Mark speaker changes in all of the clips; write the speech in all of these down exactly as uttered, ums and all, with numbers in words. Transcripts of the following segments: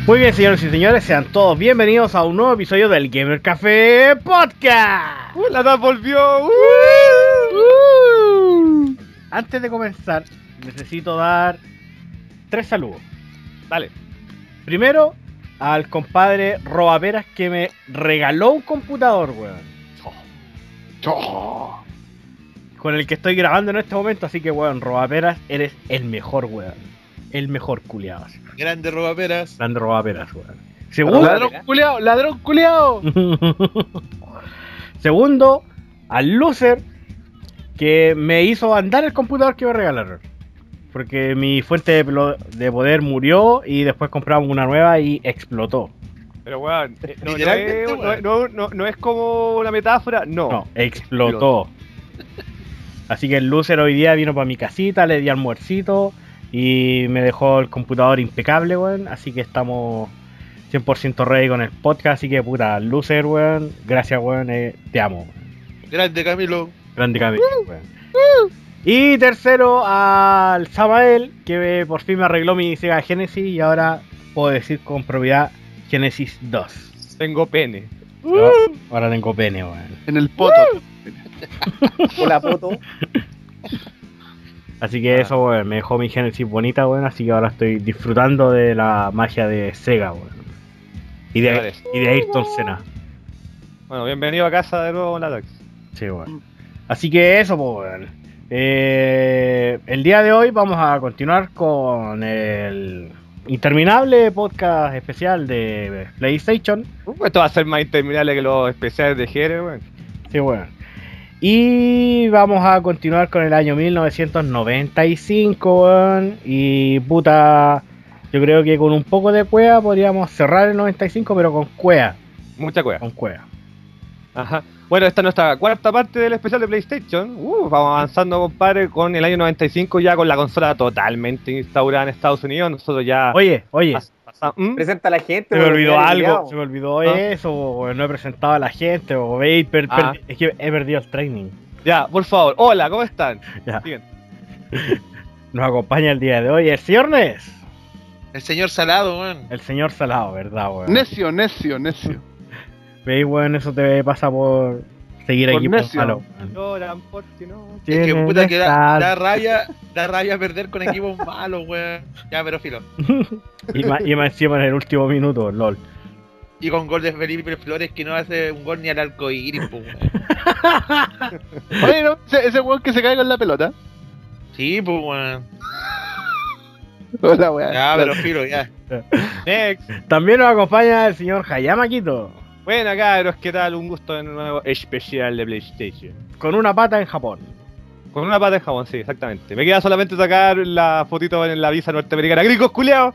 Speaker 1: Muy bien, señores y señores, sean todos bienvenidos a un nuevo episodio del Gamer Café Podcast.
Speaker 2: ¡Uh, la edad volvió! ¡Uh!
Speaker 1: Uh. Antes de comenzar, necesito dar tres saludos.
Speaker 2: Dale.
Speaker 1: Primero, al compadre Robaperas que me regaló un computador, weón.
Speaker 2: Oh.
Speaker 1: Con el que estoy grabando en este momento, así que, weón, Robaperas, eres el mejor, weón. El mejor culiado.
Speaker 3: Grande Robaperas.
Speaker 1: Grande Robaperas, weón. Segundo,
Speaker 2: ¡Ladrón culiao! ¡Ladrón culiao!
Speaker 1: Segundo, al loser que me hizo andar el computador que me regalaron. Porque mi fuente de, plo- de poder murió y después compramos una nueva y explotó.
Speaker 2: Pero weón, eh, no, no,
Speaker 3: Literalmente,
Speaker 2: es,
Speaker 3: weón.
Speaker 2: no, no, no es como una metáfora, no.
Speaker 1: No, explotó. Así que el loser hoy día vino para mi casita, le di almuercito y me dejó el computador impecable, weón. Así que estamos cien por ciento ready con el podcast. Así que puta, loser, weón. Gracias, weón. Eh, te amo.
Speaker 3: Grande Camilo.
Speaker 1: Grande Camilo, weón. Y tercero al Samael, que eh, por fin me arregló mi Sega Genesis y ahora puedo decir con propiedad Genesis dos.
Speaker 2: Tengo pene.
Speaker 1: Ahora, ahora tengo pene, weón.
Speaker 4: En el poto.
Speaker 5: Hola, poto.
Speaker 1: Así que eso, weón, me dejó mi Genesis bonita, weón. Así que ahora estoy disfrutando de la magia de Sega, weón. Y de,
Speaker 2: Vale.
Speaker 1: y de Ayrton Senna.
Speaker 2: Bueno, bienvenido a casa de nuevo, Latax.
Speaker 1: Sí, weón. Así que eso, pues, weón. Eh, el día de hoy vamos a continuar con el interminable podcast especial de PlayStation.
Speaker 2: Uh, esto va a ser más interminable que los especiales de Jerez, weón.
Speaker 1: Sí, weón. Y vamos a continuar con el año mil novecientos noventa y cinco, weón. Y puta, yo creo que con un poco de cueva podríamos cerrar el noventa y cinco, pero con cueva.
Speaker 2: Mucha cueva.
Speaker 1: Con cueva.
Speaker 2: Ajá. Bueno, esta es nuestra cuarta parte del especial de PlayStation. Uh, vamos avanzando, compadre, con el año noventa y cinco ya con la consola totalmente instaurada en Estados Unidos. Nosotros ya...
Speaker 1: Oye, oye.
Speaker 2: pas- pasa- ¿Mm?
Speaker 5: Presenta a la gente.
Speaker 1: Se me
Speaker 5: weón,
Speaker 1: olvidó
Speaker 5: culiao,
Speaker 1: algo,
Speaker 5: culiao.
Speaker 1: se me olvidó
Speaker 2: Ah.
Speaker 1: eso, weón, no he presentado a la gente, o veis, per- per-
Speaker 2: Ah.
Speaker 1: es que he perdido el training.
Speaker 2: Ya, por favor. Hola, ¿cómo están?
Speaker 1: Ya.
Speaker 2: Sigan.
Speaker 1: Nos acompaña el día de hoy el señor Nes,
Speaker 3: El señor Salado, weón.
Speaker 1: el señor Salado, ¿verdad, weón?
Speaker 4: Necio, necio, necio.
Speaker 1: Veis, weón, eso te pasa por seguir
Speaker 4: Por
Speaker 1: aquí por
Speaker 4: necio.
Speaker 1: malo, weón.
Speaker 2: Lloran porque no...
Speaker 3: Es que
Speaker 1: Tienes
Speaker 3: puta que da,
Speaker 1: estar-
Speaker 3: da rabia, da rabia perder con equipos malos, weón. Ya, pero filo.
Speaker 1: y, más, y más encima en el último minuto, lol.
Speaker 3: Y con gol de Felipe Flores que no hace un gol ni al arco iris, pues, weón.
Speaker 4: Oye, ¿no? Ese, ese weón que se cae con la pelota.
Speaker 3: Sí, pues, weón.
Speaker 4: Hola, weón.
Speaker 3: Ya, pero filo, ya.
Speaker 2: Next.
Speaker 1: También nos acompaña el señor Hayama Quito,
Speaker 2: Buena, cabros, ¿qué tal? Un gusto en un nuevo especial de PlayStation.
Speaker 1: con una pata en Japón.
Speaker 2: Con una pata de jabón, sí, exactamente. Me queda solamente sacar la fotito en la visa norteamericana. ¡Gringos culiados!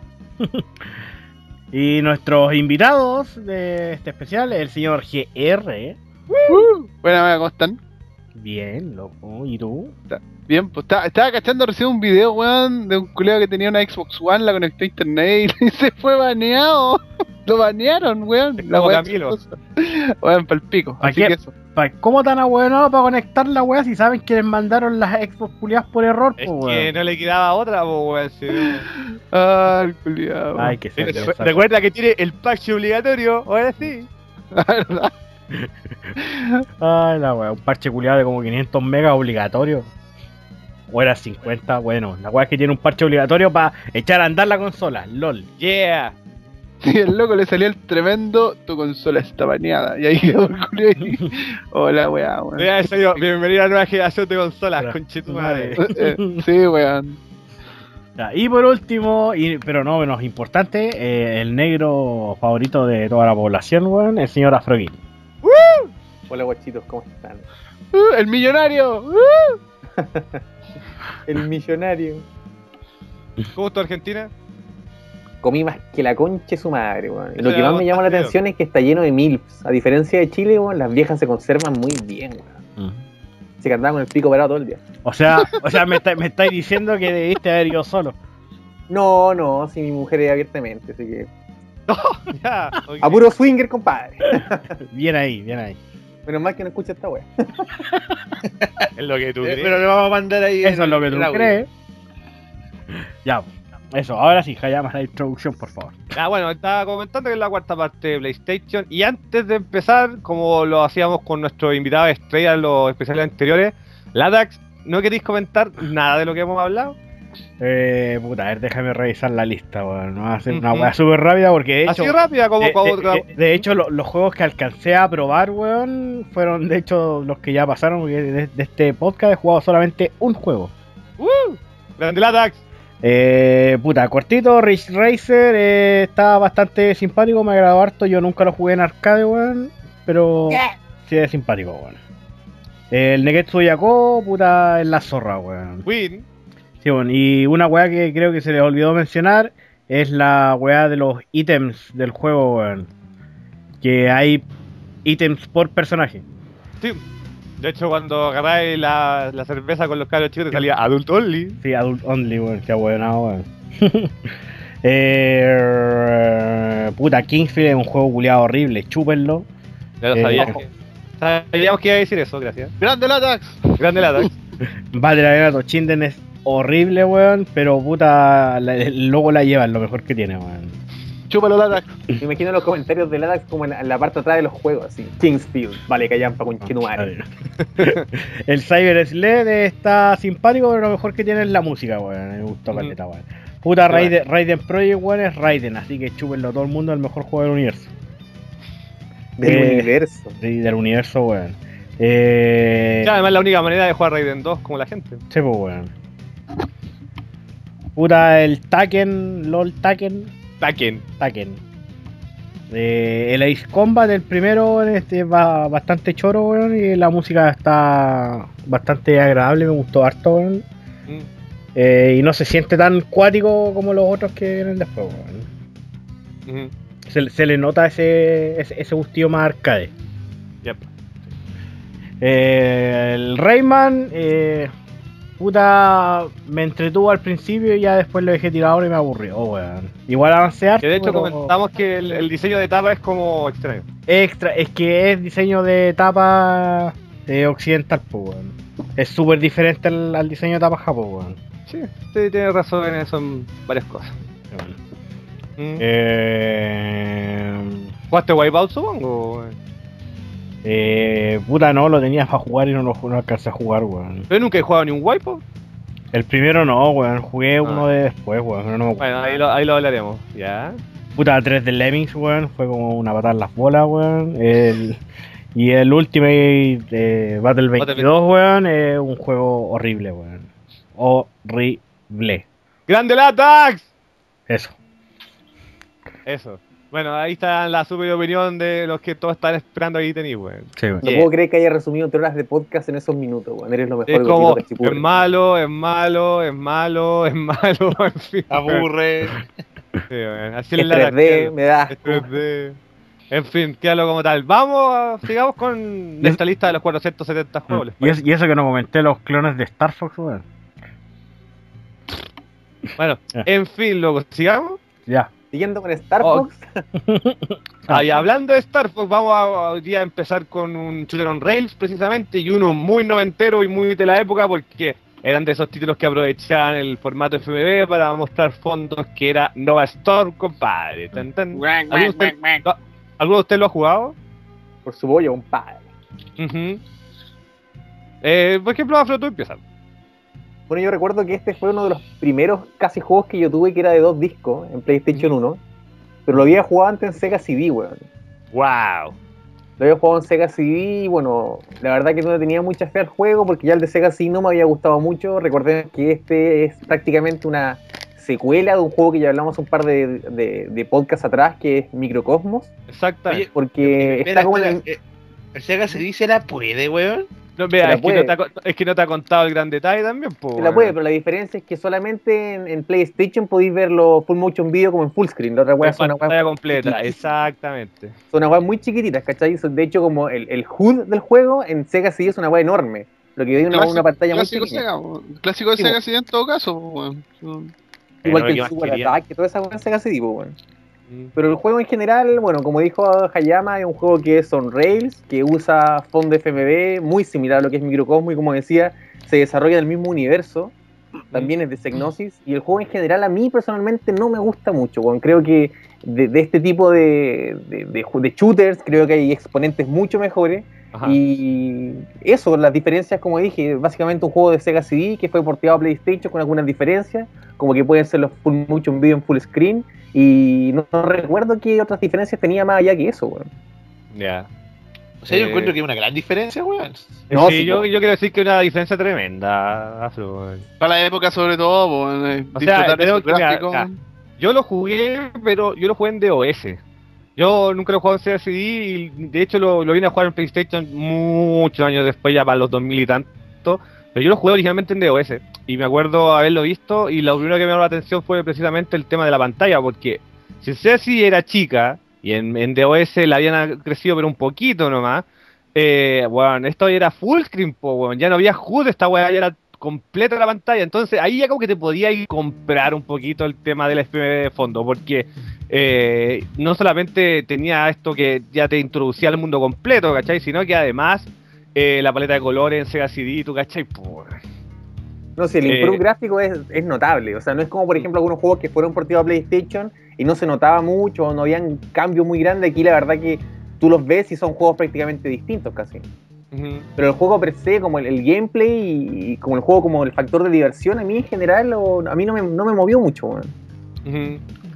Speaker 1: Y nuestros invitados de este especial, el señor G R.
Speaker 4: Uh, Buena, weón, ¿cómo están?
Speaker 1: Bien, loco, ¿y tú?
Speaker 4: Bien, pues estaba, estaba cachando recién un video, weón, de un culiao que tenía una Xbox One, la conectó a internet y se fue baneado. Lo banearon, weón. La
Speaker 2: Como
Speaker 4: weón
Speaker 2: Camilo.
Speaker 4: chistosa. Weón, pa'l pico.
Speaker 1: ¿A
Speaker 4: Así
Speaker 1: qué?
Speaker 4: que eso.
Speaker 1: Pa- ¿Cómo tan abuenados para conectar la weá si saben que les mandaron las Xbox culiadas por error?
Speaker 2: Es
Speaker 1: po,
Speaker 2: que
Speaker 1: weón?
Speaker 2: no le quedaba otra, po, weón. sí.
Speaker 4: Ah, el culiao.
Speaker 1: Ay, que se
Speaker 2: Re-
Speaker 1: piensa.
Speaker 2: Recuerda que tiene el parche obligatorio, ahora sí.
Speaker 4: La verdad.
Speaker 1: Ay, la weá, un parche culiado de como quinientos megas obligatorio. O era cincuenta, bueno, la weá es que tiene un parche obligatorio para echar a andar la consola, lol.
Speaker 2: Yeah.
Speaker 4: Sí, el loco le salió el tremendo, tu consola está baneada. Y ahí quedó el culiao y... Hola, weá, weón.
Speaker 2: Mira, en serio, bienvenido a la nueva generación de consolas,
Speaker 1: Hola.
Speaker 2: conchetumadre.
Speaker 4: Eh, eh, sí, weón.
Speaker 1: Ya, y por último, y, pero no menos importante, eh, el negro favorito de toda la población, weón, el señor Afroguín.
Speaker 5: Hola, guachitos, ¿cómo están?
Speaker 4: Uh, el millonario. Uh.
Speaker 5: El millonario.
Speaker 2: ¿Cómo está Argentina?
Speaker 5: Comí más que la concha de su madre, weón. Y
Speaker 2: Eso
Speaker 5: lo que
Speaker 2: era
Speaker 5: más me llama la
Speaker 2: bastante
Speaker 5: atención es que está lleno de milfs. A diferencia de Chile, weón, las viejas se conservan muy bien, weón. Se que andaba con el pico parado todo el día.
Speaker 1: O sea, o sea, me, está- me estáis diciendo que debiste haber ido solo.
Speaker 5: No, no, si mi mujer es abiertamente, así que.
Speaker 2: Ya. ok.
Speaker 5: A puro swinger, compadre.
Speaker 1: Bien ahí, bien ahí.
Speaker 5: Menos mal que no escucha esta weá.
Speaker 2: Es lo que tú
Speaker 3: Eh,
Speaker 2: crees.
Speaker 3: pero le vamos a mandar ahí.
Speaker 1: Eso es
Speaker 3: el-
Speaker 1: lo que tú
Speaker 3: el audio.
Speaker 1: crees. Ya. Eso, ahora sí, Hayama, la introducción, por favor.
Speaker 2: Ah, bueno, estaba comentando que es la cuarta parte de PlayStation. Y antes de empezar, como lo hacíamos con nuestro invitado estrella en los especiales anteriores, Ladax, ¿no queréis comentar nada de lo que hemos hablado?
Speaker 1: Eh, puta, a ver, déjame revisar la lista, weón. Vamos a hacer una
Speaker 2: Ujú.
Speaker 1: weá súper rápida porque de hecho.
Speaker 2: Así rápida como
Speaker 1: de,
Speaker 2: para
Speaker 1: de-
Speaker 2: otra.
Speaker 1: de- de hecho, lo- los juegos que alcancé a probar, weón, fueron de hecho los que ya pasaron. Porque de, de este podcast he jugado solamente un juego.
Speaker 2: ¡Uh! ¡Grande Ladax!
Speaker 1: Eh, puta, cortito, Ridge Racer, eh, estaba bastante simpático, me agradó harto. Yo nunca lo jugué en arcade, weón, pero sí es simpático, weón. El Negetsu Yako, puta, es la zorra, weón.
Speaker 2: Win.
Speaker 1: Sí, bueno, y una weá que creo que se les olvidó mencionar es la weá de los ítems del juego, weón. Que hay ítems por personaje.
Speaker 2: Sí. De hecho, cuando agarráis la, la cerveza con los cabros chicos, te salía Adult Only.
Speaker 1: Sí, adult only, weón, qué weón, weón. eh, puta, Kingsfield es un juego culiado horrible, chúpenlo.
Speaker 2: Ya lo
Speaker 1: Eh,
Speaker 2: sabía.
Speaker 1: ojo.
Speaker 2: que- Sabíamos que iba a decir eso, gracias.
Speaker 4: ¡Grande Latax!
Speaker 2: Grande Ladax.
Speaker 1: Vale, la verdad, Chinden es horrible, weón, pero puta, la- el logo la lleva, es lo mejor que tiene, weón.
Speaker 4: ¡Chúpalo Latax!
Speaker 5: Me imagino los comentarios de Ladax como en la, en la parte de atrás de los juegos, así. Kingsfield, vale, callampa con Chinuare.
Speaker 1: El Cyber Sled está simpático, pero lo mejor que tiene es la música, weón. Me gustó
Speaker 2: Ujú.
Speaker 1: caleta, weón. Puta,
Speaker 2: Sí,
Speaker 1: Raiden, Raiden Project, weón, es Raiden, así que chúpenlo todo el mundo, el mejor juego del universo.
Speaker 5: Del
Speaker 1: Eh,
Speaker 5: universo.
Speaker 1: Sí, del universo, weón. Eh,
Speaker 2: Y además, la única manera de jugar Raiden dos como la gente.
Speaker 1: sí, pues, weón. Puta, el Taken, LOL Taken,
Speaker 2: Taken.
Speaker 1: Taken. Eh, el Ace Combat, el primero, este va bastante choro, weón, y la música está bastante agradable, me gustó harto, weón.
Speaker 2: Mm.
Speaker 1: Eh, y no se siente tan cuático como los otros que vienen después, weón.
Speaker 2: Ujú.
Speaker 1: Se, se le nota ese, ese, ese gustillo más arcade.
Speaker 2: Yep.
Speaker 1: Eh, el Rayman, eh, puta, me entretuvo al principio y ya después lo dejé tirado y me aburrió, weón. Igual avancé harto,
Speaker 2: Que de hecho
Speaker 1: pero
Speaker 2: comentamos que el, el diseño de etapa es como extraño.
Speaker 1: extra, es que es diseño de etapa eh, occidental, pues, weón. Es súper diferente al, al diseño de etapa japo, weón.
Speaker 2: Sí, sí, tienes razón en eso en varias cosas.
Speaker 1: Bueno.
Speaker 2: Mm.
Speaker 1: Eh,
Speaker 2: ¿Jugaste Wipeout, supongo?
Speaker 1: eh, puta, no, lo tenía para jugar y no lo no alcancé a jugar, weón.
Speaker 2: Yo nunca he jugado ni un Wipeout.
Speaker 1: El primero no, weón. Jugué
Speaker 2: Ah.
Speaker 1: uno de después, weón. pero no me acuerdo.
Speaker 2: Bueno, ahí lo, ahí lo hablaremos. Ya.
Speaker 1: Puta, tres de Lemmings, weón. Fue como una patada en las bolas, weón. El, y el Ultimate eh, Battle veintidós, weón, es un juego horrible, weón. Horrible.
Speaker 2: ¡Grande Latax!
Speaker 1: Eso.
Speaker 2: Eso. Bueno, ahí está la super opinión de los que todos están esperando ahí tenéis, weón.
Speaker 1: Sí, weón.
Speaker 5: No
Speaker 2: Yeah.
Speaker 5: puedo creer que haya resumido tres horas de podcast en esos minutos, weón. Eres lo mejor
Speaker 2: Es
Speaker 5: de
Speaker 2: como,
Speaker 5: Gotito
Speaker 2: es
Speaker 5: Cachipurri.
Speaker 2: malo, es malo, es malo, es malo, en fin. weón.
Speaker 3: Aburre.
Speaker 2: Sí, weón. Así es
Speaker 5: Es
Speaker 2: la
Speaker 5: tres D, me da
Speaker 2: Es
Speaker 5: asco.
Speaker 2: tres D. En fin, quédalo como tal. Vamos, a- sigamos con esta lista de los cuatrocientos setenta juegos. ¿les
Speaker 1: Y, eso, y eso que no comenté los clones de Star Fox, weón.
Speaker 2: parece? Bueno,
Speaker 1: Ya.
Speaker 2: en fin, loco, sigamos.
Speaker 1: Ya.
Speaker 5: Siguiendo con Star
Speaker 2: Oh.
Speaker 5: Fox,
Speaker 2: Ah, y hablando de Star Fox, vamos a, hoy día a empezar con un shooter on rails precisamente, y uno muy noventero y muy de la época porque eran de esos títulos que aprovechaban el formato F M V para mostrar fondos, que era Nova Storm, compadre. Tan, tan. ¿Alguno de usted- no, ¿alguno de ustedes lo ha jugado?
Speaker 5: por su bollo, un padre.
Speaker 2: Ujú. Eh, por ejemplo, Afro, tú empiezas.
Speaker 5: Bueno, yo recuerdo que este fue uno de los primeros casi juegos que yo tuve que era de dos discos en PlayStation uno. Pero lo había jugado antes en Sega C D, weón.
Speaker 2: ¡Wow!
Speaker 5: Lo había jugado en Sega C D y bueno, la verdad que no le tenía mucha fe al juego porque ya el de Sega C D no me había gustado mucho. Recordemos que este es prácticamente una secuela de un juego que ya hablamos un par de, de, de podcasts atrás, que es Microcosmos.
Speaker 2: Exactamente.
Speaker 3: Oye,
Speaker 5: Porque
Speaker 3: Espera,
Speaker 5: está como en
Speaker 3: espera,
Speaker 5: el-
Speaker 3: eh, ¿el Sega se dice la puede, weón?
Speaker 2: No, vea,
Speaker 5: se la
Speaker 2: es que
Speaker 5: puede.
Speaker 2: no, te ha, co- es que no te ha contado el gran detalle también, po,
Speaker 5: Se la
Speaker 2: weón.
Speaker 5: puede, pero la diferencia es que solamente en, en PlayStation podéis ver los full motion video como en full screen. La otra
Speaker 2: En
Speaker 5: weá son una
Speaker 2: pantalla
Speaker 5: weá-
Speaker 2: completa,
Speaker 5: chiquitita.
Speaker 2: exactamente.
Speaker 5: son una weá muy chiquititas, ¿cachai? Son, de hecho, como el, el H U D del juego en Sega C D es una weá enorme. Lo que ve una,
Speaker 4: Clásico-
Speaker 5: una pantalla muy
Speaker 4: Clásico
Speaker 5: pequeña.
Speaker 4: Sega, weón. Clásico de
Speaker 5: Sí,
Speaker 4: Sega
Speaker 5: weón.
Speaker 4: sí, en todo caso, weón. Son-
Speaker 5: Igual
Speaker 2: Eh,
Speaker 5: que
Speaker 2: no,
Speaker 5: el
Speaker 2: ¿qué más
Speaker 5: Super
Speaker 2: quería?
Speaker 5: Attack, toda esa weá en Sega C D, pues, weón.
Speaker 2: Mm.
Speaker 5: Pero el juego en general, bueno, como dijo Hayama, es un juego que es on rails, que usa fondo F M V, muy similar a lo que es Microcosmo, y como decía, se desarrolla en el mismo universo. también es de Psygnosis, y el juego en general a mí personalmente no me gusta mucho, weón. Creo que de, de este tipo de, de, de, de shooters creo que hay exponentes mucho mejores.
Speaker 2: Ajá.
Speaker 5: Y eso, las diferencias, como dije, básicamente un juego de Sega C D que fue porteado a PlayStation con algunas diferencias, como que pueden ser los full motion video en full screen, y no, no recuerdo qué otras diferencias tenía más allá que eso, weón.
Speaker 2: Ya.
Speaker 3: O sea, yo
Speaker 2: Eh,
Speaker 3: encuentro que es una gran diferencia, weón.
Speaker 5: No,
Speaker 2: sí,
Speaker 5: sí,
Speaker 2: yo,
Speaker 5: no.
Speaker 2: yo quiero decir que es una diferencia tremenda, Afro, weón.
Speaker 4: Para la época, sobre todo, po, eh,
Speaker 2: O sea,
Speaker 4: disfrutar de
Speaker 2: creo
Speaker 4: esos
Speaker 2: que, mira,
Speaker 4: gráficos.
Speaker 2: ya. Yo lo jugué, pero yo lo jugué en DOS. Yo nunca lo he jugado en Sega C D y de hecho lo, lo vine a jugar en PlayStation muchos años después, ya para los dos mil y tanto. Pero yo lo jugué originalmente en DOS y me acuerdo haberlo visto, y lo primero que me llamó la atención fue precisamente el tema de la pantalla, porque si Sega C D era chica y en, en DOS la habían crecido pero un poquito nomás, eh, bueno, esto era full screen, po, weón. Ya no había H U D, esta weá ya era completa la pantalla, entonces ahí ya como que te podías ir comprar un poquito el tema del F M V de fondo, porque eh, no solamente tenía esto que ya te introducía al mundo completo, ¿cachai? Sino que además eh, la paleta de colores en Sega C D, ¿tú cachai? Por...
Speaker 5: No sé, el
Speaker 2: Eh,
Speaker 5: improve gráfico es, es notable, o sea, no es como por ejemplo algunos juegos que fueron porteados a PlayStation y no se notaba mucho, o no habían cambios muy grandes. Aquí la verdad que tú los ves y son juegos prácticamente distintos casi.
Speaker 2: Ujú.
Speaker 5: Pero el juego per se, como el, el gameplay y, y como el juego como el factor de diversión, a mí en general, o, a mí no me, no me movió mucho, weón.
Speaker 2: Ujú.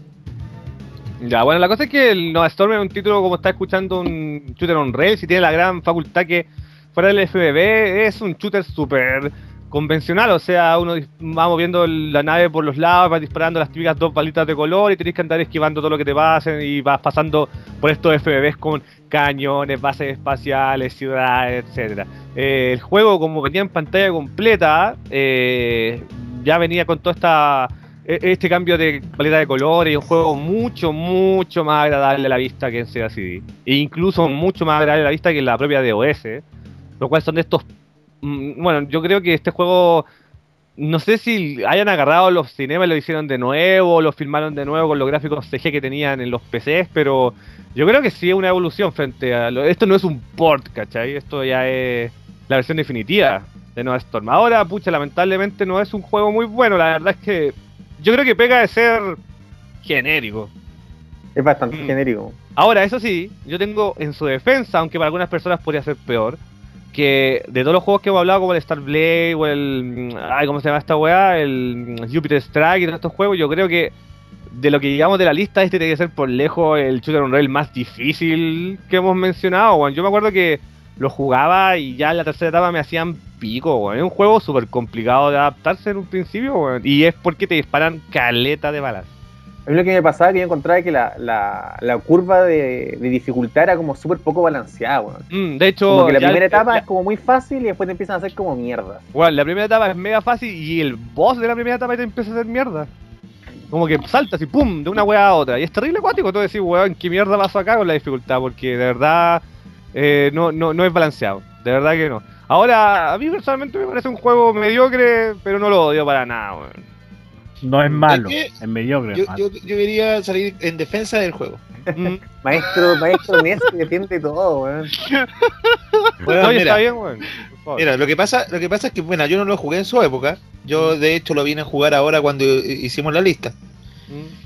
Speaker 2: Ya, bueno, la cosa es que el Nova Storm es un título, como está escuchando, un shooter on rails, y tiene la gran facultad que fuera del F M V es un shooter súper convencional. O sea, uno dis- va moviendo la nave por los lados, va disparando las típicas dos balitas de color y tenés que andar esquivando todo lo que te pasen, y vas pasando por estos F M Vs con cañones, bases espaciales, ciudades, etcétera. Eh, el juego, como venía en pantalla completa, eh, ya venía con toda esta e- este cambio de paleta de colores, y un juego mucho, mucho más agradable a la vista que en Sega C D. E incluso mucho más agradable a la vista que en la propia DOS. Lo cual son de estos... mm, Bueno, yo creo que este juego... No sé si hayan agarrado los cinemas y lo hicieron de nuevo, lo filmaron de nuevo con los gráficos C G que tenían en los P Cs, pero yo creo que sí es una evolución frente a... Lo, esto no es un port, ¿cachai? Esto ya es la versión definitiva de Nova Storm. Ahora, pucha, lamentablemente no es un juego muy bueno. La verdad es que yo creo que pega de ser genérico.
Speaker 5: Es bastante
Speaker 2: Mm.
Speaker 5: genérico.
Speaker 2: Ahora, eso sí, yo tengo en su defensa, aunque para algunas personas podría ser peor, que de todos los juegos que hemos hablado, como el Star Blade o el... Ay, ¿cómo se llama esta weá? El Jupiter Strike y todos estos juegos, yo creo que de lo que digamos de la lista, este tiene que ser por lejos el shooter on rail más difícil que hemos mencionado, weón. Yo me acuerdo que lo jugaba y ya en la tercera etapa me hacían pico, weón. Es un juego súper complicado de adaptarse en un principio, weón. Y es porque te disparan caleta de balas.
Speaker 5: A mí lo que me pasaba es que yo encontraba que la, la, la curva de, de dificultad era como súper poco balanceada, weón.
Speaker 2: Mm, de hecho,
Speaker 5: Como que la
Speaker 2: ya-
Speaker 5: primera etapa
Speaker 2: ya-
Speaker 5: es como muy fácil y después te empiezan a hacer como mierda.
Speaker 2: Bueno, la primera etapa es mega fácil y el boss de la primera etapa te empieza a hacer mierda. Como que saltas y pum, de una wea a otra. Y es terrible acuático, tú decís, weón, ¿qué mierda pasó acá con la dificultad? Porque de verdad eh, no, no, no es balanceado. De verdad que no. Ahora, a mí personalmente me parece un juego mediocre, pero no lo odio para nada, weón.
Speaker 1: No es malo,
Speaker 3: qué?
Speaker 1: es mediocre.
Speaker 3: Yo,
Speaker 1: es malo.
Speaker 3: yo, yo quería salir en defensa del juego.
Speaker 2: Mm.
Speaker 5: Maestro, maestro Ness que defiende todo, weón.
Speaker 3: Bueno,
Speaker 2: No, y está
Speaker 3: mira,
Speaker 2: bien, weón. Por favor.
Speaker 3: mira, lo que pasa, lo que pasa es que bueno, yo no lo jugué en su época. Yo de hecho lo vine a jugar ahora cuando hicimos la lista.
Speaker 2: Mm.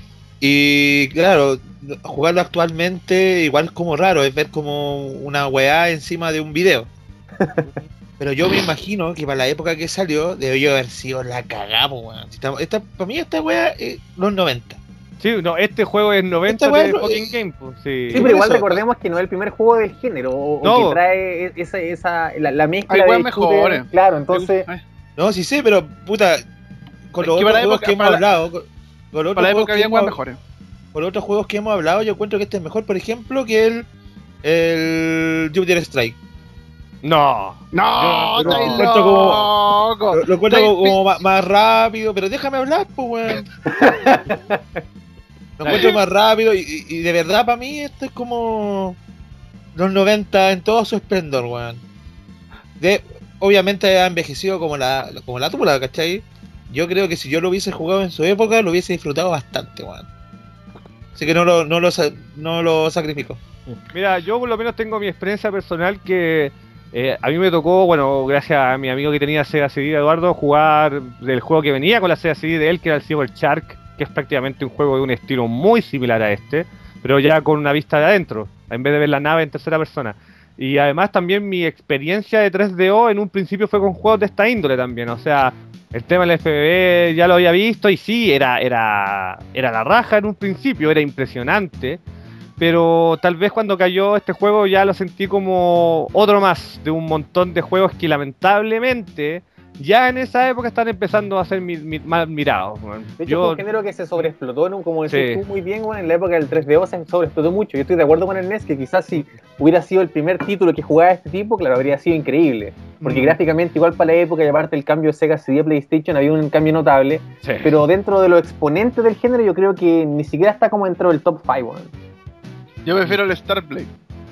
Speaker 3: Y claro, jugarlo actualmente igual es como raro, es ver como una weá encima de un video. Pero yo me imagino que para la época que salió debió haber sido la cagada, po, weón. Si esta, esta- para mí esta weá es los noventa.
Speaker 2: Sí, no, este juego es noventa
Speaker 3: Esta weá
Speaker 2: de
Speaker 3: no-
Speaker 2: fucking
Speaker 3: eh,
Speaker 2: game, pues, sí.
Speaker 5: Sí,
Speaker 3: por
Speaker 5: pero igual
Speaker 3: eso.
Speaker 5: recordemos que no es el primer juego del género, o, o
Speaker 2: No.
Speaker 5: que trae e- esa, esa, la, la mezcla
Speaker 4: Hay
Speaker 5: de
Speaker 4: weas
Speaker 5: shooter,
Speaker 4: mejores.
Speaker 5: claro, entonces,
Speaker 4: Eh,
Speaker 3: No, sí sé, pero puta, con
Speaker 4: Es
Speaker 3: los
Speaker 4: que
Speaker 3: otros
Speaker 4: para la
Speaker 3: juegos
Speaker 4: época-
Speaker 3: que hemos
Speaker 4: para la-
Speaker 3: hablado, con, con los
Speaker 4: Para la
Speaker 3: otros juegos
Speaker 4: época
Speaker 3: que
Speaker 4: había
Speaker 3: hemos-
Speaker 4: weas mejores.
Speaker 3: con los otros juegos que hemos hablado, yo encuentro que este es mejor, por ejemplo, que el el Jupiter Strike.
Speaker 2: No.
Speaker 4: No,
Speaker 3: Yo-
Speaker 4: estáis
Speaker 3: lo encuentro como-
Speaker 4: loco.
Speaker 3: Lo, lo encuentro
Speaker 4: Estáis-
Speaker 3: como, como más, más rápido, pero déjame hablar, pues, weón. Lo encuentro más rápido y, y- y de verdad para mí esto es como los noventa en todo su esplendor, weón. De, obviamente ha envejecido como la, como la tula, ¿cachai? Yo creo que si yo lo hubiese jugado en su época, lo hubiese disfrutado bastante, weón. Así que no lo, no lo, sa- no lo sacrifico.
Speaker 2: Mira, yo por lo menos tengo mi experiencia personal que Eh, a mí me tocó, bueno, gracias a mi amigo que tenía Sega C D, Eduardo, jugar del juego que venía con la Sega C D de él, que era el Cyber Shark, que es prácticamente un juego de un estilo muy similar a este, pero ya con una vista de adentro, en vez de ver la nave en tercera persona. Y además también mi experiencia de tres D O en un principio fue con juegos de esta índole también, o sea, el tema del F B B ya lo había visto y sí, era, era, era la raja en un principio, era impresionante. Pero tal vez cuando cayó este juego ya lo sentí como otro más de un montón de juegos que lamentablemente ya en esa época están empezando a ser mi, mi, mal mirados. Man.
Speaker 5: De hecho,
Speaker 2: Yo,
Speaker 5: fue un género que se sobreexplotó, ¿no? Como decís
Speaker 2: Sí.
Speaker 5: tú muy bien, bueno, en la época del tres D O se sobreexplotó mucho. Yo estoy de acuerdo con el N E S, que quizás si hubiera sido el primer título que jugaba este tipo, claro, habría sido increíble. Porque
Speaker 2: Mm.
Speaker 5: gráficamente, igual para la época, y aparte el cambio de Sega C D a PlayStation, había un cambio notable.
Speaker 2: sí.
Speaker 5: Pero dentro de los exponentes del género, yo creo que ni siquiera está como dentro del top cinco, bueno.
Speaker 4: Yo prefiero el Starblade.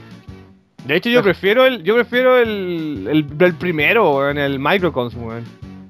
Speaker 2: De hecho yo prefiero el yo prefiero el, el, el primero, en el Microcons, weón.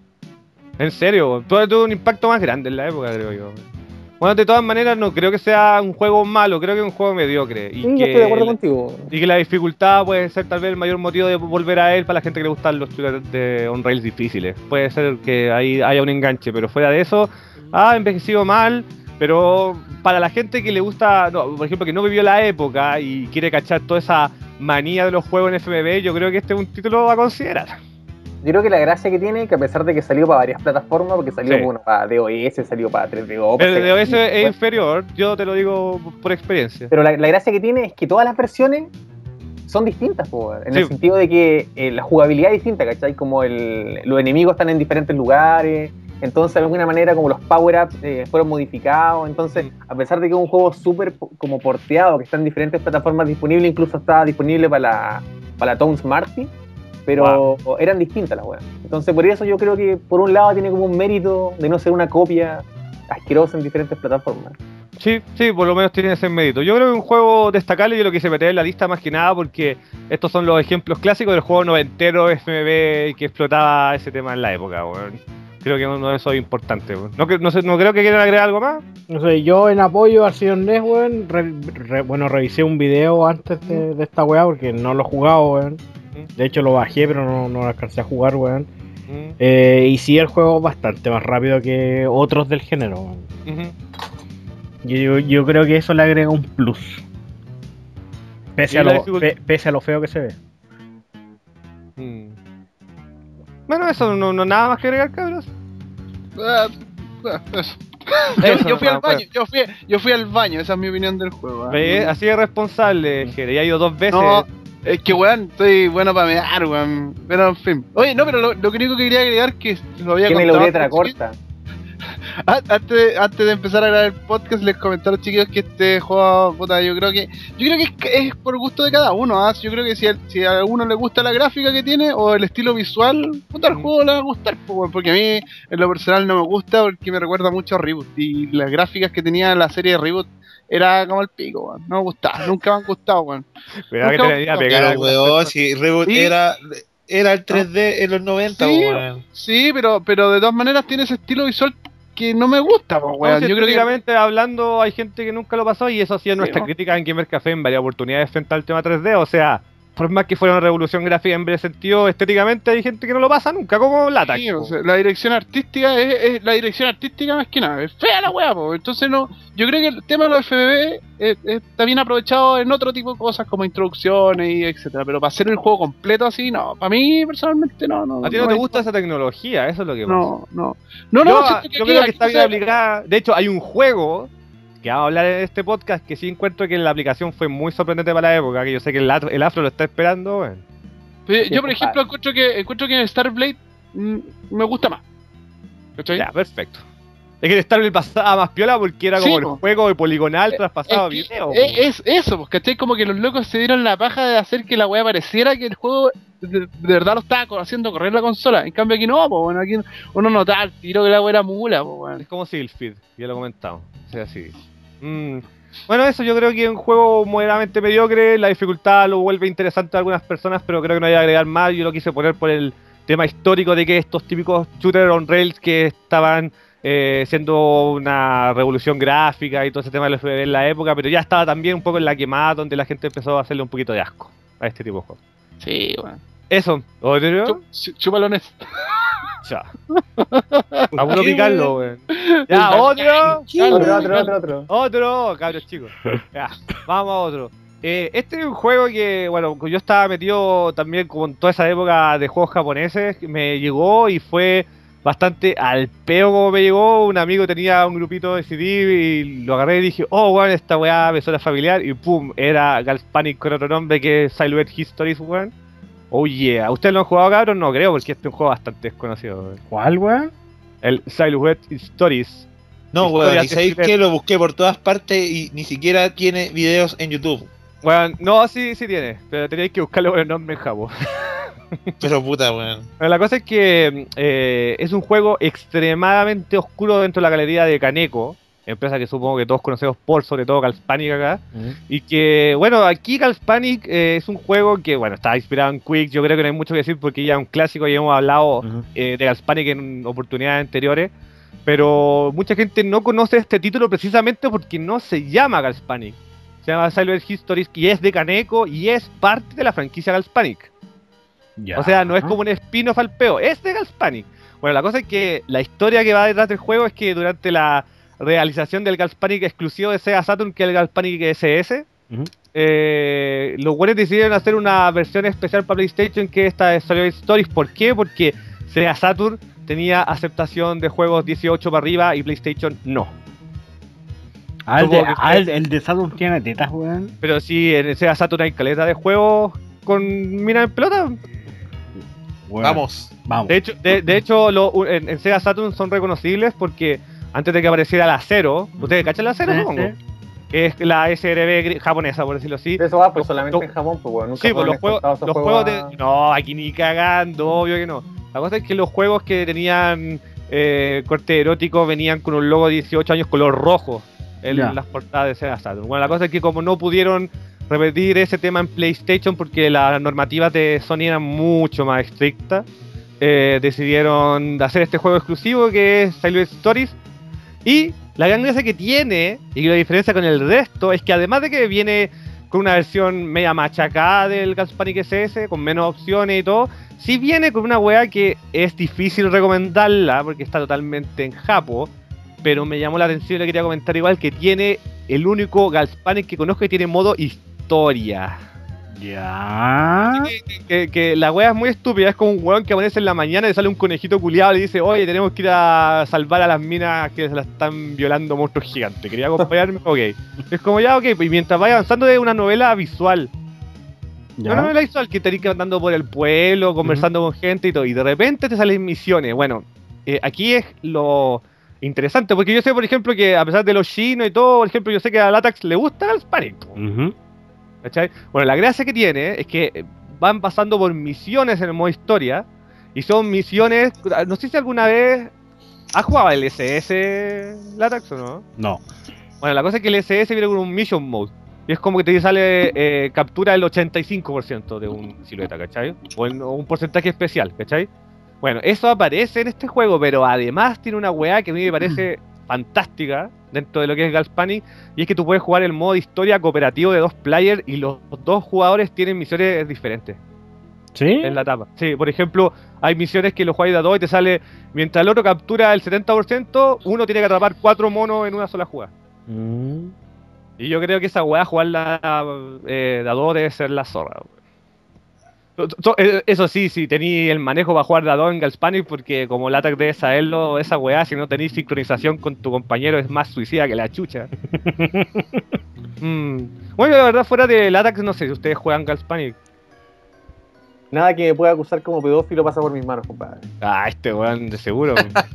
Speaker 2: En serio, weón. Todo tuvo un impacto más grande en la época, creo yo. Bueno, de todas maneras no creo que sea un juego malo, creo que es un juego mediocre. Y
Speaker 5: Sí,
Speaker 2: que
Speaker 5: yo estoy de acuerdo
Speaker 2: la-
Speaker 5: contigo.
Speaker 2: Y que la dificultad puede ser tal vez el mayor motivo de volver a él para la gente que le gustan los shooters de on-rails difíciles. Puede ser que ahí haya un enganche, pero fuera de eso, ha envejecido mal. Pero para la gente que le gusta, no, por ejemplo, que no vivió la época y quiere cachar toda esa manía de los juegos en F M V, yo creo que este es un título a considerar.
Speaker 5: Yo creo que la gracia que tiene, que a pesar de que salió para varias plataformas, porque salió
Speaker 2: Sí.
Speaker 5: bueno, para DOS, salió para tres D O, para
Speaker 2: El
Speaker 5: Sega
Speaker 2: de O S
Speaker 5: C D,
Speaker 2: es
Speaker 5: bueno.
Speaker 2: inferior, yo te lo digo por experiencia.
Speaker 5: Pero la, la gracia que tiene es que todas las versiones son distintas, po, en
Speaker 2: Sí.
Speaker 5: el sentido de que eh, la jugabilidad es distinta, ¿cachai? Como el, los enemigos están en diferentes lugares, entonces de alguna manera como los power-ups eh, fueron modificados, entonces
Speaker 2: Mm.
Speaker 5: a pesar de que es un juego súper po- como porteado, que está en diferentes plataformas disponibles, incluso está disponible para la, para la Town Smarty, pero eran distintas las weas. Entonces por eso yo creo que por un lado tiene como un mérito de no ser una copia asquerosa en diferentes plataformas.
Speaker 2: Sí, sí, por lo menos tiene ese mérito. Yo creo que es un juego destacable, yo lo quise meter en la lista más que nada porque estos son los ejemplos clásicos del juego noventero F M V que explotaba ese tema en la época, weón. Creo que uno de esos es importante, weón. No, que- no, sé, no creo que quieran agregar algo más.
Speaker 1: No sé, yo en apoyo al señor N E S, weón, re- re- bueno, revisé un video antes de, de esta weá porque no lo he jugado, weón. De hecho lo bajé, pero no, no lo alcancé a jugar, weón.
Speaker 2: Mm,
Speaker 1: Eh, y sí, el juego es bastante más rápido que otros del género, weón.
Speaker 2: ujú.
Speaker 1: Yo, yo, yo creo que eso le agrega un plus. Pese
Speaker 2: ¿Y
Speaker 1: a,
Speaker 2: la
Speaker 1: lo,
Speaker 2: dificult-
Speaker 1: pe- pese a lo feo que se ve.
Speaker 2: Mm. Bueno, eso no, no nada más que agregar, cabros.
Speaker 4: Ah, ah, eso.
Speaker 2: Eso
Speaker 4: Yo, yo fui al
Speaker 2: nomás,
Speaker 4: baño, yo fui, yo fui al baño, esa es mi opinión del juego. ah.
Speaker 2: Ve, Así de responsable, Jere. Ya ha ido dos veces.
Speaker 4: No, es que weón, estoy bueno para mear, weón. Pero en fin. Oye, no, pero lo, lo único que quería agregar que lo había
Speaker 5: Tiene la
Speaker 4: contado
Speaker 5: letra
Speaker 4: antes,
Speaker 5: corta.
Speaker 4: Ah, Antes, antes de empezar a grabar el podcast les comenté a los chiquillos que este juego, puta, yo creo que yo creo que es, es por gusto de cada uno, ¿ah? Yo creo que si, el- si a alguno le gusta la gráfica que tiene o el estilo visual, puta, el
Speaker 2: Mm.
Speaker 4: juego le va a gustar, po, weón, porque a mí en lo personal no me gusta porque me recuerda mucho a Reboot y las gráficas que tenía la serie de Reboot era como el pico, weón. No me gustaba, nunca me han gustado, weón.
Speaker 2: Cuidado que
Speaker 4: nunca-
Speaker 2: te venía a pegar.
Speaker 3: Pero,
Speaker 2: algunas
Speaker 3: weón,
Speaker 2: personas.
Speaker 3: si Reboot
Speaker 4: Sí.
Speaker 3: era, era el tres D en los noventa,
Speaker 4: Sí,
Speaker 3: weón.
Speaker 4: sí, pero, pero de todas maneras tiene ese estilo visual que no me gusta, po,
Speaker 2: No,
Speaker 4: weón.
Speaker 2: si
Speaker 4: Yo creo que
Speaker 2: estéticamente hablando, hay gente que nunca lo pasó y eso ha sido
Speaker 4: Sí,
Speaker 2: nuestra
Speaker 4: ¿no?
Speaker 2: crítica en Gamer Café en varias oportunidades frente al tema tres D. O sea, por más que fuera una revolución gráfica en ese sentido, estéticamente hay gente que no lo pasa nunca, como Latac.
Speaker 4: sí, o
Speaker 2: po.
Speaker 4: sea, la dirección artística es, es- la dirección artística más que nada, es fea la weá, po. Entonces no, yo creo que el tema de los F B B es- es- está bien aprovechado en otro tipo de cosas como introducciones y etcétera, pero para hacer el juego completo así, no, para mí personalmente no, no.
Speaker 2: A ti no te
Speaker 4: me-
Speaker 2: gusta esa tecnología, eso es lo que pasa.
Speaker 4: No, no. No, no,
Speaker 2: yo
Speaker 4: siento
Speaker 2: yo
Speaker 4: aquí-
Speaker 2: creo que
Speaker 4: aquí
Speaker 2: está
Speaker 4: se-
Speaker 2: bien aplicada. De hecho, hay un juego que vamos a hablar en este podcast que sí encuentro que la aplicación fue muy sorprendente para la época, que yo sé que el, Afro- el Afro lo está esperando, weón.
Speaker 4: Yo, yo, por
Speaker 5: Sí,
Speaker 4: ejemplo, encuentro que encuentro que Starblade mm, me gusta más. ¿Cachai?
Speaker 2: Ya, perfecto. Es que el Starblade pasaba más piola porque era
Speaker 4: Sí,
Speaker 2: como el
Speaker 4: po.
Speaker 2: juego de poligonal traspasado a
Speaker 4: Es, que-
Speaker 2: video.
Speaker 4: es-
Speaker 2: po.
Speaker 4: es eso, pues, ¿cachai? Como que los locos se dieron la paja de hacer que la weá pareciera que el juego de, de verdad lo estaba co- haciendo correr la consola. En cambio aquí no, pues bueno, aquí uno notaba al tiro que la weá era mula, pues bueno.
Speaker 2: Es como Silphid, ya lo he comentado. O sea, así. Mm. Bueno, eso yo creo que es un juego moderadamente mediocre. La dificultad lo vuelve interesante a algunas personas, pero creo que no hay que agregar más. Yo lo quise poner por el tema histórico de que estos típicos shooters on rails que estaban eh, siendo una revolución gráfica y todo ese tema del F B B en la época, pero ya estaba también un poco en la quemada donde la gente empezó a hacerle un poquito de asco a este tipo de juegos.
Speaker 4: Sí, bueno.
Speaker 2: Eso, otro.
Speaker 4: Chu- chu- Chupalones.
Speaker 2: Ya. A puro picarlo, weón. Ya, otro.
Speaker 5: Otro, otro, otro, otro.
Speaker 2: Otro, cabros chicos. Ya, vamos a otro. Eh, este es un juego que, bueno, yo estaba metido también con toda esa época de juegos japoneses. Me llegó y fue bastante al peo como me llegó. Un amigo tenía un grupito de C D y lo agarré y dije, oh, weón, esta weá me suena familiar. Y pum, era Galspanic con otro nombre que es Silhouette Histories, weón. Oh yeah, ¿ustedes lo han jugado, cabros? No creo, porque este es un juego bastante desconocido, weón.
Speaker 1: ¿Cuál, weón?
Speaker 2: El Silhouette Stories.
Speaker 3: No, weón,
Speaker 2: Historias
Speaker 3: y
Speaker 2: de
Speaker 3: sabéis
Speaker 2: Silhouette.
Speaker 3: que lo busqué por todas partes y ni siquiera tiene videos en YouTube.
Speaker 2: Bueno, no, sí, sí tiene, pero tenéis que buscarlo con el nombre en Jabo.
Speaker 3: Pero puta, weón.
Speaker 2: Pero la cosa es que eh, es un juego extremadamente oscuro dentro de la galería de Kaneko, empresa que supongo que todos conocemos por, sobre todo, Galspanic acá. Y que, bueno, aquí Galspanic eh, es un juego que, bueno, está inspirado en Quick. Yo creo que no hay mucho que decir porque ya es un clásico y hemos hablado
Speaker 1: Ujú.
Speaker 2: eh, de Galspanic en oportunidades anteriores. Pero mucha gente no conoce este título precisamente porque no se llama Galspanic. Se llama Silhouette Histories y es de Kaneko y es parte de la franquicia Galspanic.
Speaker 1: Ya.
Speaker 2: O sea, no es como un spin-off al peo, es de Galspanic. Bueno, la cosa es que la historia que va detrás del juego es que durante la realización del Galspanic exclusivo de Sega Saturn, que es el Galspanic S S,
Speaker 1: Ujú.
Speaker 2: eh, los güeyes decidieron hacer una versión especial para PlayStation que es esta de Silhouette Stories. ¿Por qué? Porque Sega Saturn tenía aceptación de juegos dieciocho para arriba y PlayStation no.
Speaker 1: Ah, el de,
Speaker 2: Supongo que
Speaker 1: ah,
Speaker 2: fue-
Speaker 1: el, el de Saturn tiene tetas, weón.
Speaker 2: Pero sí, en Sega Saturn hay caleta de juegos con mina en pelota.
Speaker 1: Weón,
Speaker 3: Vamos.
Speaker 1: Vamos.
Speaker 2: De hecho, de, de hecho lo- en, en Sega Saturn son reconocibles porque antes de que apareciera la Zero, ¿ustedes cachan la Zero,
Speaker 1: Sí,
Speaker 2: supongo?
Speaker 1: sí.
Speaker 2: Que es la S R B gri- japonesa, por decirlo así.
Speaker 5: Eso va pues
Speaker 2: Los-
Speaker 5: solamente
Speaker 2: los-
Speaker 5: en Japón, pues weón. Nunca
Speaker 2: Sí, pues
Speaker 5: fueron
Speaker 2: los juegos,
Speaker 5: exportados esos
Speaker 2: los juegos
Speaker 5: a-
Speaker 2: de... No, aquí ni cagando, obvio que no. La cosa es que los juegos que tenían eh, corte erótico venían con un logo de dieciocho años color rojo en
Speaker 1: Ya.
Speaker 2: las portadas de Sega Saturn. Bueno, la cosa es que como no pudieron repetir ese tema en PlayStation porque las normativas de Sony eran mucho más estrictas, eh, decidieron hacer este juego exclusivo que es Silhouette Stories. Y la gran gracia que tiene, y la diferencia con el resto, es que además de que viene con una versión media machacada del Galspanic S S, con menos opciones y todo, sí viene con una weá que es difícil recomendarla porque está totalmente en japo, pero me llamó la atención y le quería comentar igual que tiene el único Galspanic que conozco que tiene modo historia.
Speaker 1: Ya.
Speaker 2: Que, que- que la wea es muy estúpida, es como un weón que aparece en la mañana y le sale un conejito culiado y le dice, oye, tenemos que ir a salvar a las minas que se la están violando monstruos gigantes, ¿quería acompañarme? Ok. Es como ya, ok, y mientras vaya avanzando es una novela visual.
Speaker 1: Ya.
Speaker 2: Una novela visual que tenés que ir andando por el pueblo, conversando con gente y todo, y de repente te salen misiones. Bueno, eh, aquí es lo interesante, porque yo sé, por ejemplo, que a pesar de los chinos y todo, por ejemplo, yo sé que a Latax le gusta el Spanish.
Speaker 1: Ujú.
Speaker 2: ¿Cachai? Bueno, la gracia que tiene es que van pasando por misiones en el modo historia. Y son misiones. No sé si alguna vez. ¿Has jugado el S S Latax o no?
Speaker 1: No.
Speaker 2: Bueno, la cosa es que el S S viene con un Mission Mode. Y es como que te sale eh, captura el ochenta y cinco por ciento de un silueta, ¿cachai? O, en- o un porcentaje especial, ¿cachai? Bueno, eso aparece en este juego, pero además tiene una weá que a mí me parece fantástica dentro de lo que es Galspanic, y es que tú puedes jugar el modo historia cooperativo de dos players y los dos jugadores tienen misiones diferentes
Speaker 1: ¿Sí?
Speaker 2: en la etapa. Sí, por ejemplo, hay misiones que los juegas de a dos y te sale, mientras el otro captura el setenta por ciento, uno tiene que atrapar cuatro monos en una sola jugada.
Speaker 1: Mm.
Speaker 2: Y yo creo que esa weá, jugarla eh, de a dos debe ser la zorra. weón. To- to- eh, Eso sí, si tenéis el manejo para jugar de a dos en Galspanic, porque como el ataque debe saberlo, esa weá, si no tenéis sincronización con tu compañero, es más suicida que la chucha. Mm. Bueno, la verdad, fuera del ataque, no sé si ustedes juegan Galspanic.
Speaker 5: Nada que me pueda acusar como pedófilo pasa por mis manos, compadre.
Speaker 2: Ah, este weón, de seguro.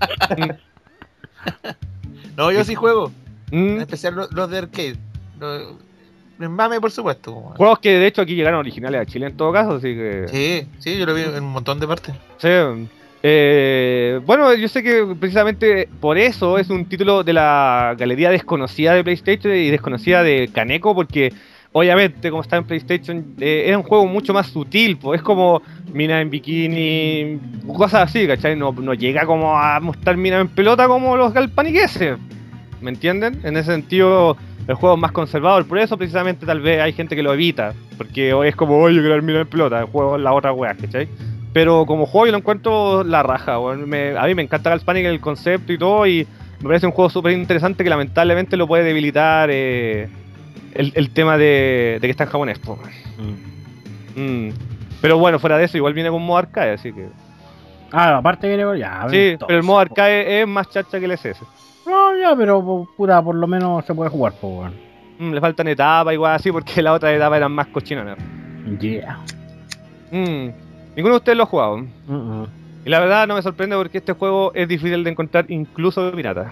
Speaker 3: No, yo sí juego. En
Speaker 2: Mm.
Speaker 3: especial los, los de arcade. Los, en Mame, por supuesto. weón.
Speaker 2: Juegos que de hecho aquí llegaron originales a Chile en todo caso, así que...
Speaker 3: Sí, sí, yo lo vi en un montón de partes.
Speaker 2: Sí. Eh, bueno, yo sé que precisamente por eso es un título de la galería desconocida de PlayStation y desconocida de Kaneko, porque obviamente como está en PlayStation eh, era un juego mucho más sutil, pues es como mina en bikini, cosas así, ¿cachai? No, no llega como a mostrar mina en pelota como los galpaniqueses, ¿me entienden? En ese sentido el juego es más conservador, por eso precisamente tal vez hay gente que lo evita, porque es como, oye, quiero terminar en pelota, el juego es la otra wea, ¿cachai? Pero como juego yo lo encuentro la raja, weón. Me, a mí me encanta Gals Panic, el concepto y todo, y me parece un juego súper interesante que lamentablemente lo puede debilitar eh, el, el tema de, de que está en japonés, po. Mm. Mm. Pero bueno, fuera de eso, igual viene con modo arcade, así que...
Speaker 1: Ah, aparte viene con ya.
Speaker 2: Sí,
Speaker 1: entonces,
Speaker 2: pero el modo arcade es más chacha que el S S.
Speaker 1: No, ya, pero pu- puta, por lo menos se puede jugar, pues, weón.
Speaker 2: Mm, le faltan etapas igual así, porque las otras etapas eran más cochinonas.
Speaker 1: Yeah.
Speaker 2: Mm. Ninguno de ustedes lo ha jugado.
Speaker 1: Mm, mm.
Speaker 2: Y la verdad no me sorprende porque este juego es difícil de encontrar incluso de pirata.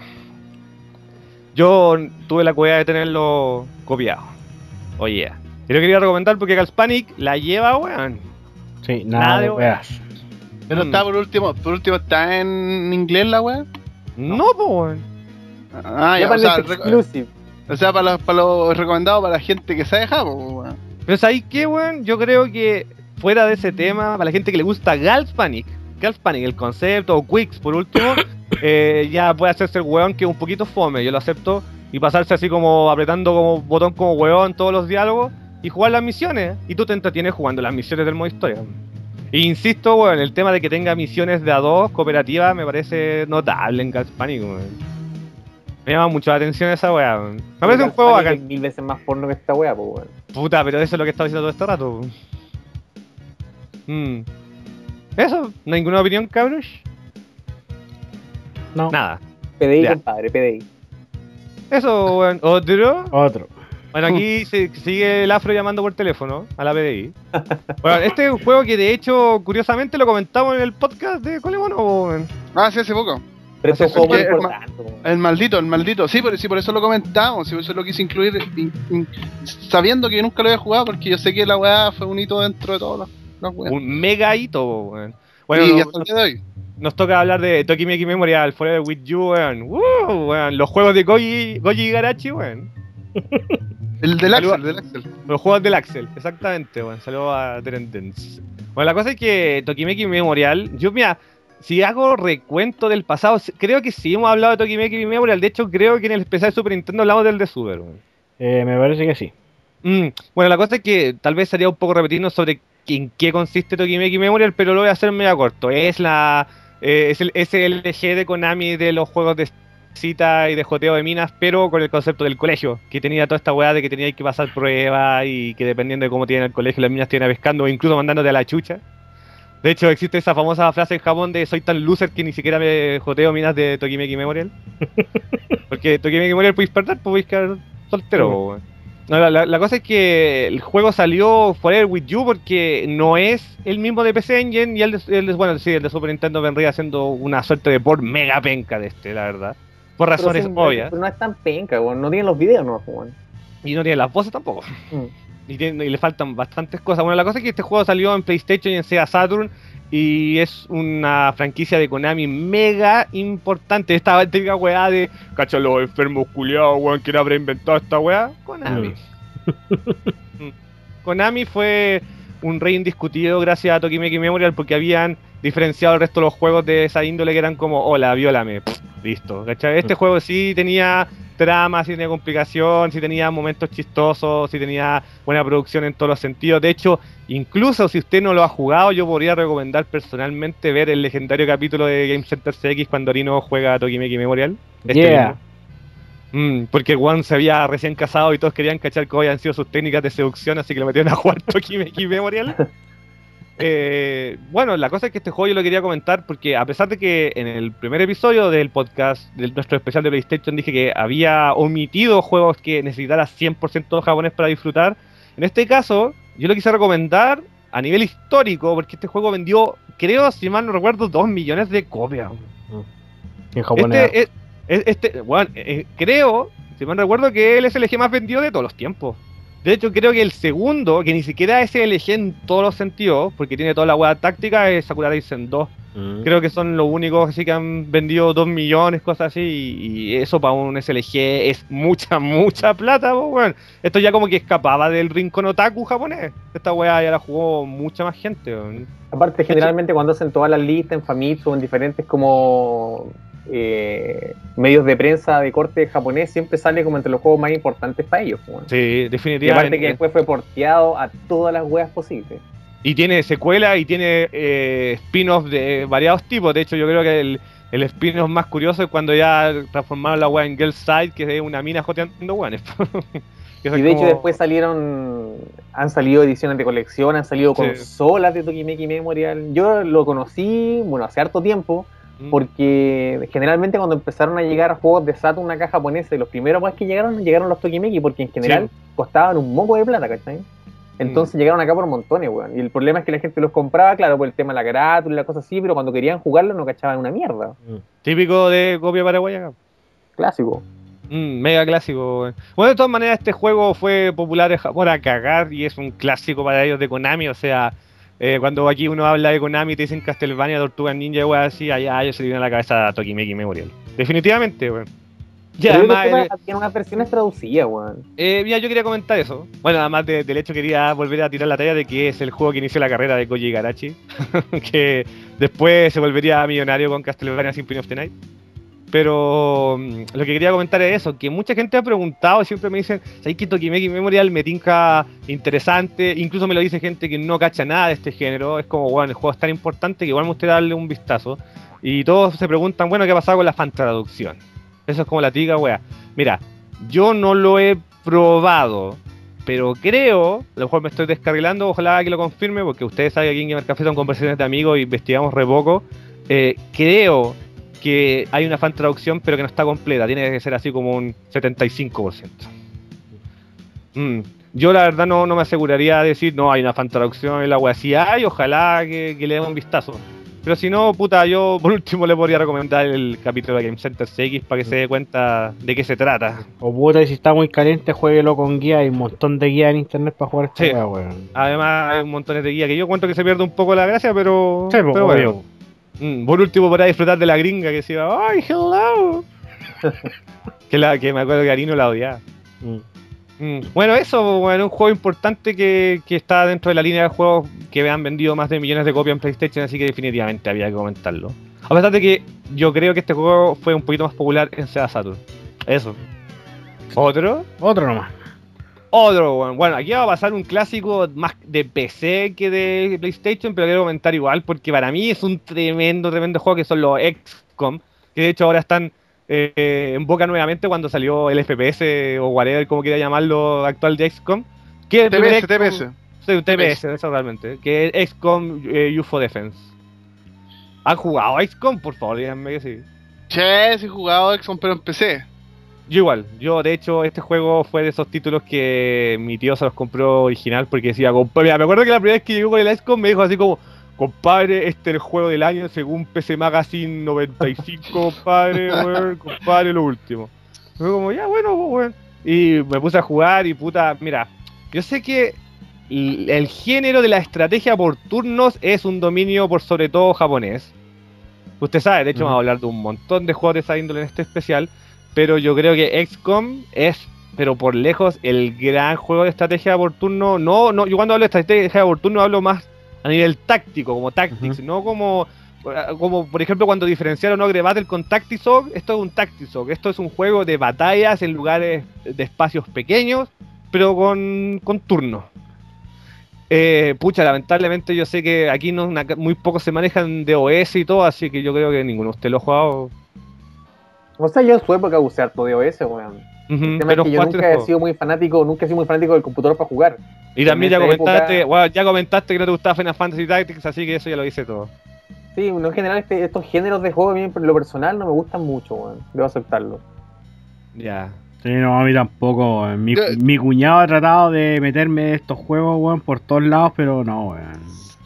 Speaker 2: Yo tuve la cueva de tenerlo copiado. Oye, yeah. Y lo quería recomendar porque Gals Panic la lleva, weón.
Speaker 1: Sí, nada,
Speaker 2: Nada
Speaker 1: de
Speaker 2: de
Speaker 1: weas.
Speaker 4: Pero
Speaker 2: Mm.
Speaker 4: está por último, por último está en inglés la weá.
Speaker 2: No, pues, weón.
Speaker 4: Ah, ya, o
Speaker 5: Japan
Speaker 4: sea,
Speaker 5: es
Speaker 4: re-
Speaker 5: exclusive.
Speaker 4: o sea, para los, para los recomendados para la gente que sabe Japón, weón.
Speaker 2: Pero ¿sabes qué, weón? Yo creo que fuera de ese tema, para la gente que le gusta Gals Panic, Gals Panic, el concepto, o Quicks por último, eh, ya puede hacerse el weón que es un poquito fome, yo lo acepto, y pasarse así como apretando como botón como weón todos los diálogos, y jugar las misiones, y tú te entretienes jugando las misiones del modo historia. E insisto, weón, el tema de que tenga misiones de a dos cooperativas me parece notable en Gals Panic, weón. Me llama mucho la atención esa weá, weón. Me parece un
Speaker 5: Japan
Speaker 2: juego
Speaker 5: es
Speaker 2: bacán.
Speaker 5: mil veces más porno que esta wea, pues, weón.
Speaker 2: Puta, pero eso es lo que estaba diciendo todo este rato. Mm. Eso, ¿ninguna opinión, cabros?
Speaker 1: No,
Speaker 2: Nada.
Speaker 5: P D I,
Speaker 2: Ya.
Speaker 5: compadre, P D I.
Speaker 2: Eso, weón. Otro.
Speaker 1: otro.
Speaker 2: Bueno, aquí se, sigue el afro llamando por teléfono a la P D I. Bueno, este es un juego que de hecho, curiosamente, lo comentamos en el podcast de Colemono, weón.
Speaker 4: Ah, sí, hace poco.
Speaker 5: Pero esto es un juego muy
Speaker 4: Porque-
Speaker 5: importante, weón.
Speaker 4: El maldito, el maldito. Sí, por, sí, por eso lo comentamos. Sí, por eso lo quise incluir. in- in- sabiendo que nunca lo había jugado, porque yo sé que la weá fue un hito dentro de todos los, los weas.
Speaker 2: Un mega hito, weón. Bueno,
Speaker 4: y
Speaker 2: no-
Speaker 4: hasta el día de hoy.
Speaker 2: nos toca hablar de Tokimeki Memorial, Forever With You, weón. Woo, weón. Los juegos de Goji, Goji Igarashi, weón.
Speaker 4: El del
Speaker 2: Saluda-
Speaker 4: Axel, del Axel.
Speaker 2: Los juegos del Axel, exactamente, bueno, saludos a Terendence. Bueno, la cosa es que Tokimeki Memorial, yo mira, si hago recuento del pasado, s- creo que sí hemos hablado de Tokimeki Memorial, de hecho creo que en el especial de Super Nintendo hablamos del de Super. Weón.
Speaker 1: Eh, me parece que sí.
Speaker 2: Mm, bueno, la cosa es que tal vez sería un poco repetirnos sobre que- en qué consiste Tokimeki Memorial, pero lo voy a hacer medio corto. Es la eh, es el S L G de Konami de los juegos de cita y de joteo de minas, pero con el concepto del colegio, que tenía toda esta weá de que tenías que pasar pruebas y que dependiendo de cómo tienen el colegio las minas te iban pescando o incluso mandándote a la chucha. De hecho existe esa famosa frase en Japón de soy tan loser que ni siquiera me joteo minas de Tokimeki Memorial. Porque Tokimeki Memorial podéis perder, pues podéis quedar soltero.
Speaker 1: Sí.
Speaker 2: weón. No, la, la- la cosa es que el juego salió Forever With You porque no es el mismo de P C Engine y el de, el de- bueno, sí, el de Super Nintendo vendría siendo una suerte de port mega penca de este, la verdad. Por
Speaker 5: Pero
Speaker 2: razones
Speaker 5: sí,
Speaker 2: obvias.
Speaker 5: pero no es tan penca, weón. No tienen los videos, no, weón.
Speaker 2: Y no tiene las voces tampoco.
Speaker 5: Mm.
Speaker 2: Y, tiene- y le faltan bastantes cosas. Bueno, la cosa es que este juego salió en PlayStation y en Sega Saturn. Y es una franquicia de Konami mega importante. Esta típica weá de cacha los enfermos culiados, weón, ¿quién habrá inventado esta weá? Konami. Mm. Konami fue un rey indiscutido gracias a Tokimeki Memorial porque habían diferenciado el resto de los juegos de esa índole que eran como, hola, viólame, pff, listo, ¿cachai? Este
Speaker 1: Mm.
Speaker 2: juego sí tenía trama, sí tenía complicación, sí tenía momentos chistosos, sí tenía buena producción en todos los sentidos. De hecho, incluso si usted no lo ha jugado, yo podría recomendar personalmente ver el legendario capítulo de Game Center C X cuando Rino juega a Tokimeki Memorial. Este
Speaker 1: Yeah.
Speaker 2: mismo. Mm, porque el Juan se había recién casado y todos querían cachar cómo habían sido sus técnicas de seducción, así que lo metieron a jugar Tokimeki Memorial. Eh, bueno, la cosa es que este juego yo lo quería comentar porque a pesar de que en el primer episodio del podcast, de nuestro especial de PlayStation, dije que había omitido juegos que necesitara cien por ciento japonés para disfrutar, en este caso yo lo quise recomendar a nivel histórico porque este juego vendió, creo, si mal no recuerdo, dos millones de copias.
Speaker 1: En japonés.
Speaker 2: Este, es- es- este, bueno, eh, creo, si mal no recuerdo, que él es el L G más vendido de todos los tiempos. De hecho, creo que el segundo, que ni siquiera es el L G en todos los sentidos, porque tiene toda la hueá táctica, es Sakura Taisen dos.
Speaker 1: Mm.
Speaker 2: Creo que son los únicos así que han vendido dos millones, cosas así, y, y eso para un S L G es mucha, mucha plata, pues, weón. Esto ya como que escapaba del rincón otaku japonés. Esta weá ya la jugó mucha más gente, weón.
Speaker 5: Aparte, generalmente cuando hacen todas las listas en Famitsu o en diferentes como eh, medios de prensa de corte japonés siempre sale como entre los juegos más importantes para ellos. Bueno.
Speaker 2: Sí,
Speaker 5: Y
Speaker 2: definitivamente.
Speaker 5: aparte que después fue porteado a todas las weas posibles.
Speaker 2: Y tiene secuela y tiene eh, spin-off de variados tipos. De hecho, yo creo que el, el spin-off más curioso es cuando ya transformaron la wea en Girl Side, que es una mina joteando weones.
Speaker 5: Y de hecho después salieron, han salido ediciones de colección, han salido
Speaker 2: Sí.
Speaker 5: consolas de Tokimeki Memorial. Yo lo conocí, bueno, hace harto tiempo, porque generalmente cuando empezaron a llegar juegos de Saturn acá japoneses, los primeros pues, que llegaron, llegaron los Tokimeki, porque en general
Speaker 2: Sí.
Speaker 5: costaban un moco de plata, ¿cachai? Entonces llegaron acá por montones, weón. Y el problema es que la gente los compraba, claro, por el tema de la carátula y la cosa así, pero cuando querían jugarlo no cachaban una mierda.
Speaker 2: Típico de copia paraguaya.
Speaker 5: Clásico.
Speaker 2: Mm, mega clásico. weón. Bueno, de todas maneras, este juego fue popular en Japón a cagar y es un clásico para ellos de Konami. O sea, eh, cuando aquí uno habla de Konami y te dicen Castlevania, Tortuga Ninja y weas así, allá a ellos se le viene a la cabeza a Tokimeki Memorial. Definitivamente, weón. Y
Speaker 5: Pero
Speaker 2: además,
Speaker 5: yo creo
Speaker 2: eh,
Speaker 5: que tiene unas versiones traducidas, weón.
Speaker 2: eh, mira, yo quería comentar eso. Bueno, además de- del hecho quería volver a tirar la talla de que es el juego que inició la carrera de Koji Igarashi, que después se volvería millonario con Castlevania Symphony of the Night. Pero mm, lo que quería comentar es eso, que mucha gente ha preguntado, siempre me dicen, ¿sabes que Tokimeki Memorial me tinca interesante? Incluso me lo dice gente que no cacha nada de este género, es como, bueno, el juego es tan importante que igual me gustaría darle un vistazo. Y todos se preguntan, bueno, ¿qué ha pasado con la fan traducción? Eso es como la tica, wea. Mira, yo no lo he probado, pero creo, a lo mejor me estoy descarrilando, ojalá que lo confirme, porque ustedes saben que aquí en Gamer Café son conversaciones de amigos y investigamos re poco. Eh, creo que hay una fan traducción, pero que no está completa, tiene que ser así como un setenta y cinco por ciento. Mm. Yo la verdad no, no me aseguraría de decir, no, hay una fan traducción en la wea. Si hay, ojalá que, que le den un vistazo. Pero si no, puta, yo por último le podría recomendar el capítulo de Game Center C X para que se dé cuenta de qué se trata.
Speaker 1: O puta, y si está muy caliente, jueguelo con guía. Hay un montón de guías en internet para jugar esta
Speaker 2: Sí.
Speaker 1: weá, weón.
Speaker 2: Además, hay un montón de guías que yo cuento que se pierde un poco la gracia, pero.
Speaker 1: Sí, pues,
Speaker 2: pero
Speaker 1: obvio.
Speaker 2: bueno. Mm, por último, podrá disfrutar de la gringa que se iba, ¡ay, hello! que, la, que me acuerdo que Arino la odiaba.
Speaker 1: Mm.
Speaker 2: Mm, Bueno, eso, bueno, un juego importante que, que está dentro de la línea de juegos que han vendido más de millones de copias en PlayStation, así que definitivamente había que comentarlo. A pesar de que yo creo que este juego fue un poquito más popular en Sega Saturn. Eso. ¿Otro?
Speaker 1: Otro nomás.
Speaker 2: Otro, bueno. Bueno, aquí va a pasar un clásico más de P C que de PlayStation, pero quiero comentar igual porque para mí es un tremendo, tremendo juego que son los X COM, que de hecho ahora están eh, en boca nuevamente cuando salió el F P S o whatever, como quiera llamarlo, actual de X COM. Que es el primer
Speaker 4: T P S,
Speaker 2: X COM.
Speaker 4: T P S.
Speaker 2: Sí, un T P S, eso realmente. Que es X COM eh, U F O Defense. ¿Han jugado a X COM? Por favor, díganme que sí.
Speaker 4: Che, sí he jugado Exxon, pero en P C.
Speaker 2: Yo igual, yo de hecho este juego fue de esos títulos que mi tío se los compró original porque decía, compadre, mira, me acuerdo que la primera vez que llegó con el X COM me dijo así como, compadre, este es el juego del año según P C Magazine noventa y cinco, compadre, weón, compadre, lo último. Y fue como, ya, bueno, pues, weón. Y me puse a jugar y puta, mira, yo sé que el, el género de la estrategia por turnos es un dominio por sobre todo japonés. Usted sabe, de hecho,
Speaker 1: Ujú.
Speaker 2: vamos a hablar de un montón de juegos de esa índole en este especial. Pero yo creo que X COM es, pero por lejos, el gran juego de estrategia por turno. No, no, yo cuando hablo de estrategia por turno hablo más a nivel táctico, como Tactics,
Speaker 1: Ujú.
Speaker 2: no como, como por ejemplo cuando diferenciaron Ogre Battle con Tactisoc. Esto es un Tactisoc, esto es un juego de batallas en lugares de espacios pequeños, pero con, con turnos. Eh, pucha, lamentablemente yo sé que aquí no, una- muy pocos se manejan de O S y todo, así que yo creo que ninguno de ustedes lo ha jugado.
Speaker 5: O sea, yo en su época usé harto de O S, weón.
Speaker 2: Ujú,
Speaker 5: El tema
Speaker 2: pero
Speaker 5: es que yo
Speaker 2: jugaste el
Speaker 5: nunca he
Speaker 2: juego.
Speaker 5: sido muy fanático, nunca he sido muy fanático del computador para jugar.
Speaker 2: Y también
Speaker 5: en
Speaker 2: ya
Speaker 5: esa
Speaker 2: comentaste,
Speaker 5: época-
Speaker 2: bueno, ya comentaste que no te gustaba Final Fantasy Tactics, así que eso ya lo hice todo.
Speaker 5: Sí, no, en general este- estos géneros de juego a mí en lo personal no me gustan mucho, weón. Debo aceptarlo.
Speaker 2: Ya.
Speaker 1: Sí, no, a mí tampoco, weón. Mi,
Speaker 4: Yo-
Speaker 1: mi cuñado ha tratado de meterme en estos juegos, weón, por todos lados, pero no, weón.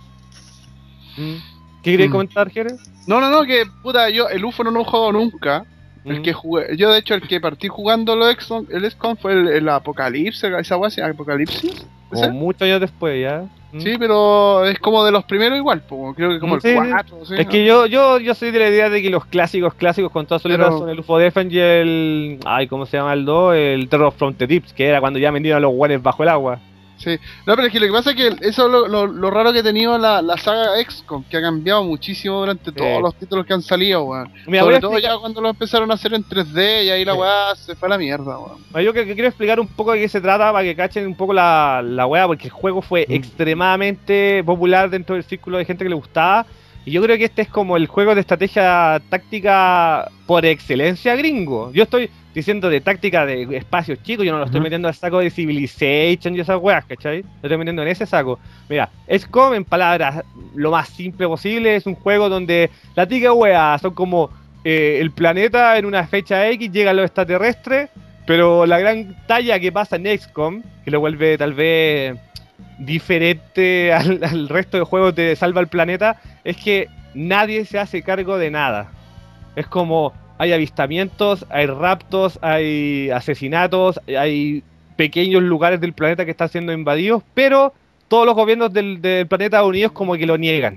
Speaker 2: Mm. ¿Qué querías
Speaker 1: Mm.
Speaker 2: comentar, Jerez?
Speaker 4: No, no, no, que puta, yo el U F O no lo he jugado nunca. El
Speaker 2: Mm.
Speaker 4: que jugué, yo de hecho el que partí jugando los Exxon, el Exxon fue el, el Apocalipsis, esa guay, Apocalipsis.
Speaker 2: Como
Speaker 4: ¿Ese?
Speaker 2: muchos años después, ya. Mm.
Speaker 4: Sí, pero es como de los primeros igual, po, creo que como
Speaker 2: Sí,
Speaker 4: el
Speaker 2: sí.
Speaker 4: cuatro, ¿sí?
Speaker 2: Es que yo, yo, yo soy de la idea de que los clásicos, clásicos con toda su letra
Speaker 4: Pero-
Speaker 2: son el U F O Defense y el... Ay, ¿cómo se llama el dos? El Terror from the Deeps, que era cuando ya vendían a los guanes bajo el agua.
Speaker 4: Sí, no, pero es que lo que pasa es que eso es lo, lo, lo raro que ha tenido la, la saga X COM, que ha cambiado muchísimo durante
Speaker 2: Sí.
Speaker 4: todos los títulos que han salido, weón.
Speaker 2: Mira, voy
Speaker 4: Sobre
Speaker 2: a
Speaker 4: todo
Speaker 2: explicar-
Speaker 4: ya cuando lo empezaron a hacer en tres D y ahí la
Speaker 2: Sí.
Speaker 4: weá se fue a la mierda, weón.
Speaker 2: Bueno, yo que, que quiero explicar un poco de qué se trata para que cachen un poco la, la wea, porque el juego fue
Speaker 1: Mm.
Speaker 2: extremadamente popular dentro del círculo de gente que le gustaba. Y yo creo que este es como el juego de estrategia táctica por excelencia gringo. Yo estoy diciendo de táctica de espacios chicos, yo no lo estoy
Speaker 1: Ujú.
Speaker 2: metiendo al saco de Civilization y esas weas, ¿cachai? Lo estoy metiendo en ese saco. Mira, X COM, en palabras lo más simple posible, es un juego donde la típica wea son como eh, el planeta en una fecha X, llegan los extraterrestres, pero la gran talla que pasa en X COM, que lo vuelve tal vez diferente al, al resto de juegos de Salva el Planeta, es que nadie se hace cargo de nada. Es como hay avistamientos, hay raptos, hay asesinatos, hay pequeños lugares del planeta que están siendo invadidos, pero todos los gobiernos del, del planeta unidos como que lo niegan.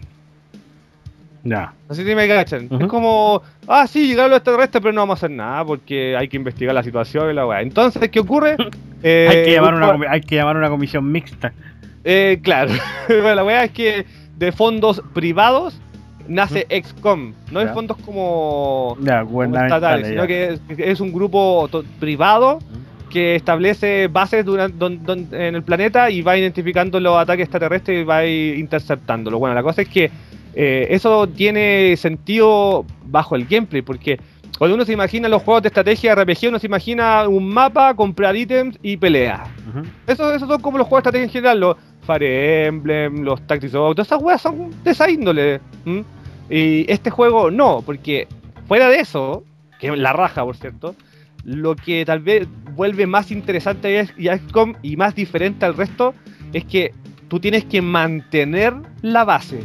Speaker 1: Ya.
Speaker 2: No sé si me cachan.
Speaker 1: Ujú.
Speaker 2: Es como, ah, sí, llegaron los extraterrestres, pero no vamos a hacer nada porque hay que investigar la situación y la weá. Entonces, ¿qué ocurre? Eh,
Speaker 1: hay, que llamar
Speaker 2: un
Speaker 1: una,
Speaker 2: po-
Speaker 1: comi- hay que llamar una comisión mixta.
Speaker 2: eh, claro. Bueno, la weá es que de fondos privados nace X COM. No de
Speaker 1: Ya.
Speaker 2: fondos como,
Speaker 1: Ya,
Speaker 2: como
Speaker 1: gubernamentales,
Speaker 2: estatales, sino
Speaker 1: ya.
Speaker 2: que es, es un grupo to- privado que establece bases duran- don- don- en el planeta y va identificando los ataques extraterrestres y va i- interceptándolo. Bueno, la cosa es que eh, eso tiene sentido bajo el gameplay, porque cuando uno se imagina los juegos de estrategia R P G, uno se imagina un mapa, comprar ítems y pelea.
Speaker 1: Ujú.
Speaker 2: Eso, esos son como los juegos de estrategia en general, los Fire Emblem, los Tactics Ogre, todas esas weas son de esa índole. ¿m? Y este juego no, porque fuera de eso, que es la raja por cierto, lo que tal vez vuelve más interesante es- y X COM y más diferente al resto es que tú tienes que mantener la base.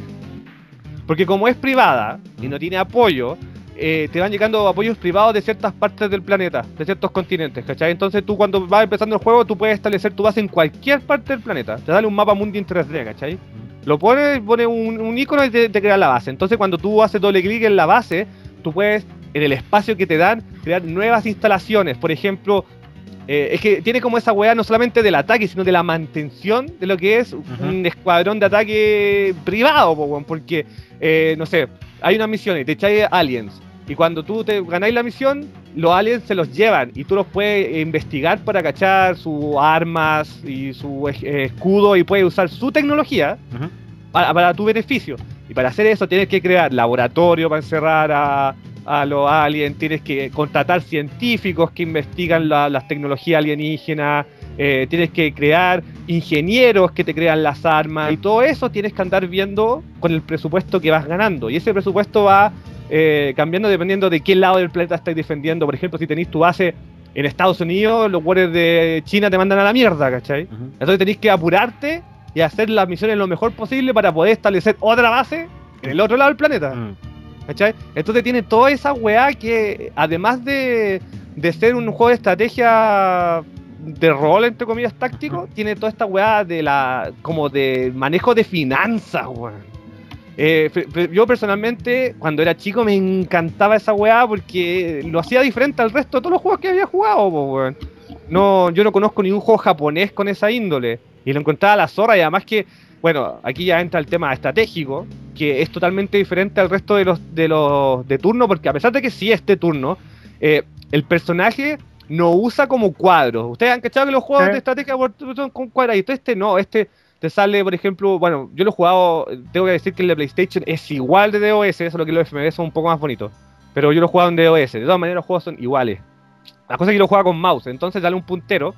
Speaker 2: Porque como es privada y no tiene apoyo, eh, te van llegando apoyos privados de ciertas partes del planeta, de ciertos continentes, ¿cachai? Entonces tú cuando vas empezando el juego, tú puedes establecer tu base en cualquier parte del planeta. Te sale un mapa mundi en tres D, ¿cachai? Lo pones, pones un, un icono y te, te crea la base. Entonces cuando tú haces doble clic en la base, tú puedes, en el espacio que te dan, crear nuevas instalaciones. Por ejemplo, eh, es que tiene como esa weá no solamente del ataque, sino de la mantención de lo que es un escuadrón de ataque privado, po, weón, porque, eh, no sé, hay una misión y te echáis aliens. Y cuando tú te ganáis la misión, los aliens se los llevan y tú los puedes investigar para cachar sus armas y su es- eh, escudo y puedes usar su tecnología
Speaker 1: Ujú.
Speaker 2: para, para tu beneficio. Y para hacer eso tienes que crear laboratorio para encerrar a, a los aliens, tienes que contratar científicos que investigan la- las tecnologías alienígenas, eh, tienes que crear ingenieros que te crean las armas y todo eso tienes que andar viendo con el presupuesto que vas ganando. Y ese presupuesto va eh, cambiando dependiendo de qué lado del planeta estáis defendiendo. Por ejemplo, si tenéis tu base en Estados Unidos, los guardias de China te mandan a la mierda, ¿cachai?
Speaker 1: Ujú.
Speaker 2: Entonces tenéis que apurarte y hacer las misiones lo mejor posible para poder establecer otra base en el otro lado del planeta,
Speaker 1: Mm.
Speaker 2: ¿cachai? Entonces tiene toda esa weá que, además de, de ser un juego de estrategia de rol, entre comillas, táctico, tiene toda esta weá de la, como de manejo de finanzas, weón. Eh, fe- fe- yo personalmente, cuando era chico, me encantaba esa weá porque lo hacía diferente al resto de todos los juegos que había jugado, po, weón. No, yo no conozco ningún juego japonés con esa índole. Y lo encontraba a la zorra y además que, bueno, aquí ya entra el tema estratégico, que es totalmente diferente al resto de los de los de turno, porque a pesar de que sí es de turno, eh, el personaje no usa como cuadros. Ustedes han cachado que los juegos
Speaker 1: Sí.
Speaker 2: de estrategia por turno son con cuadraditos. Este no, este te sale, por ejemplo, bueno, yo lo he jugado, tengo que decir que el de PlayStation es igual de DOS, solo que los F M V son un poco más bonitos. Pero yo lo he jugado en DOS, de todas maneras los juegos son iguales. La cosa es que yo lo juego con mouse, entonces dale un puntero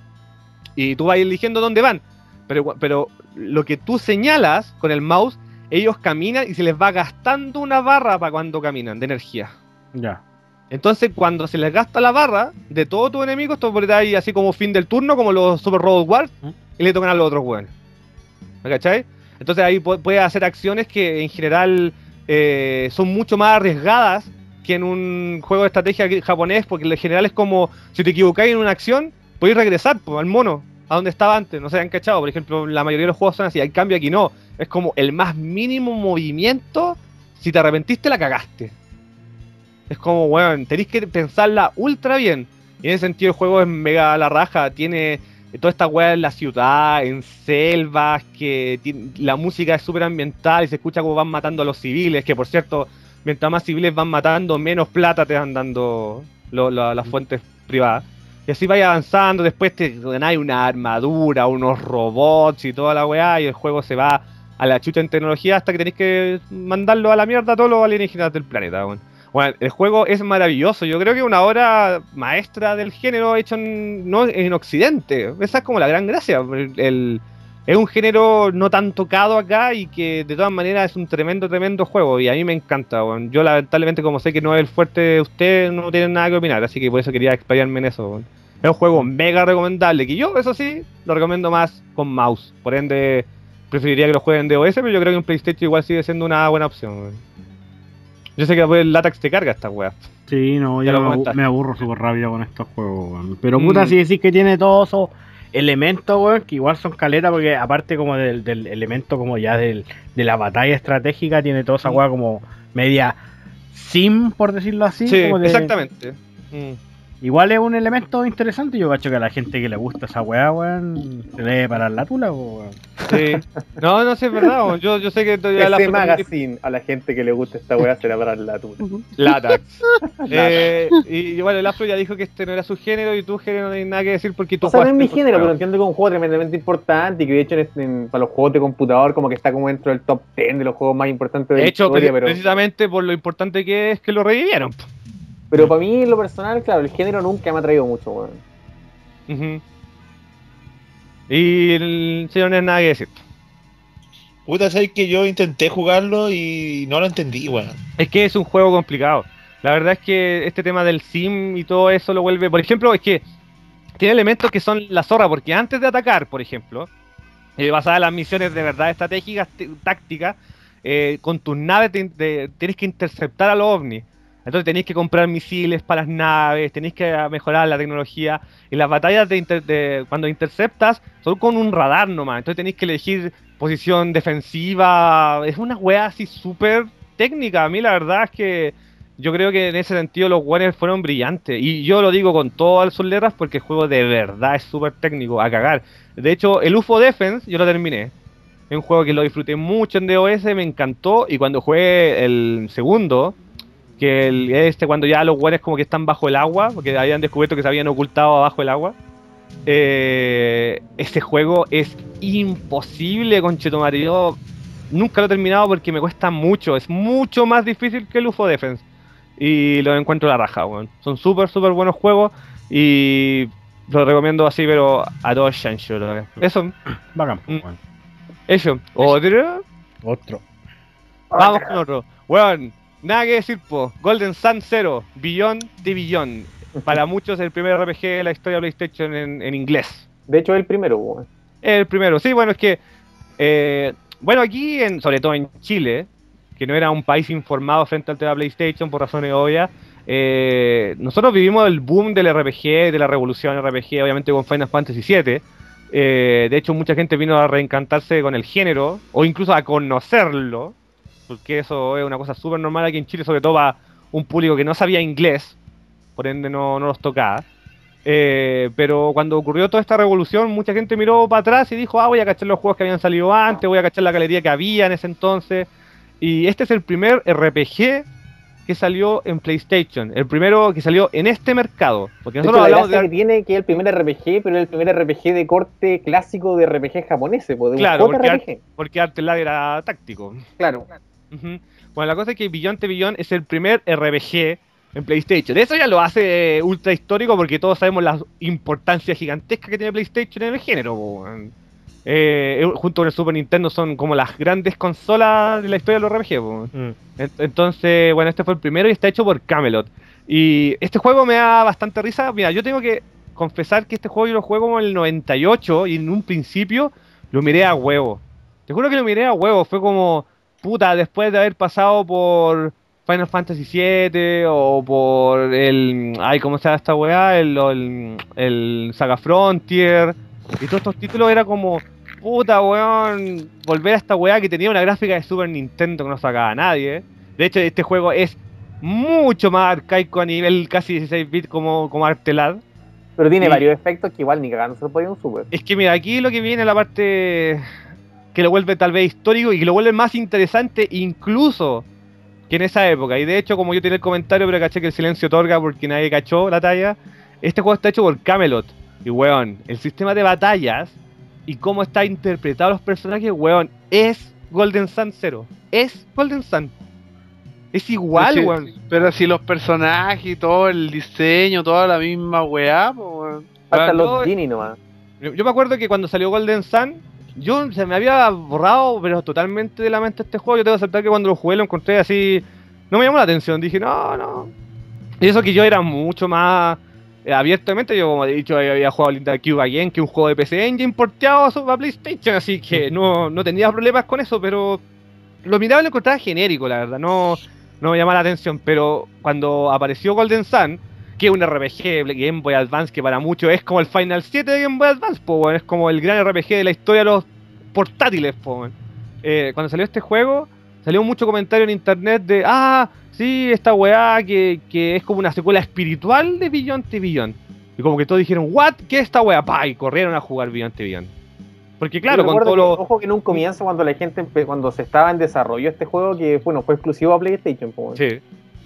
Speaker 2: y tú vas eligiendo dónde van. Pero, pero lo que tú señalas con el mouse, ellos caminan y se les va gastando una barra para cuando caminan de energía.
Speaker 1: Ya.
Speaker 2: Entonces, cuando se les gasta la barra de todos tus enemigos, tú pones ahí así como fin del turno, como los Super Robot Wars,
Speaker 1: ¿Mm?
Speaker 2: y le tocan a los otros weones. ¿Me cachai? Entonces ahí pu- puedes hacer acciones que en general eh, son mucho más arriesgadas que en un juego de estrategia que- japonés, porque en general es como, si te equivocáis en una acción, podéis regresar po, al mono, a donde estaba antes, no se han cachado. Por ejemplo, la mayoría de los juegos son así, en cambio aquí no. Es como el más mínimo movimiento, si te arrepentiste la cagaste. Es como, weón, tenéis que pensarla ultra bien. Y en ese sentido el juego es mega a la raja, tiene toda esta weá en la ciudad, en selvas, que tiene- la música es súper ambiental y se escucha como van matando a los civiles, que por cierto, mientras más civiles van matando, menos plata te van dando lo- lo- las fuentes privadas. Y así vaya avanzando, después te ganáis una armadura, unos robots y toda la weá, y el juego se va a la chucha en tecnología hasta que tenéis que mandarlo a la mierda a todos los alienígenas del planeta, weón. Bueno, el juego es maravilloso, yo creo que es una obra maestra del género hecho en, no, en Occidente. Esa es como la gran gracia. El, el- es un género no tan tocado acá y que de todas maneras es un tremendo, tremendo juego y a mí me encanta. Weón. Yo lamentablemente como sé que no es el fuerte de usted, no tienen nada que opinar, así que por eso quería explayarme en eso. Weón. Es un juego mega recomendable, que yo, eso sí, lo recomiendo más con mouse. Por ende, preferiría que lo jueguen de O S, pero yo creo que un PlayStation igual sigue siendo una buena opción. Weón. Yo sé que después el látex te carga esta weá.
Speaker 1: Sí, no,
Speaker 2: Ya
Speaker 1: yo
Speaker 2: lo
Speaker 1: me abu-
Speaker 2: comentaste.
Speaker 1: me aburro súper rápido con estos juegos, weón. Pero puta,
Speaker 2: Mm.
Speaker 1: si decís que tiene todos esos elementos, weón, que igual son caletas, porque aparte como del, del elemento como ya del, de la batalla estratégica, tiene toda esa
Speaker 2: Mm.
Speaker 1: weá como media sim, por decirlo así.
Speaker 2: Sí,
Speaker 1: como de-
Speaker 2: exactamente. Mm.
Speaker 1: Igual es un elemento interesante, yo cacho que a la gente que le gusta esa weá, weón, se le debe parar la tula, weón.
Speaker 2: Sí. No, no sé, es verdad. weón. Yo, yo sé que todavía la
Speaker 5: Ese
Speaker 2: fruta-
Speaker 5: magazine, a la gente que le gusta esta weá se la para la tula.
Speaker 2: Latax. Eh, y, y bueno, el Afro ya dijo que este no era su género y tu género no hay nada que decir porque tú
Speaker 5: O sea, no es mi
Speaker 2: jugaste
Speaker 5: género, pero
Speaker 2: otro
Speaker 5: entiendo que es un juego tremendamente importante y que de hecho en este- en- para los juegos de computador como que está como dentro del top diez de los juegos más importantes de
Speaker 2: De
Speaker 5: la
Speaker 2: hecho,
Speaker 5: historia,
Speaker 2: preci-
Speaker 5: pero,
Speaker 2: precisamente por lo importante que es que lo revivieron. po.
Speaker 5: pero para mí en lo personal, claro, el género nunca me ha traído mucho, weón.
Speaker 2: Ujú. Y el señor no hay nada que decir.
Speaker 3: Puta, sabes que yo intenté jugarlo y no lo entendí, weón.
Speaker 2: Es que es un juego complicado. La verdad es que este tema del sim y todo eso lo vuelve. Por ejemplo, es que tiene elementos que son la zorra, porque antes de atacar, por ejemplo, eh, basadas en las misiones de verdad estratégicas, t- tácticas, eh, con tus naves te- te- tienes que interceptar a los ovnis. Entonces tenéis que comprar misiles para las naves, tenéis que ah, mejorar la tecnología. Y las batallas de, inter- de- cuando interceptas son con un radar nomás. Entonces tenéis que elegir posición defensiva. Es una wea así súper técnica. A mí la verdad es que yo creo que en ese sentido los Warriors fueron brillantes. Y yo lo digo con todas sus letras porque el juego de verdad es súper técnico, a cagar. De hecho, el U F O Defense yo lo terminé. Es un juego que lo disfruté mucho en DOS, me encantó. Y cuando jugué el segundo, que el, este cuando ya los Warriors como que están bajo el agua, porque habían descubierto que se habían ocultado abajo el agua. Eh, ese juego es imposible, conchetumare. Yo nunca lo he terminado porque me cuesta mucho. Es mucho más difícil que el U F O Defense. Y lo encuentro la raja, weón. Son súper, súper buenos juegos. Y los recomiendo así, pero a todos chancho. ¿no? Eso,
Speaker 1: Bacán, pues,
Speaker 2: Mm.
Speaker 1: weón.
Speaker 2: eso. Otro.
Speaker 1: Otro.
Speaker 2: Vamos con otro. Weón, nada que decir, po. Golden Sun Zero, Beyond the Beyond. Para muchos el primer R P G de la historia de PlayStation en, en inglés.
Speaker 5: De hecho es el primero, weón.
Speaker 2: El primero, sí, bueno, es que... eh, bueno, aquí, en, sobre todo en Chile, que no era un país informado frente al tema PlayStation por razones obvias, eh, nosotros vivimos el boom del R P G, de la revolución R P G, obviamente con Final Fantasy siete. Eh, de hecho, mucha gente vino a reencantarse con el género, o incluso a conocerlo, porque eso es una cosa súper normal aquí en Chile, sobre todo para un público que no sabía inglés, por ende no, no los tocaba. Eh, pero cuando ocurrió toda esta revolución, mucha gente miró para atrás y dijo, ah, voy a cachar los juegos que habían salido antes, voy a cachar la galería que había en ese entonces. Y este es el primer R P G que salió en PlayStation, el primero que salió en este mercado. Porque
Speaker 5: De hecho,
Speaker 2: nosotros
Speaker 5: la
Speaker 2: hablamos
Speaker 5: gracia
Speaker 2: de...
Speaker 5: que tiene que es el primer R P G, pero es el primer R P G de corte clásico de R P G japonés, pues, de
Speaker 2: Claro,
Speaker 5: un
Speaker 2: porque,
Speaker 5: J R P G.
Speaker 2: porque Artelad era táctico.
Speaker 5: Claro.
Speaker 2: Ujú. Bueno, la cosa es que Beyond the Beyond es el primer R P G en PlayStation. Eso ya lo hace eh, ultra histórico porque todos sabemos la importancia gigantesca que tiene PlayStation en el género. po, weón. Eh, eh, junto con el Super Nintendo son como las grandes consolas de la historia de los R P G. po.
Speaker 1: Mm.
Speaker 2: Ent- Entonces, bueno, este fue el primero y está hecho por Camelot. Y este juego me da bastante risa. Mira, yo tengo que confesar que este juego yo lo juego como en el noventa y ocho y en un principio lo miré a huevo. Te juro que lo miré a huevo. Fue como, puta, después de haber pasado por Final Fantasy siete o por el... Ay, ¿cómo se llama esta weá? El, el, el Saga Frontier. Y todos estos títulos era como... Puta, weón, volver a esta weá que tenía una gráfica de Super Nintendo que no sacaba nadie. De hecho, este juego es mucho más arcaico a nivel casi dieciséis bits como, como Artelad.
Speaker 5: Pero tiene
Speaker 2: Y-
Speaker 5: varios efectos que igual ni cagando se lo podía un super.
Speaker 2: Es que mira, aquí lo que viene la parte que lo vuelve tal vez histórico y que lo vuelve más interesante incluso que en esa época. Y de hecho, como yo tiré el comentario, pero caché que el silencio otorga porque nadie cachó la talla, este juego está hecho por Camelot. Y weón, el sistema de batallas y cómo está interpretado los personajes, weón, es Golden Sun Zero. Es Golden Sun. Es igual,
Speaker 4: Pero si-
Speaker 2: weón.
Speaker 4: Pero si los personajes y todo el diseño, toda la misma weá, pues weón.
Speaker 5: Faltan
Speaker 2: Weón,
Speaker 5: los
Speaker 2: yo-
Speaker 5: Genie nomás.
Speaker 2: Yo, yo me acuerdo que cuando salió Golden Sun, yo se me había borrado, pero totalmente de la mente este juego. Yo tengo que aceptar que cuando lo jugué lo encontré así. No me llamó la atención. Dije, no, no. Y eso que yo era mucho más eh, abiertamente. Yo, como he dicho, había jugado Linda Cube Again, que es un juego de P C Engine porteado a su- a PlayStation. Así que no, no tenía problemas con eso, pero lo miraba y lo encontraba genérico, la verdad. No, no me llamaba la atención. Pero cuando apareció Golden Sun, que es un R P G de Game Boy Advance que para muchos es como el Final siete de Game Boy Advance, po, weón, es como el gran R P G de la historia de los portátiles, po, weón. Eh, cuando salió este juego, salió mucho comentario en internet de, ah, sí, esta weá que, que es como una secuela espiritual de Beyond the Beyond. Y como que todos dijeron, what, ¿qué es esta weá? Pa, y corrieron a jugar Beyond the Beyond. Porque claro,
Speaker 5: Yo
Speaker 2: con
Speaker 5: recuerdo
Speaker 2: todo
Speaker 5: que,
Speaker 2: lo...
Speaker 5: Ojo que en un comienzo, cuando la gente, empe- cuando se estaba en desarrollo este juego, que bueno, fue exclusivo a PlayStation, po,
Speaker 2: Sí,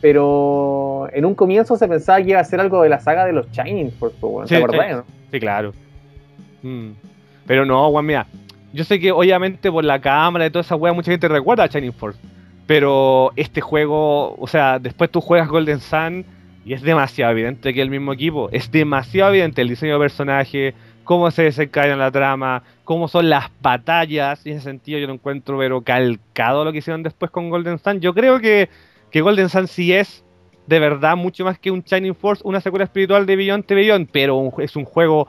Speaker 5: pero en un comienzo se pensaba que iba a ser algo de la saga de los Shining Force, po, weón, ¿te
Speaker 2: Sí,
Speaker 5: acordás,
Speaker 2: sí.
Speaker 5: no?
Speaker 2: sí, claro. Mm. Pero no, weón, mira, yo sé que obviamente por la cámara y toda esa weá mucha gente recuerda a Shining Force, pero este juego, o sea, después tú juegas Golden Sun y es demasiado evidente que es el mismo equipo, es demasiado evidente el diseño de personaje, cómo se desencadena la trama, cómo son las batallas, y en ese sentido yo lo encuentro pero calcado lo que hicieron después con Golden Sun. Yo creo que, que Golden Sun sí es de verdad mucho más que un Shining Force, una secuela espiritual de Beyond the Beyond, pero un- es un juego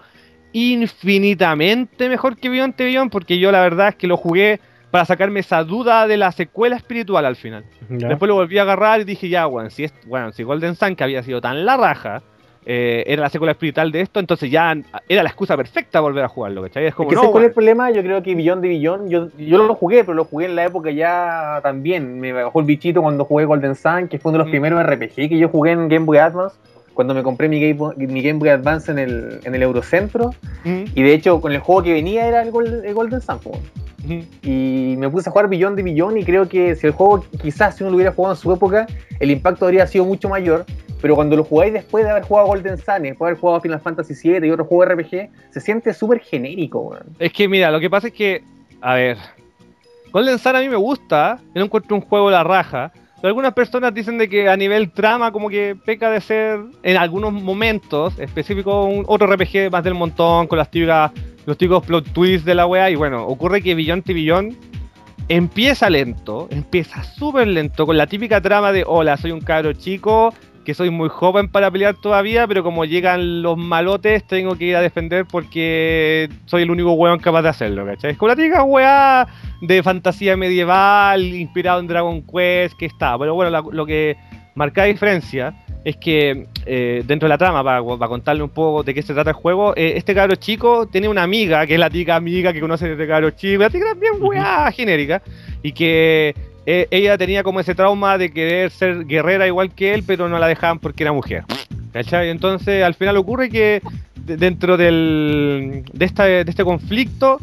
Speaker 2: infinitamente mejor que Beyond the Beyond, porque yo la verdad es que lo jugué para sacarme esa duda de la secuela espiritual al final.
Speaker 1: Ya.
Speaker 2: Después lo volví a agarrar y dije, ya, weón, si, es, bueno, si Golden Sun, que había sido tan la raja, eh, era la secuela espiritual de esto, entonces ya era la excusa perfecta volver a jugarlo, ¿cachai? Es
Speaker 5: Es
Speaker 2: como,
Speaker 5: que
Speaker 2: no,
Speaker 5: ¿sabes cuál es
Speaker 2: weón.
Speaker 5: el problema? Yo creo que Beyond the Beyond, yo, yo no lo jugué, pero lo jugué en la época ya también. Me bajó el bichito cuando jugué Golden Sun, que fue uno de los
Speaker 2: Mm.
Speaker 5: primeros R P G que yo jugué en Game Boy Advance, cuando me compré mi Game Boy, mi Game Boy Advance en el, en el Eurocentro.
Speaker 2: Mm,
Speaker 5: Y de hecho, con el juego que venía era el, Gol- el Golden Sun, po.
Speaker 2: mm.
Speaker 5: Y me puse a jugar Beyond the Beyond y creo que si el juego, quizás si uno lo hubiera jugado en su época, el impacto habría sido mucho mayor. Pero cuando lo jugáis después de haber jugado Golden Sun, después de haber jugado Final Fantasy siete y otro juego R P G, se siente súper genérico, weón.
Speaker 2: Es que mira, lo que pasa es que, a ver, Golden Sun a mí me gusta, yo no encuentro un juego de la raja, pero algunas personas dicen de que a nivel trama como que peca de ser, en algunos momentos específicos, un otro R P G más del montón, con las típicas, los típicos plot twists de la wea, y bueno, ocurre que Beyond the Beyond empieza lento, empieza súper lento, con la típica trama de, hola, soy un cabro chico, que soy muy joven para pelear todavía, pero como llegan los malotes, tengo que ir a defender porque soy el único weón capaz de hacerlo, ¿cachai? Es como la típica weá de fantasía medieval, inspirado en Dragon Quest, que está. Pero bueno, la- lo que marca la diferencia es que eh, dentro de la trama, para, para contarle un poco de qué se trata el juego, eh, este cabro chico tiene una amiga, que es la típica amiga que conoce desde cabro chico, la típica bien weá genérica, y que eh, ella tenía como ese trauma de querer ser guerrera igual que él, pero no la dejaban porque era mujer. ¿Cachai? Entonces al final ocurre que de- dentro del, de, esta, de este conflicto,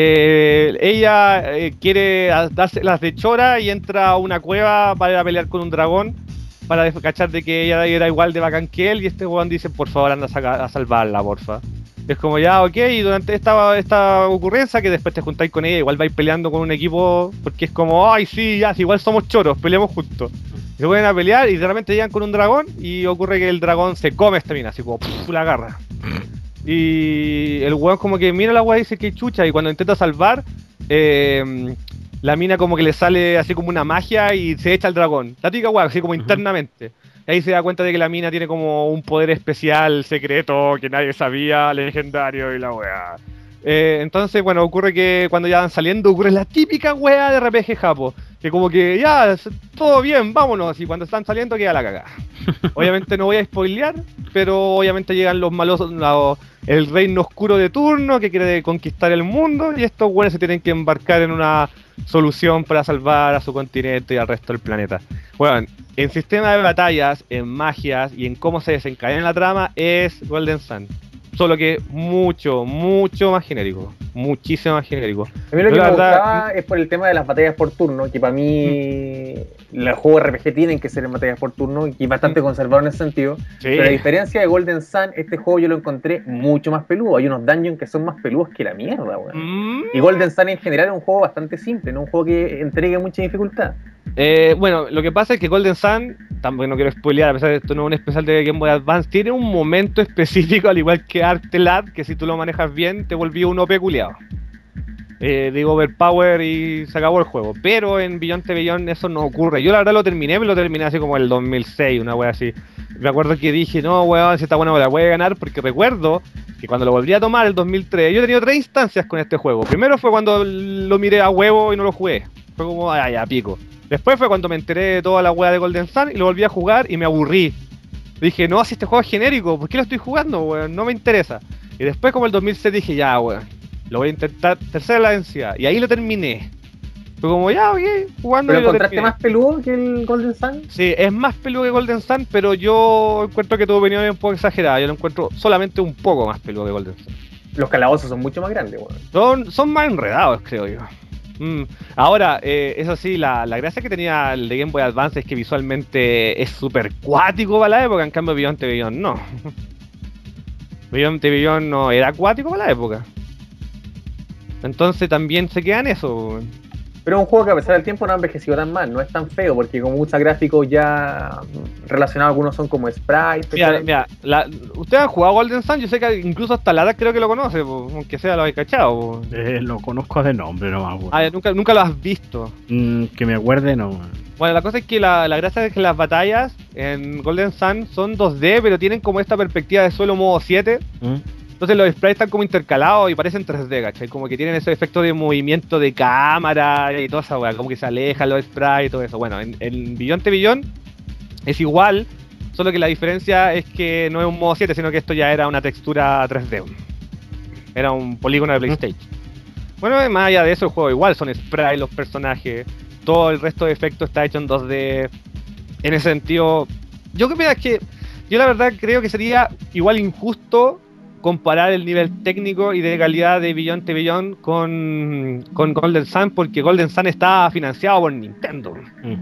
Speaker 2: eh, ella eh, quiere a- darse las de chora y entra a una cueva para ir a pelear con un dragón, para def- cachar de que ella era igual de bacán que él, y este weón dice, por favor, anda a, saca- a salvarla, porfa. Es como ya, ok, y durante esta, esta ocurrencia, que después te juntáis con ella, igual vais peleando con un equipo, porque es como, ay, sí, ya, sí, igual somos choros, peleamos juntos. Y se ponen a pelear y de repente llegan con un dragón, y ocurre que el dragón se come a esta mina, así como, puf, la agarra. Y el weón como que mira a la weá y dice que chucha, y cuando intenta salvar, eh, la mina como que le sale así como una magia y se echa al dragón. La típica weá, así como internamente. Y ahí se da cuenta de que la mina tiene como un poder especial, secreto, que nadie sabía, legendario y la weá. Eh, entonces, bueno, ocurre que cuando ya van saliendo, ocurre la típica weá de R P G japo. Que como que ya, s- todo bien, vámonos. Y cuando están saliendo queda la cagada. Obviamente no voy a spoilear, pero obviamente llegan los malos, la- el reino oscuro de turno que quiere conquistar el mundo. Y estos weones se tienen que embarcar en una solución para salvar a su continente y al resto del planeta. Bueno, en sistema de batallas, en magias y en cómo se desencadena la trama es Golden Sun. solo que mucho, mucho más genérico. Muchísimo más genérico.
Speaker 5: A mí lo
Speaker 2: Yo,
Speaker 5: que
Speaker 2: la
Speaker 5: me
Speaker 2: verdad,
Speaker 5: gustaba es por el tema de las batallas por turno, que para mí los juegos R P G tienen que ser en batallas por turno y es bastante conservador en ese sentido.
Speaker 2: Sí.
Speaker 5: Pero a diferencia de Golden Sun, este juego yo lo encontré mucho más peludo. Hay unos dungeons que son más peludos que la mierda, weón.
Speaker 2: Mm.
Speaker 5: Y Golden Sun en general es un juego bastante simple, no un juego que entregue mucha dificultad.
Speaker 2: Eh, bueno, lo que pasa es que Golden Sun, tampoco no quiero spoilear, a pesar de que esto no es un especial de Game Boy Advance, tiene un momento específico, al igual que Artelad, que si tú lo manejas bien, te volvió un O P culiado. Eh, digo, overpower y se acabó el juego. Pero en Beyond the Beyond eso no ocurre. Yo la verdad lo terminé, pero lo terminé así como el dos mil seis, una wea así. Me acuerdo que dije, no, weón, si está bueno me la voy a ganar, porque recuerdo que cuando lo volví a tomar el dos mil tres, yo he tenido tres instancias con este juego. Primero fue cuando lo miré a huevo y no lo jugué. Fue como, ay, ya, pico. Después fue cuando me enteré de toda la wea de Golden Sun y lo volví a jugar y me aburrí. Dije, no, si este juego es genérico, ¿por qué lo estoy jugando, weón? No me interesa. Y después como el dos mil seis dije, ya, weón, lo voy a intentar, tercera la densidad. Y ahí lo terminé. Fue como, ya, ok, jugando.
Speaker 5: ¿Pero
Speaker 2: y lo
Speaker 5: encontraste
Speaker 2: terminé.
Speaker 5: más peludo que el Golden Sun?
Speaker 2: Sí, es más peludo que Golden Sun, pero yo encuentro que tu opinión es un poco exagerada. Yo lo encuentro solamente un poco más peludo que Golden Sun.
Speaker 5: Los calabozos son mucho más grandes, weón.
Speaker 2: Son, son más enredados, creo yo. Mm. Ahora, eh, eso sí, la, la gracia que tenía el de Game Boy Advance es que visualmente es súper cuático para la época, en cambio Beyond the Beyond no. Beyond the Beyond no era acuático para la época. Entonces también se queda en eso.
Speaker 5: Pero es un juego que a pesar del tiempo no ha envejecido tan mal, no es tan feo, porque como usa gráficos ya relacionados, algunos son como sprites.
Speaker 2: Mira,
Speaker 5: ¿cachai?
Speaker 2: mira, la, usted ha jugado Golden Sun, yo sé que incluso hasta Lara creo que lo conoce, po, aunque sea lo hay cachado. Po.
Speaker 1: Eh, lo conozco de nombre nomás, weón.
Speaker 2: Ah, nunca, nunca lo has visto.
Speaker 1: Mm, que me acuerde, no. weón.
Speaker 2: Bueno, la cosa es que la, la gracia es que las batallas en Golden Sun son dos D, pero tienen como esta perspectiva de suelo modo siete.
Speaker 1: ¿Mm?
Speaker 2: Entonces los sprites están como intercalados y parecen tres D, ¿cachai? Como que tienen ese efecto de movimiento de cámara y toda esa weá, como que se alejan los sprites y todo eso. Bueno, en, en Beyond the Beyond es igual, solo que la diferencia es que no es un modo siete, sino que esto ya era una textura tres D. Era un polígono de PlayStation. Bueno, más allá de eso, el juego igual, son sprites los personajes, todo el resto de efectos está hecho en dos D. En ese sentido, yo creo que yo la verdad creo que sería igual injusto comparar el nivel técnico y de calidad de Beyond the Beyond con, con Golden Sun, porque Golden Sun está financiado por Nintendo.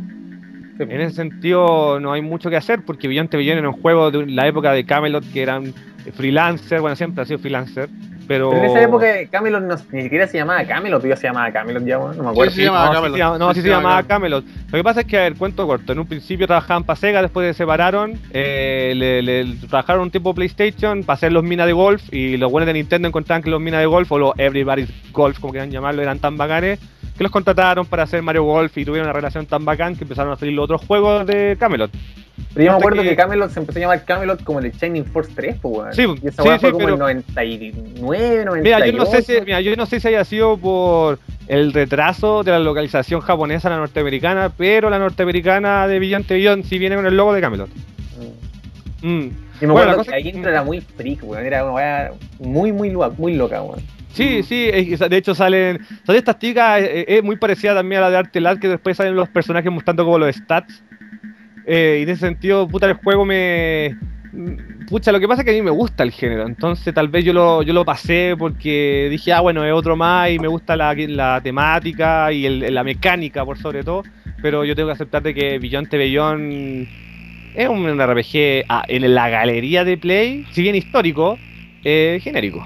Speaker 1: Mm.
Speaker 2: En ese sentido no hay mucho que hacer, porque Beyond the Beyond era un juego de la época de Camelot, que eran freelancer, bueno, siempre ha sido freelancer, pero...
Speaker 5: Pero en esa época Camelot no, ni siquiera se llamaba Camelot, ya se llamaba Camelot ya, weón, no me acuerdo.
Speaker 4: Sí, se llamaba
Speaker 2: no,
Speaker 4: Camelot.
Speaker 2: sí se llama- no, sí se llamaba Camelot. Lo que pasa es que, a ver, cuento corto, en un principio trabajaban para Sega, después se separaron, eh, le, le- trabajaron un tiempo PlayStation para hacer los minas de golf, y los buenos de Nintendo encontraban que los minas de golf, o los Everybody's Golf, como quieran llamarlo, eran tan bacanes, que los contrataron para hacer Mario Golf, y tuvieron una relación tan bacán que empezaron a salir los otros juegos de Camelot.
Speaker 5: Pero yo me
Speaker 2: hasta
Speaker 5: acuerdo
Speaker 2: que-
Speaker 5: que... Camelot se empezó a llamar Camelot como el Shining Force tres, pues, weón.
Speaker 2: Sí,
Speaker 5: y esa
Speaker 2: sí,
Speaker 5: weá fue
Speaker 2: sí,
Speaker 5: como
Speaker 2: pero-
Speaker 5: el noventa y nueve, noventa y ocho.
Speaker 2: Mira, yo no sé si, mira, yo no sé si haya sido por el retraso de la localización japonesa a la norteamericana, pero la norteamericana de Beyond the Beyond sí viene con el logo de Camelot.
Speaker 5: Mm.
Speaker 2: Mm.
Speaker 5: Y me
Speaker 2: Bueno,
Speaker 5: acuerdo
Speaker 2: la
Speaker 5: que
Speaker 2: cosa
Speaker 5: la
Speaker 2: es-
Speaker 5: intro era muy freak, weón. Era una weá muy, muy, loca, muy loca, weón.
Speaker 2: Sí, sí, es- de hecho salen, salen estas chicas, eh, es muy parecida también a la de Artelad, que después salen los personajes mostrando como los stats. Eh, y en ese sentido, puta, el juego me... Pucha, lo que pasa es que a mí me gusta el género, entonces tal vez yo lo, yo lo pasé porque dije, ah, bueno, es otro más y me gusta la, la temática y el- la mecánica por sobre todo, pero yo tengo que aceptar de que Beyond the Beyond es un R P G ah, en la galería de Play, si bien histórico, eh, genérico.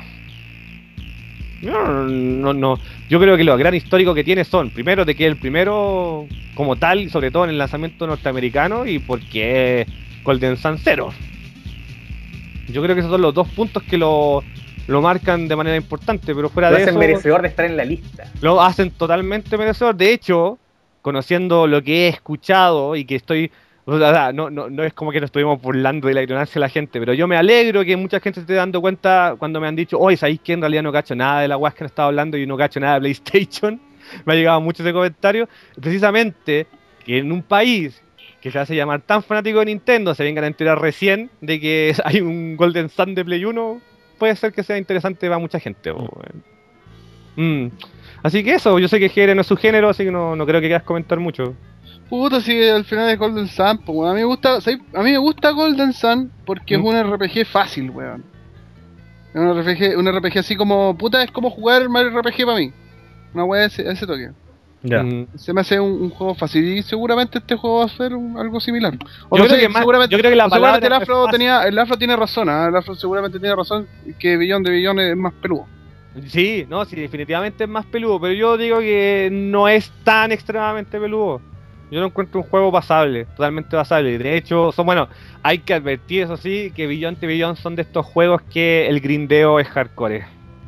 Speaker 2: No, no, no. Yo creo que los gran históricos que tiene son, primero, de que es el primero como tal, sobre todo en el lanzamiento norteamericano, y porque es Golden Sun cero. Yo creo que esos son los dos puntos que lo, lo marcan de manera importante, pero fuera
Speaker 5: Lo
Speaker 2: de
Speaker 5: hacen
Speaker 2: eso,
Speaker 5: merecedor de estar en la lista.
Speaker 2: lo hacen totalmente merecedor. De hecho, conociendo lo que he escuchado y que estoy... O sea, no, no, no es como que nos estuvimos burlando de la ignorancia de la gente, pero yo me alegro que mucha gente se esté dando cuenta cuando me han dicho, oye, ¿sabéis que en realidad no cacho nada de la weá que han estado hablando y no cacho nada de PlayStation? Me ha llegado mucho ese comentario. Precisamente que en un país que se hace llamar tan fanático de Nintendo se vengan a enterar recién de que hay un Golden Sun de Play uno, puede ser que sea interesante para mucha gente. po, weón. Mm. Así que eso, yo sé que G R no es su género, así que no, no creo que quieras comentar mucho.
Speaker 4: Puta, si al final es Golden Sun, pues, weón. A mí me gusta, ¿sabes? A mí me gusta Golden Sun porque
Speaker 2: ¿Mm?
Speaker 4: es un R P G fácil, weón. Es un R P G, un R P G así como, puta, es como jugar Mario R P G para mí. Una wea de ese, ese toque.
Speaker 1: Ya.
Speaker 2: Mm.
Speaker 4: Se me hace un, un juego fácil y seguramente este juego va a ser un- algo similar. O
Speaker 2: Yo
Speaker 4: no
Speaker 2: creo
Speaker 4: sé,
Speaker 2: que más-
Speaker 4: seguramente,
Speaker 2: yo creo que la
Speaker 4: o seguramente el
Speaker 2: palabra
Speaker 4: Afro
Speaker 2: es fácil.
Speaker 4: tenía, el Afro tiene razón, ¿ah? El Afro seguramente tiene razón que Billón de Billón es más peludo.
Speaker 2: Sí, no, sí, definitivamente es más peludo, pero yo digo que no es tan extremadamente peludo. Yo lo encuentro un juego pasable, totalmente pasable. Y de hecho, son bueno, hay que advertir, eso sí, que Beyond the Beyond son de estos juegos que el grindeo es hardcore.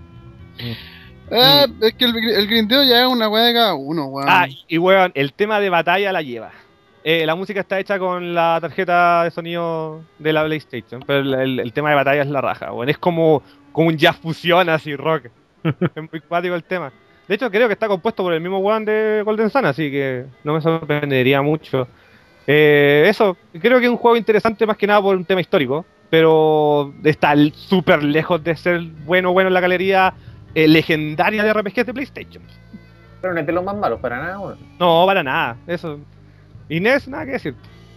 Speaker 4: Eh, es que el, el grindeo ya es una weá de cada uno, weón.
Speaker 2: Ah, y weón, el tema de batalla la lleva. Eh, la música está hecha con la tarjeta de sonido de la PlayStation, pero el, el- el tema de batalla es la raja, weón. Es como, como un jazz fusión así, rock. Es muy cuático el tema. De hecho, creo que está compuesto por el mismo weón de Golden Sun, así que no me sorprendería mucho. Eh, eso, creo que es un juego interesante más que nada por un tema histórico, pero está l- súper lejos de ser bueno, bueno en la galería eh, legendaria de R P Gs de PlayStation.
Speaker 5: Pero no es de los más malos, para nada, weón.
Speaker 2: No, para nada, eso. Inés, nada que decir.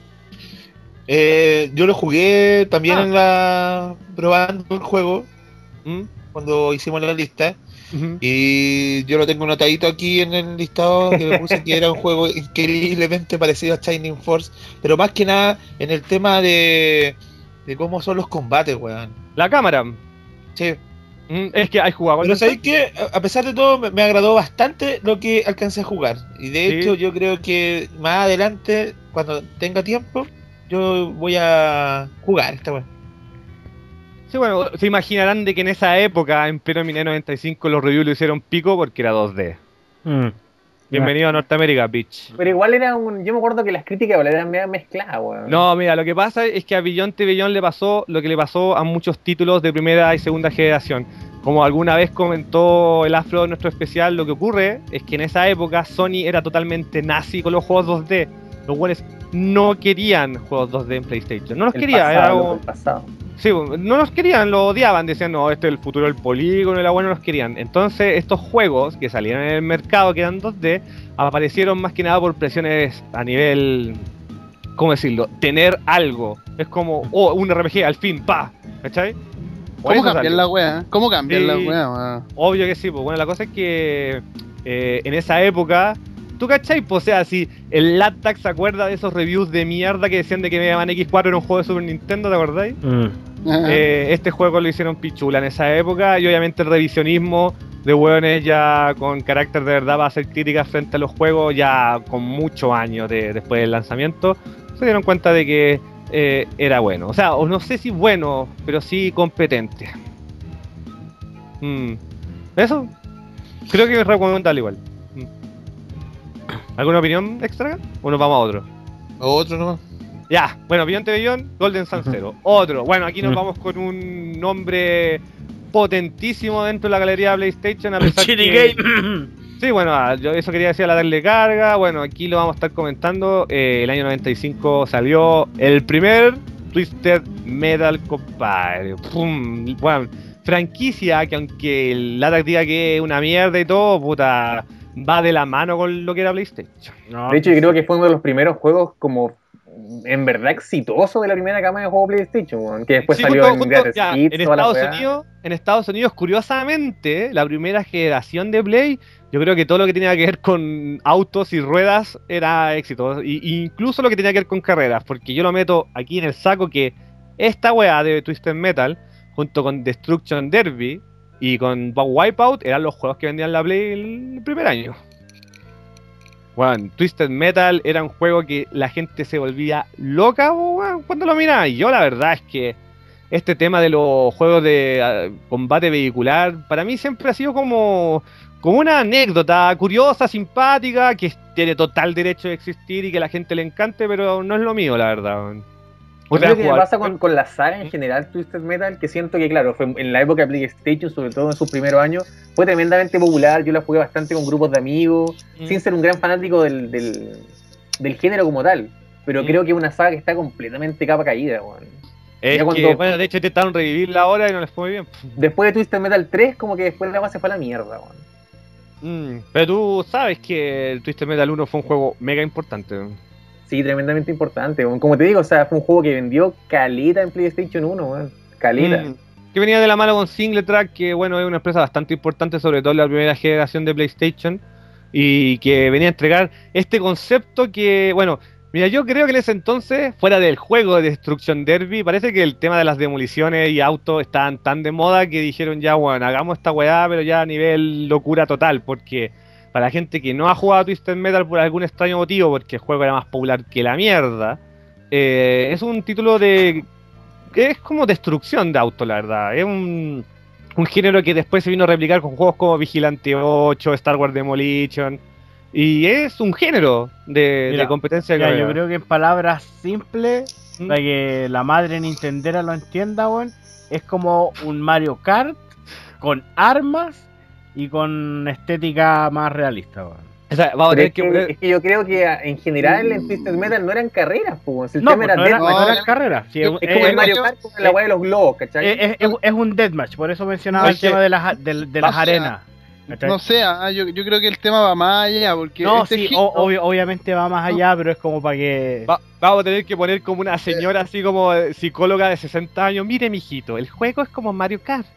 Speaker 3: Eh, yo lo jugué también
Speaker 2: Ah.
Speaker 3: en la. Probando el juego
Speaker 2: ¿Mm?
Speaker 3: cuando hicimos la lista.
Speaker 2: Ujú.
Speaker 3: Y yo lo tengo anotadito aquí en el listado que me puse que era un juego increíblemente parecido a Shining Force, pero más que nada en el tema de, de cómo son los combates, weón.
Speaker 2: La cámara.
Speaker 3: Sí.
Speaker 2: Mm, Es que hay jugado.
Speaker 3: Pero sabéis que a pesar de todo me, me agradó bastante lo que alcancé a jugar. Y de
Speaker 2: Sí.
Speaker 3: hecho yo creo que más adelante, cuando tenga tiempo, yo voy a jugar esta weón.
Speaker 2: Sí, bueno, se imaginarán de que en esa época, en pleno mil novecientos noventa y cinco, los reviews lo hicieron pico porque era dos D.
Speaker 1: Mm.
Speaker 2: Bienvenido a Norteamérica, bitch.
Speaker 5: Pero igual era un. Yo me acuerdo que las críticas igual eran medio mezcladas, weón.
Speaker 2: No, mira, lo que pasa es que a Beyond the Beyond le pasó lo que le pasó a muchos títulos de primera y segunda generación. Como alguna vez comentó el Afro en nuestro especial, lo que ocurre es que en esa época Sony era totalmente nazi con los juegos dos D. Los cuales no querían juegos dos D en PlayStation. No los
Speaker 5: El
Speaker 2: quería,
Speaker 5: pasado,
Speaker 2: era
Speaker 5: loco,
Speaker 2: como...
Speaker 5: el pasado.
Speaker 2: Sí, no los querían, lo odiaban, decían, no, este es el futuro del polígono y la buena no los querían. Entonces, estos juegos que salieron en el mercado, que eran dos D, aparecieron más que nada por presiones a nivel, ¿cómo decirlo? Tener algo. Es como, oh, un R P G, al fin, pa, ¿cachai? Por
Speaker 4: ¿Cómo
Speaker 2: eso
Speaker 4: cambian
Speaker 2: salió.
Speaker 4: la weá? ¿Cómo cambian
Speaker 2: Sí.
Speaker 4: la weá, weón?
Speaker 2: Obvio que sí, pues bueno, la cosa es que eh, en esa época, ¿tú cachai? Pues, o sea, si el Latac se acuerda de esos reviews de mierda que decían de que Mega Man equis cuatro era un juego de Super Nintendo, ¿te acordáis?
Speaker 1: Mm.
Speaker 2: Eh, este juego lo hicieron pichula en esa época y obviamente el revisionismo de hueones ya con carácter de verdad para hacer críticas frente a los juegos ya con muchos años de, después del lanzamiento se dieron cuenta de que eh, era bueno, o sea, o no sé si bueno, pero sí competente. Mm. Eso creo que es recomendable igual. Mm. ¿Alguna opinión extra? ¿O nos vamos a otro?
Speaker 3: O otro nomás.
Speaker 2: Ya, bueno, Beyond the Beyond, Golden Sun Zero. Otro, bueno, aquí nos
Speaker 1: Ujú.
Speaker 2: vamos con un nombre potentísimo dentro de la galería de PlayStation. A pesar
Speaker 1: Shitty
Speaker 2: que...
Speaker 1: Game.
Speaker 2: Sí, bueno, ah, yo eso quería decir a la darle carga. Bueno, aquí lo vamos a estar comentando. Eh, el año noventa y cinco salió el primer Twisted Metal, compadre. Pum, bueno, franquicia que aunque el Latac diga que es una mierda y todo, puta, va de la mano con lo que era PlayStation.
Speaker 1: No,
Speaker 5: De hecho, yo creo que fue uno de los primeros juegos como en verdad exitoso de la primera cama de juego PlayStation, weón, que después
Speaker 2: Sí,
Speaker 5: salió
Speaker 2: justo-
Speaker 5: en
Speaker 2: justo,
Speaker 5: Greatest
Speaker 2: ya,
Speaker 5: Hits,
Speaker 2: en
Speaker 5: toda la
Speaker 2: Estados
Speaker 5: weá.
Speaker 2: Unidos, en Estados Unidos, curiosamente, la primera generación de Play, yo creo que todo lo que tenía que ver con autos y ruedas era éxito, y, y incluso lo que tenía que ver con carreras, porque yo lo meto aquí en el saco que esta weá de Twisted Metal, junto con Destruction Derby y con Wipeout, eran los juegos que vendían la Play el primer año. Bueno, Twisted Metal era un juego que la gente se volvía loca, weón, cuando lo miraba. Y yo la verdad es que este tema de los juegos de uh, combate vehicular, para mí siempre ha sido como, como una anécdota curiosa, simpática, que tiene total derecho de existir y que a la gente le encante, pero no es lo mío, la verdad. weón. O
Speaker 5: Yo
Speaker 2: sea,
Speaker 5: creo que me
Speaker 2: jugar-
Speaker 5: pasa con, con la saga en general, Twisted Metal, que siento que, claro, fue en la época de PlayStation, sobre todo en sus primeros años, fue tremendamente popular. Yo la jugué bastante con grupos de amigos,
Speaker 2: Mm.
Speaker 5: sin ser un gran fanático del, del, del género como tal. Pero
Speaker 2: Mm.
Speaker 5: creo que es una saga que está completamente capa caída, weón.
Speaker 2: Es
Speaker 5: ya
Speaker 2: que,
Speaker 5: cuando-
Speaker 2: bueno, de hecho intentaron revivirla ahora y no les fue muy bien.
Speaker 5: Después de Twisted Metal tres, como que después la base se fue a la mierda, weón.
Speaker 2: Mm, Pero tú sabes que el Twisted Metal uno fue un juego mega importante.
Speaker 5: Sí, tremendamente importante, weón. Como te digo, o sea, fue un juego que vendió caleta en PlayStation uno, weón. Caleta.
Speaker 2: Mm. que venía de la mano con Singletrack, que bueno, es una empresa bastante importante, sobre todo en la primera generación de PlayStation, y que venía a entregar este concepto que, bueno, mira, yo creo que en ese entonces, fuera del juego de Destruction Derby, parece que el tema de las demoliciones y autos estaban tan de moda que dijeron ya, bueno, hagamos esta weá, pero ya a nivel locura total, porque para la gente que no ha jugado a Twisted Metal por algún extraño motivo, porque el juego era más popular que la mierda, eh, es un título de... es como destrucción de autos, la verdad. Es un, un género que después se vino a replicar con juegos como Vigilante ocho, Star Wars Demolition... Y es un género de,
Speaker 1: Mira,
Speaker 2: de competencia de
Speaker 1: mira,
Speaker 2: carrera.
Speaker 1: yo creo que en palabras simples,
Speaker 2: ¿Mm?
Speaker 1: para que la madre nintendera lo entienda, weón, es como un Mario Kart con armas y con estética más realista, weón.
Speaker 2: O sea, vamos a
Speaker 5: Pero
Speaker 2: tener
Speaker 5: es,
Speaker 2: que
Speaker 5: que,
Speaker 2: poner...
Speaker 5: es que yo creo que en general en Twisted Metal no eran carreras, pues. El
Speaker 1: No,
Speaker 5: tema
Speaker 1: pues,
Speaker 5: era
Speaker 1: no, era,
Speaker 5: deathmatch.
Speaker 1: no eran carreras. Sí,
Speaker 5: Es
Speaker 1: es,
Speaker 5: como el
Speaker 1: es-
Speaker 5: Mario
Speaker 4: yo-
Speaker 5: Kart con la weá de los globos, ¿cachai?
Speaker 1: es- es- es un deathmatch, por eso mencionaba el
Speaker 2: Oye,
Speaker 1: tema de las, de, de las
Speaker 4: o sea,
Speaker 1: arenas. ¿cachai?
Speaker 4: No sé, ah, yo, yo creo que el tema va más allá, porque
Speaker 1: No,
Speaker 4: este
Speaker 1: sí,
Speaker 4: género-
Speaker 1: o- obvio- obviamente va más allá, pero es como para que...
Speaker 2: va- vamos a tener que poner como una señora así como eh, psicóloga de sesenta años. Mire, mijito, el juego es como Mario Kart.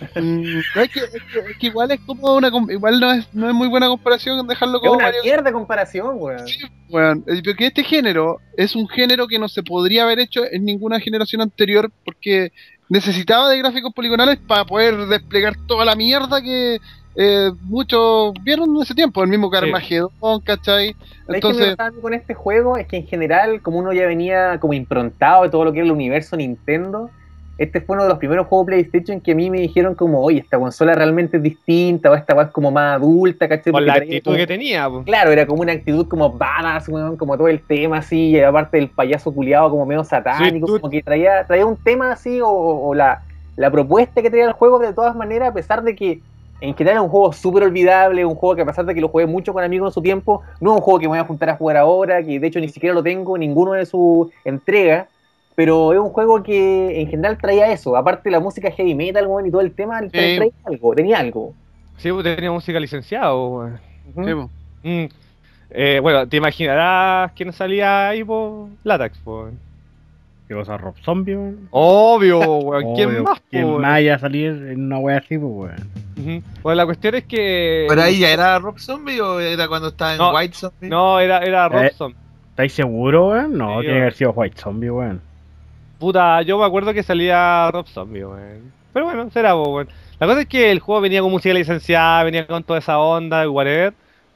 Speaker 4: Mm, no, es, que, es, que, es que igual es como una com- igual no es, no es muy buena comparación dejarlo
Speaker 5: Es
Speaker 4: como
Speaker 5: una
Speaker 4: Mario
Speaker 5: mierda de comparación, weón.
Speaker 4: Bueno, eh, porque este género es un género que no se podría haber hecho en ninguna generación anterior porque necesitaba de gráficos poligonales para poder desplegar toda la mierda que eh, muchos vieron en ese tiempo, el mismo Carmageddon, ¿cachai?
Speaker 5: ¿Sabes qué me
Speaker 4: Entonces,
Speaker 5: pasaba a mí con este juego? Es que en general, como uno ya venía como improntado de todo lo que era el universo Nintendo, este fue uno de los primeros juegos PlayStation que a mí me dijeron como, oye, esta consola realmente es distinta, o esta weá es como más adulta, ¿cachai?
Speaker 2: Con
Speaker 5: Porque
Speaker 2: la
Speaker 5: traía
Speaker 2: actitud
Speaker 5: como-
Speaker 2: que tenía. po.
Speaker 5: Claro, era como una actitud como badass, weón, como todo el tema así, y aparte del payaso culiado como medio satánico,
Speaker 2: Sí, tú-
Speaker 5: como que traía, traía un tema así, o, o la, la propuesta que traía el juego de todas maneras, a pesar de que en general es un juego súper olvidable, un juego que a pesar de que lo jugué mucho con amigos en su tiempo, no es un juego que me voy a juntar a jugar ahora, que de hecho ni siquiera lo tengo en ninguno de sus entregas, pero es un juego que en general traía eso, aparte la música heavy metal, weón, y todo el tema, traía, traía algo, tenía algo.
Speaker 2: Sí, pues, tenía música licenciada. weón.
Speaker 5: Ujú.
Speaker 4: sí, po.
Speaker 2: Mm. Eh, bueno, te imaginarás quién salía ahí por Latax. po.
Speaker 1: ¿Qué cosa? ¿Rob Zombie, weón?
Speaker 2: Obvio, weón. ¿Quién
Speaker 1: Obvio,
Speaker 2: más? po,
Speaker 1: ¿Quién
Speaker 2: weón?
Speaker 1: más vaya a salir en una wea así, pues, weón?
Speaker 2: Ujú. Bueno, la cuestión es que...
Speaker 3: ¿Pero ahí ya era Rob Zombie o era cuando estaba en
Speaker 2: No,
Speaker 3: White Zombie?
Speaker 2: No, era, era
Speaker 1: Eh.
Speaker 2: Robson.
Speaker 1: ¿Estáis seguros, weón? No,
Speaker 2: Sí,
Speaker 1: tiene que
Speaker 2: weón.
Speaker 1: haber sido White Zombie, weón.
Speaker 2: Puta, yo me acuerdo que salía Rob Zombie, weón. Pero bueno, será, po, weón. La cosa es que el juego venía con música licenciada, venía con toda esa onda, y whatever.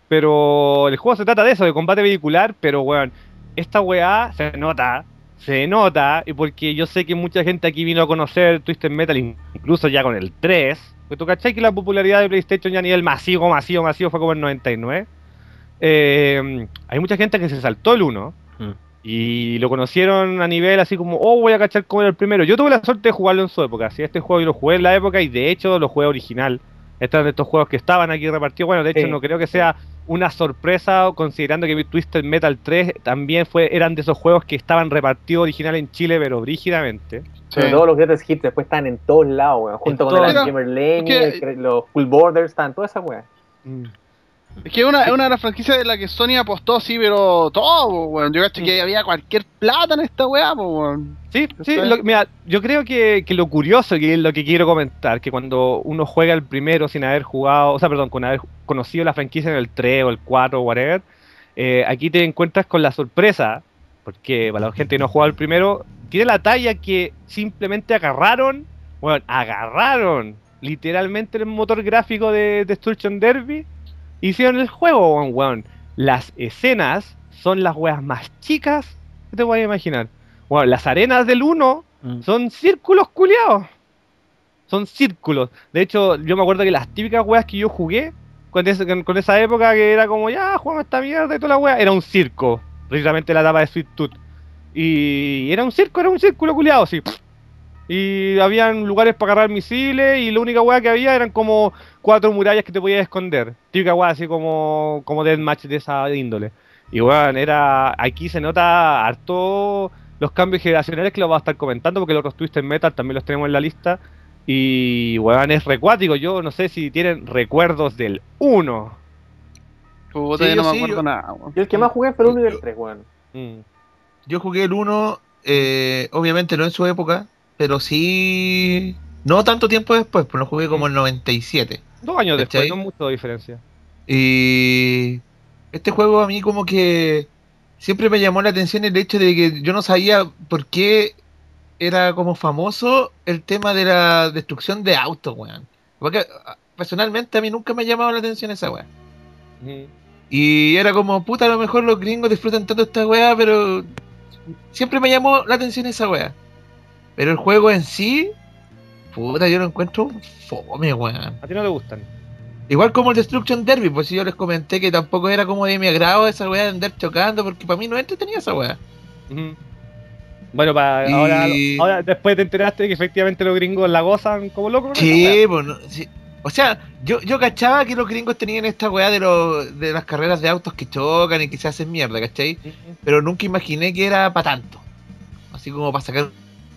Speaker 2: Pero el juego se trata de eso, de combate vehicular, pero weón, esta weá se nota, se nota, y porque yo sé que mucha gente aquí vino a conocer Twisted Metal, incluso ya con el tres. Porque tú cachai que la popularidad de PlayStation ya a nivel masivo, masivo, masivo fue como el noventa y nueve. Eh, hay mucha gente que se saltó el uno.
Speaker 1: Mm.
Speaker 2: Y lo conocieron a nivel así como, oh, voy a cachar cómo era el primero. Yo tuve la suerte de jugarlo en su época. Sí, este juego yo lo jugué en la época y de hecho lo jugué original. Estos de estos juegos que estaban aquí repartidos. Bueno, de hecho
Speaker 5: Sí.
Speaker 2: no creo que sea una sorpresa, considerando que Twisted Metal tres también fue eran de esos juegos que estaban repartidos original en Chile, pero brígidamente.
Speaker 5: Pero
Speaker 4: Sí.
Speaker 5: todos los greatest hits después están en todos lados, weón. Junto
Speaker 2: En
Speaker 5: con
Speaker 2: todos
Speaker 5: el
Speaker 4: lados.
Speaker 5: Gamer Lane,
Speaker 4: Porque-
Speaker 5: el- los Full Borders, están todas esas weas.
Speaker 2: Mm.
Speaker 4: Es que es una, es una de las franquicias de la que Sony apostó, sí, pero todo, po, weón. Yo cacho que había cualquier plata en esta weá, po, weón.
Speaker 2: Sí, sí,
Speaker 4: Está
Speaker 2: lo- mira, yo creo que, que lo curioso, que es lo que quiero comentar, que cuando uno juega el primero sin haber jugado, o sea, perdón, con haber conocido la franquicia en el tres o el cuatro o whatever, eh, aquí te encuentras con la sorpresa, porque para la gente que no ha jugado el primero, tiene la talla que simplemente agarraron, bueno, agarraron literalmente el motor gráfico de Destruction Derby, hicieron el juego, weón, weón. Las escenas son las weas más chicas que te voy a imaginar. Bueno, las arenas del uno
Speaker 1: Mm.
Speaker 2: son círculos culiados. Son círculos. De hecho, yo me acuerdo que las típicas weas que yo jugué con, ese- con- con esa época que era como, ya, jugamos esta mierda y toda la wea, era un circo. Precisamente la etapa de Sweet Tooth. Y era un circo, era un círculo culiado, sí. Y habían lugares para agarrar misiles y la única wea que había eran como cuatro murallas que te podías esconder. Típica wea así como, como deathmatch de esa índole. Y weón, era. Aquí se nota harto los cambios generacionales que los va a estar comentando, porque los otros Twisted Metal también los tenemos en la lista. Y weón, es recuático. Yo no sé si tienen recuerdos del uno.
Speaker 4: Puta,
Speaker 3: Sí,
Speaker 4: yo no
Speaker 3: yo
Speaker 4: me
Speaker 3: sí,
Speaker 4: acuerdo
Speaker 3: yo-
Speaker 4: nada, weón.
Speaker 5: Yo el que más jugué fue el uno y el tres, weón.
Speaker 2: Mm.
Speaker 3: Yo jugué el uno, eh, obviamente no en su época, pero sí No tanto tiempo después, pues lo jugué como en noventa y siete.
Speaker 2: Dos años
Speaker 3: ¿Cachai?
Speaker 2: después, no mucho diferencia.
Speaker 3: Y este juego a mí como que siempre me llamó la atención el hecho de que yo no sabía por qué era como famoso el tema de la destrucción de autos, weón. Porque a- personalmente a mí nunca me ha llamado la atención esa weá.
Speaker 2: Ujú.
Speaker 3: Y era como, puta, a lo mejor los gringos disfrutan tanto esta weá, pero siempre me llamó la atención esa weá. Pero el juego en sí, puta, yo lo encuentro un fome, weón.
Speaker 2: A ti no te gustan.
Speaker 3: Igual como el Destruction Derby, pues si yo les comenté que tampoco era como de mi agrado esa weá de andar chocando, porque para mí no entretenía esa weá.
Speaker 2: Ujú. Bueno, para
Speaker 3: Y-
Speaker 2: ahora, ahora después te enteraste que efectivamente los gringos la gozan como locos. con esa
Speaker 3: Sí,
Speaker 2: weá.
Speaker 3: pues, no, sí. O sea, yo, yo cachaba que los gringos tenían esta weá de, los de las carreras de autos que chocan y que se hacen mierda, ¿cachai?
Speaker 2: Ujú.
Speaker 3: Pero nunca imaginé que era para tanto. Así como para sacar...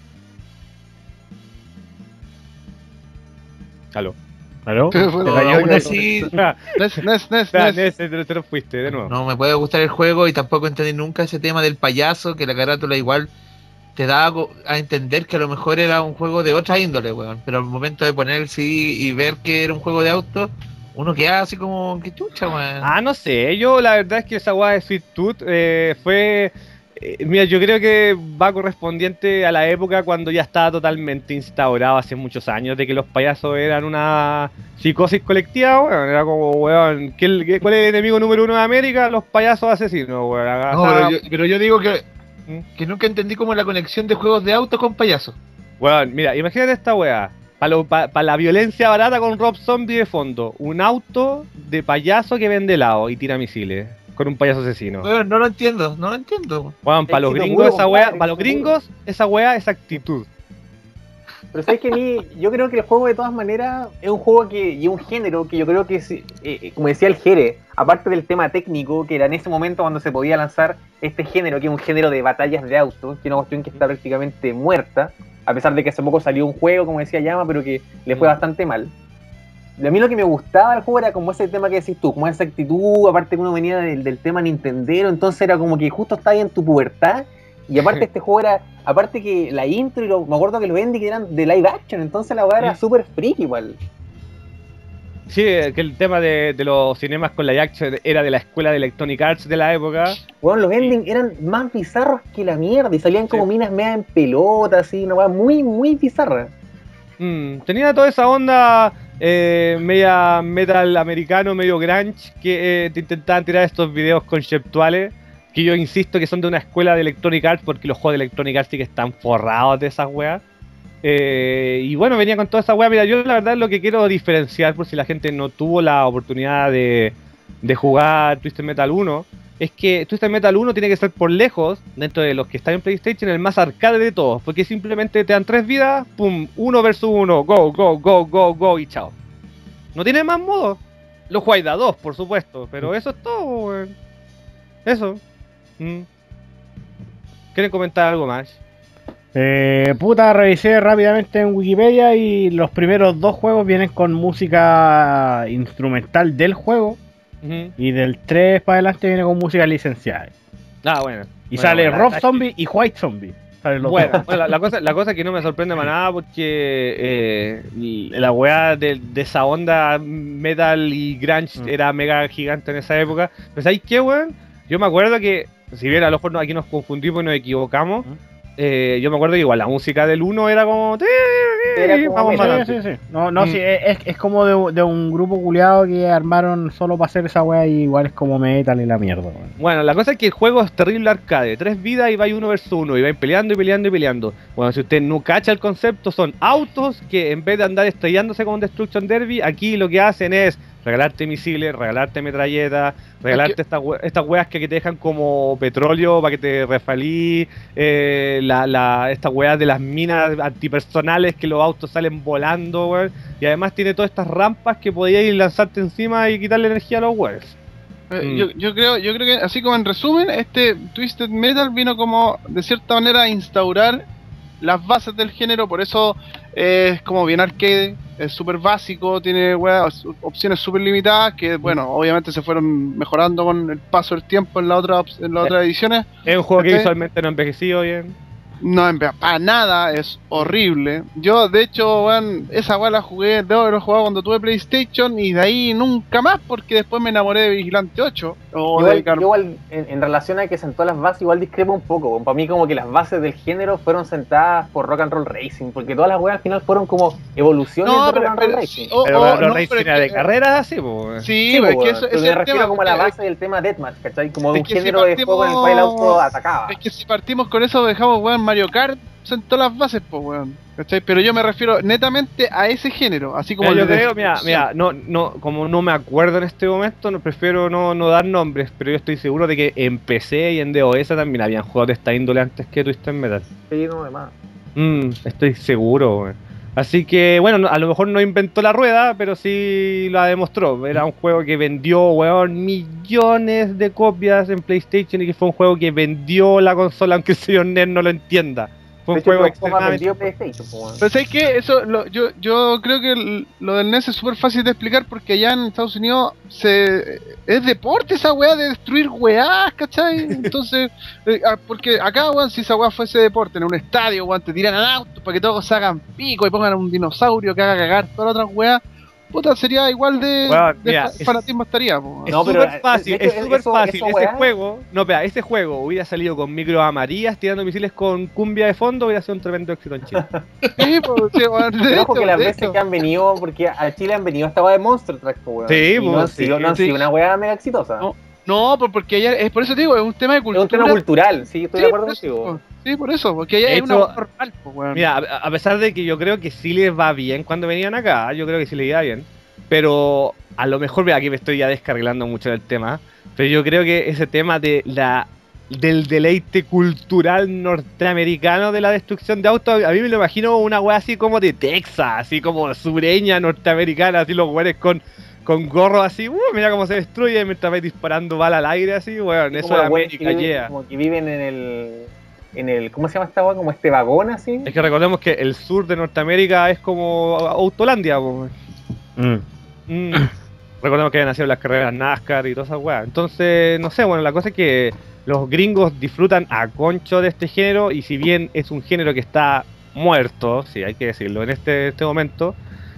Speaker 2: Aló.
Speaker 1: ¿Claro?
Speaker 4: Pero
Speaker 1: Te
Speaker 4: bueno,
Speaker 1: rayó
Speaker 3: aún
Speaker 1: un-
Speaker 3: así,
Speaker 2: Ah,
Speaker 4: Nes, Nes, Nes,
Speaker 2: ah,
Speaker 4: Nes.
Speaker 2: Nes, te, te lo fuiste de nuevo.
Speaker 3: no me puede gustar el juego y tampoco entendí nunca ese tema del payaso, que la carátula igual te da go- a entender que a lo mejor era un juego de otra índole, weón. Pero al momento de poner el C D y ver que era un juego de auto, uno queda así como, qué chucha, weón.
Speaker 2: Ah, no sé, yo la verdad es que esa weá de Sweet Tooth eh, fue... eh, mira, yo creo que va correspondiente a la época cuando ya estaba totalmente instaurado hace muchos años de que los payasos eran una psicosis colectiva, weón. Era como, weón, ¿qué, qué- ¿cuál es el enemigo número uno de América? Los payasos asesinos, weón.
Speaker 3: No,
Speaker 2: Agasaban-
Speaker 3: pero yo, pero yo digo que,
Speaker 2: ¿Mm?
Speaker 3: que nunca entendí como la conexión de juegos de auto con payasos.
Speaker 2: Weón, mira, imagínate esta weá. Para la violencia barata con Rob Zombie de fondo. Un auto de payaso que vende helado y tira misiles. Con un payaso asesino.
Speaker 3: Weón, no lo entiendo, no lo entiendo.
Speaker 2: Weón, para los
Speaker 5: Éxito
Speaker 2: gringos
Speaker 5: puro,
Speaker 2: esa weá,
Speaker 5: compadre,
Speaker 2: para los
Speaker 5: éxito
Speaker 2: gringos esa weá es actitud.
Speaker 5: Pero sabes que a mí, yo creo que el juego de todas maneras es un juego que, y un género que yo creo que es, eh, eh, como decía el Jere, aparte del tema técnico, que era en ese momento cuando se podía lanzar este género, que es un género de batallas de autos, que es una cuestión que está prácticamente muerta, a pesar de que hace poco salió un juego, como decía Llama, pero que le fue
Speaker 2: Mm.
Speaker 5: bastante mal. A mí lo que me gustaba del juego era como ese tema que decís tú, como esa actitud, aparte que uno venía del, del tema nintendero, entonces era como que justo estaba ahí en tu pubertad, y aparte este juego era, aparte que la intro y lo, me acuerdo que los endings eran de live action, entonces la weá era
Speaker 2: Sí.
Speaker 5: súper freak igual.
Speaker 2: Sí, eh, que el tema de, de los cinemas con la action era de la escuela de Electronic Arts de la época.
Speaker 5: Weón, los endings eran más bizarros que la mierda, y salían como
Speaker 2: Sí.
Speaker 5: minas media en pelota, así, una weá muy, muy bizarra.
Speaker 2: Mm, tenía toda esa onda eh, media metal americano, medio grunge, que eh, te intentaban tirar estos videos conceptuales, que yo insisto que son de una escuela de Electronic Arts, porque los juegos de Electronic Arts sí que están forrados de esas weas. Eh, y bueno, venía con toda esa wea. Mira, yo la verdad lo que quiero diferenciar, por si la gente no tuvo la oportunidad de, de jugar Twisted Metal uno, es que Twisted Metal uno tiene que ser por lejos, dentro de los que están en PlayStation, el más arcade de todos, porque simplemente te dan tres vidas, pum, uno versus uno, go, go, go, go, go y chao. No tiene más modos. Los jugáis de a dos, por supuesto, pero eso es todo, weón. Eso. Mm. ¿Quieren comentar algo más?
Speaker 1: Eh, puta, revisé rápidamente en Wikipedia y los primeros dos juegos vienen con música instrumental del juego
Speaker 2: Ujú.
Speaker 1: y del tres para adelante viene con música licenciada.
Speaker 2: Ah, bueno.
Speaker 1: Y
Speaker 2: Bueno,
Speaker 1: sale
Speaker 2: bueno,
Speaker 1: Rob
Speaker 2: la-
Speaker 1: Zombie y White Zombie. Salen los
Speaker 2: Bueno,
Speaker 1: dos.
Speaker 2: bueno, la, la cosa, la cosa que no me sorprende para nada porque eh, la weá de, de esa onda metal y grunge
Speaker 1: Mm.
Speaker 2: era mega gigante en esa época. Pero ¿sabes qué, weón? Yo me acuerdo que, si bien a lo mejor no- aquí nos confundimos y nos equivocamos,
Speaker 1: Mm.
Speaker 2: eh, yo me acuerdo que igual la música del uno era como...
Speaker 5: Era como
Speaker 2: Vamos
Speaker 5: metal.
Speaker 2: para
Speaker 1: Sí,
Speaker 2: adelante.
Speaker 1: sí, sí. No, no,
Speaker 2: Mm.
Speaker 1: sí, es, es como de, de un grupo culiado que armaron solo para hacer esa wea y igual es como metal y la mierda, weón.
Speaker 2: Bueno, la cosa es que el juego es terrible arcade, tres vidas y vais uno versus uno, y vais peleando y peleando y peleando. Bueno, si usted no cacha el concepto, son autos que en vez de andar estrellándose con Destruction Derby, aquí lo que hacen es regalarte misiles, regalarte metralletas, regalarte estas we- estas weas que, que te dejan como petróleo para que te refalí, eh, la, la, estas weas de las minas antipersonales que los autos salen volando, weón. Y además tiene todas estas rampas que podíais lanzarte encima y quitarle energía a los weones.
Speaker 4: Eh,
Speaker 2: Mm.
Speaker 4: yo, yo creo yo creo que así como en resumen, este Twisted Metal vino como de cierta manera a instaurar las bases del género, por eso eh, es como bien arcade, es súper básico, tiene weas, opciones súper limitadas que bueno, obviamente se fueron mejorando con el paso del tiempo en, la otra, op- en las otras ediciones.
Speaker 2: Es un juego que
Speaker 4: ¿Cachai?
Speaker 2: visualmente no ha envejecido bien.
Speaker 4: No, en- para nada, es horrible. Yo, de hecho, weón, esa weá la jugué, debo haberlo jugado cuando tuve PlayStation y de ahí nunca más porque después me enamoré de Vigilante ocho. O
Speaker 5: Igual,
Speaker 4: de Gar-
Speaker 5: yo igual, en, en relación a que sentó las bases, igual discrepo un poco. Weón. Para mí como que las bases del género fueron sentadas por Rock and Roll Racing, porque todas las weas al final fueron como evoluciones
Speaker 4: No,
Speaker 5: de
Speaker 4: pero,
Speaker 5: Rock and Roll
Speaker 4: pero,
Speaker 5: Racing.
Speaker 4: o-
Speaker 1: Pero
Speaker 4: o-
Speaker 1: los
Speaker 4: no,
Speaker 1: Racing
Speaker 4: pero es
Speaker 1: era de
Speaker 4: que-
Speaker 1: carreras así, pues.
Speaker 4: Sí,
Speaker 5: Sí,
Speaker 4: pero es
Speaker 5: po,
Speaker 4: que
Speaker 5: weón.
Speaker 4: eso
Speaker 5: Pero
Speaker 4: es
Speaker 5: me
Speaker 4: el
Speaker 5: refiero
Speaker 4: tema.
Speaker 5: como a la
Speaker 4: porque-
Speaker 5: base del tema Deathmatch, ¿cachai? Como de
Speaker 4: Es
Speaker 5: un
Speaker 4: que si
Speaker 5: género de juego en el cual el auto atacaba.
Speaker 4: Es que si partimos con eso, dejamos, weón, Mario Kart sentó las bases, pues, weón. ¿Cachai? Pero yo me refiero netamente a ese género, así como
Speaker 1: Mira,
Speaker 4: el
Speaker 1: yo
Speaker 4: de
Speaker 1: creo, mira,
Speaker 4: destrucción.
Speaker 1: mira, no, no, como no me acuerdo en este momento, no prefiero no, no dar nombres, pero yo estoy seguro de que en P C y en DOS también habían juegos de esta índole antes que Twisted Metal.
Speaker 5: Sí, no, demás.
Speaker 1: Mm, estoy seguro, weón. Así que, bueno, no- a lo mejor no inventó la rueda, pero sí la demostró. Era un juego que vendió, weón, millones de copias en PlayStation y que fue un juego que vendió la consola, aunque el señor Nerd no lo entienda. Fue
Speaker 5: De
Speaker 1: un
Speaker 5: hecho,
Speaker 1: juego
Speaker 5: los juegos más
Speaker 1: extremadamente...
Speaker 5: vendidos PlayStation, po, weón.
Speaker 4: Pero ¿sabes qué? Eso, lo, yo, yo creo que el- lo del N E S es súper fácil de explicar porque allá en Estados Unidos se, es deporte esa weá de destruir weás, ¿cachai? Entonces, eh, ah, porque acá, weón, si esa weá fuese deporte en un estadio, weón, te tiran al auto para que todos se hagan pico y pongan a un dinosaurio que haga cagar todas las otras weas, puta, sería igual de,
Speaker 1: Weón,
Speaker 4: de
Speaker 1: mira,
Speaker 4: fa-
Speaker 1: es-
Speaker 4: fanatismo estaría, po,
Speaker 1: Es
Speaker 5: No, pero,
Speaker 1: súper
Speaker 5: eh,
Speaker 1: fácil,
Speaker 5: de hecho,
Speaker 1: es súper
Speaker 5: eso-
Speaker 1: fácil.
Speaker 5: eso,
Speaker 1: Ese
Speaker 5: weá-
Speaker 1: juego, no, espera, ese juego hubiera salido con micro amarillas tirando misiles con cumbia de fondo, hubiera sido un tremendo éxito en Chile.
Speaker 4: Sí, po, sí, weón, de
Speaker 5: Pero ojo
Speaker 4: hecho,
Speaker 5: que las
Speaker 4: de
Speaker 5: veces
Speaker 4: hecho.
Speaker 5: que han venido, porque a Chile han venido esta weá de Monster Truck, po, weón.
Speaker 1: Sí,
Speaker 5: y no
Speaker 1: po,
Speaker 5: han
Speaker 1: sí,
Speaker 5: sido, no han
Speaker 4: sí.
Speaker 5: sido una weá mega exitosa.
Speaker 4: No, No, por- porque allá, es por eso te digo, es un tema de
Speaker 5: Es
Speaker 4: cultura.
Speaker 5: un tema cultural, sí, estoy
Speaker 4: Sí,
Speaker 5: de acuerdo
Speaker 4: por eso,
Speaker 5: contigo.
Speaker 4: po. Sí, por eso, porque allá
Speaker 1: De
Speaker 4: hay una
Speaker 1: hecho,
Speaker 4: hueá normal, po, weón.
Speaker 1: Mira, a, a pesar de que yo creo que sí les va bien cuando venían acá, yo creo que sí les iba bien, pero a lo mejor, mira, aquí me estoy ya descarrilando mucho del tema, pero yo creo que ese tema de la del deleite cultural norteamericano de la destrucción de autos, a mí me lo imagino una wea así como de Texas, así como sureña norteamericana, así los weones con, con gorro así, uh, mira cómo se destruye mientras vais disparando bala al aire así, weón,
Speaker 5: Sí,
Speaker 1: eso
Speaker 5: como
Speaker 1: es
Speaker 5: los güeyes que
Speaker 1: América,
Speaker 5: viven-
Speaker 1: yeah.
Speaker 5: Como que viven en el, en el, ¿cómo se llama esta weá? Como este vagón así.
Speaker 1: Es que recordemos que el sur de Norteamérica es como Autolandia, po.
Speaker 2: Mm.
Speaker 1: Mm. Recordemos que habían nacido las carreras NASCAR y todas esas weas. Entonces, no sé, bueno, la cosa es que los gringos disfrutan a concho de este género y si bien es un género que está muerto, sí, hay que decirlo, en este, este momento,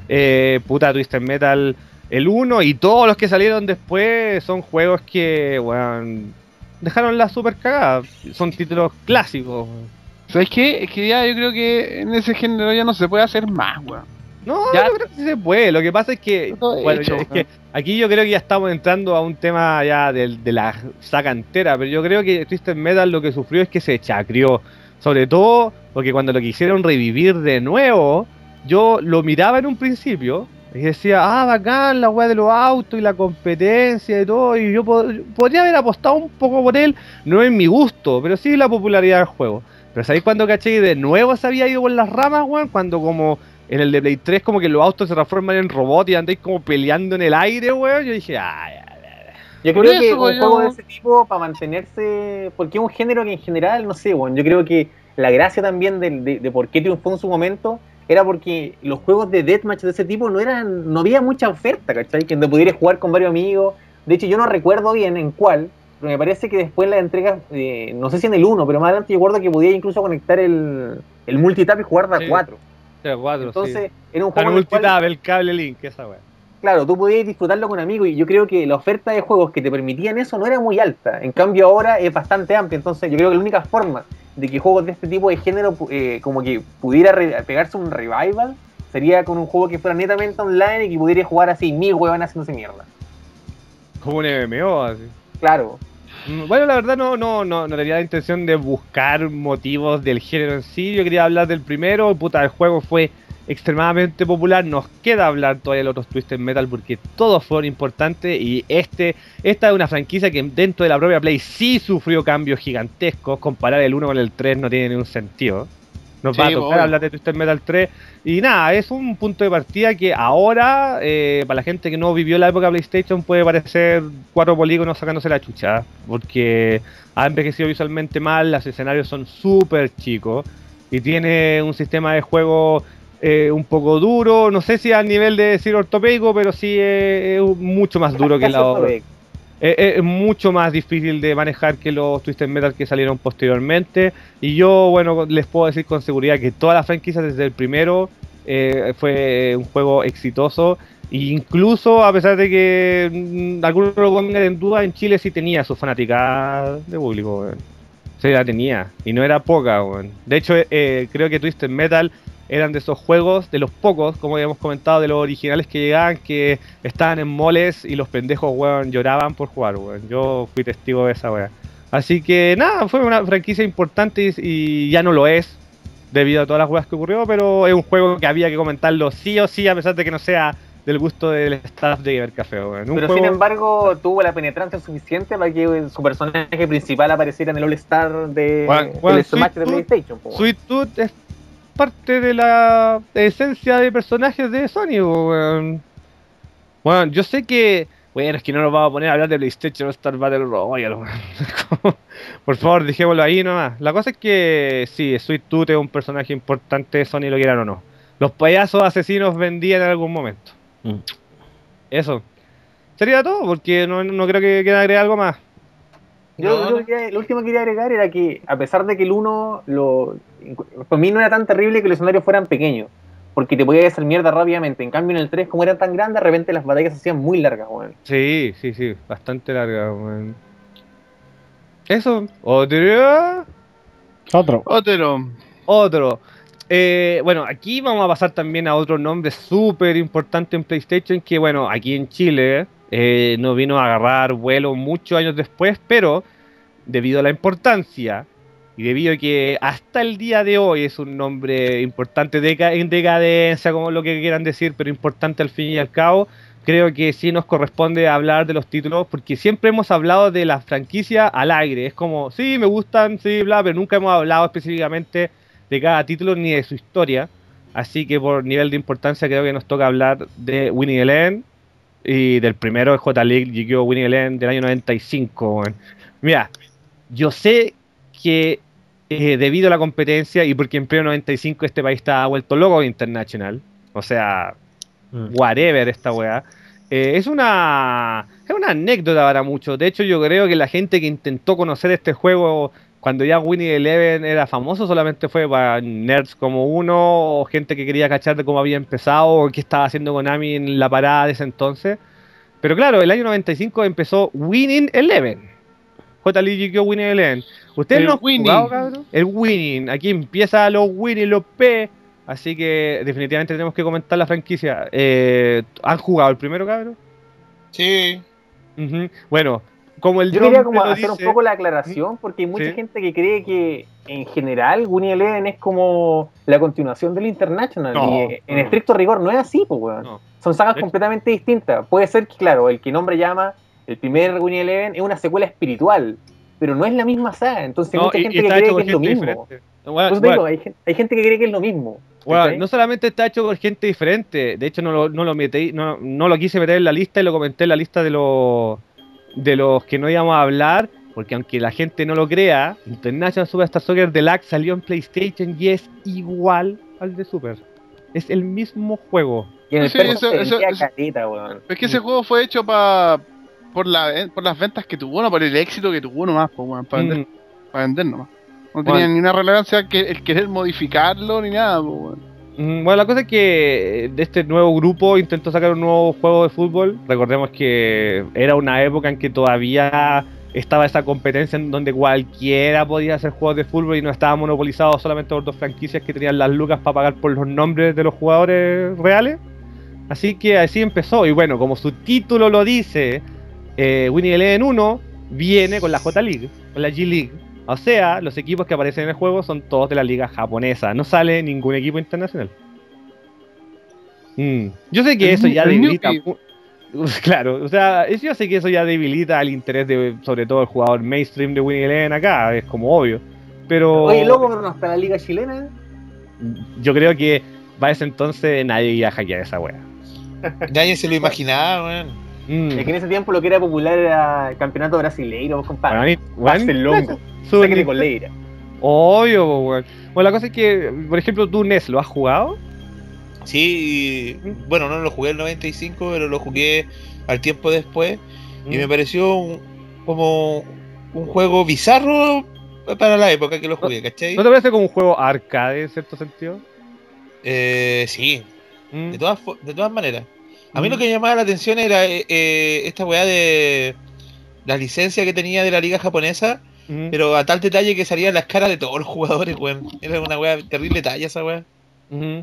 Speaker 1: eh, puta Twisted Metal, el uno y todos los que salieron después son juegos que, weón, dejaron la super cagada. Son títulos clásicos.
Speaker 4: ¿Sabes qué? Es que ya yo creo que en ese género ya no se puede hacer más, weón.
Speaker 1: No,
Speaker 4: Ya-
Speaker 1: yo creo que sí se puede. Lo que pasa es que,
Speaker 4: Todo
Speaker 1: bueno,
Speaker 4: hecho,
Speaker 1: es
Speaker 4: weón.
Speaker 1: que aquí yo creo que ya estamos entrando a un tema ya del- de, la saga entera, pero yo creo que Twisted Metal lo que sufrió es que se chacrió. Sobre todo porque cuando lo quisieron revivir de nuevo, yo lo miraba en un principio y decía, ah, bacán, la weá de los autos y la competencia y todo, y yo pod- podría haber apostado un poco por él, no en mi gusto, pero sí la popularidad del juego. Pero ¿sabéis cuando caché que de nuevo se había ido por las ramas, weón? Cuando como en el de Play tres como que los autos se transforman en robots y andáis como peleando en el aire, weón. Yo dije, ay, ay, ay.
Speaker 5: Yo
Speaker 4: Por
Speaker 5: creo
Speaker 4: eso,
Speaker 5: que un
Speaker 4: pues, yo-
Speaker 5: juego de ese tipo, para mantenerse, porque es un género que en general, no sé, bueno, yo creo que la gracia también de, de, de por qué triunfó en su momento era porque los juegos de deathmatch de ese tipo no eran, no había mucha oferta, ¿cachai? Que donde pudieras jugar con varios amigos. De hecho, yo no recuerdo bien en cuál, pero me parece que después en las entregas, eh, no sé si en el uno, pero más adelante yo recuerdo que podía incluso conectar el, el multitap y jugar de a
Speaker 1: Sí.
Speaker 5: cuatro.
Speaker 1: Tres, cuatro,
Speaker 5: Entonces, era un
Speaker 1: sí. Con
Speaker 5: juego en el cual-
Speaker 1: multitap, el cable link, esa weá.
Speaker 5: claro, tú podías disfrutarlo con amigos y yo creo que la oferta de juegos que te permitían eso no era muy alta. En cambio ahora es bastante amplia, entonces yo creo que la única forma de que juegos de este tipo de género eh, como que pudiera re- pegarse un revival sería con un juego que fuera netamente online y que pudiera jugar así mil huevones haciéndose mierda.
Speaker 1: Como un M M O, así.
Speaker 5: Claro.
Speaker 1: Mm, Bueno, la verdad no, no, no, no tenía la intención de buscar motivos del género en sí. Yo quería hablar del primero. Puta, el juego fue extremadamente popular. Nos queda hablar todavía de los otros Twisted Metal porque todos fueron importantes. Y este, esta es una franquicia que dentro de la propia Play sí sufrió cambios gigantescos. Comparar el uno con el tres no tiene ningún sentido. Nos
Speaker 4: Sí,
Speaker 1: va a tocar
Speaker 4: obvio.
Speaker 1: hablar de Twisted Metal tres. Y nada, es un punto de partida que ahora, eh, para la gente que no vivió la época PlayStation, puede parecer cuatro polígonos sacándose la chucha. Porque ha envejecido visualmente mal, los escenarios son súper chicos. Y tiene un sistema de juego eh, un poco duro. No sé si al nivel de decir ortopédico, pero sí eh, es mucho más duro que
Speaker 5: Casi
Speaker 1: la otra.
Speaker 5: ortopédico.
Speaker 2: Es, es mucho más difícil de manejar que los Twisted Metal que salieron posteriormente. Y yo, bueno, les puedo decir con seguridad que todas las franquicias desde el primero eh, fue un juego exitoso. E incluso, a pesar de que mm, algunos lo pongan en duda, en Chile sí tenía su fanática de público, weón. Sí, la tenía. Y no era poca, weón. De hecho, eh, creo que Twisted Metal eran de esos juegos, de los pocos, como habíamos comentado, de los originales que llegaban, que estaban en moles y los pendejos, weón, lloraban por jugar, weón. Yo fui testigo de esa weón. Así que nada, fue una franquicia importante y, y ya no lo es, debido a todas las weas que ocurrió, pero es un juego que había que comentarlo sí o sí, a pesar de que no sea del gusto del staff de Gamer Café, weón. Un
Speaker 5: Pero
Speaker 2: juego...
Speaker 5: sin embargo, tuvo la penetrancia suficiente para que su personaje principal apareciera en el All-Star de
Speaker 2: Bueno, bueno,
Speaker 5: del Smash de
Speaker 2: Sweet
Speaker 5: PlayStation. po,
Speaker 2: Sweet Tooth es parte de la esencia de personajes de Sony, weón. Bueno, yo sé que... Bueno, es que no nos vamos a poner a hablar de PlayStation All-Star Battle Royale, weón. Por favor, dejémoslo ahí nomás. La cosa es que sí, Sweet Tooth es un personaje importante de Sony, lo quieran o no. Los payasos asesinos vendían en algún momento.
Speaker 1: Mm.
Speaker 2: Eso. Sería todo, porque no, no creo que quiera agregar algo más.
Speaker 5: Yo,
Speaker 3: No,
Speaker 5: yo
Speaker 3: no.
Speaker 5: quería- lo último que quería agregar era que, a pesar de que el uno, lo, para mí no era tan terrible que los escenarios fueran pequeños, porque te podías hacer mierda rápidamente. En cambio, en el tres, como eran tan grandes, de repente las batallas se hacían muy largas, weón.
Speaker 2: Sí, sí, sí, bastante larga, weón. Eso. Otro.
Speaker 1: Otro.
Speaker 4: Otero.
Speaker 2: Otro. Eh, bueno, aquí vamos a pasar también a otro nombre súper importante en PlayStation, que bueno, aquí en Chile eh, no vino a agarrar vuelo muchos años después, pero debido a la importancia y debido a que hasta el día de hoy es un nombre importante, deca- en decadencia, como lo que quieran decir, pero importante al fin y al cabo, creo que sí nos corresponde hablar de los títulos, porque siempre hemos hablado de la franquicia al aire. Es como, sí, me gustan, sí, bla, pero nunca hemos hablado específicamente de cada título ni de su historia. Así que por nivel de importancia creo que nos toca hablar de Winning Eleven y del primero de J-League, Yu-Gi-Oh! Winning Eleven del año noventa y cinco. weón. Mira, yo sé que eh, debido a la competencia y porque en pleno noventa y cinco este país está vuelto loco internacional, o sea,
Speaker 1: Mm.
Speaker 2: whatever esta weá, eh, es una es una anécdota para muchos. De hecho, yo creo que la gente que intentó conocer este juego cuando ya Winning Eleven era famoso solamente fue para nerds como uno o gente que quería cachar de cómo había empezado o qué estaba haciendo Konami en la parada de ese entonces. Pero claro, el año noventa y cinco empezó Winning Eleven. J-League Yu-Gi-Oh! Winning Eleven. ¿Ustedes
Speaker 4: El
Speaker 2: no han
Speaker 4: Winning.
Speaker 2: jugado, cabrón? El Winning. Aquí empieza los Winning, los P. Así que definitivamente tenemos que comentar la franquicia. Eh, ¿Han jugado el primero, cabrón?
Speaker 3: Sí.
Speaker 2: Ujú. Bueno, como el
Speaker 5: Yo quería
Speaker 2: nombre
Speaker 5: como
Speaker 2: lo
Speaker 5: hacer un
Speaker 2: dice-
Speaker 5: poco la aclaración, porque hay mucha
Speaker 2: Sí.
Speaker 5: gente que cree que en general Winning Eleven es como la continuación del International,
Speaker 2: No,
Speaker 5: y eh, en
Speaker 2: no.
Speaker 5: estricto rigor no es así, pues, weón.
Speaker 2: No.
Speaker 5: Son sagas
Speaker 2: Es-
Speaker 5: completamente distintas. Puede ser que, claro, el que nombre llama el primer Winning Eleven es una secuela espiritual, pero no es la misma saga, entonces hay
Speaker 2: No,
Speaker 5: mucha
Speaker 2: y-
Speaker 5: gente
Speaker 2: y
Speaker 5: que
Speaker 2: está
Speaker 5: cree
Speaker 2: hecho
Speaker 5: que
Speaker 2: por
Speaker 5: es lo
Speaker 2: gente
Speaker 5: mismo.
Speaker 2: diferente. Bueno,
Speaker 5: Por eso te
Speaker 2: bueno,
Speaker 5: digo, hay, gen- hay gente que cree que es lo mismo.
Speaker 2: bueno,
Speaker 5: ¿cachai?
Speaker 2: no solamente está hecho por gente diferente, de hecho no lo, no lo metí, no, no lo quise meter en la lista y lo comenté en la lista de los de los que no íbamos a hablar, porque aunque la gente no lo crea, International Superstar Soccer Deluxe salió en PlayStation y es igual al de Super. Es el mismo juego.
Speaker 5: Y en el
Speaker 4: Sí,
Speaker 5: perso
Speaker 4: eso-
Speaker 5: se
Speaker 4: eso-
Speaker 5: vendía
Speaker 4: eso-
Speaker 5: caleta, weón.
Speaker 4: Es que ese juego fue hecho pa, por, la, por las ventas que tuvo, no por el éxito que tuvo nomás, pues, weón, para vender,
Speaker 2: Mm,
Speaker 4: para vender nomás. No tenía
Speaker 2: Bueno.
Speaker 4: ni una relevancia que el querer modificarlo ni nada, pues, weón.
Speaker 2: mm, bueno, la cosa es que eh, de este nuevo grupo intentó sacar un nuevo juego de fútbol. Recordemos que era una época en que todavía estaba esa competencia en donde cualquiera podía hacer juegos de fútbol y no estaba monopolizado solamente por dos franquicias que tenían las lucas para pagar por los nombres de los jugadores reales. Así que así empezó. Y bueno, como su título lo dice, eh, Winning Eleven uno viene con la J-League, con la G-League. O sea, los equipos que aparecen en el juego son todos de la liga japonesa. No sale ningún equipo internacional. Mm, Yo sé que
Speaker 4: El
Speaker 2: eso
Speaker 4: New-
Speaker 2: ya
Speaker 4: el
Speaker 2: debilita.
Speaker 4: Newbie.
Speaker 2: mu- Claro, o sea, es- yo sé que eso ya debilita el interés de, sobre todo, el jugador mainstream de Winning Eleven acá, es como obvio. Pero
Speaker 5: Oye, loco, pero no está la liga chilena.
Speaker 2: yo creo que para ese entonces nadie iba a hackear esa wea.
Speaker 3: Nadie se lo imaginaba, weón.
Speaker 2: Mm.
Speaker 5: Es que en ese tiempo lo que era popular era el campeonato brasileiro, compadre.
Speaker 2: Bueno,
Speaker 5: Pase
Speaker 2: bueno,
Speaker 5: el longo.
Speaker 2: Super
Speaker 5: Sáquenle
Speaker 2: Nintendo.
Speaker 5: con leira.
Speaker 2: Obvio, po, weón. Bueno, la cosa es que, por ejemplo, tú N E S, ¿lo has jugado?
Speaker 3: Sí, y, bueno, no lo jugué en el noventa y cinco, pero lo jugué al tiempo después. y me pareció un- como un juego bizarro para la época que lo jugué, ¿cachai?
Speaker 2: ¿No te parece como un juego arcade en cierto sentido?
Speaker 3: Eh, sí,
Speaker 2: Mm.
Speaker 3: de todas, fo- de todas maneras. A mí
Speaker 2: Mm.
Speaker 3: lo que me llamaba la atención era eh, eh, esta weá de la licencia que tenía de la liga japonesa,
Speaker 2: Mm.
Speaker 3: pero a tal detalle que salían las caras de todos los jugadores, weón. Era una weá terrible talla esa weá.
Speaker 2: Ujú.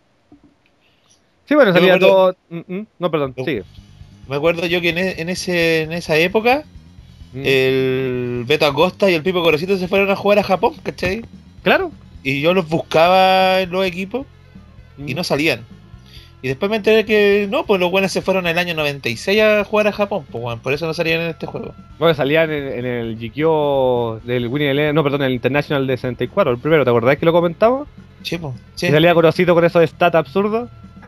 Speaker 2: Sí, bueno,
Speaker 3: Yo me
Speaker 2: salía
Speaker 3: acuerdo,
Speaker 2: todo. Mm, mm. No, perdón,
Speaker 3: me
Speaker 2: sigue.
Speaker 3: me acuerdo yo que en, e- en ese, en esa época
Speaker 2: Mm.
Speaker 3: el Beto Acosta y el Pipo Gorosito se fueron a jugar a Japón, ¿cachai?
Speaker 2: Claro.
Speaker 3: Y yo los buscaba en los equipos y
Speaker 2: Mm.
Speaker 3: no salían. Y después me enteré que no, pues los buenos se fueron el año noventa y seis a jugar a Japón, pues weón, por eso no salían en este juego.
Speaker 2: Bueno, salían en, en el Jikyo del Winning Eleven, no, perdón, en el International de sesenta y cuatro, el primero, ¿te acordás que lo comentamos?
Speaker 3: Sí, pues,
Speaker 2: Y
Speaker 3: sí.
Speaker 2: salía Gorosito con esos stats absurdos.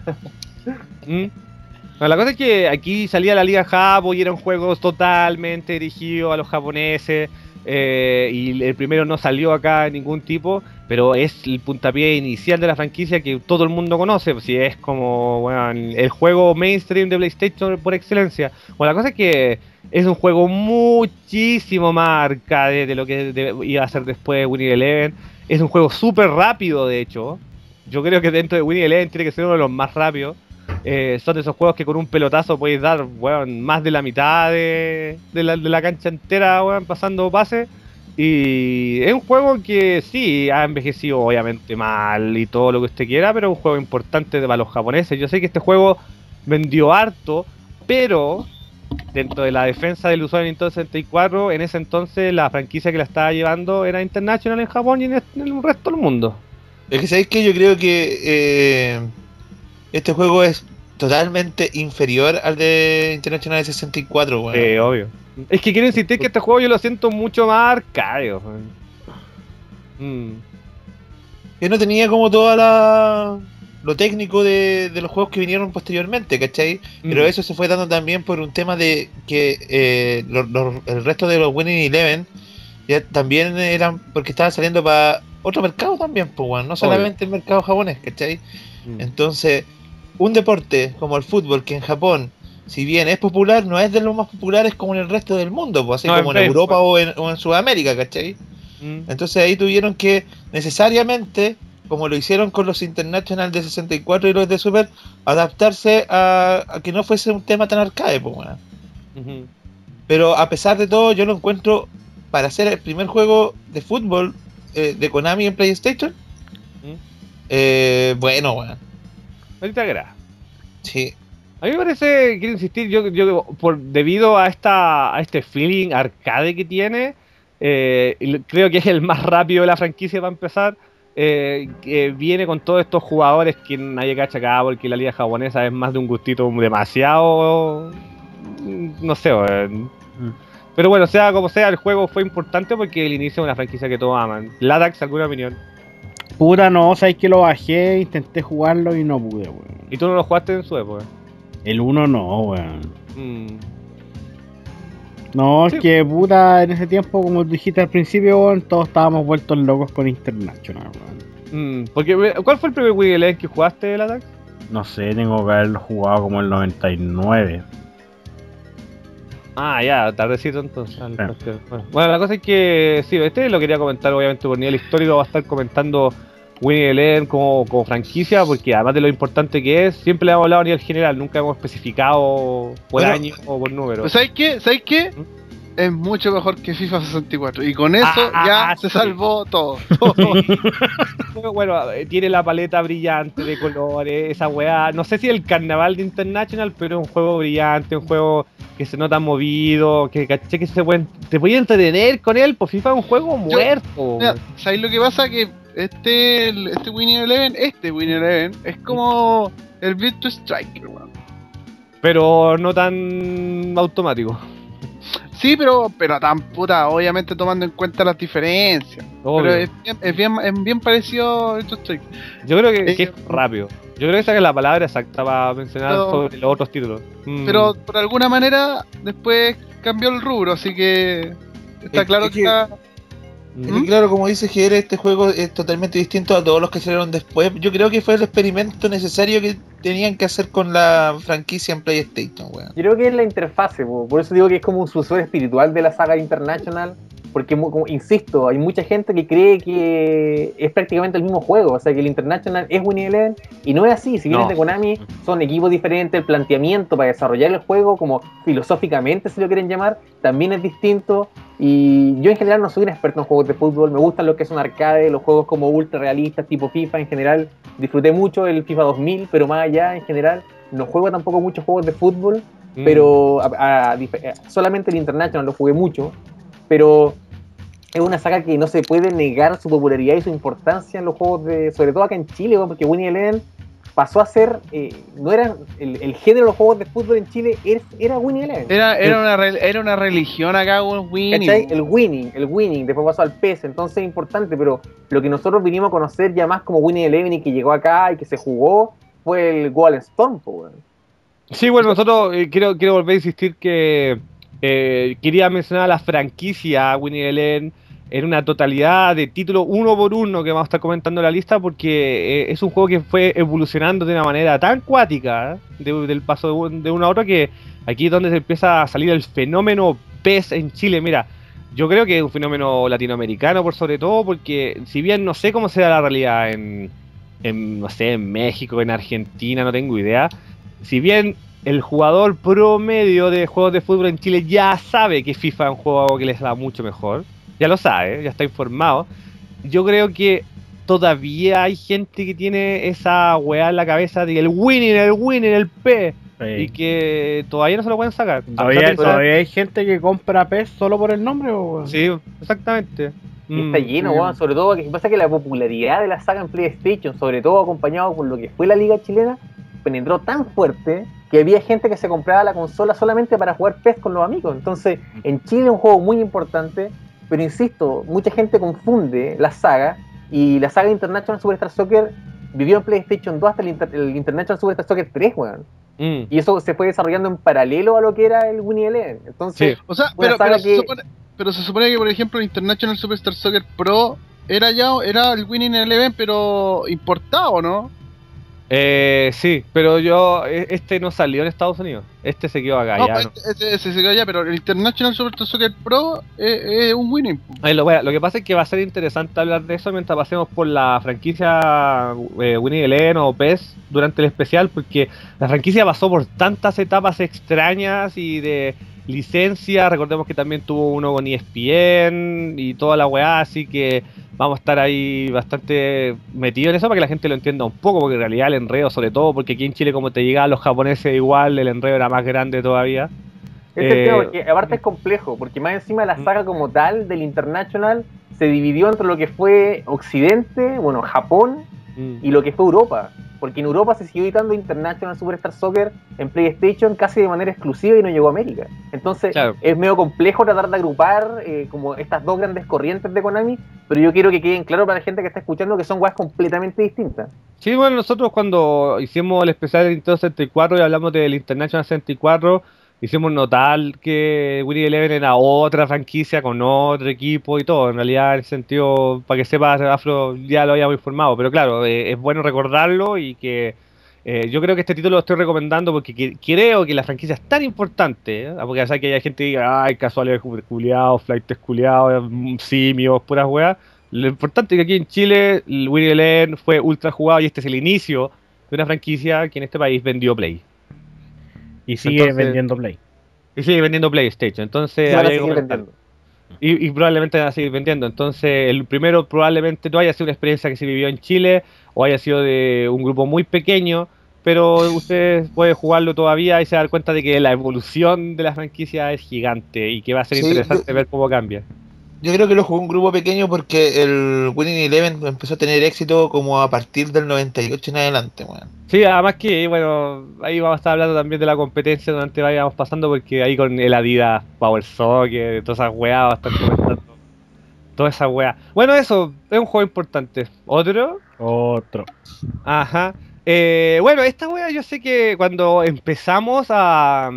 Speaker 2: Mm. Bueno, la cosa es que aquí salía la Liga Japo y eran juegos totalmente dirigidos a los japoneses. eh, y el primero no salió acá de ningún tipo, pero es el puntapié inicial de la franquicia que todo el mundo conoce. Pues, si es como bueno, el juego mainstream de PlayStation por excelencia. Bueno, la cosa es que es un juego muchísimo más arcade de lo que de- iba a ser después Winning Eleven. Es un juego súper rápido, de hecho. Yo creo que dentro de Winning Eleven tiene que ser uno de los más rápidos. Eh, son de esos juegos que con un pelotazo podéis dar, weón, más de la mitad de, de, la, de la cancha entera, weón, pasando pases. Y es un juego que sí, ha envejecido obviamente mal y todo lo que usted quiera, pero es un juego importante para los japoneses. Yo sé que este juego vendió harto, pero dentro de la defensa del usuario de Nintendo sesenta y cuatro, en ese entonces la franquicia que la estaba llevando era International en Japón y en el, en el resto del mundo.
Speaker 3: Es que sabéis que yo creo que eh, este juego es totalmente inferior al de International de sesenta y cuatro, weón.
Speaker 2: Sí, obvio. Es que quiero insistir que este juego yo lo siento mucho más arcade. weón. Mm.
Speaker 3: Que no tenía como toda la lo técnico de, de los juegos que vinieron posteriormente, ¿cachai? Pero
Speaker 2: Mm.
Speaker 3: eso se fue dando también por un tema de que eh, los- los- el resto de los Winning Eleven ya también eran porque estaban saliendo para otro mercado también, pues, weón, no solamente el mercado japonés, ¿cachai?
Speaker 2: Mm.
Speaker 3: Entonces, un deporte como el fútbol, que en Japón, si bien es popular, no es de los más populares como en el resto del mundo, pues, así
Speaker 2: No,
Speaker 3: como
Speaker 2: en
Speaker 3: en
Speaker 2: béisbol.
Speaker 3: Europa o en, o en Sudamérica, ¿cachai?
Speaker 2: Mm.
Speaker 3: Entonces ahí tuvieron que necesariamente, como lo hicieron con los International de sesenta y cuatro y los de Super, adaptarse a, a que no fuese un tema tan arcade, pues, weón.
Speaker 2: Ujú.
Speaker 3: Pero a pesar de todo, yo lo encuentro para ser el primer juego de fútbol eh, de Konami en PlayStation.
Speaker 2: Mm.
Speaker 3: Eh, bueno, weón.
Speaker 2: ¿A ti te agrada?
Speaker 3: Sí.
Speaker 2: A mí me parece, quiero insistir, yo, yo por debido a esta a este feeling arcade que tiene, eh, y creo que es el más rápido de la franquicia para empezar. eh, que viene con todos estos jugadores que nadie cacha acá porque la liga japonesa es más de un gustito demasiado, mm, no sé, weón. Pero bueno, sea como sea, el juego fue importante porque el inicio de una franquicia que todos aman. Ladax, ¿alguna opinión?
Speaker 1: Puta, no, sabes que lo bajé, intenté jugarlo y no pude, weón.
Speaker 2: ¿Y tú no lo jugaste en su época?
Speaker 1: El uno no, weón.
Speaker 2: Mm.
Speaker 1: No,
Speaker 2: Sí.
Speaker 1: es que puta, en ese tiempo, como dijiste al principio, weón, todos estábamos vueltos locos con International, weón.
Speaker 2: Mm, porque, ¿cuál fue el primer Wii Eleven que jugaste, Ladax?
Speaker 1: No sé, tengo que haberlo jugado como el noventa y nueve.
Speaker 2: Ah, ya, tardecito entonces. al
Speaker 1: Sí.
Speaker 2: parecer. Bueno, bueno, la cosa es que sí, este lo quería comentar obviamente por nivel histórico, va a estar comentando Winning Eleven como, como franquicia, porque además de lo importante que es, siempre le hemos hablado a nivel general, nunca hemos especificado por
Speaker 3: Bueno,
Speaker 2: año o por número.
Speaker 4: Pues, ¿sabes qué? ¿Sabes qué?
Speaker 2: ¿Mm?
Speaker 4: Es mucho mejor que FIFA sesenta y cuatro. Y con eso
Speaker 2: Ah,
Speaker 4: ya
Speaker 2: ah,
Speaker 4: se
Speaker 2: sí.
Speaker 4: salvó todo.
Speaker 2: Bueno, bueno, eh, tiene la paleta brillante de colores, esa weá. No sé si el carnaval de International, pero es un juego brillante, un juego que se nota movido, que caché que se puede, te puede entretener con él, pues FIFA es un juego muerto.
Speaker 4: Mira, ¿sabes lo que pasa? Que este, el- este Winning Eleven, este Winning Eleven, es como el Virtua Striker, weón.
Speaker 2: Pero no tan automático.
Speaker 4: Sí, pero, pero tan puta, obviamente tomando en cuenta las diferencias.
Speaker 2: Obvio.
Speaker 4: Pero es bien, es bien, es bien parecido a Virtua Striker.
Speaker 2: Yo creo que,
Speaker 4: Eh,
Speaker 2: que es rápido. Yo creo que esa es la palabra exacta para mencionar
Speaker 4: Pero-
Speaker 2: sobre los otros títulos. Mm.
Speaker 4: Pero por alguna manera después cambió el rubro, así que está
Speaker 3: Es-
Speaker 4: claro
Speaker 3: es
Speaker 4: que,
Speaker 3: que-
Speaker 4: está-
Speaker 3: Es
Speaker 2: Mm.
Speaker 3: que claro, como dice Jere, este juego es totalmente distinto a todos los que salieron después. Yo creo que fue el experimento necesario que tenían que hacer con la franquicia en PlayStation, weón.
Speaker 5: Yo creo que es la interfase, po. Por eso digo que es como un sucesor espiritual de la saga International, porque, mu- como, insisto, hay mucha gente que cree que es prácticamente el mismo juego, o sea que el International es Winnie Eleven, y no es así. Si bien
Speaker 2: No.
Speaker 5: es de Konami, son equipos diferentes, el planteamiento para desarrollar el juego, como filosóficamente si lo quieren llamar, también es distinto. Y yo en general no soy un experto en juegos de fútbol, me gustan los que son arcade, los juegos como ultra realistas, tipo FIFA en general. Disfruté mucho el FIFA dos mil, pero más allá en general no juego tampoco muchos juegos de fútbol,
Speaker 2: Mm.
Speaker 5: pero a- a- a dif- solamente el International lo jugué mucho, pero es una saga que no se puede negar su popularidad y su importancia en los juegos de, sobre todo acá en Chile, weón, porque Winnie Eleven pasó a ser, eh, no era el, el género de los juegos de fútbol en Chile, era, era Winnie Eleven.
Speaker 4: Era, era, una, re- era una religión acá, weón, Winnie.
Speaker 5: ¿Cachai? El winning, el winning, después pasó al P E S, entonces es importante, pero lo que nosotros vinimos a conocer ya más como Winnie Eleven y que llegó acá y que se jugó fue el Golden Storm, po, weón.
Speaker 2: Sí, bueno, nosotros eh, quiero, quiero volver a insistir que eh, quería mencionar la franquicia Winnie Eleven en una totalidad de títulos uno por uno que vamos a estar comentando en la lista porque eh, es un juego que fue evolucionando de una manera tan cuática ¿eh? de- del paso de, un- de uno a otro que aquí es donde se empieza a salir el fenómeno P E S en Chile. Mira, yo creo que es un fenómeno latinoamericano por sobre todo porque si bien no sé cómo será la realidad en, en no sé, en México, en Argentina, no tengo idea. Si bien el jugador promedio de juegos de fútbol en Chile ya sabe que FIFA es un juego que les va mucho mejor, ya lo sabe, ya está informado, yo creo que todavía hay gente que tiene esa weá en la cabeza de el winning, el winning, el P,
Speaker 1: Sí.
Speaker 2: y que todavía no se lo pueden sacar. A
Speaker 1: Todavía,
Speaker 2: pesar de que sea-
Speaker 1: todavía hay gente que compra P E S solo por el nombre, weón.
Speaker 2: Sí, exactamente.
Speaker 5: Y está
Speaker 2: Mm,
Speaker 5: lleno,
Speaker 2: sí.
Speaker 5: weón, sobre todo que pasa que la popularidad de la saga en PlayStation, sobre todo acompañado por lo que fue la liga chilena, penetró tan fuerte que había gente que se compraba la consola solamente para jugar P E S con los amigos. Entonces, en Chile es un juego muy importante, pero insisto, mucha gente confunde la saga y la saga International Superstar Soccer vivió en PlayStation dos hasta el, Inter- el International Superstar Soccer tres, weón.
Speaker 2: Mm.
Speaker 5: Y eso se fue desarrollando en paralelo a lo que era el Winnie Eleven. Entonces,
Speaker 2: Sí.
Speaker 4: O sea,
Speaker 5: Una
Speaker 4: pero,
Speaker 5: saga
Speaker 4: pero, se
Speaker 5: que-
Speaker 4: supone, pero se supone que, por ejemplo, el International Superstar Soccer Pro era ya era el Winning Eleven, pero importado, ¿no?
Speaker 2: Eh, sí, pero yo, e- este no salió en Estados Unidos. Este se quedó acá,
Speaker 4: no,
Speaker 2: ya
Speaker 4: pues,
Speaker 2: no.
Speaker 4: ese, ese se quedó ya, pero el International Superstar Soccer Pro es, es un Winning.
Speaker 2: Ahí lo, bueno, lo que pasa es que va a ser interesante hablar de eso mientras pasemos por la franquicia eh, Winnie Eleven o P E S durante el especial, porque la franquicia pasó por tantas etapas extrañas y de licencia. Recordemos que también tuvo uno con E S P N y toda la weá, así que vamos a estar ahí bastante metidos en eso para que la gente lo entienda un poco, porque en realidad el enredo, sobre todo porque aquí en Chile, como te llegaban los japoneses igual, el enredo era más grande todavía.
Speaker 5: es el
Speaker 2: Eh,
Speaker 5: tema, porque aparte es complejo, porque más encima la saga como tal del International se dividió entre lo que fue Occidente, bueno, Japón,
Speaker 2: mm.
Speaker 5: y lo que fue Europa. Porque en Europa se siguió editando International Superstar Soccer en PlayStation casi de manera exclusiva y no llegó a América. Entonces
Speaker 2: Claro.
Speaker 5: es medio complejo tratar de agrupar eh, como estas dos grandes corrientes de Konami, pero yo quiero que queden claro para la gente que está escuchando que son weas completamente distintas.
Speaker 2: Sí, bueno, nosotros cuando hicimos el especial del Nintendo sesenta y cuatro y hablamos del International sesenta y cuatro, hicimos notar que Winnie Eleven era otra franquicia con otro equipo y todo. En realidad, en el sentido, para que sepas, Afro ya lo habíamos informado, pero claro, eh, es bueno recordarlo y que eh, yo creo que este título lo estoy recomendando porque que- creo que la franquicia es tan importante, ¿eh? Porque ya sabes que hay gente que diga, ay, casuales culiados, flightes culiados, mm, simios, puras weas. Lo importante es que aquí en Chile el Winnie Eleven fue ultra jugado y este es el inicio de una franquicia que en este país vendió Play.
Speaker 1: Y sigue
Speaker 2: Entonces-
Speaker 1: vendiendo Play.
Speaker 2: Y sigue vendiendo PlayStation. Entonces
Speaker 5: Se van a
Speaker 2: había que
Speaker 5: seguir
Speaker 2: comentarlo.
Speaker 5: vendiendo.
Speaker 2: Y, y probablemente van a seguir vendiendo. Entonces el primero probablemente no haya sido una experiencia que se vivió en Chile o haya sido de un grupo muy pequeño, pero ustedes pueden jugarlo todavía y se dan cuenta de que la evolución de la franquicia es gigante y que va a ser
Speaker 3: Sí,
Speaker 2: interesante
Speaker 3: yo-
Speaker 2: ver cómo cambia.
Speaker 3: Yo creo que lo jugó un grupo pequeño porque el Winning Eleven empezó a tener éxito como a partir del noventa y ocho en adelante, weón.
Speaker 2: Sí, además que, bueno, ahí vamos a estar hablando también de la competencia durante vayamos pasando, porque ahí con el Adidas Power Soccer, todas esas weas, va a estar comentando todas esas weas. Bueno, eso, es un juego importante. ¿Otro?
Speaker 1: Otro.
Speaker 2: Ajá. Eh, bueno, esta wea yo sé que cuando empezamos a,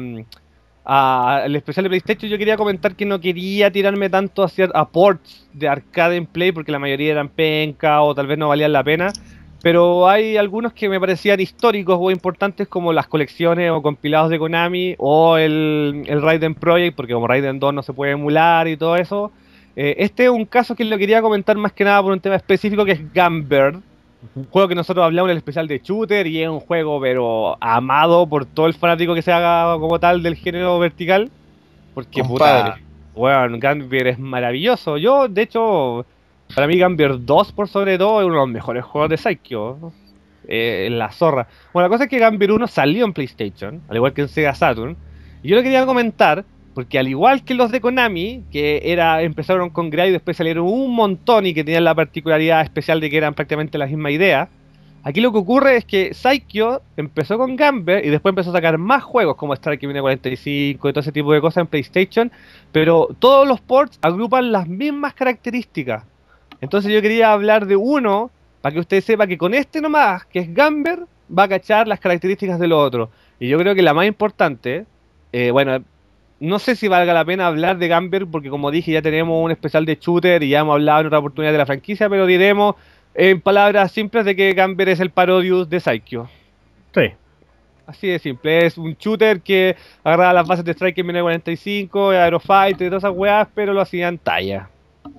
Speaker 2: a el especial de PlayStation yo quería comentar que no quería tirarme tanto hacia a ports de arcade en Play porque la mayoría eran penca o tal vez no valían la pena. pero hay algunos que me parecían históricos o importantes, como las colecciones o compilados de Konami, o el, el Raiden Project, porque como Raiden dos no se puede emular y todo eso. Eh, este es un caso que lo quería comentar más que nada por un tema específico, que es Gunbird, un juego que nosotros hablamos en el especial de Shooter, y es un juego pero amado por todo el fanático que se haga como tal del género vertical, porque
Speaker 3: Compadre.
Speaker 2: puta, bueno, Gunbird es maravilloso. Yo, de hecho, para mí Gunbird dos por sobre todo es uno de los mejores juegos de Saikyo, eh, en la zorra. Bueno, la cosa es que Gunbird uno salió en PlayStation, al igual que en Sega Saturn, y yo lo quería comentar porque al igual que los de Konami, que era empezaron con Gray y después salieron un montón y que tenían la particularidad especial de que eran prácticamente la misma idea, aquí lo que ocurre es que Saikyo empezó con Gunbird y después empezó a sacar más juegos como Strike cuarenta y cinco y todo ese tipo de cosas en PlayStation, pero todos los ports agrupan las mismas características. Entonces yo quería hablar de uno, para que usted sepa que con este nomás, que es Gunbird, va a cachar las características del otro. Y yo creo que la más importante, eh, bueno, no sé si valga la pena hablar de Gunbird, porque como dije ya tenemos un especial de Shooter y ya hemos hablado en otra oportunidad de la franquicia, pero diremos en palabras simples de que Gunbird es el Parodius de Saikyo.
Speaker 1: Sí.
Speaker 2: Así de simple, es un shooter que agarraba las bases de Strike en mil novecientos cuarenta y cinco, Aerofighter y todas esas weas, pero lo hacían talla.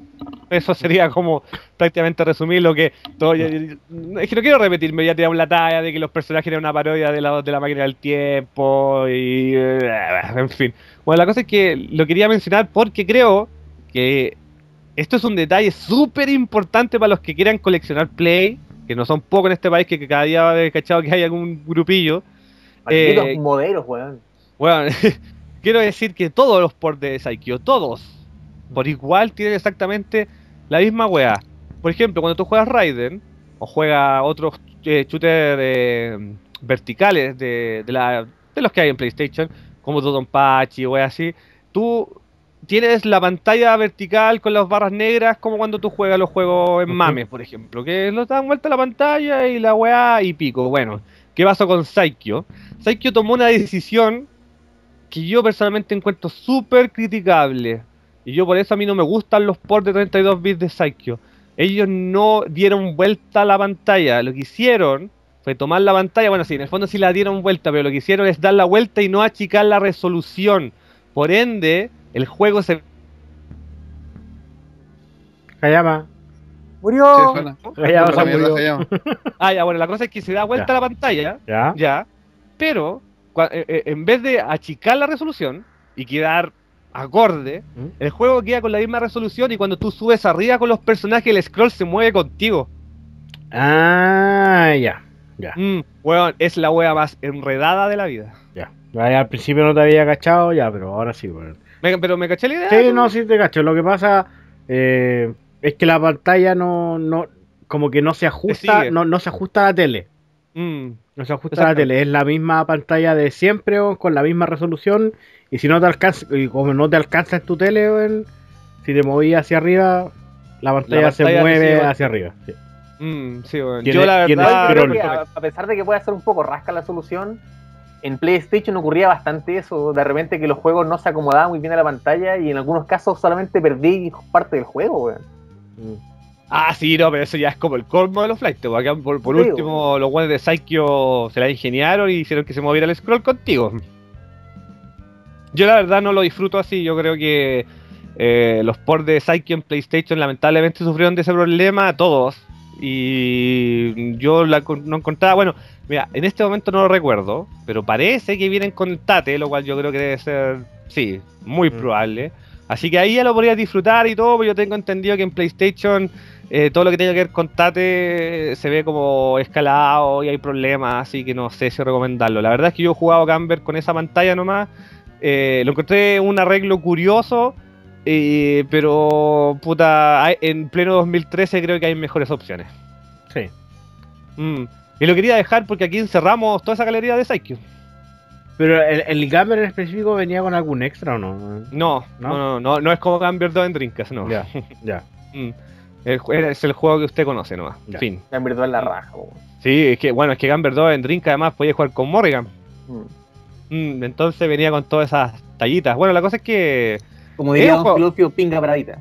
Speaker 2: Eso sería como prácticamente resumir lo que todo, es que no quiero repetirme, ya tiramos la talla de que los personajes eran una parodia de la, de la máquina del tiempo y en fin. Bueno, la cosa es que lo quería mencionar porque creo que esto es un detalle súper importante para los que quieran coleccionar Play, que no son pocos en este país, que, que cada día he cachado que hay algún grupillo.
Speaker 5: Malditos
Speaker 2: Eh,
Speaker 5: modelos, weón.
Speaker 2: Bueno, quiero decir que todos los ports de Saikyo, todos, por igual tienen exactamente la misma wea. Por ejemplo, cuando tú juegas Raiden, o juegas otros eh, shooters eh, verticales de, de, la, de los que hay en PlayStation, como Dodonpachi o wea así, tú tienes la pantalla vertical con las barras negras, como cuando tú juegas los juegos en Mames, por ejemplo, que lo dan vuelta a la pantalla y la wea y pico. Bueno, ¿qué pasó con Saikyo? Saikyo tomó una decisión que yo personalmente encuentro súper criticable. Y yo por eso a mí no me gustan los ports de treinta y dos bits de Saikyo. Ellos no dieron vuelta a la pantalla. Lo que hicieron fue tomar la pantalla. Bueno, sí, en el fondo sí la dieron vuelta, pero lo que hicieron es dar la vuelta y no achicar la resolución. Por ende, el juego se...
Speaker 1: Hayama.
Speaker 5: ¡Murió!
Speaker 4: Sí, suena.
Speaker 1: Hayama
Speaker 4: Por la
Speaker 1: se
Speaker 4: mierda,
Speaker 1: murió.
Speaker 4: Hayama.
Speaker 2: Ah, ya, bueno, la cosa es que se da vuelta
Speaker 1: Ya.
Speaker 2: la pantalla.
Speaker 1: ¿Ya?
Speaker 2: Ya, pero cua- eh, eh, en vez de achicar la resolución y quedar acorde,
Speaker 1: ¿Mm?
Speaker 2: el juego queda con la misma resolución y cuando tú subes arriba con los personajes el scroll se mueve contigo.
Speaker 1: Ah, ya. Ya.
Speaker 2: Mm, weón, es la wea más enredada de la vida.
Speaker 1: Ya. Ya, al principio no te había cachado, ya, pero ahora sí, weón.
Speaker 2: Me- pero me caché la idea.
Speaker 1: Sí,
Speaker 2: ¿no?
Speaker 1: no, sí te cacho. Lo que pasa eh, es que la pantalla no, no, como que no se ajusta,
Speaker 2: sigue.
Speaker 1: no, no se ajusta a la tele.
Speaker 2: Mm,
Speaker 1: No se ajusta a la
Speaker 2: Exacto.
Speaker 1: tele. Es la misma pantalla de siempre, weón, con la misma resolución. Y si no te alcanza, y como no te alcanza en tu tele, weón, si te movías hacia arriba, la pantalla,
Speaker 2: La
Speaker 1: se
Speaker 2: pantalla te
Speaker 1: mueve
Speaker 2: sigue
Speaker 1: hacia arriba. Sí.
Speaker 2: mm, sí, weón.
Speaker 1: Tiene-
Speaker 2: Yo la
Speaker 1: tiene
Speaker 5: Yo
Speaker 2: verdad.
Speaker 5: creo
Speaker 1: scroll.
Speaker 5: que a, a pesar de que pueda ser un poco rasca la solución, en PlayStation ocurría bastante eso. De repente que los juegos no se acomodaban muy bien a la pantalla y en algunos casos solamente perdí parte del juego, weón.
Speaker 1: Mm.
Speaker 2: Ah, sí, no, pero eso ya es como el colmo de los flights. Acá, por, por
Speaker 5: Sí,
Speaker 2: último, los guanes de Saikyo se la ingeniaron y hicieron que se moviera el scroll contigo. Yo la verdad no lo disfruto así. Yo creo que eh, los ports de Saikyo en PlayStation lamentablemente sufrieron de ese problema, todos. Y yo la, con- no encontraba, bueno, mira, en este momento no lo recuerdo, pero parece que vienen con el Tate, lo cual yo creo que debe ser, sí, muy
Speaker 1: Mm.
Speaker 2: probable. Así que ahí ya lo podrías disfrutar y todo, pero yo tengo entendido que en PlayStation eh, todo lo que tenga que ver con Tate se ve como escalado y hay problemas, así que no sé si recomendarlo. La verdad es que yo he jugado Gunbird con esa pantalla nomás, eh, lo encontré un arreglo curioso, eh, pero puta, hay- en pleno dos mil trece creo que hay mejores opciones.
Speaker 1: Sí.
Speaker 2: Mm. Y lo quería dejar porque aquí encerramos toda esa galería de Saikyo.
Speaker 1: Pero el, el Gamer en específico venía con algún extra o no?
Speaker 2: No,
Speaker 1: ¿No?
Speaker 2: no, no, no, no es como Gunbird dos en Dreamcast, no.
Speaker 1: Ya, ya.
Speaker 2: Mm. El ju- es el juego que usted conoce nomás.
Speaker 1: Ya.
Speaker 2: Fin.
Speaker 5: En verdad es la raja, weón.
Speaker 2: Sí, es que bueno, es que Gunbird dos en Dreamcast además podía jugar con Morrigan.
Speaker 5: Mm.
Speaker 2: Mm, entonces venía con todas esas tallitas. Bueno, la cosa es que
Speaker 5: Como
Speaker 2: Eh,
Speaker 5: diría
Speaker 2: ojo.
Speaker 5: Don Filopio, pinga paradita.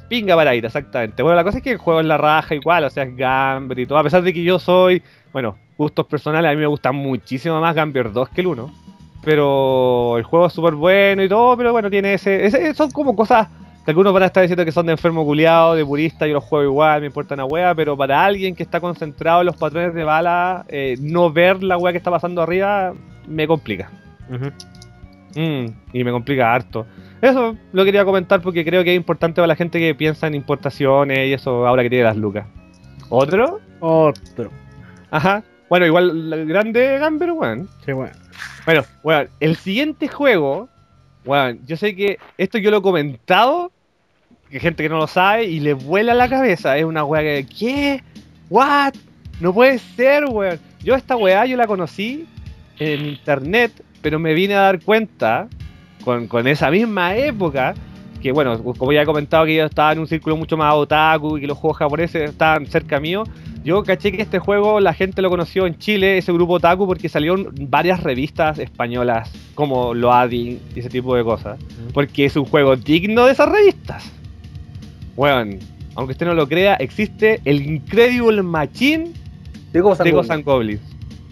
Speaker 2: pinga para ir, exactamente. Bueno, la cosa es que el juego es la raja igual, o sea, es Gamber y todo. A pesar de que yo soy, bueno, gustos personales, a mí me gusta muchísimo más Gamber dos que el uno. Pero el juego es súper bueno y todo, pero bueno, tiene ese, ese... Son como cosas que algunos van a estar diciendo que son de enfermo culiado, de purista, yo los juego igual, me importa una wea, pero para alguien que está concentrado en los patrones de bala, eh, no ver la wea que está pasando arriba, me complica.
Speaker 1: Ujú.
Speaker 2: Mm, y me complica harto. Eso lo quería comentar porque creo que es importante para la gente que piensa en importaciones y eso ahora que tiene las lucas. ¿Otro?
Speaker 1: Otro.
Speaker 2: Ajá. Bueno, igual el grande Gamber, weón.
Speaker 1: Sí, bueno.
Speaker 2: Bueno, weón, el siguiente juego, weón, yo sé que esto yo lo he comentado, que hay gente que no lo sabe y le vuela la cabeza. Es una weá que, ¿qué? ¿What? No puede ser, weón. Yo esta weá yo la conocí en internet, pero me vine a dar cuenta con, con esa misma época, que bueno, como ya he comentado que yo estaba en un círculo mucho más otaku y que los juegos japoneses estaban cerca mío, yo caché que este juego la gente lo conoció en Chile, ese grupo otaku, porque salieron varias revistas españolas como Loading y ese tipo de cosas, porque es un juego digno de esas revistas. Bueno, aunque usted no lo crea, existe el Incredible Machine
Speaker 5: De Ghosts and
Speaker 2: de Ghosts
Speaker 5: Goblins.
Speaker 2: and Goblins.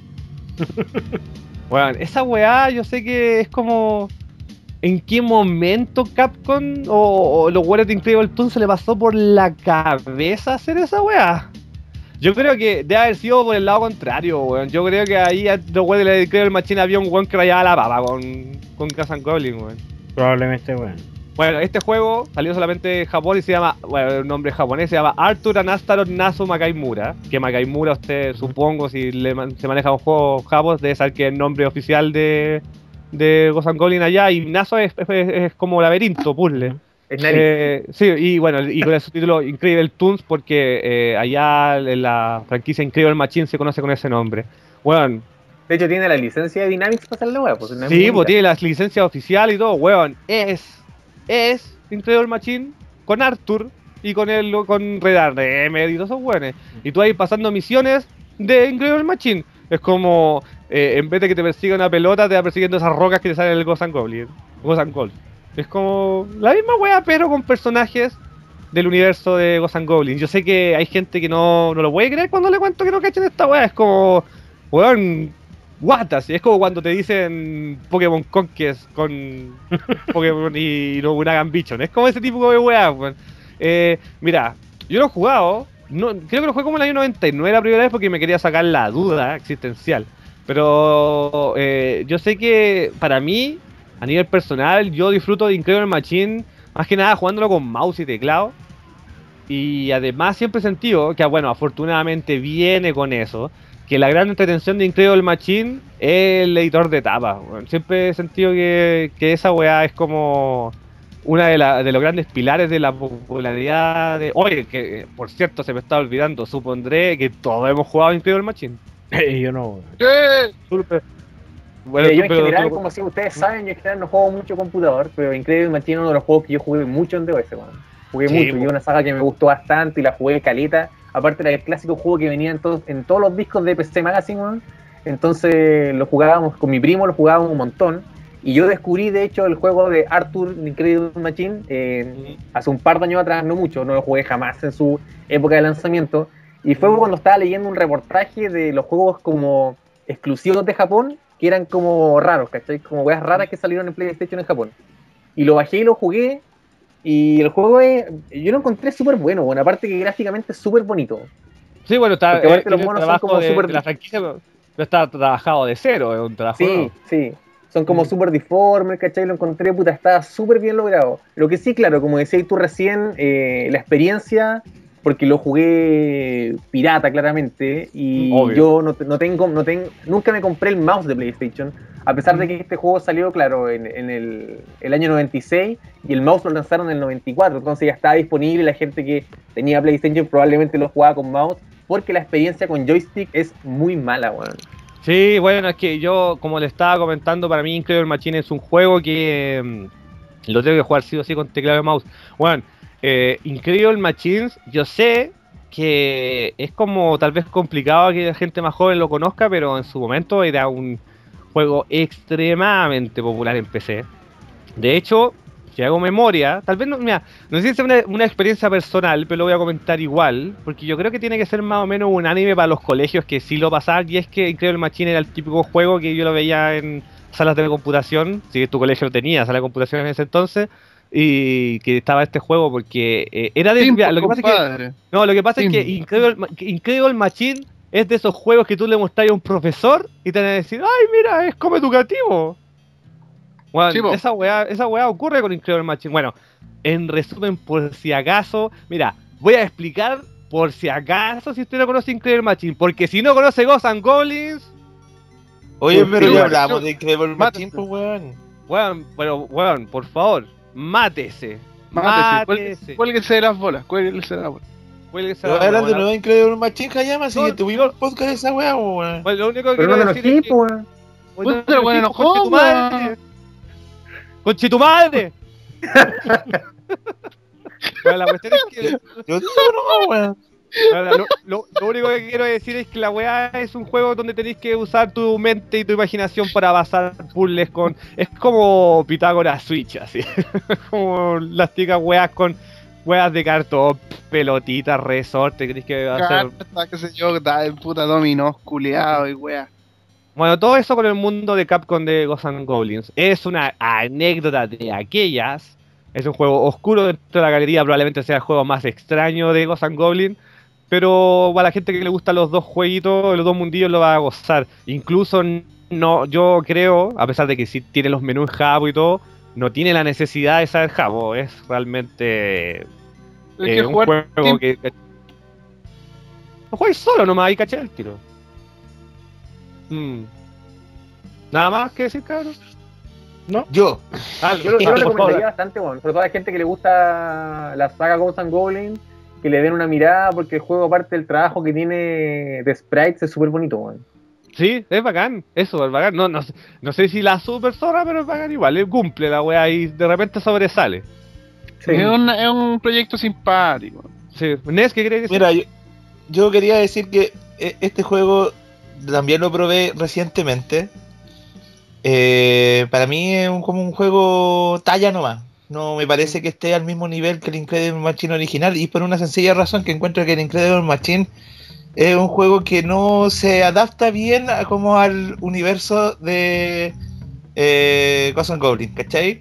Speaker 2: Bueno, esa weá yo sé que es como... ¿En qué momento Capcom o, o los weones de Incredible Toon se le pasó por la cabeza hacer esa weá? Yo creo que debe haber sido por el lado contrario, weón. Yo creo que ahí a los weones de Incredible Machine había un weón que rayaba la papa con, con Ghosts and Goblins, weón.
Speaker 1: Probablemente, bueno.
Speaker 2: Bueno, este juego salió solamente en Japón y se llama, bueno, el nombre japonés se llama Arthur and Astaroth Nasu Makaimura. Que Makaimura, usted supongo, si le man- se maneja un juego japos, debe saber que es el nombre oficial de, de Ghosts and Goblins allá. Y Nasu es, es, es como laberinto, puzzle.
Speaker 5: Es nariz.
Speaker 2: Eh, sí, y bueno, y con el subtítulo Incredible Toons, porque eh, allá en la franquicia Incredible Machine se conoce con ese nombre. Bueno,
Speaker 5: De hecho, tiene la licencia de Dynamics para hacer la wea. Pues, no es
Speaker 2: sí,
Speaker 5: muy
Speaker 2: pues
Speaker 5: bonita.
Speaker 2: tiene la licencia oficial y todo, weón. Es, es Incredible Machine con Arthur y con el con Red Armor y todos esos weones. Y tú ahí pasando misiones de Incredible Machine. Es como, eh, en vez de que te persiga una pelota, te va persiguiendo esas rocas que te salen en el Ghosts and Goblins. Ghosts and Goblins. Es como la misma wea, pero con personajes del universo de Ghosts and Goblins. Yo sé que hay gente que no, no lo puede creer cuando le cuento que no cachen esta wea. Es como, weón, guatas. Es como cuando te dicen Pokémon Conquest con Pokémon y Nobunaga Bichon. Es como ese tipo de wea, weón. Eh, mira, yo lo he jugado. No, creo que lo jugué como en el año noventa y nueve la primera vez porque me quería sacar la duda existencial. Pero eh, yo sé que para mí, a nivel personal, yo disfruto de Incredible Machine más que nada jugándolo con mouse y teclado. Y además siempre he sentido que, bueno, afortunadamente viene con eso, que la gran entretención de Incredible Machine es el editor de tapas. Bueno, siempre he sentido que, que esa weá es como una de, la, de los grandes pilares de la popularidad de... Oye, que por cierto se me estaba olvidando, supondré que todos hemos jugado Incredible Machine.
Speaker 1: Yo no.
Speaker 4: ¡Eh!
Speaker 2: Bueno,
Speaker 5: Mira, yo
Speaker 2: tú-
Speaker 5: en
Speaker 2: pero
Speaker 5: general,
Speaker 2: tú-
Speaker 5: como si ustedes saben, yo en general no juego mucho computador, pero Incredible Machine es uno de los juegos que yo jugué mucho en D O S, weón. Jugué
Speaker 2: Sí,
Speaker 5: mucho,
Speaker 2: po.
Speaker 5: y es una saga que me gustó bastante y la jugué caleta. Aparte era el clásico juego que venía en, todos en todos los discos de P C Magazine, weón. Entonces lo jugábamos con mi primo, lo jugábamos un montón. Y yo descubrí, de hecho, el juego de Arthur Incredible Machine eh, hace un par de años atrás, no mucho, no lo jugué jamás en su época de lanzamiento. Y fue cuando estaba leyendo un reportaje de los juegos como exclusivos de Japón, que eran como raros, ¿cachai? Como weas raras que salieron en PlayStation en Japón. Y lo bajé y lo jugué. Y el juego es, yo lo encontré súper bueno, bueno, aparte que gráficamente es súper bonito.
Speaker 2: Sí, bueno, está
Speaker 5: Porque aparte
Speaker 2: eh,
Speaker 5: los
Speaker 2: tiene el
Speaker 5: monos son
Speaker 2: trabajo
Speaker 5: como
Speaker 2: de,
Speaker 5: súper-
Speaker 2: de la franquicia, pero no está trabajado de cero, es un trabajo
Speaker 5: Sí,
Speaker 2: nuevo.
Speaker 5: sí. Son como
Speaker 2: Mm.
Speaker 5: súper deformes, ¿cachai? Lo encontré, puta, está súper bien logrado. Lo que sí, claro, como decías tú recién, eh, la experiencia, porque lo jugué pirata claramente, y
Speaker 2: Obvio.
Speaker 5: yo no, no tengo, no tengo, nunca me compré el mouse de PlayStation, a pesar de que este juego salió, claro, en, en el, el año noventa y seis, y el mouse lo lanzaron en el noventa y cuatro, entonces ya estaba disponible, la gente que tenía PlayStation probablemente lo jugaba con mouse, porque la experiencia con joystick es muy mala, weón.
Speaker 2: Sí, bueno, es que yo, como le estaba comentando, para mí Incredible Machine es un juego que mm, lo tengo que jugar sí o sí con teclado y mouse. Bueno, eh, Incredible Machines, yo sé que es como tal vez complicado que la gente más joven lo conozca, pero en su momento era un juego extremadamente popular en P C. De hecho, que hago memoria, tal vez no, mira, no sé si es una, una experiencia personal, pero lo voy a comentar igual, porque yo creo que tiene que ser más o menos un anime para los colegios que sí lo pasaban, y es que Incredible Machine era el típico juego que yo lo veía en salas de computación, si tu colegio lo tenía, sala de computación en ese entonces, y que estaba este juego porque eh, era de...
Speaker 4: Tim,
Speaker 2: mira, lo que pasa es que,
Speaker 4: compadre.
Speaker 2: no, lo que pasa es
Speaker 4: Tim.
Speaker 2: que Incredible, Ma- que Incredible Machine es de esos juegos que tú le mostras a un profesor y te van a decir, ¡ay, mira, es como educativo! Bueno,
Speaker 4: Sí, po.
Speaker 2: esa weá, esa weá ocurre con Incredible Machine. Bueno, en resumen, por si acaso, mira, voy a explicar por si acaso si usted no conoce Incredible Machine, porque si no conoce Ghosts and Goblins,
Speaker 3: Oye,
Speaker 5: Pues
Speaker 3: pero
Speaker 5: sí,
Speaker 3: ya
Speaker 5: weón.
Speaker 3: hablamos de Incredible
Speaker 4: Mátese.
Speaker 3: Machine, pues, weón.
Speaker 2: weón, pero weón, por favor, mátese.
Speaker 4: Mátese, cuélguese,
Speaker 2: Mátese.
Speaker 4: cuélguese de las bolas, cuélguese de las bolas.
Speaker 2: Cuélguese
Speaker 3: Pero
Speaker 2: la
Speaker 3: voy a hablar de
Speaker 2: weá.
Speaker 3: nuevo de Incredible Machine, Hayama, si
Speaker 2: No,
Speaker 3: que tuvimos
Speaker 2: yo-
Speaker 3: un podcast de esa weá, pues, weón.
Speaker 2: Bueno, lo único que
Speaker 5: Pero no
Speaker 2: quiero
Speaker 5: te
Speaker 2: decir
Speaker 5: enojís,
Speaker 2: es que...
Speaker 5: po, weón.
Speaker 2: Bueno,
Speaker 4: Puta, el weón
Speaker 2: sí,
Speaker 4: enojó,
Speaker 2: conche tu madre.
Speaker 4: weón.
Speaker 2: ¡Conche tu madre! Bueno, la cuestión es que...
Speaker 3: Yo digo, no, weón.
Speaker 2: Ahora, Lo, lo- lo único que quiero decir es que la weá es un juego donde tenéis que usar tu mente y tu imaginación para basar puzzles con... Es como Pitágoras Switch, así. Como las típicas weas con weas de cartón, pelotitas, resorte, que tenéis que hacer...
Speaker 4: Carta, qué sé yo, da el puta dominó, culeado y wea.
Speaker 2: Bueno, todo eso con el mundo de Capcom de Ghosts and Goblins. Es una anécdota de aquellas. Es un juego oscuro dentro de la galería, probablemente sea el juego más extraño de Ghosts and Goblins. Pero para la gente que le gustan los dos jueguitos, los dos mundillos, lo va a gozar. Incluso no, yo creo, a pesar de que sí tiene los menús en Jabo y todo, no tiene la necesidad de saber Jabo. Es realmente
Speaker 4: Es
Speaker 2: eh,
Speaker 4: que
Speaker 2: un
Speaker 4: jugar
Speaker 2: juego
Speaker 4: Tim-
Speaker 2: que... que- Lo juegas solo nomás, ahí caché el tiro. Mm. Nada más que decir, cabrón.
Speaker 3: Yo.
Speaker 2: Ah,
Speaker 5: Yo, lo- yo
Speaker 2: ah,
Speaker 5: lo
Speaker 2: por
Speaker 5: recomendaría
Speaker 2: favor.
Speaker 5: bastante, bueno, sobre todo a la gente que le gusta la saga Ghosts and Goblins, que le den una mirada, porque el juego, aparte del trabajo que tiene de sprites, es súper bonito, weón.
Speaker 2: Sí, es bacán, eso, es bacán. No, no, sé- no sé si la super zorra, pero es bacán igual. Él cumple la weá y de repente sobresale.
Speaker 5: Sí.
Speaker 4: Es, un, es un proyecto simpático.
Speaker 2: Sí, Nes, ¿qué crees que
Speaker 3: Mira, yo, yo quería decir que eh, este juego también lo probé recientemente. Eh, para mí es un- como un juego talla nomás. No me parece que esté al mismo nivel que el Incredible Machine original, y por una sencilla razón, que encuentro que el Incredible Machine es un juego que no se adapta bien a, como al universo de eh, Ghosts and Goblins, ¿cachai?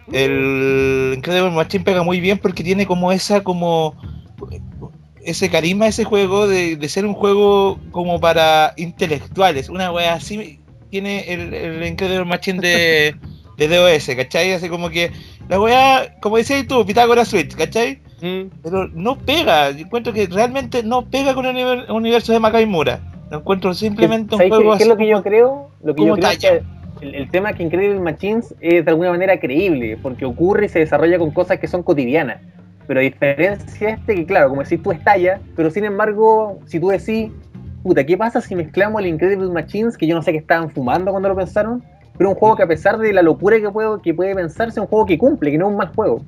Speaker 3: El Incredible Machine pega muy bien porque tiene como esa como ese carisma, ese juego de, de ser un juego como para intelectuales, una wea así tiene el, el Incredible Machine de, de DOS, ¿cachai? Así como que la wea, como decías tú, Pitágoras Switch, ¿cachai?
Speaker 2: Mm,
Speaker 3: Pero no pega, yo encuentro que realmente no pega con el univer- universo de Makai Mura. Lo encuentro simplemente un
Speaker 5: ¿Sabes qué,
Speaker 3: juego
Speaker 5: qué es
Speaker 3: así
Speaker 5: lo que yo
Speaker 3: como-
Speaker 5: creo? Lo que
Speaker 3: como
Speaker 5: yo creo es
Speaker 3: talla.
Speaker 5: que el, el tema es que Incredible Machines es de alguna manera creíble, porque ocurre y se desarrolla con cosas que son cotidianas. Pero a diferencia este, que claro, como decís tú, es talla, pero sin embargo, si tú decís, puta, ¿qué pasa si mezclamos el Incredible Machines, que yo no sé qué estaban fumando cuando lo pensaron, pero un juego que a pesar de la locura que puede, que puede pensarse, es un juego que cumple, que no es un mal juego?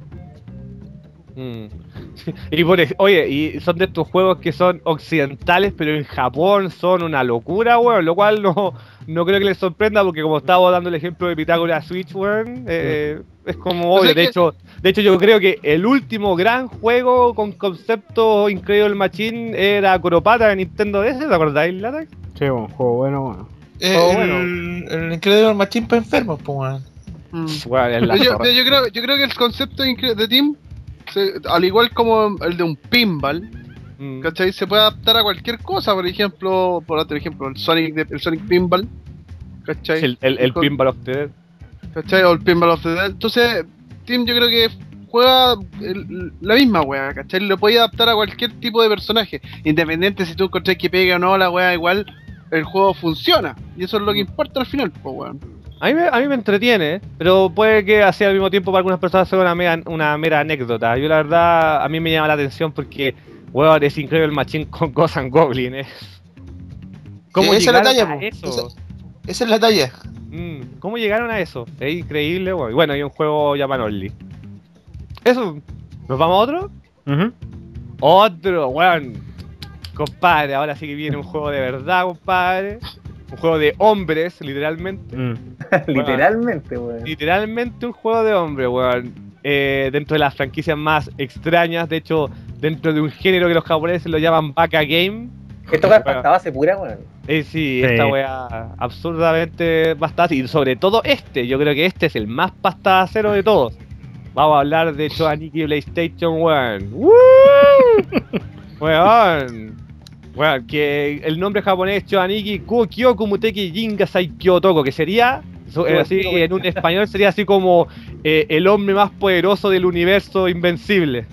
Speaker 2: mm. Y por ej- oye, y son de estos juegos que son occidentales, pero en Japón son una locura, weón. Lo cual no, no creo que les sorprenda, porque como estaba dando el ejemplo de Pitágoras Switch, weón, eh, es como
Speaker 4: Pues
Speaker 2: obvio.
Speaker 4: es
Speaker 2: De
Speaker 4: que-
Speaker 2: hecho, de hecho, yo creo que el último gran juego con concepto Incredible Machine era Kuropata de Nintendo D S, ¿te acordáis, Latax?
Speaker 1: Sí, bueno, juego bueno, bueno.
Speaker 3: Eh,
Speaker 2: Oh,
Speaker 3: el,
Speaker 2: bueno.
Speaker 3: el Incredible Machine para enfermos, pues, weón.
Speaker 4: Mm.
Speaker 2: Weón, es la
Speaker 4: Yo,
Speaker 2: zorra.
Speaker 4: yo- yo creo, yo creo que el concepto de Incre- de Team, se- al igual como el de un pinball,
Speaker 2: Mm.
Speaker 4: ¿cachai? Se puede adaptar a cualquier cosa, por ejemplo, por otro ejemplo, el Sonic, de- el Sonic Pinball, ¿cachai?
Speaker 2: El, el, el
Speaker 4: Con-
Speaker 2: Pinball of the Dead.
Speaker 4: ¿Cachai? O el Pinball of the Dead. Entonces, Team yo creo que juega el- la misma wea, ¿cachai? Lo podía adaptar a cualquier tipo de personaje, independiente si tú encontrás que pega o no la wea, igual el juego funciona, y eso es lo que importa al final, pues weón.
Speaker 2: A mí, me, a mí me entretiene, pero puede que así al mismo tiempo para algunas personas sea una mera, una mera anécdota. Yo la verdad, a mí me llama la atención porque, weón, es increíble el machín con Ghosts and Goblins. ¿eh? ¿Cómo
Speaker 3: Esa es la
Speaker 2: llegaron
Speaker 3: talla,
Speaker 2: a
Speaker 3: po.
Speaker 2: eso?
Speaker 3: Esa- Esa es la talla.
Speaker 2: Mm, ¿Cómo llegaron a eso? Es increíble, weón. Y bueno, hay un juego Japan Only. Eso, ¿nos vamos a otro?
Speaker 1: Ujú.
Speaker 2: Otro, weón. Compadre, ahora sí que viene un juego de verdad, compadre. Un juego de hombres, literalmente.
Speaker 1: Mm.
Speaker 5: Literalmente, weón.
Speaker 2: Literalmente un juego de hombres, weón. eh, dentro de las franquicias más extrañas, de hecho, dentro de un género que los japoneses lo llaman Baka Game.
Speaker 5: Esto es pasta base pura, weón.
Speaker 2: Eh, sí,
Speaker 1: Sí.
Speaker 2: esta wea absurdamente bastante, y sobre todo este, yo creo que este es el más pasta cero de todos. Vamos a hablar de Choaniki PlayStation, weón. ¡Woo! Weón. Weón, que el nombre japonés Choaniki Kuo Kyoku Muteki Jingasai Kyotoko, que sería, so- eh, así, en un español sería así como eh, el hombre más poderoso del universo invencible.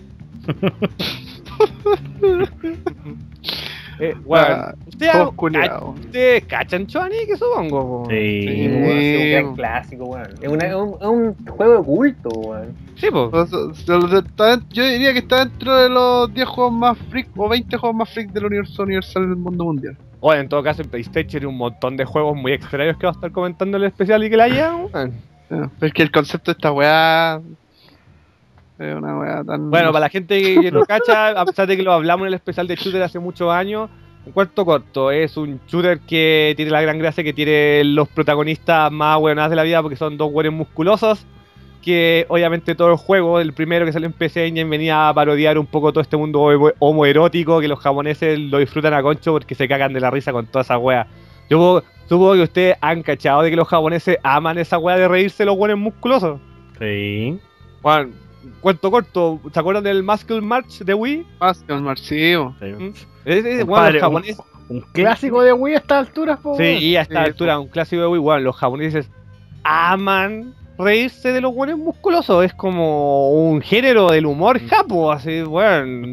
Speaker 2: Eh, weón,
Speaker 4: Ah,
Speaker 2: ¿ustedes
Speaker 4: todos
Speaker 2: ca-
Speaker 4: culiados.
Speaker 2: ustedes cachan Choaniki, supongo? po?
Speaker 1: Sí.
Speaker 5: Sí, weón, es un gran
Speaker 4: Sí.
Speaker 5: clásico, weón. Es, una- es un, es un juego de culto, weón.
Speaker 2: Sí, pues.
Speaker 4: O sea, o sea, está- Yo diría que está dentro de los diez juegos más freak o veinte juegos más freak del universo universal del mundo mundial.
Speaker 2: O en todo caso en PlayStation hay un montón de juegos muy extraños que va a estar comentando en el especial y que la haya, weón.
Speaker 4: Ya, pero es que el concepto de esta weá es una weá tan.
Speaker 2: Bueno, para la gente que que no cacha, a pesar de que lo hablamos en el especial de shooter hace muchos años, un cuarto corto es un shooter que tiene la gran gracia que tiene los protagonistas más hueonadas de la vida porque son dos hueones musculosos, que obviamente todo el juego, el primero que salió en P C Engine, venía a parodiar un poco todo este mundo homo- homoerótico que los japoneses lo disfrutan a concho porque se cagan de la risa con toda esa wea. Yo supongo que ustedes han cachado de que los japoneses aman esa wea de reírse de los hueones musculosos.
Speaker 1: Sí.
Speaker 2: Bueno, cuento corto, ¿se acuerdan del Muscle March de Wii?
Speaker 4: Más que un marcivo.
Speaker 1: Sí.
Speaker 2: Es, es- bueno,
Speaker 1: Compadre,
Speaker 2: los japoneses,
Speaker 1: un, un clásico de Wii a estas alturas, po.
Speaker 2: sí, y a esta
Speaker 4: Sí,
Speaker 2: altura, un clásico de Wii, bueno, los japoneses aman reírse de los buenos musculosos, es como un género del humor japo, así, bueno,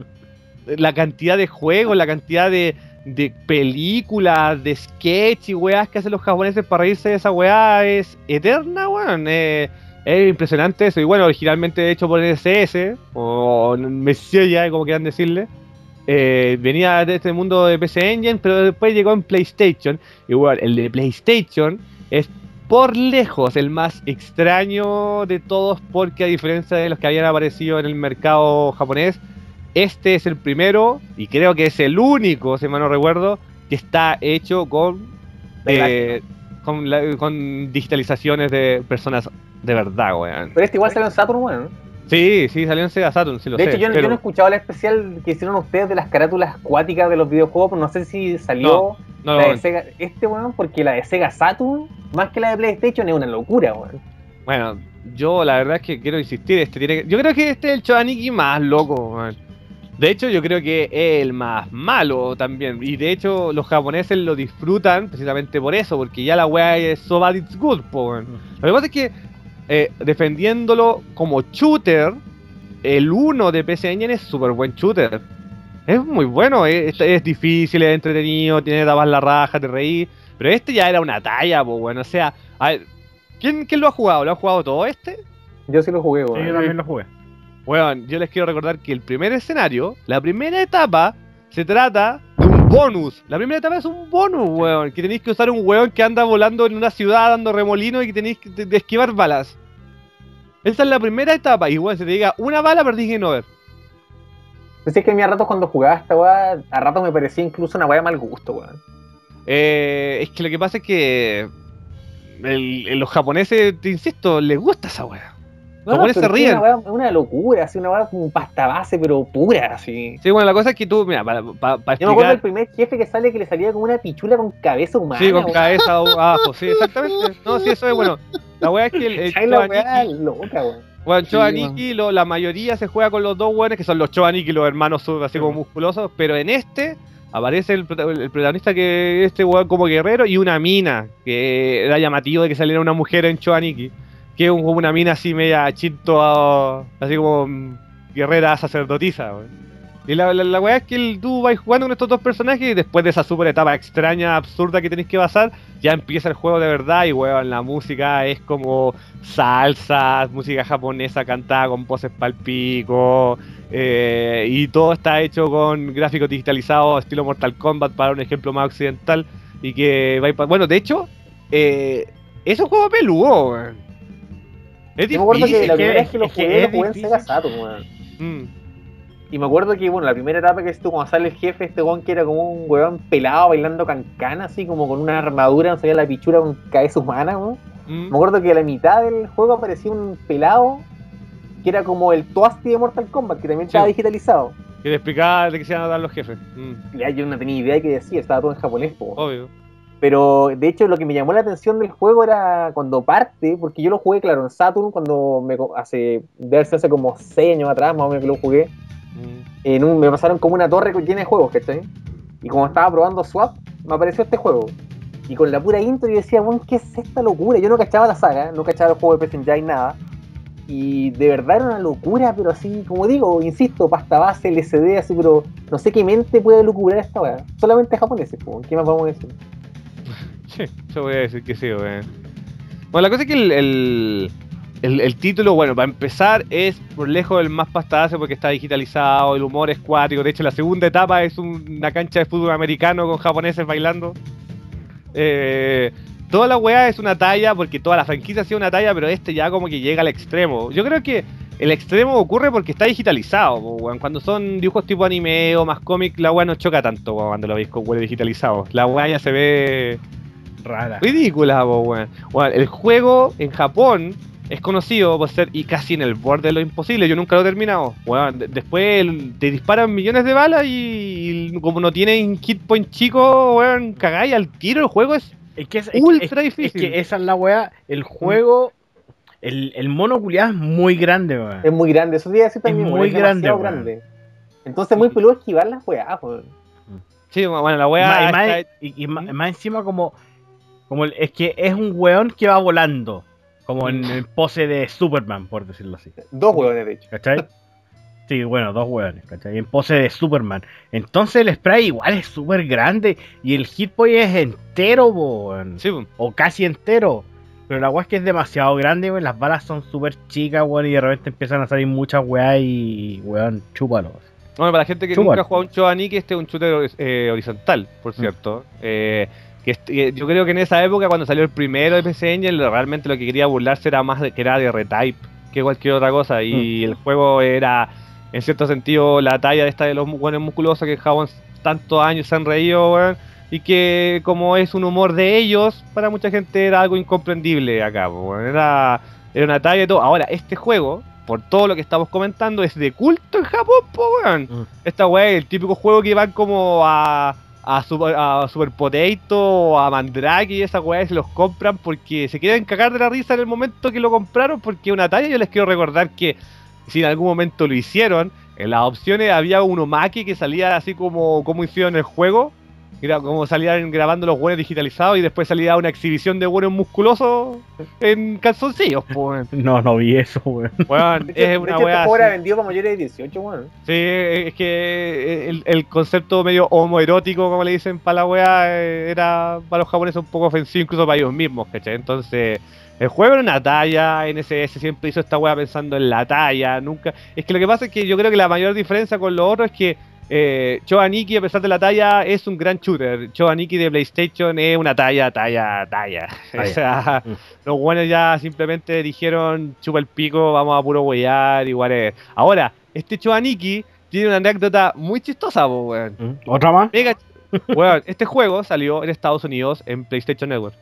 Speaker 2: la cantidad de juegos, la cantidad de, de películas, de sketch y weas que hacen los japoneses para reírse de esa wea es eterna, weón, eh, es impresionante eso, y bueno, originalmente hecho por N S S, o Monsieur ya, como quieran decirle. Eh, venía de este mundo de P C Engine, pero después llegó en PlayStation. Igual, el de PlayStation es por lejos el más extraño de todos, porque a diferencia de los que habían aparecido en el mercado japonés, este es el primero, y creo que es el único, si mal no recuerdo, que está hecho con, eh, con, la- con digitalizaciones de personas de verdad, weón.
Speaker 5: Pero este igual salió en Saturn, weón.
Speaker 2: Sí, sí, salió en Sega Saturn, sí lo
Speaker 5: De
Speaker 2: sé.
Speaker 5: hecho, yo, no-
Speaker 2: pero-
Speaker 5: yo no he escuchado el especial que hicieron ustedes de las carátulas acuáticas de los videojuegos, pero no sé si salió
Speaker 2: no,
Speaker 5: la
Speaker 2: no,
Speaker 5: de Sega, este weón, porque la de Sega Saturn, más que la de PlayStation, es una locura, weón.
Speaker 2: Bueno, yo la verdad es que quiero insistir, este tiene que- yo creo que este es el Choaniki más loco, man. De hecho, yo creo que es el más malo también. Y de hecho, los japoneses lo disfrutan precisamente por eso, porque ya la weá es so bad it's good, po, man. Lo que pasa es que, eh, defendiéndolo como shooter, el uno de P C Engine es súper buen shooter. Es muy bueno, es, es difícil, es entretenido, tiene dabas la raja, te reí. Pero este ya era una talla, pues bueno, o sea, a ver, ¿quién, ¿quién lo ha jugado? ¿Lo ha jugado todo este?
Speaker 5: Yo sí lo jugué,
Speaker 1: Sí,
Speaker 5: weón.
Speaker 1: yo también lo jugué.
Speaker 2: Bueno, yo les quiero recordar que el primer escenario, la primera etapa, se trata de un bonus. La primera etapa es un bonus, weón. Que tenéis que usar un weón que anda volando en una ciudad dando remolino y que tenéis que de- de esquivar balas. Esa es la primera etapa. Y weón, se te diga una bala, perdís game over.
Speaker 5: Pues es que a mí a ratos cuando jugaba esta weá, a ratos me parecía incluso una weá de mal gusto, weón.
Speaker 2: Eh, es que lo que pasa es que el- el- los japoneses, te insisto, les gusta esa weá. Los buenos
Speaker 5: pero
Speaker 2: se
Speaker 5: es que
Speaker 2: ríen.
Speaker 5: Es una, weá- es una locura, así una weá como pasta base, pero pura, así.
Speaker 2: Sí, bueno, la cosa es que tú, mira, para, para, para
Speaker 5: Yo me acuerdo del
Speaker 2: explicar...
Speaker 5: primer jefe que sale que le salía como una pichula con cabeza humana.
Speaker 2: Sí, con
Speaker 5: weón.
Speaker 2: cabeza abajo, sí, exactamente. No, sí, eso es bueno. La weá es que el, el
Speaker 5: ¿Cachai la
Speaker 2: Choaniki-
Speaker 5: weá loca, weón.
Speaker 2: Bueno,
Speaker 4: Sí,
Speaker 2: Choaniki, lo- la mayoría se juega con los dos weones, que son los Choaniki, los hermanos sub- así como musculosos, pero en este aparece el, prota- el protagonista que este weón como guerrero y una mina, que era llamativo de que saliera una mujer en Choaniki, que es un- como una mina así media chinto, a- así como mm, guerrera sacerdotisa, weón. Y la, la, la weá es que el, tú vas jugando con estos dos personajes y después de esa super etapa extraña, absurda que tenéis que pasar, ya empieza el juego de verdad y weón, la música es como salsa, música japonesa cantada con voces palpico, eh, y todo está hecho con gráficos digitalizados estilo Mortal Kombat para un ejemplo más occidental y que va a ir pa- bueno, de hecho, eh, es un juego peludo, weón. Es
Speaker 5: Yo me acuerdo que
Speaker 2: difícil,
Speaker 5: la
Speaker 2: es
Speaker 5: primera vez que lo
Speaker 2: es
Speaker 5: jugué,
Speaker 2: es
Speaker 5: lo jugué en
Speaker 2: difícil.
Speaker 5: Sega Saturn, weón.
Speaker 2: Mm.
Speaker 5: Y me acuerdo que, bueno, la primera etapa que estuvo cuando sale el jefe, este weón que era como un weón pelado bailando cancana, así como con una armadura, no sabía la pichura con cabeza humana, weón.
Speaker 2: Mm.
Speaker 5: Me acuerdo que a la mitad del juego aparecía un pelado que era como el Toasty de Mortal Kombat, que también estaba
Speaker 2: Sí.
Speaker 5: digitalizado.
Speaker 2: Que te explicaba de qué se iban a dar los jefes. Mm,
Speaker 5: Ya, yo no tenía idea de qué decía, estaba todo en japonés, po.
Speaker 2: obvio.
Speaker 5: Pero de hecho lo que me llamó la atención del juego era cuando parte, porque yo lo jugué, claro, en Saturn, cuando me co- hace, debe ser hace como seis años atrás, más o menos que lo jugué,
Speaker 2: Mm.
Speaker 5: en un, me pasaron como una torre llena de juegos, ¿cachai? Y como estaba probando Swap, me apareció este juego. Y con la pura intro yo decía, bueno, ¿qué es esta locura? Yo no cachaba la saga, no cachaba el juego de P S Engine, nada. Y de verdad era una locura, pero así, como digo, insisto, pasta base, L C D, así, pero no sé qué mente puede lucurar esta weá. Solamente japoneses, po. ¿Qué más vamos a decir?
Speaker 2: Sí, yo voy a decir que sí, weón. Bueno, la cosa es que el, el, el, el título, bueno, para empezar, es por lejos el más pastadazo porque está digitalizado, el humor es cuático. De hecho, la segunda etapa es un- una cancha de fútbol americano con japoneses bailando. Eh, toda la weá es una talla, porque toda la franquicia ha sido una talla, pero este ya como que llega al extremo. Yo creo que el extremo ocurre porque está digitalizado, po, weón. Cuando son dibujos tipo anime o más cómic, la weá no choca tanto, weón, cuando lo veis con weá digitalizado. La weá ya se ve
Speaker 1: Rara.
Speaker 2: ridícula, po, weón. Weón, el juego en Japón es conocido por ser y casi en el borde de lo imposible. Yo nunca lo he terminado. Weón, de- después el- te disparan millones de balas y, y como no tienen hit point chico, weón, cagáis al tiro. El juego es
Speaker 1: Es que es, es-
Speaker 2: ultra
Speaker 1: es-
Speaker 2: difícil.
Speaker 1: es que esa es la weá. El juego, el, el mono culiado es muy grande, weón.
Speaker 5: Es muy grande, eso te iba a decir también,
Speaker 1: Es
Speaker 5: weón,
Speaker 1: muy
Speaker 5: es demasiado
Speaker 1: grande,
Speaker 5: grande. Entonces es muy peludo esquivar las weas, weón.
Speaker 2: Sí, bueno, la
Speaker 1: Y
Speaker 2: weá
Speaker 1: más, y más-
Speaker 2: está-
Speaker 1: y- y más-
Speaker 2: ¿Mm?
Speaker 1: más encima como, como el- es que es un weón que va volando. Como en,
Speaker 2: Mm.
Speaker 1: en pose de Superman, por decirlo así.
Speaker 5: Dos weones, de hecho.
Speaker 1: ¿Cachai? Sí, bueno, dos weones, ¿cachai? En pose de Superman. Entonces el spray igual es súper grande. Y el hitpoint es entero, po, weón.
Speaker 2: Sí, po.
Speaker 1: O casi entero. Pero la weá es que es demasiado grande, weón. Las balas son súper chicas, weón. Y de repente empiezan a salir muchas weas y, weón, chúpalos.
Speaker 2: Bueno, para la gente que
Speaker 1: Chúpalo.
Speaker 2: nunca ha jugado un Chobaniki, este es un shooter eh, horizontal, por cierto. Eh, que est- que yo creo que en esa época, cuando salió el primero de P C Engine, realmente lo que quería burlarse era más de que era de retype que cualquier otra cosa. Y el juego era, en cierto sentido, la talla de esta de los buenos musculosos que en Japón tantos años se han reído, weón. Y que como es un humor de ellos, para mucha gente era algo incomprendible acá, po, weón. Era, era una talla y todo. Ahora, este juego, por todo lo que estamos comentando, es de culto en Japón, po, weón.
Speaker 1: Mm.
Speaker 2: Esta weá es el típico juego que van como a, a, Super, a Super Potato o a Mandrake y esas weas se los compran porque se quieren cagar de la risa en el momento que lo compraron, porque una talla. Yo les quiero recordar que si en algún momento lo hicieron, en las opciones había un Omake que salía así como, como hicieron el juego. Era como salían grabando los buenos digitalizados y después salía una exhibición de buenos musculosos en calzoncillos, pues.
Speaker 1: No, no vi eso, weón.
Speaker 2: Weón,
Speaker 5: De hecho,
Speaker 2: es
Speaker 5: de
Speaker 2: una
Speaker 5: hecho, este
Speaker 2: wea
Speaker 5: juego era
Speaker 2: así.
Speaker 5: vendido para mayores de dieciocho, weón.
Speaker 2: Sí, es que el, el concepto medio homoerótico, como le dicen para la wea, eh, era para los japoneses un poco ofensivo, incluso para ellos mismos, ¿cachai? Entonces, el juego era una talla, N S S siempre hizo esta wea pensando en la talla, nunca... Es que lo que pasa es que yo creo que la mayor diferencia con lo otro es que eh, Chobaniki, a pesar de la talla, es un gran shooter. Chobaniki de PlayStation es una talla, talla, talla.
Speaker 1: Talla.
Speaker 2: O sea,
Speaker 1: Mm.
Speaker 2: los buenos ya simplemente dijeron, chupa el pico, vamos a puro huear, igual es. Ahora, este Chobaniki tiene una anécdota muy chistosa, po, weón.
Speaker 1: Mm. ¿Otra más?
Speaker 2: Mega- weón, este juego salió en Estados Unidos en PlayStation Network.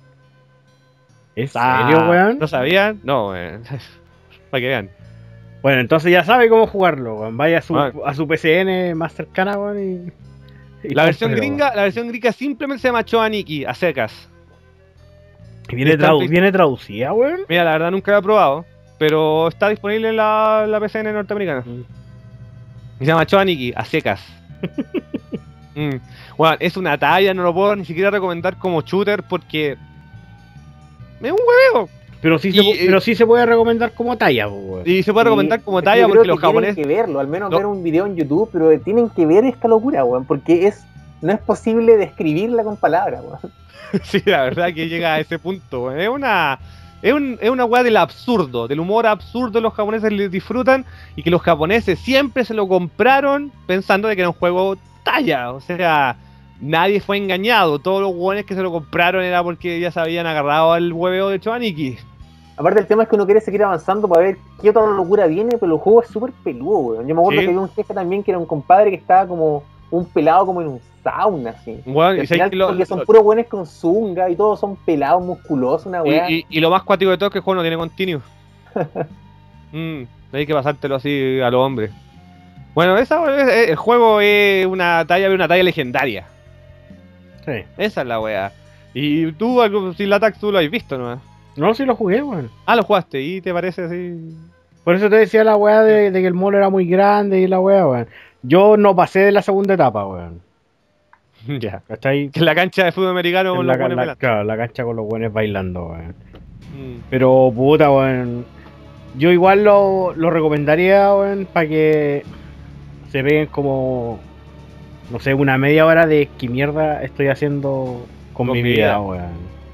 Speaker 1: ¿En
Speaker 2: Ah,
Speaker 1: serio, weón?
Speaker 2: ¿No sabían? No, weón. Para que vean.
Speaker 1: Bueno, entonces ya sabe cómo jugarlo, weón. Vaya a su,
Speaker 2: Ah.
Speaker 1: a su P C N más cercana, weón, y... y
Speaker 2: La versión
Speaker 1: cómprelo,
Speaker 2: gringa, la versión gringa simplemente se llama Chobaniki, a secas.
Speaker 1: weón. Y viene,
Speaker 2: está en
Speaker 1: tradu-
Speaker 2: Play-
Speaker 1: viene traducida, weón.
Speaker 2: Mira, la verdad nunca lo he probado, pero está disponible en la, la P C N norteamericana.
Speaker 1: Mm.
Speaker 2: Y se llama Chobaniki, a secas. Mm. Bueno, es una talla, no lo puedo ni siquiera recomendar como shooter porque es un hueveo.
Speaker 1: Pero sí,
Speaker 2: Y,
Speaker 1: se, pu-
Speaker 2: eh,
Speaker 1: pero sí se puede recomendar como talla, weón.
Speaker 2: Y se puede
Speaker 5: Sí,
Speaker 2: recomendar como
Speaker 5: es que
Speaker 2: talla
Speaker 5: yo creo
Speaker 2: porque
Speaker 5: que
Speaker 2: los japoneses...
Speaker 5: tienen que verlo, al menos
Speaker 2: No.
Speaker 5: ver un video en YouTube, pero tienen que ver esta locura, weón, porque es no es posible describirla con palabras, weón.
Speaker 2: Sí, la verdad que llega a ese punto. weón. Es una es, un, es una weá del absurdo, del humor absurdo. Los japoneses le disfrutan y que los japoneses siempre se lo compraron pensando de que era un juego talla. O sea, nadie fue engañado. Todos los weones que se lo compraron era porque ya se habían agarrado al hueveo de Chobaniki.
Speaker 5: Aparte el tema es que uno quiere seguir avanzando para ver qué otra locura viene, pero el juego es súper peludo, weón. Yo me acuerdo
Speaker 2: Sí.
Speaker 5: que había un jefe también que era un compadre que estaba como un pelado como en un sauna, así.
Speaker 2: Weón,
Speaker 5: Y
Speaker 2: y
Speaker 5: al
Speaker 2: sabes
Speaker 5: final,
Speaker 2: que lo-
Speaker 5: porque son
Speaker 2: lo-
Speaker 5: puros buenos con zunga y todos son pelados, musculosos, una weá.
Speaker 2: y, y- y lo más cuático de todo es que el juego no tiene continuo. Mm. No hay que pasártelo así a los hombres. Bueno, esa, el juego es una talla, una talla legendaria.
Speaker 1: Sí.
Speaker 2: Esa es la weá. Y tú, algo, si la tax tú lo has visto, ¿no?
Speaker 1: No, sí lo jugué, weón.
Speaker 2: Ah, lo jugaste, ¿y te parece así?
Speaker 1: Por eso te decía la weá de, de que el mall era muy grande y la weá, weón. Yo no pasé de la segunda etapa, weón.
Speaker 2: Ya.
Speaker 1: ¿Cachai?
Speaker 2: Que en la cancha de fútbol americano
Speaker 1: En
Speaker 2: con
Speaker 1: la,
Speaker 2: los buenos
Speaker 1: la-
Speaker 2: pelando.
Speaker 1: claro, la cancha con los buenos bailando, weón.
Speaker 2: Mm.
Speaker 1: Pero puta, weón. Yo igual lo, lo recomendaría, weón, para que se peguen como, no sé, una media hora de qué mierda estoy haciendo con,
Speaker 2: Con
Speaker 1: mi
Speaker 2: mi
Speaker 1: vida,
Speaker 2: vida.
Speaker 1: weón.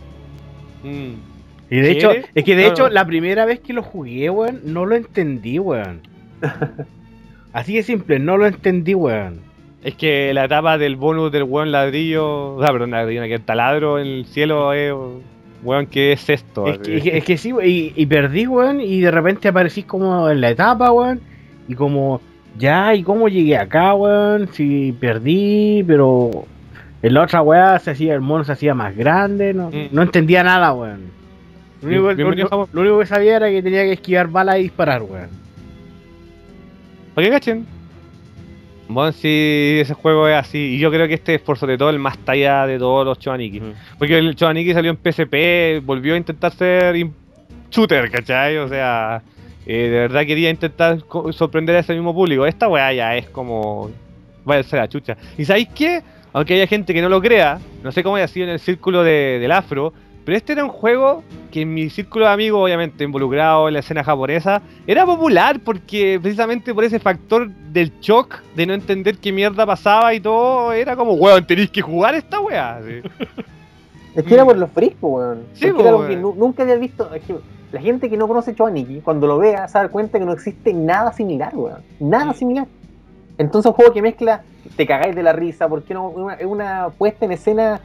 Speaker 2: Mm.
Speaker 1: Y de hecho,
Speaker 2: ¿Quieres?
Speaker 1: es que de
Speaker 2: No,
Speaker 1: hecho,
Speaker 2: no.
Speaker 1: la primera vez que lo jugué, weón, no lo entendí, weón. Así de simple, no lo entendí, weón.
Speaker 2: Es que la etapa del bonus del weón ladrillo, o sea, perdón, ladrillo, que el taladro en el cielo es, weón, ¿qué es esto?
Speaker 1: Es que, es que, es que sí, weón, y, y perdí, weón, y de repente aparecí como en la etapa, weón, y como, ya, ¿y cómo llegué acá, weón? Si perdí, pero en la otra weá se hacía, el mono se hacía más grande, no,
Speaker 2: Mm.
Speaker 1: no entendía nada, weón. Lo único, lo,
Speaker 2: Bienvenido,
Speaker 1: único-
Speaker 2: Jamón.
Speaker 1: lo único que sabía era que tenía que esquivar balas y disparar, weón.
Speaker 2: ¿Para qué cachen? Bueno, sí, ese juego es así. Y yo creo que este es por sobre todo el más talla de todos los Choaniki. Porque el Choaniki salió en P S P, volvió a intentar ser im- shooter, ¿cachai? O sea, eh, de verdad quería intentar co- sorprender a ese mismo público. Esta weá ya es como... vaya a ser la chucha. ¿Y sabéis qué? Aunque haya gente que no lo crea, no sé cómo haya sido en el círculo de- del afro, pero este era un juego que en mi círculo de amigos, obviamente involucrado en la escena japonesa, era popular porque precisamente por ese factor del shock de no entender qué mierda pasaba y todo, era como, weón, tenéis que jugar esta weá. Sí.
Speaker 5: Es que era por los freaks, po, weón.
Speaker 2: Sí,
Speaker 5: Porque
Speaker 2: po,
Speaker 5: era algo
Speaker 2: weón.
Speaker 5: que nu- nunca había visto. Es que la gente que no conoce Choaniki, cuando lo vea, se va a dar cuenta que no existe nada similar, weón. Nada
Speaker 2: Mm.
Speaker 5: similar. Entonces, un juego que mezcla, te cagáis de la risa, porque no, es una, es una puesta en escena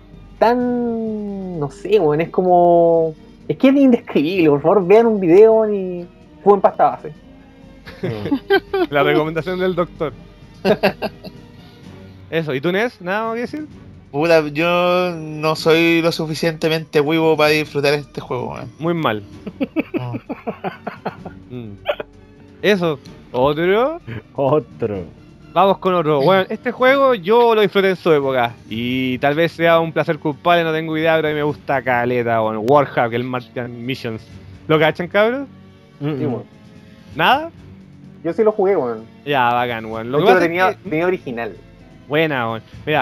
Speaker 5: tan. No sé, weón. Es como. Es que es indescribible. Por favor, vean un video y jueguen pasta base.
Speaker 2: La recomendación del doctor. Eso, ¿y tú, Nes? ¿Nada que decir?
Speaker 3: Puta, yo no soy lo suficientemente huevo para disfrutar este juego, weón.
Speaker 2: Muy mal.
Speaker 3: No.
Speaker 2: Mm. Eso, otro.
Speaker 1: Otro.
Speaker 2: Vamos con otro. Bueno, este juego yo lo disfruté en su época. Y tal vez sea un placer culpable, no tengo idea, pero a mí me gusta caleta, bueno, Warhammer, el Martian Missions. ¿Lo cachan, cabros?
Speaker 1: Mm,
Speaker 5: Sí,
Speaker 1: mm.
Speaker 5: weón.
Speaker 2: ¿Nada?
Speaker 5: Yo sí lo jugué, weón.
Speaker 2: Ya, bacán, weón. Lo
Speaker 5: De
Speaker 2: que
Speaker 5: hecho,
Speaker 2: pasa
Speaker 5: lo tenía,
Speaker 2: es que...
Speaker 5: tenía original.
Speaker 2: Buena, weón. Mira,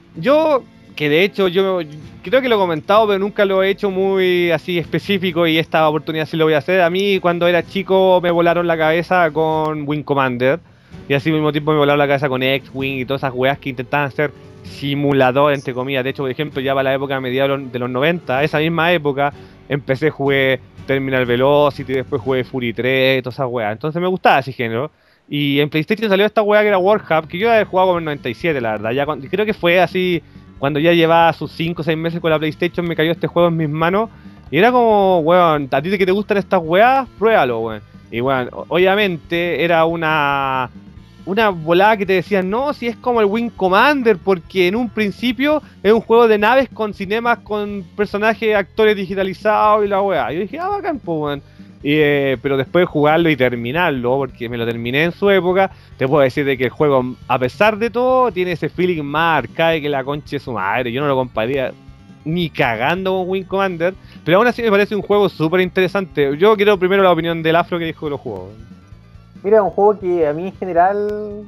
Speaker 2: yo, que de hecho yo creo que lo he comentado, pero nunca lo he hecho muy así específico y esta oportunidad sí lo voy a hacer. A mí cuando era chico me volaron la cabeza con Wing Commander y así al mismo tiempo me volaron la cabeza con X-Wing y todas esas weas que intentaban hacer simulador, entre comillas. De hecho, por ejemplo, ya para la época mediados de los noventa, esa misma época, empecé, jugué Terminal Velocity, después jugué Fury tres, todas esas weas. Entonces me gustaba ese género. Y en PlayStation salió esta wea que era Warhammer, que yo había jugado como en noventa y siete, la verdad. Ya cuando- creo que fue así, cuando ya llevaba sus cinco o seis meses con la PlayStation, me cayó este juego en mis manos. Y era como, weón, a ti que te gustan estas weas, pruébalo, weón. Y weón, o- obviamente era una... Una volada que te decían, no, si es como el Wing Commander, porque en un principio es un juego de naves con cinemas, con personajes, actores digitalizados y la weá. Yo dije, ah, bacán, pues, weón. Y, eh, pero después de jugarlo y terminarlo, porque me lo terminé en su época, te puedo decir de que el juego, a pesar de todo, tiene ese feeling más arcade que la concha de su madre. Yo no lo compararía ni cagando con Wing Commander, pero aún así me parece un juego súper interesante. Yo quiero primero la opinión del Afro que dijo que lo jugó.
Speaker 5: Mira, un juego que a mí en general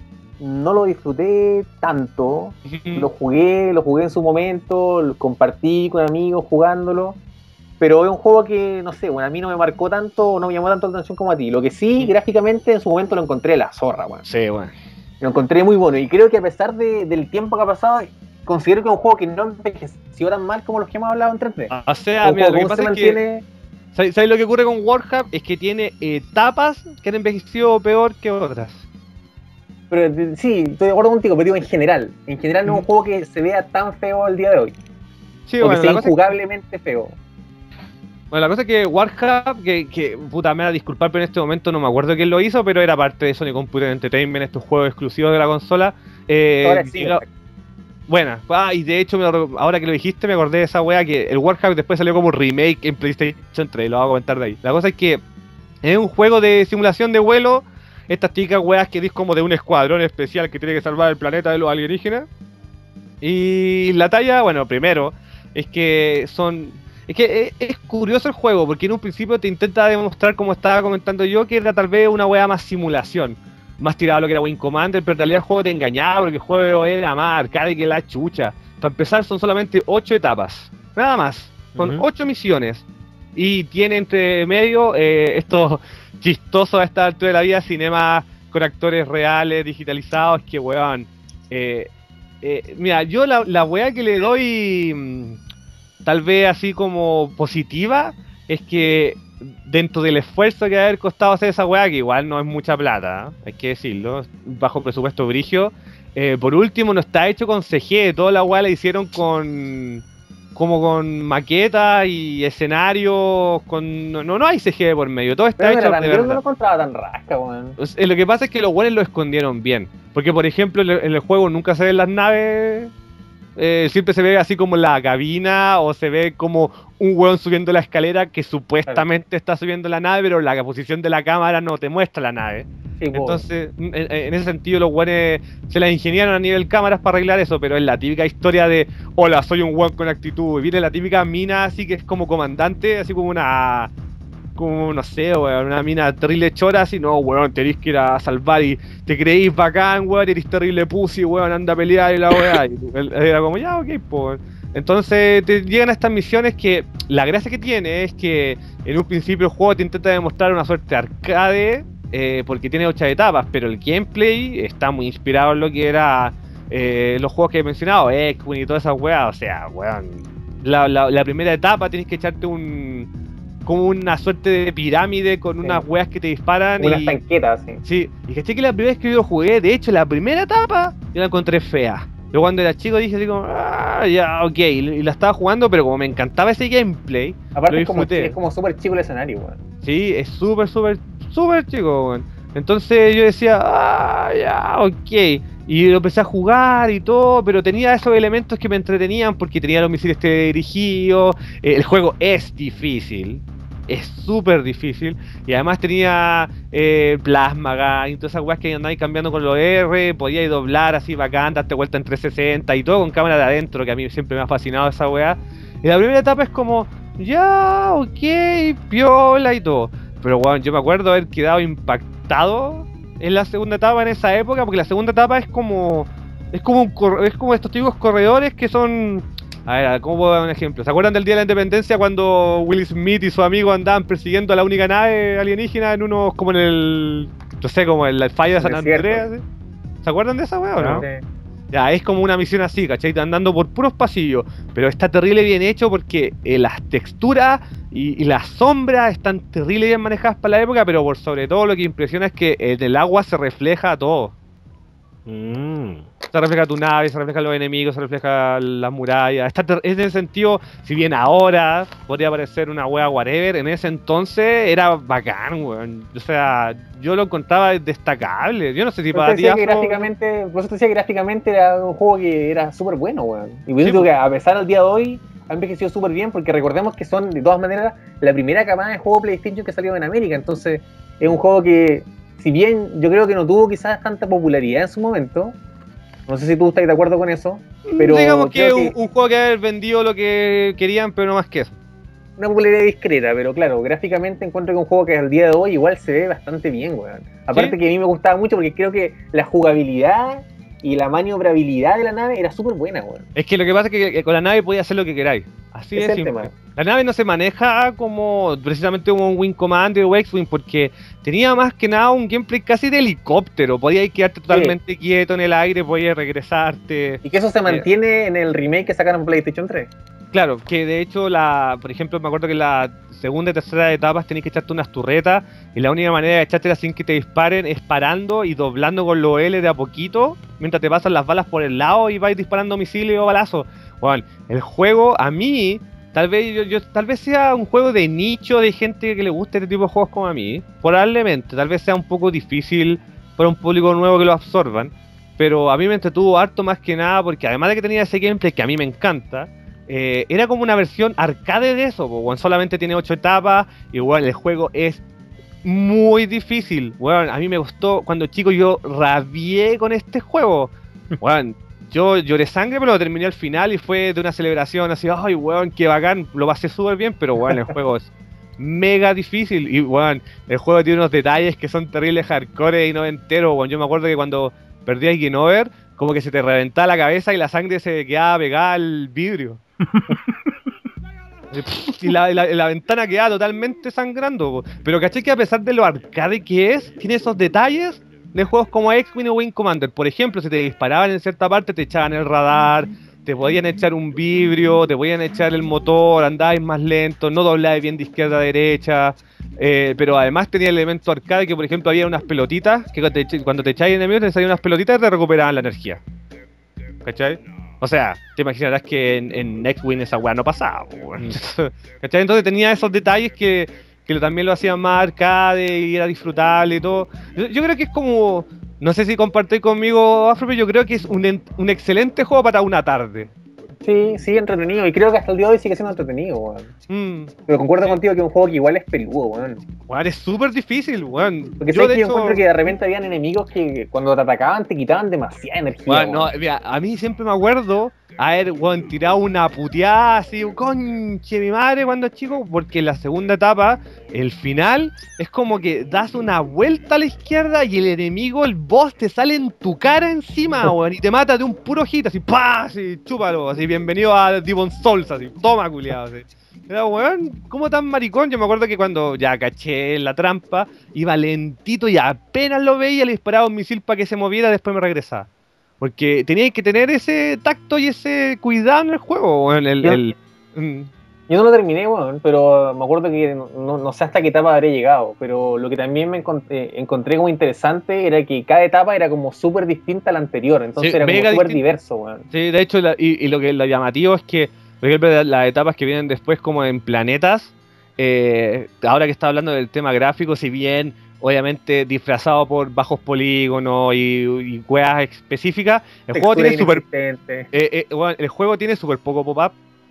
Speaker 5: no lo disfruté tanto. Lo jugué, lo jugué en su momento, lo compartí con amigos jugándolo. Pero es un juego que, no sé, bueno, a mí no me marcó tanto, no me llamó tanto la atención como a ti. Lo que sí, gráficamente, en su momento lo encontré la zorra, weón.
Speaker 2: Sí, bueno.
Speaker 5: Lo encontré muy bueno. Y creo que a pesar de- del tiempo que ha pasado, considero que es un juego que no envejeció tan mal como los que hemos hablado en tres D.
Speaker 2: O sea,
Speaker 5: Un
Speaker 2: mira,
Speaker 5: juego
Speaker 2: lo que
Speaker 5: que
Speaker 2: pasa
Speaker 5: se
Speaker 2: es que...
Speaker 5: mantiene...
Speaker 2: ¿Sabes sabes lo que ocurre con Warhammer? Es que tiene etapas que han envejecido peor que otras.
Speaker 5: Pero de- sí, estoy de acuerdo contigo, pero digo en general. En general no es un
Speaker 2: Ujú.
Speaker 5: juego que se vea tan feo el día de hoy.
Speaker 2: Sí,
Speaker 5: o
Speaker 2: bueno,
Speaker 5: que sea
Speaker 2: la cosa,
Speaker 5: injugablemente feo.
Speaker 2: bueno, la cosa es que Warhammer, que, que puta, me da a disculpar, pero en este momento no me acuerdo quién lo hizo, pero era parte de Sony Computer Entertainment, estos juegos exclusivos de la consola. Eh,
Speaker 5: Ahora sí,
Speaker 2: llega- Buena, ah, y de hecho, me lo- ahora que lo dijiste, me acordé de esa wea que el Warhammer después salió como remake en PlayStation tres, lo voy a comentar de ahí. La cosa es que Es un juego de simulación de vuelo. Estas típicas weas que es como de un escuadrón especial que tiene que salvar el planeta de los alienígenas. Y la talla, bueno, primero, es que son... Es que es, es curioso el juego, porque en un principio te intenta demostrar, como estaba comentando yo, que era tal vez una wea más simulación. Más tirado a lo que era Wing Commander, pero en realidad el juego te engañaba, porque el juego era más arcade que la chucha. Para empezar son solamente ocho etapas, nada más. Son
Speaker 1: Ujú.
Speaker 2: ocho misiones. Y tiene entre medio eh, estos chistosos a esta altura de la vida, cinemas con actores reales, digitalizados, que weón. Eh, eh, mira, yo la, la weá que le doy, mm, tal vez así como positiva, es que dentro del esfuerzo que ha haber costado hacer esa weá, que igual no es mucha plata, ¿eh? Hay que decirlo, bajo presupuesto brigio. Eh, por último, no está hecho con C G, toda la weá la hicieron con... como con maquetas y escenarios, con no, no hay C G por medio, todo está
Speaker 5: Pero
Speaker 2: hecho
Speaker 5: mira,
Speaker 2: de
Speaker 5: yo no lo
Speaker 2: verdad.
Speaker 5: encontraba tan rasca, weón.
Speaker 2: Pues, eh, lo que pasa es que los weones lo escondieron bien, porque por ejemplo en el, en el juego nunca se ven las naves, eh, siempre se ve así como la cabina, o se ve como un weón subiendo la escalera que supuestamente está subiendo la nave, pero la posición de la cámara no te muestra la nave.
Speaker 5: Sí, po.
Speaker 2: Entonces, en, en ese sentido, los weones se las ingeniaron a nivel cámaras para arreglar eso, pero es la típica historia de hola, soy un weón con actitud. Y viene la típica mina así que es como comandante, así como una. Como, no sé, weón, una mina terrible chora, así, no, weón, tenéis que ir a salvar y te creéis bacán, weón, eres terrible pussy, weón, anda a pelear y la weá. Y él- era como, ya, ok, pues. Entonces te llegan a estas misiones que la gracia que tiene es que en un principio el juego te intenta demostrar una suerte arcade, eh, porque tiene ocho etapas, pero el gameplay está muy inspirado en lo que era eh, los juegos que he mencionado, X-Wing y todas esas weas. O sea, weón, la, la, la primera etapa tienes que echarte un como una suerte de pirámide con
Speaker 5: Sí.
Speaker 2: unas weas que te disparan
Speaker 5: Unas
Speaker 2: y...
Speaker 5: tanquetas, sí.
Speaker 2: Sí, y caché que la primera vez que yo lo jugué, de hecho la primera etapa, yo la encontré fea. Yo cuando era chico dije así como, ah, ya, ok, y y la estaba jugando, pero como me encantaba ese gameplay,
Speaker 5: Aparte
Speaker 2: lo
Speaker 5: es como,
Speaker 2: disfruté.
Speaker 5: es como súper chico el escenario, weón.
Speaker 2: Sí, es súper, súper, súper chico, weón. Entonces yo decía, ah, ya, ok. Y lo empecé a jugar y todo, pero tenía esos elementos que me entretenían porque tenía los misiles teledirigidos. Eh, el juego es difícil, es súper difícil. Y además tenía eh, plasma gun y todas esas weas que andáis cambiando con los R. Podíais doblar así bacán, darte vuelta en trescientos sesenta y todo con cámara de adentro, que a mí siempre me ha fascinado esa wea. Y la primera etapa es como, ya, ok, piola y todo. Pero bueno, yo me acuerdo haber quedado impactado en la segunda etapa en esa época, porque la segunda etapa es como es como un cor- es como estos típicos corredores que son, a ver, ¿cómo puedo dar un ejemplo? ¿Se acuerdan del Día de la Independencia cuando Will Smith y su amigo andaban persiguiendo a la única nave alienígena en unos, como en el, no sé, como en la falla de San
Speaker 5: En el desierto.
Speaker 2: Andreas? ¿Sí? ¿Se acuerdan de esa weá o no?
Speaker 5: Sí.
Speaker 2: Ya, es como una misión así, ¿cachai? Andando por puros pasillos. Pero está terrible bien hecho porque eh, las texturas y, y las sombras están terrible bien manejadas para la época, pero por sobre todo lo que impresiona es que en el agua se refleja todo.
Speaker 1: Mm.
Speaker 2: Se refleja tu nave, se reflejan los enemigos, se refleja las murallas. Está ter- en ese sentido, si bien ahora podría parecer una wea whatever, en ese entonces era bacán, weón. O sea, yo lo encontraba destacable. Yo no sé si
Speaker 5: Por
Speaker 2: para
Speaker 5: eso
Speaker 2: ti,
Speaker 5: te decía que
Speaker 2: Afro-
Speaker 5: gráficamente, por eso te decía que gráficamente era un juego que era súper bueno, weón. Y por eso
Speaker 2: Sí,
Speaker 5: digo
Speaker 2: po.
Speaker 5: que a pesar del día de hoy ha envejecido súper bien, porque recordemos que son de todas maneras la primera camada de juego PlayStation que salió en América. Entonces es un juego que, si bien yo creo que no tuvo quizás tanta popularidad en su momento, no sé si tú estás de acuerdo con eso, pero
Speaker 2: digamos que es
Speaker 5: creo
Speaker 2: un, un juego que haber vendido lo que querían, pero no más que eso.
Speaker 5: una popularidad discreta, pero claro, gráficamente encuentro que un juego que al día de hoy igual se ve bastante bien, weón. Aparte
Speaker 2: Sí.
Speaker 5: que a mí me gustaba mucho porque creo que la jugabilidad y la maniobrabilidad de la nave era súper buena, weón.
Speaker 2: Es que lo que pasa es que, que con la nave podía hacer lo que queráis. Así
Speaker 5: Ese
Speaker 2: es
Speaker 5: es el
Speaker 2: simple.
Speaker 5: tema.
Speaker 2: La nave no se maneja como precisamente como un Wing Commander o X-Wing, porque tenía más que nada un gameplay casi de helicóptero. Podías quedarte totalmente quieto en el aire, podías regresarte.
Speaker 5: Y que eso se mantiene en el remake que sacaron en PlayStation tres.
Speaker 2: Claro, que de hecho, la, por ejemplo, me acuerdo que en la segunda y tercera etapas tenías que echarte unas turretas, y la única manera de echártelas sin que te disparen es parando y doblando con los L de a poquito, mientras te pasan las balas por el lado y vais disparando misiles o balazos. Bueno, el juego, a mí, tal vez yo, yo- tal vez sea un juego de nicho de gente que le guste este tipo de juegos como a mí, probablemente, tal vez sea un poco difícil para un público nuevo que lo absorban, pero a mí me entretuvo harto más que nada porque además de que tenía ese gameplay que a mí me encanta, eh, era como una versión arcade de eso, po, weón. Solamente tiene ocho etapas y bueno, el juego es muy difícil. Weón, a mí me gustó, cuando chico yo rabié con este juego. Weón, yo lloré sangre, pero lo terminé al final y fue de una celebración así, ay, weón, qué bacán, lo pasé súper bien, pero weón, el juego es mega difícil y weón, el juego tiene unos detalles que son terribles hardcore y noventeros, weón. Yo me acuerdo que cuando perdí el Game Over, como que se te reventaba la cabeza y la sangre se quedaba pegada al vidrio. Y la, la, la ventana quedaba totalmente sangrando. Pero caché que a pesar de lo arcade que es, tiene esos detalles de juegos como X-Wing o Wing Commander. Por ejemplo, si te disparaban en cierta parte, te echaban el radar, te podían echar un vibrio, te podían echar el motor, andabas más lento, no doblabas bien de izquierda a derecha. Eh, pero además tenía el elemento arcade que, por ejemplo, había unas pelotitas que cuando te, cuando te echabas enemigos te salían unas pelotitas y te recuperaban la energía. ¿Cachai? O sea, te imaginarás que en, en X-Wing esa weá no pasaba. ¿Cachai? Entonces tenía esos detalles que, que también lo hacían más arcade y era disfrutable y todo. Yo, yo creo que es como... No sé si compartís conmigo, Afro, pero yo creo que es un, un excelente juego para una tarde.
Speaker 5: Sí, sí, entretenido. Y creo que hasta el día de hoy sigue siendo entretenido, weón.
Speaker 2: Mm.
Speaker 5: Pero concuerdo contigo que es un juego que igual es peludo, weón.
Speaker 2: Weón, es súper difícil, weón.
Speaker 5: Porque
Speaker 2: yo,
Speaker 5: sé
Speaker 2: de
Speaker 5: que yo
Speaker 2: hecho...
Speaker 5: encuentro que de repente habían enemigos que cuando te atacaban te quitaban demasiada energía.
Speaker 2: Weón, no,
Speaker 5: weón.
Speaker 2: mira, a mí siempre me acuerdo haber, weón, tirado una puteada así, conche mi madre cuando chico, porque en la segunda etapa, el final, es como que das una vuelta a la izquierda y el enemigo, el boss, te sale en tu cara encima, weón, y te mata de un puro hit, así, ¡pah! Así, chúpalo, así, bienvenido a Demon Souls, así, toma, culiado, así. Era, weón, ¿cómo tan maricón? Yo me acuerdo que cuando ya caché la trampa, iba lentito y apenas lo veía, le disparaba un misil para que se moviera, después me regresaba. Porque teníais que tener ese tacto y ese cuidado en el juego, weón, el... el, el
Speaker 5: Yo no lo terminé, weón, pero me acuerdo que no, no, no sé hasta qué etapa habré llegado, pero lo que también me encontré, encontré como interesante era que cada etapa era como súper distinta a la anterior, entonces
Speaker 2: sí,
Speaker 5: era como
Speaker 2: mega
Speaker 5: súper
Speaker 2: distinto.
Speaker 5: diverso, weón.
Speaker 2: Sí, de hecho, la- y, y lo que lo llamativo es que, por ejemplo, las etapas que vienen después como en planetas, eh, ahora que está hablando del tema gráfico, si bien obviamente disfrazado por bajos polígonos y, y weas específicas, el juego
Speaker 5: Textura
Speaker 2: tiene super,
Speaker 5: inexistente.
Speaker 2: eh, eh, bueno, el juego tiene súper poco pop-up.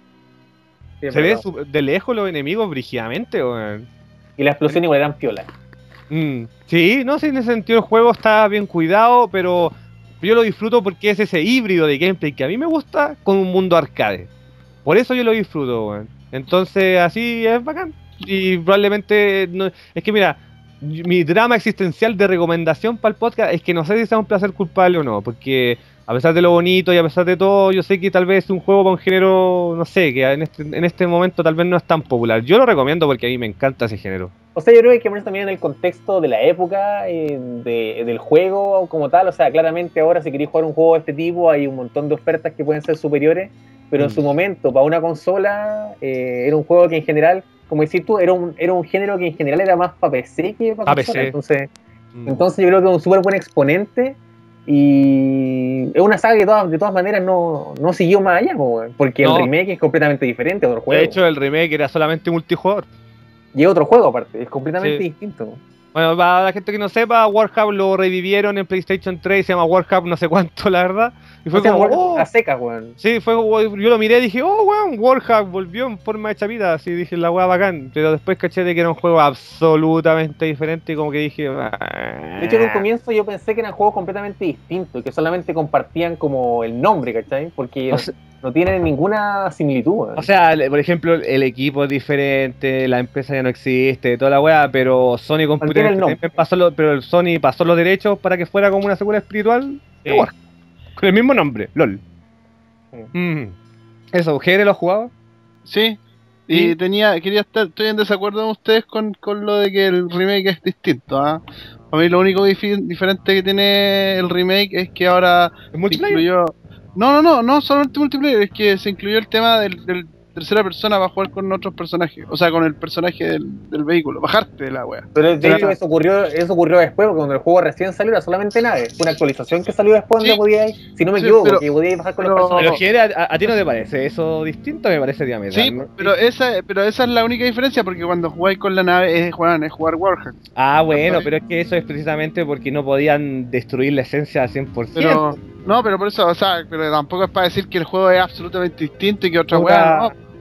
Speaker 5: Sí, es
Speaker 2: Se ve
Speaker 5: verdad.
Speaker 2: su- de lejos los enemigos brígidamente, weón.
Speaker 5: Y la explosión igual eran piola.
Speaker 2: Mm, sí, no sé, en ese sentido el juego está bien cuidado, pero yo lo disfruto porque es ese híbrido de gameplay que a mí me gusta con un mundo arcade. Por eso yo lo disfruto, weón. Entonces así es bacán. Y probablemente, no, es que mira, mi drama existencial de recomendación para el podcast es que no sé si sea un placer culpable o no, porque a pesar de lo bonito y a pesar de todo, yo sé que tal vez es un juego para un género, no sé, que en este, en este momento tal vez no es tan popular. Yo lo recomiendo porque a mí me encanta ese género.
Speaker 5: O sea, yo creo que hay que ponerse también en el contexto de la época, eh, de, del juego como tal. O sea, claramente ahora si queréis jugar un juego de este tipo hay un montón de ofertas que pueden ser superiores, pero en
Speaker 2: Mm.
Speaker 5: su momento, para una consola, eh, era un juego que en general, como decís tú, era un, era un género que en general era más para P C que para
Speaker 2: Pa'
Speaker 5: consola.
Speaker 2: P C.
Speaker 5: Entonces,
Speaker 2: Mm.
Speaker 5: entonces yo creo que es un súper buen exponente y es una saga que de todas, de todas maneras no, no siguió más allá, po, weón, porque
Speaker 2: No.
Speaker 5: el remake es completamente diferente a otro juego.
Speaker 2: De hecho, el remake era solamente multijugador.
Speaker 5: Y es otro juego aparte, es completamente
Speaker 2: Sí.
Speaker 5: distinto.
Speaker 2: Bueno, para la gente que no sepa, Warhub lo revivieron en PlayStation tres, se llama Warhub no sé cuánto, la verdad. Y fue
Speaker 5: O sea,
Speaker 2: como,
Speaker 5: weón,
Speaker 2: oh,
Speaker 5: a secas, weón.
Speaker 2: sí, fue, yo lo miré y dije, oh, weón, Warhub volvió en forma de chapita, así dije, la weá bacán. Pero después caché de que era un juego absolutamente diferente y como que dije, "Ah".
Speaker 5: De hecho, en un comienzo yo pensé que eran juegos completamente distintos y que solamente compartían como el nombre, ¿cachai? Porque
Speaker 2: O sea-
Speaker 5: no tienen ninguna similitud, weón.
Speaker 2: O sea, le- por ejemplo, el equipo es diferente, la empresa ya no existe, toda la weá, pero Sony Computer
Speaker 5: Mantiene el nombre.
Speaker 2: Entertainment pasó lo- pero el Sony pasó los derechos para que fuera como una secuela espiritual de
Speaker 5: Sí.
Speaker 2: Warcraft. Con el mismo nombre, LOL.
Speaker 5: Sí.
Speaker 2: Mm. Eso, ¿Jere lo ha jugado?
Speaker 4: Sí, y
Speaker 2: ¿Y?
Speaker 4: tenía, quería estar, estoy en desacuerdo con ustedes con, con lo de que el remake es distinto, ¿ah? Para mí lo único difi- diferente que tiene el remake es que ahora
Speaker 2: ¿Es
Speaker 4: se
Speaker 2: multiplayer?
Speaker 4: incluyó... No, no, no, no solamente multiplayer, es que se incluyó el tema del, del tercera persona para jugar con otros personajes, o sea, con el personaje del, del vehículo, bajarte de la wea.
Speaker 5: Pero de
Speaker 2: Pero-
Speaker 5: hecho eso ocurrió, eso ocurrió después, porque cuando el juego recién salió era solamente nave. Fue una actualización que salió después
Speaker 4: Sí.
Speaker 5: donde podíais, si no me
Speaker 4: Sí,
Speaker 5: equivoco,
Speaker 4: pero-
Speaker 5: que podíais bajar con
Speaker 4: pero-
Speaker 5: los personajes.
Speaker 2: Pero Jere, ¿a, a ti no te parece eso distinto? Me parece diametral,
Speaker 4: Sí,
Speaker 2: ¿no?
Speaker 4: pero esa, pero esa es la única diferencia, porque cuando jugáis con la nave es jugar, es jugar Warhammer.
Speaker 2: Ah, bueno, pero es que eso es precisamente porque no podían destruir la esencia al cien por ciento.
Speaker 4: Pero, no, pero por eso, o sea, pero tampoco es para decir que el juego es absolutamente distinto y que otra
Speaker 2: Puta,
Speaker 4: weá, no.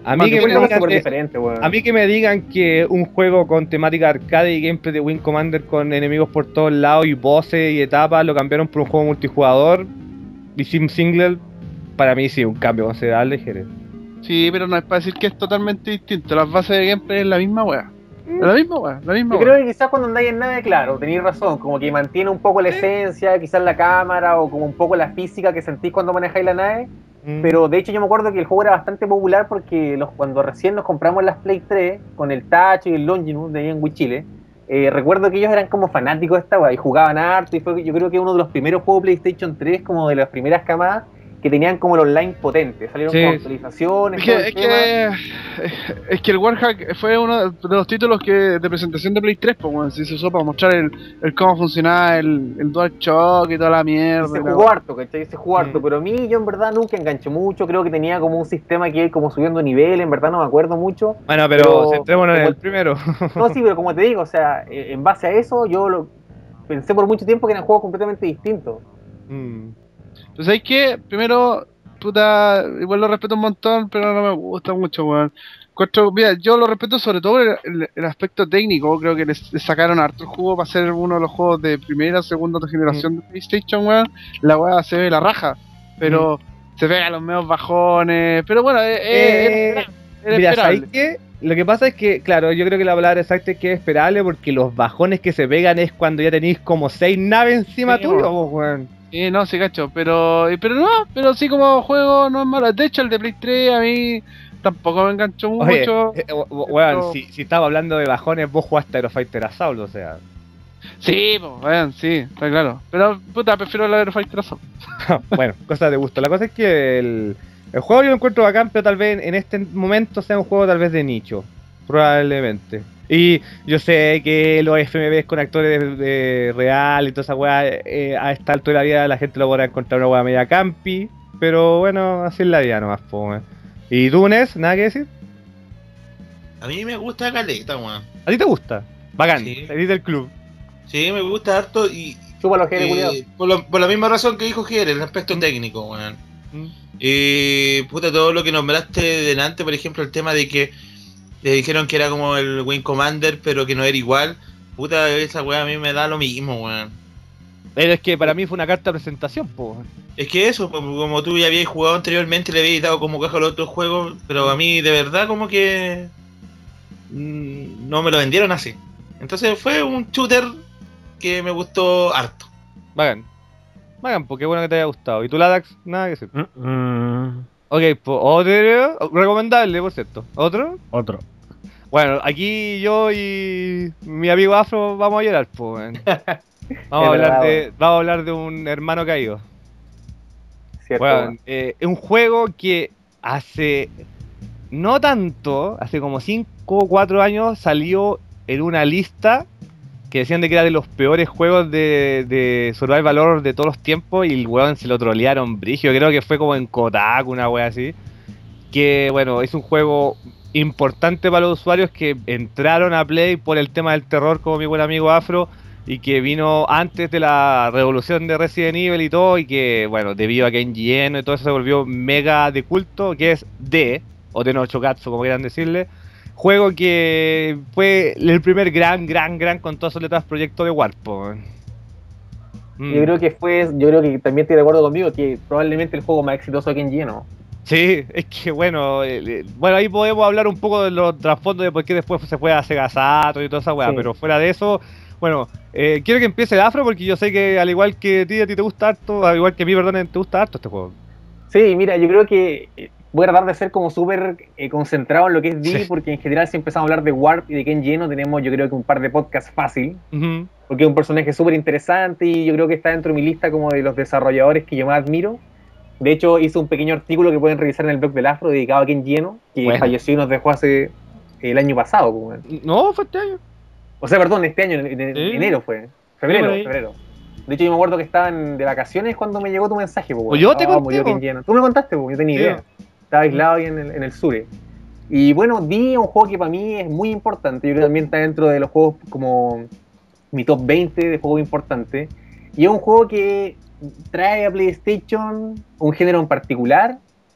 Speaker 2: A mí, que me
Speaker 5: Juego
Speaker 2: digan
Speaker 5: súper
Speaker 2: que,
Speaker 5: diferente, weón.
Speaker 2: a mí que me digan que un juego con temática arcade y gameplay de Wing Commander con enemigos por todos lados y voces y etapas lo cambiaron por un juego multijugador y sim single, para mí sí, un cambio considerable, Jerez.
Speaker 4: Sí, pero no es para decir que es totalmente distinto. Las bases de gameplay es la misma wea. Es la misma wea, la misma
Speaker 5: Yo
Speaker 4: wea.
Speaker 5: creo que quizás cuando andáis en nave, claro, tenéis razón, como que mantiene un poco la esencia, quizás la cámara o como un poco la física que sentís cuando manejáis la nave.
Speaker 2: Mm.
Speaker 5: Pero de hecho yo me acuerdo que el juego era bastante popular porque los, cuando recién nos compramos las Play tres con el Touch y el Longitude de ahí en Chile, eh, recuerdo que ellos eran como fanáticos de esta weá y jugaban harto y fue yo creo que uno de los primeros juegos PlayStation tres, como de las primeras camadas, que tenían como el online potente, salieron
Speaker 2: Sí.
Speaker 5: con actualizaciones,
Speaker 4: Es
Speaker 5: todo
Speaker 4: que,
Speaker 5: el
Speaker 4: es,
Speaker 5: tema.
Speaker 4: que, es que el Warhack fue uno de los títulos que de presentación de Play tres, pues, bueno, se usó para mostrar el, el cómo funcionaba el, el DualShock y toda la mierda.
Speaker 5: Y se
Speaker 4: y la
Speaker 5: jugó
Speaker 4: wea.
Speaker 5: harto, ¿cachai? Se jugó harto,
Speaker 2: Mm.
Speaker 5: pero a mí yo en verdad nunca enganché mucho, creo que tenía como un sistema que ir como subiendo nivel, en verdad no me acuerdo mucho.
Speaker 2: Bueno, pero,
Speaker 5: Pero-
Speaker 2: centrémonos en
Speaker 5: como-
Speaker 2: el primero.
Speaker 5: No, sí, pero como te digo, o sea, eh, en base a eso yo lo, pensé por mucho tiempo que eran juegos completamente distintos.
Speaker 2: Mm.
Speaker 4: Pues ¿sabes qué? Primero, puta, igual lo respeto un montón, pero no me gusta mucho, weón. Encuentro- mira, yo lo respeto sobre todo el, el- el aspecto técnico, creo que les, les sacaron harto el juego para ser uno de los juegos de primera, segunda generación de PlayStation, weón. La weá se ve la raja, pero se pegan los medios bajones, pero bueno, es, es-
Speaker 2: Eh,
Speaker 4: era esperable, era
Speaker 2: Mira,
Speaker 4: esperable.
Speaker 2: ¿sabes qué? Lo que pasa es que, claro, yo creo que la palabra exacta es que es esperable porque los bajones que se pegan es cuando ya tenéis como seis naves encima
Speaker 4: Sí,
Speaker 2: tuyo,
Speaker 4: mo.
Speaker 2: po, weón.
Speaker 4: Sí, no, sí, cacho, pero, y- pero no, pero sí como juego no es malo. De hecho, el de Play tres a mí tampoco me enganchó
Speaker 2: Oye,
Speaker 4: mucho.
Speaker 2: eh, we- we- weón,
Speaker 4: pero-
Speaker 2: si, si estamos hablando de bajones, vos jugaste Aerofighter Assault, o sea.
Speaker 4: Sí, pues, vean, sí, está claro. Pero, puta, prefiero la Aerofighter Assault.
Speaker 2: Bueno, cosa de gusto. La cosa es que el, el juego yo lo encuentro bacán, pero tal vez en este momento sea un juego tal vez de nicho. Probablemente. Y yo sé que los F M Vs con actores de, de real y toda esa weá, eh, a esta altura de la vida la gente lo podrá encontrar una weá media campi. Pero bueno, así es la vida nomás, po, weón. ¿Y tú, Nes? ¿Nada que decir?
Speaker 3: A mí me gusta caleta, weón.
Speaker 2: ¿A ti te gusta? Bacán,
Speaker 3: Sí.
Speaker 2: salís del club.
Speaker 3: Sí, me gusta harto y.
Speaker 5: Chupa los genes,
Speaker 3: eh,
Speaker 5: culiao.
Speaker 3: por, lo- por la misma razón que dijo Gier, el aspecto técnico, weón. Y puta, todo lo que nombraste delante, por ejemplo, el tema de que le dijeron que era como el Wing Commander, pero que no era igual. Puta, esa weá a mí me da lo mismo, weón.
Speaker 2: Pero es que para mí fue una carta de presentación, po.
Speaker 3: Es que eso, como como tú ya habías jugado anteriormente, le habías dado como caja a los otros juegos, pero a mí de verdad como que mm, no me lo vendieron así. Entonces fue un shooter que me gustó harto.
Speaker 2: Bacán. Bacán, porque bueno que te haya gustado. ¿Y tú, Ladax? Nada que decir.
Speaker 1: Mm, mm,
Speaker 2: Ok, pues otro. Recomendable, por cierto. ¿Otro?
Speaker 1: otro.
Speaker 2: Bueno, aquí yo y mi amigo Afro vamos a llorar, pues. weón. Vamos, a
Speaker 5: Es
Speaker 2: hablar
Speaker 5: verdad,
Speaker 2: de, vamos a hablar de un hermano caído.
Speaker 5: Cierto,
Speaker 2: Bueno,
Speaker 5: weón.
Speaker 2: eh, es un juego que hace no tanto, hace como cinco o cuatro años salió en una lista que decían de que era de los peores juegos de, de Survival Horror de todos los tiempos y el weón se lo trolearon brigio. Creo que fue como en Kotaku, una wea así. Que bueno, es un juego importante para los usuarios que entraron a Play por el tema del terror, como mi buen amigo Afro, y que vino antes de la revolución de Resident Evil y todo, y que bueno, debido a que en Geno y todo eso se volvió mega de culto, que es D, o de Nochokatsu, como quieran decirle. Juego que fue el primer gran, gran, gran, con todas sus letras, proyecto de Warpo. Mm.
Speaker 5: Yo creo que fue, yo creo que también estoy de acuerdo conmigo que probablemente el juego más exitoso aquí en Geno.
Speaker 2: Sí, es que bueno, eh, eh, bueno, ahí podemos hablar un poco de los trasfondos de por qué después se fue a Sega Saturn y toda esa weá,
Speaker 5: Sí.
Speaker 2: pero fuera de eso, bueno, eh, quiero que empiece el Afro porque yo sé que al igual que a ti, a ti te gusta harto, al igual que a mí, perdón, te gusta harto este juego.
Speaker 5: Sí, mira, yo creo que eh, voy a tratar de ser como súper eh, concentrado en lo que es D,
Speaker 2: Sí.
Speaker 5: porque en general si empezamos a hablar de Warp y de Ken Geno tenemos yo creo que un par de podcasts fácil,
Speaker 2: Ujú.
Speaker 5: porque es un personaje súper interesante y yo creo que está dentro de mi lista como de los desarrolladores que yo más admiro. De hecho, hice un pequeño artículo que pueden revisar en el blog del Afro dedicado a Ken Geno, que
Speaker 2: Bueno.
Speaker 5: falleció y nos dejó hace el año pasado. Pues, weón.
Speaker 2: No, fue este año.
Speaker 5: O sea, perdón, este año, en, en
Speaker 2: Sí.
Speaker 5: enero fue. Febrero,
Speaker 2: por ahí.
Speaker 5: febrero. De hecho, yo me acuerdo que estaban de vacaciones cuando me llegó tu mensaje. Pues,
Speaker 2: O yo te
Speaker 5: Ah,
Speaker 2: conté,
Speaker 5: murió
Speaker 2: po.
Speaker 5: Ken Geno. Tú me contaste, pues, yo tenía
Speaker 2: Sí.
Speaker 5: idea. Estaba aislado ahí en el, en el sur. Y bueno, D es un juego que para mí es muy importante. Yo creo que también está dentro de los juegos como mi top veinte de juegos importantes. Y es un juego que trae a PlayStation un género en particular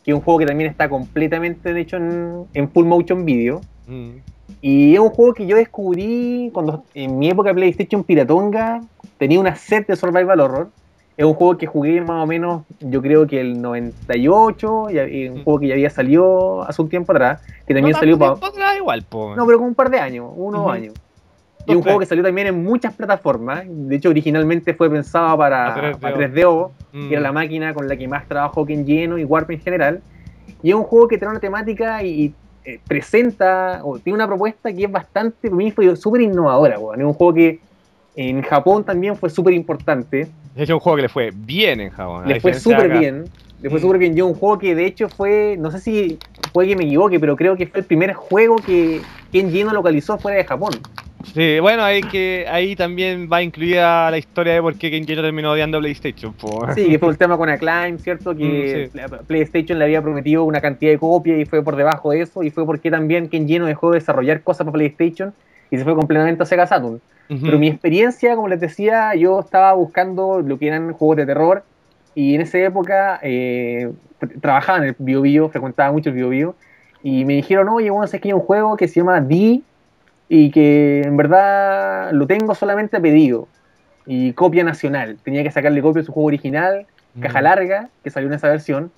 Speaker 5: que es un juego que también está completamente hecho en, en full motion video.
Speaker 2: Mm.
Speaker 5: Y es un juego que yo descubrí cuando en mi época de PlayStation piratonga tenía una set de survival horror. Es un juego que jugué más o menos, yo creo que el noventa y ocho, y y un
Speaker 2: Mm.
Speaker 5: juego que ya había salido hace un tiempo atrás, que también
Speaker 2: no
Speaker 5: salió
Speaker 2: tanto
Speaker 5: para...
Speaker 2: tiempo atrás igual, po.
Speaker 5: No, pero con un par de años, unos
Speaker 2: Ujú.
Speaker 5: años. Y
Speaker 2: Dos,
Speaker 5: un juego
Speaker 2: tres.
Speaker 5: que salió también en muchas plataformas. De hecho, originalmente fue pensado para,
Speaker 2: Para tres D O.
Speaker 5: para tres D O,
Speaker 2: Mm.
Speaker 5: que era la máquina con la que más trabajó Ken Lleno y Warp en general. Y es un juego que trae una temática y, y, eh, presenta, o tiene una propuesta que es bastante, para mí fue súper innovadora, weón. Es un juego que en Japón también fue súper importante.
Speaker 2: De hecho, un juego que le fue bien en Japón. a
Speaker 5: Le fue
Speaker 2: diferencia de
Speaker 5: súper
Speaker 2: acá.
Speaker 5: bien. Le fue
Speaker 2: Mm.
Speaker 5: súper bien. Yo un juego que de hecho fue, no sé si puede que me equivoque, pero creo que fue el primer juego que Ken Lleno localizó fuera de Japón.
Speaker 2: Sí, bueno, ahí que ahí también va incluida la historia de por qué Ken Lleno terminó odiando PlayStation, po.
Speaker 5: Sí, que fue el tema con Acclaim, ¿cierto? Que
Speaker 2: Mm, sí.
Speaker 5: la- PlayStation le había prometido una cantidad de copias y fue por debajo de eso, y fue porque también Ken Lleno dejó de desarrollar cosas para PlayStation y se fue completamente a Sega Saturn.
Speaker 2: Ujú.
Speaker 5: Pero mi experiencia, como les decía, yo estaba buscando lo que eran juegos de terror, y en esa época eh, tr- trabajaba en el Bio Bio, frecuentaba mucho el Bio Bio, y me dijeron, oye, bueno, sé que hay un juego que se llama D, y que en verdad lo tengo solamente a pedido y copia nacional. Tenía que sacarle copia de su juego original, caja
Speaker 2: Mm.
Speaker 5: larga, que salió en esa versión.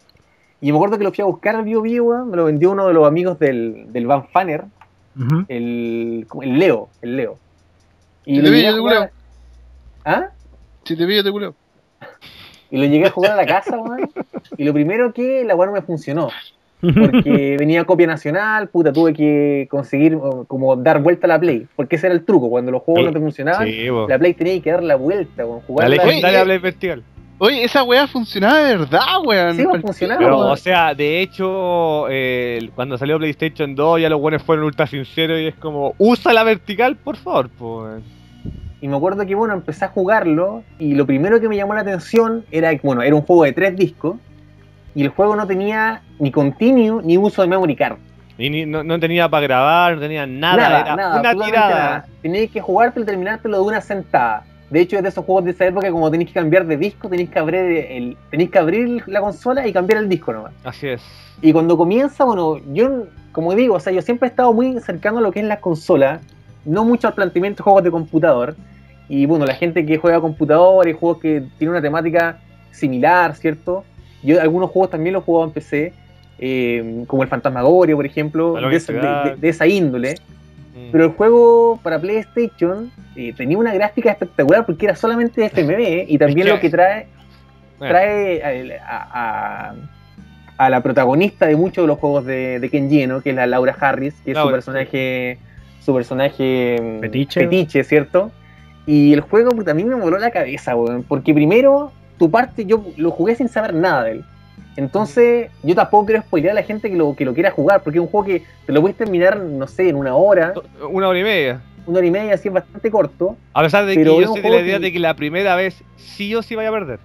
Speaker 5: Y me acuerdo que lo fui a buscar al Bio Bio, weón, me lo vendió uno de los amigos del, del Van Fanner,
Speaker 1: Ujú.
Speaker 5: el, como el Leo, el Leo. Y
Speaker 4: Si
Speaker 5: lo
Speaker 4: te
Speaker 5: llegué
Speaker 4: pillo,
Speaker 5: a
Speaker 4: te
Speaker 5: jugar.
Speaker 4: culeo.
Speaker 5: ¿Ah?
Speaker 4: Si te pillo, te culeo.
Speaker 5: Y lo llegué a jugar a la casa, weón. Y lo primero que la weá no me funcionó. Porque venía copia nacional, puta, tuve que conseguir o, como dar vuelta a la Play. Porque ese era el truco, cuando los juegos no te funcionaban,
Speaker 2: Sí, po.
Speaker 5: la Play tenía que dar la vuelta, weón,
Speaker 2: La
Speaker 5: jugarla.
Speaker 2: legendaria
Speaker 4: Oye,
Speaker 2: Play Vertical.
Speaker 4: Oye, esa weá funcionaba de verdad, weón.
Speaker 5: Sí, va a
Speaker 4: Pal
Speaker 5: funcionar,
Speaker 4: pico,
Speaker 2: Pero,
Speaker 5: weón.
Speaker 2: o sea, de hecho, eh, cuando salió PlayStation dos, ya los buenos fueron ultra sinceros y es como, usa la vertical, por favor, pues.
Speaker 5: Y me acuerdo que, bueno, empecé a jugarlo y lo primero que me llamó la atención era que, bueno, era un juego de tres discos y el juego no tenía ni continuo ni uso de memory card.
Speaker 2: Y ni- no, no tenía para grabar, no tenía nada,
Speaker 5: Nada,
Speaker 2: era
Speaker 5: nada,
Speaker 2: una
Speaker 5: absolutamente
Speaker 2: tirada.
Speaker 5: nada. Tenías que jugártelo y terminártelo de una sentada. De hecho, es de esos juegos de esa época, como tenéis que cambiar de disco, tenéis que abrir el, tenéis que abrir la consola y cambiar el disco nomás.
Speaker 2: Así es.
Speaker 5: Y cuando comienza, bueno, yo, como digo, o sea, yo siempre he estado muy cercano a lo que es la consola, no mucho al planteamiento de juegos de computador. Y bueno, la gente que juega a computador y juegos que tienen una temática similar, ¿cierto? Yo algunos juegos también los he jugado en P C, eh, como el Fantasmagoria, por ejemplo,
Speaker 2: Alone
Speaker 5: de,
Speaker 2: in
Speaker 5: esa-
Speaker 2: the
Speaker 5: de-
Speaker 2: Dark.
Speaker 5: de- de esa índole.
Speaker 2: Mm.
Speaker 5: Pero el juego para PlayStation eh, tenía una gráfica espectacular porque era solamente F M V, y también
Speaker 2: Es que-
Speaker 5: lo que trae
Speaker 2: Bueno,
Speaker 5: trae a, a- a la protagonista de muchos de los juegos de, de Ken Lleno, que es la Laura Harris, que es su
Speaker 2: Laura,
Speaker 5: personaje, su personaje mm,
Speaker 1: Fetiche.
Speaker 5: fetiche, ¿cierto? Y el juego puta, a mí me voló la cabeza, weón, porque primero, tu parte, yo lo jugué sin saber nada de él. Entonces, yo tampoco quiero spoilear a la gente que lo, que lo quiera jugar, porque es un juego que te lo puedes terminar, no sé, en una hora,
Speaker 2: una hora y media.
Speaker 5: una hora y media, así es bastante corto.
Speaker 2: A pesar de
Speaker 5: Pero
Speaker 2: que
Speaker 5: es
Speaker 2: yo
Speaker 5: un
Speaker 2: soy de la
Speaker 5: juego
Speaker 2: idea
Speaker 5: que-
Speaker 2: de que la primera vez sí o sí vaya a perder.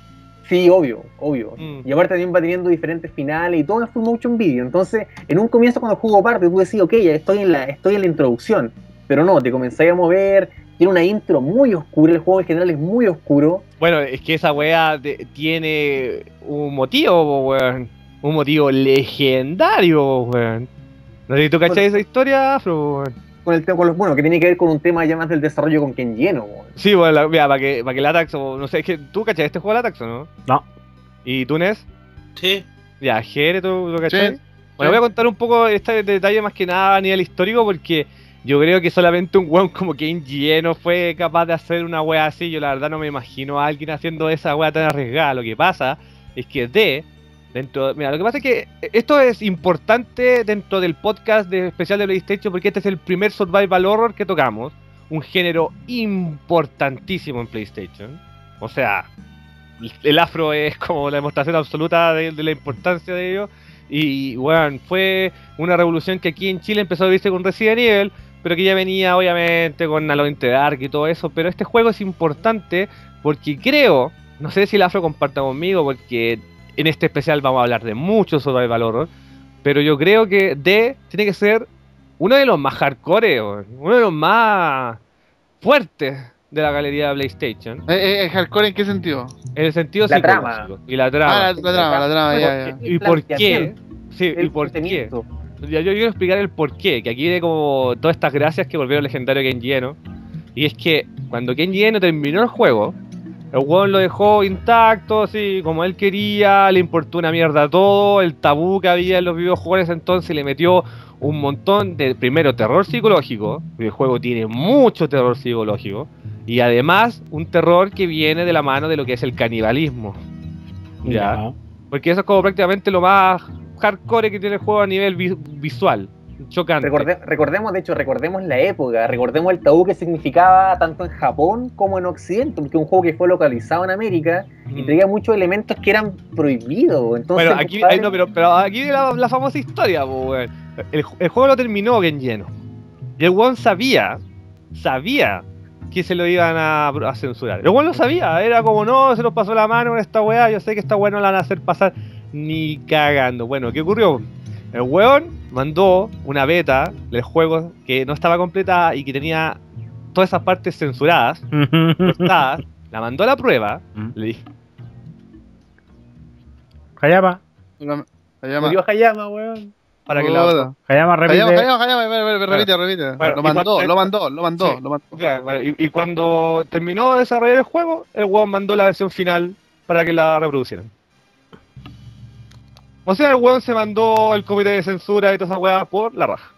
Speaker 5: Sí, obvio, obvio.
Speaker 2: Mm.
Speaker 5: Y aparte también va teniendo diferentes finales y todo en full motion video. Entonces, en un comienzo cuando el juego parte, tú decís, ok, ya estoy en la, estoy en la introducción. Pero no, te comenzáis a mover, tiene una intro muy oscura, el juego en general es muy oscuro.
Speaker 2: Bueno, es que esa weá de- tiene un motivo, po, weón. Un motivo legendario, po, weón. No sé si tú cachai
Speaker 5: Bueno.
Speaker 2: esa historia, Afro, weón.
Speaker 5: Con el tema, con los, bueno, que tiene que ver con un tema ya más del desarrollo con Ken Lleno, weón.
Speaker 2: Sí, bueno, la- mira, para que, para que Latax, o no sé, es que tú cachai este juego de Latax, ¿o no?
Speaker 1: No.
Speaker 2: ¿Y tú, Nes?
Speaker 3: Sí.
Speaker 2: Ya, Jere, ¿tú lo cachai?
Speaker 4: Sí,
Speaker 2: Bueno,
Speaker 4: sí.
Speaker 2: voy a contar un poco este detalle más que nada a nivel histórico porque yo creo que solamente un weón como Ken Lleno fue capaz de hacer una wea así. Yo la verdad no me imagino a alguien haciendo esa wea tan arriesgada. Lo que pasa es que D, dentro, mira, lo que pasa es que esto es importante dentro del podcast de especial de PlayStation porque este es el primer survival horror que tocamos, un género importantísimo en PlayStation. O sea, el Afro es como la demostración absoluta de, de la importancia de ello. Y, bueno, fue una revolución que aquí en Chile empezó a vivirse con Resident Evil, pero que ya venía obviamente con Alone in the Dark y todo eso. Pero este juego es importante porque creo, no sé si el Afro comparta conmigo, porque en este especial vamos a hablar de mucho survival horror, pero yo creo que D tiene que ser uno de los más hardcore, weón, uno de los más fuertes de la galería de PlayStation.
Speaker 4: Eh, eh, ¿Hardcore en qué sentido?
Speaker 2: En el sentido
Speaker 5: La
Speaker 2: psicológico. Y la trama.
Speaker 4: Ah, la, la trama, la trama, ya, ya.
Speaker 2: ¿Y por qué? Sí, ¿y
Speaker 5: El
Speaker 2: por qué?
Speaker 5: planteamiento.
Speaker 2: Ya, yo quiero explicar el por qué, que aquí viene como todas estas gracias que volvieron legendario Kenji Eno. Y es que cuando Kenji Eno terminó el juego, el weón lo dejó intacto, así como él quería, le importó una mierda todo, el tabú que había en los videojuegos entonces le metió un montón de, primero, terror psicológico, el juego tiene mucho terror psicológico, y además un terror que viene de la mano de lo que es el canibalismo. ¿Ya? Porque eso es como prácticamente lo más hardcore que tiene el juego a nivel vi visual. Chocante.
Speaker 5: Recorde- recordemos, de hecho, recordemos la época, recordemos el tabú que significaba tanto en Japón como en Occidente, porque es un juego que fue localizado en América y
Speaker 2: Mm.
Speaker 5: traía muchos elementos que eran prohibidos. Entonces,
Speaker 2: Bueno, aquí,
Speaker 5: compadre,
Speaker 2: ay, no, pero, pero aquí viene la, la famosa historia, po, weón. el, el juego lo terminó Kenji Eno. Y el weón sabía, sabía que se lo iban a, a censurar. El weón lo sabía, era como, no, se nos pasó la mano con esta weá, yo sé que esta weá no la van a hacer pasar ni cagando. Bueno, ¿qué ocurrió? El weón mandó una beta del juego que no estaba completa y que tenía todas esas partes censuradas, cortadas, la mandó a la prueba, le dije,
Speaker 1: Hayama.
Speaker 4: La- la llama-
Speaker 5: murió Hayama, weón.
Speaker 2: para que la...
Speaker 4: Puta.
Speaker 1: Hayama repite.
Speaker 4: Hayama, Hayama, Hayama, ve- ve- ve- repite, repite.
Speaker 2: Bueno,
Speaker 4: Lo
Speaker 2: y
Speaker 4: mandó,
Speaker 2: cuando-
Speaker 4: lo mandó, lo mandó,
Speaker 2: Sí.
Speaker 4: lo mandó.
Speaker 2: Claro, bueno, y, y cuando terminó de desarrollar el juego, el weón mandó la versión final para que la reproducieran. O sea, el weón se mandó el comité de censura y toda esa weá por la raja.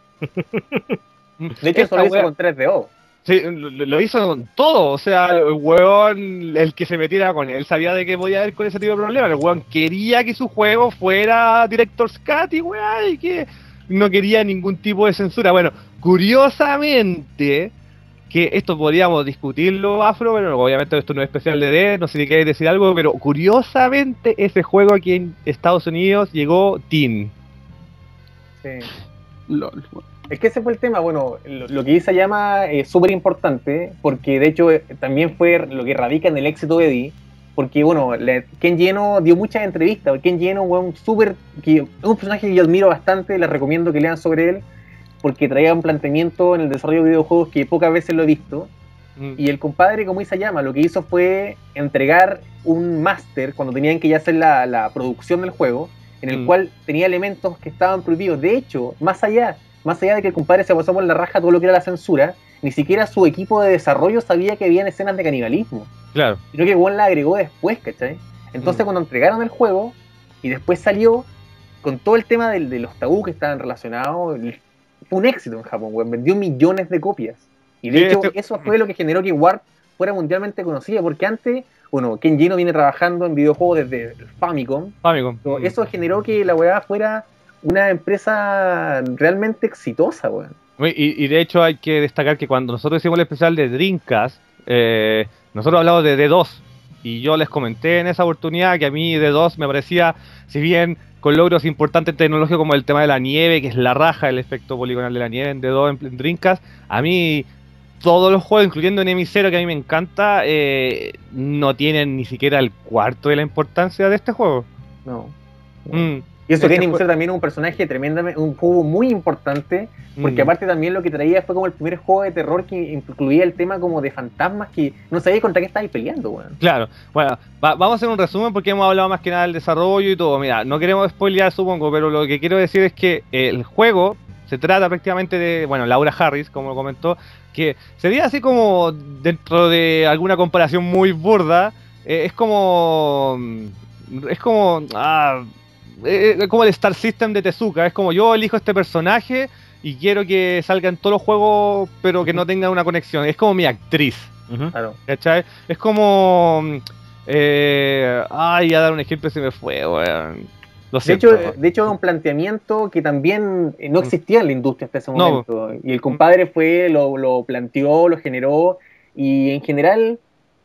Speaker 5: De hecho, eso
Speaker 2: Esta
Speaker 5: lo hizo
Speaker 2: weá-
Speaker 5: con tres D O.
Speaker 2: Sí, lo, lo hizo con todo. O sea, el weón, el que se metiera con él, sabía de que podía haber con ese tipo de problemas. El weón quería que su juego fuera Director's Cut y weá, y que no quería ningún tipo de censura. Bueno, curiosamente, que esto podríamos discutirlo, Afro, pero obviamente esto no es especial de D, no sé si queréis decir algo, pero curiosamente ese juego aquí en Estados Unidos llegó Teen.
Speaker 5: Sí.
Speaker 4: Lol.
Speaker 5: Es que ese fue el tema. Bueno, lo, lo que dice Hayama es súper importante, porque de hecho eh, también fue lo que radica en el éxito de Eddie. Porque, bueno, le- Kenji Eno dio muchas entrevistas. Kenji Eno, weón, súper. que- Es un personaje que yo admiro bastante, les recomiendo que lean sobre él, porque traía un planteamiento en el desarrollo de videojuegos que pocas veces lo he visto.
Speaker 2: Mm.
Speaker 5: Y el compadre, como dice Hayama, lo que hizo fue entregar un máster cuando tenían que ya hacer la, la producción del juego, en el
Speaker 2: Mm.
Speaker 5: cual tenía elementos que estaban prohibidos. De hecho, más allá, más allá de que el compadre se pasó por la raja todo lo que era la censura, ni siquiera su equipo de desarrollo sabía que habían escenas de canibalismo,
Speaker 2: Claro.
Speaker 5: sino que Juan la agregó después, ¿cachai? Entonces
Speaker 2: Mm.
Speaker 5: cuando entregaron el juego y después salió con todo el tema del- de los tabú que estaban relacionados, el- fue un éxito en Japón, weón. Vendió millones de copias. Y de
Speaker 2: Sí,
Speaker 5: hecho,
Speaker 2: este-
Speaker 5: eso fue lo que generó que Warp fuera mundialmente conocida, porque antes, bueno, Kenji Eno viene trabajando en videojuegos desde el Famicom,
Speaker 2: Famicom.
Speaker 5: pero
Speaker 2: Mm.
Speaker 5: eso generó que la weá fuera una empresa realmente exitosa, weón.
Speaker 2: Y, y de hecho hay que destacar que cuando nosotros hicimos el especial de Dreamcast, eh, nosotros hablamos de D dos. Y yo les comenté en esa oportunidad que a mí D dos me parecía, si bien con logros importantes tecnológicos como el tema de la nieve, que es la raja, el efecto poligonal de la nieve en D dos en, en Dreamcast, a mí todos los juegos, incluyendo Enemy Zero, que a mí me encanta, eh, no tienen ni siquiera el cuarto de la importancia de este juego.
Speaker 5: No.
Speaker 2: Mm.
Speaker 5: Y eso
Speaker 2: Este
Speaker 5: que Enemy
Speaker 2: fue-
Speaker 5: Zero también es un personaje tremendamente, un juego muy importante, porque
Speaker 2: Mm.
Speaker 5: aparte también lo que traía fue como el primer juego de terror que incluía el tema como de fantasmas que no sabías contra qué estabais peleando, weón.
Speaker 2: Claro, bueno, va- vamos a hacer un resumen porque hemos hablado más que nada del desarrollo y todo. Mira, no queremos spoilear, supongo, pero lo que quiero decir es que el juego se trata prácticamente de, bueno, Laura Harris, como lo comentó, que sería así como, dentro de alguna comparación muy burda, eh, es como, mm, es como, ah, eh, es como el Star System de Tezuka, es como yo elijo este personaje y quiero que salga en todos los juegos, pero que no tenga una conexión, es como mi actriz.
Speaker 1: Ujú.
Speaker 5: Claro.
Speaker 2: ¿Cachai? Es como. mm, Eh, ay, a dar un ejemplo se me fue, weón. Lo
Speaker 5: De
Speaker 2: siento.
Speaker 5: hecho, de hecho, es un planteamiento que también eh, no existía en la industria hasta ese
Speaker 2: No.
Speaker 5: momento. Y el compadre fue, lo, lo planteó, lo generó. Y en general,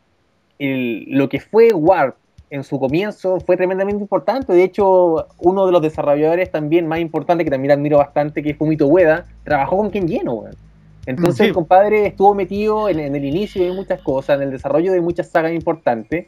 Speaker 5: el- lo que fue Warp en su comienzo fue tremendamente importante. De hecho, uno de los desarrolladores también más importantes, que también admiro bastante, que es Fumito Ueda, trabajó con Kenji Eno, weón. Entonces
Speaker 2: Sí.
Speaker 5: el compadre estuvo metido en, en el inicio de muchas cosas, en el desarrollo de muchas sagas importantes.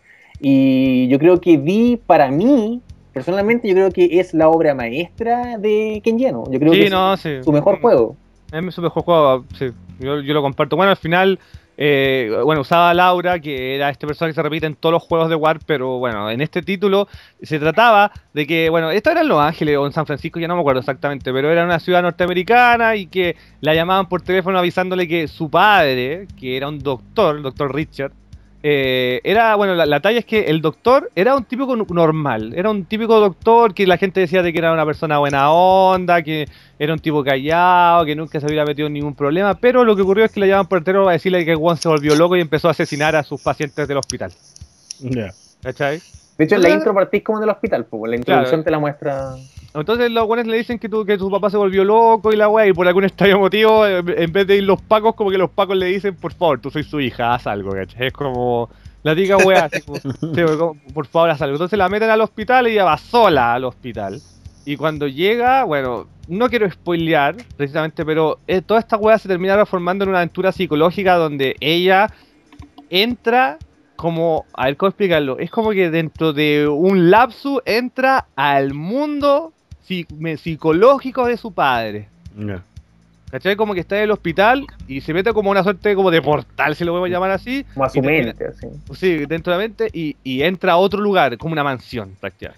Speaker 5: Y yo creo que vi, para mí, personalmente, yo creo que es la obra maestra de Kenji Eno. Yo creo
Speaker 2: Sí,
Speaker 5: que
Speaker 2: no,
Speaker 5: es
Speaker 2: sí.
Speaker 5: su mejor juego.
Speaker 2: Es su mejor juego, sí. Yo, yo lo comparto. Bueno, al final, Eh, bueno, usaba a Laura, que era este personaje que se repite en todos los juegos de War, pero bueno, en este título se trataba de que, bueno, esto era en Los Ángeles o en San Francisco, ya no me acuerdo exactamente, pero era una ciudad norteamericana y que la llamaban por teléfono avisándole que su padre, que era un doctor, el doctor Richard, eh, era, bueno, la, la talla es que el doctor era un típico nu- normal, era un típico doctor que la gente decía de que era una persona buena onda, que era un tipo callado, que nunca se hubiera metido en ningún problema, pero lo que ocurrió es que le llamaban por el teléfono a decirle que Juan se volvió loco y empezó a asesinar a sus pacientes del hospital.
Speaker 1: Ya.
Speaker 2: ¿Cachai?
Speaker 5: De hecho, en la
Speaker 2: Entonces-
Speaker 5: intro partís como en el hospital, pues la introducción
Speaker 2: Claro.
Speaker 5: te la muestra.
Speaker 2: Entonces los buenos le dicen que, tu, que su papá se volvió loco y la wea, y por algún extraño motivo, en en vez de ir los pacos, como que los pacos le dicen, por favor, tú soy su hija, haz algo, ¿cachai? Es como la diga wea, así como, sí, como, por favor, haz algo. Entonces la meten al hospital y ella va sola al hospital. Y cuando llega, bueno, no quiero spoilear precisamente, pero eh, toda esta wea se termina transformando en una aventura psicológica donde ella entra como, a ver cómo explicarlo, es como que dentro de un lapsus entra al mundo psi- me- psicológico de su padre.
Speaker 1: Ya.
Speaker 2: ¿Cachai? Como que está en el hospital y se mete como una suerte como de portal, si lo podemos llamar así.
Speaker 5: Como a su
Speaker 2: y termina-
Speaker 5: mente, así.
Speaker 2: Sí, dentro de la mente y, y entra a otro lugar, como una mansión prácticamente.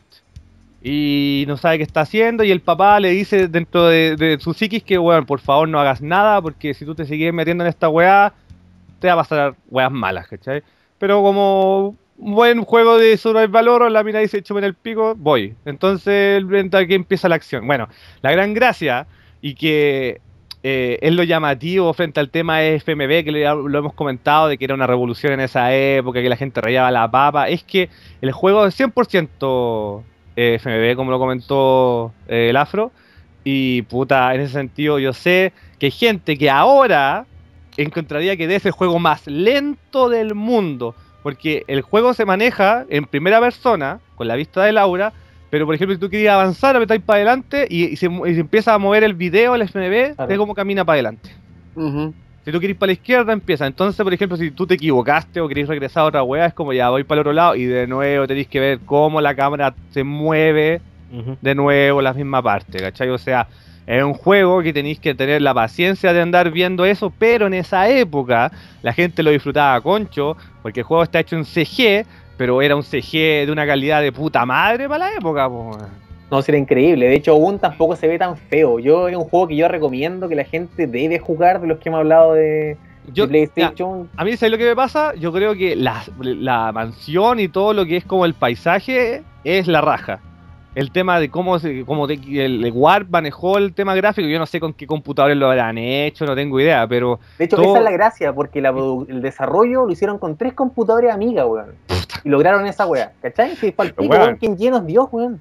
Speaker 2: Y no sabe qué está haciendo y el papá le dice dentro de, de su psiquis que, weón, por favor no hagas nada porque si tú te sigues metiendo en esta weá, te va a pasar weas malas, ¿cachai? Pero como un buen juego de survival horror, la mina dice, échame en el pico, voy. Entonces, aquí empieza la acción. Bueno, la gran gracia y que eh, es lo llamativo frente al tema F M V, que le- lo hemos comentado, de que era una revolución en esa época, que la gente rayaba la papa, es que el juego es cien por ciento eh, F M V, como lo comentó eh, el Afro, y puta, en ese sentido yo sé que hay gente que ahora encontraría que es el juego más lento del mundo, porque el juego se maneja en primera persona, con la vista de Laura, pero por ejemplo si tú querías avanzar, apretáis para adelante y, y se, y se empieza a mover el video, el F M V,
Speaker 5: Claro.
Speaker 2: de cómo camina para adelante.
Speaker 4: Ujú.
Speaker 2: Si tú querés para la izquierda, empieza. Entonces, por ejemplo, si tú te equivocaste o querés regresar a otra weá, es como ya voy para el otro lado y de nuevo tenéis que ver cómo la cámara se mueve
Speaker 1: Ujú.
Speaker 2: de nuevo la misma parte, ¿cachai? O sea, es un juego que tenéis que tener la paciencia de andar viendo eso, pero en esa época la gente lo disfrutaba a concho, porque el juego está hecho en C G, pero era un C G de una calidad de puta madre para la época, po.
Speaker 5: No, sería increíble. De hecho, aún tampoco se ve tan feo. Yo es un juego que yo recomiendo que la gente debe jugar de los que hemos hablado de,
Speaker 2: Yo,
Speaker 5: de
Speaker 2: mira,
Speaker 5: PlayStation.
Speaker 2: a mí, ¿sabes lo que me pasa? Yo creo que la, la mansión y todo lo que es como el paisaje es la raja. El tema de cómo, se, cómo de- el, el Warp manejó el tema gráfico, yo no sé con qué computadores lo habrán hecho, no tengo idea, pero
Speaker 5: De hecho,
Speaker 2: todo-
Speaker 5: esa es la gracia, porque la produ- el desarrollo lo hicieron con tres computadores amigas, weón. Y lograron esa weá. ¿Cachai? Si fue el pico,
Speaker 1: Weón.
Speaker 5: weón, quien lleno es Dios, weón.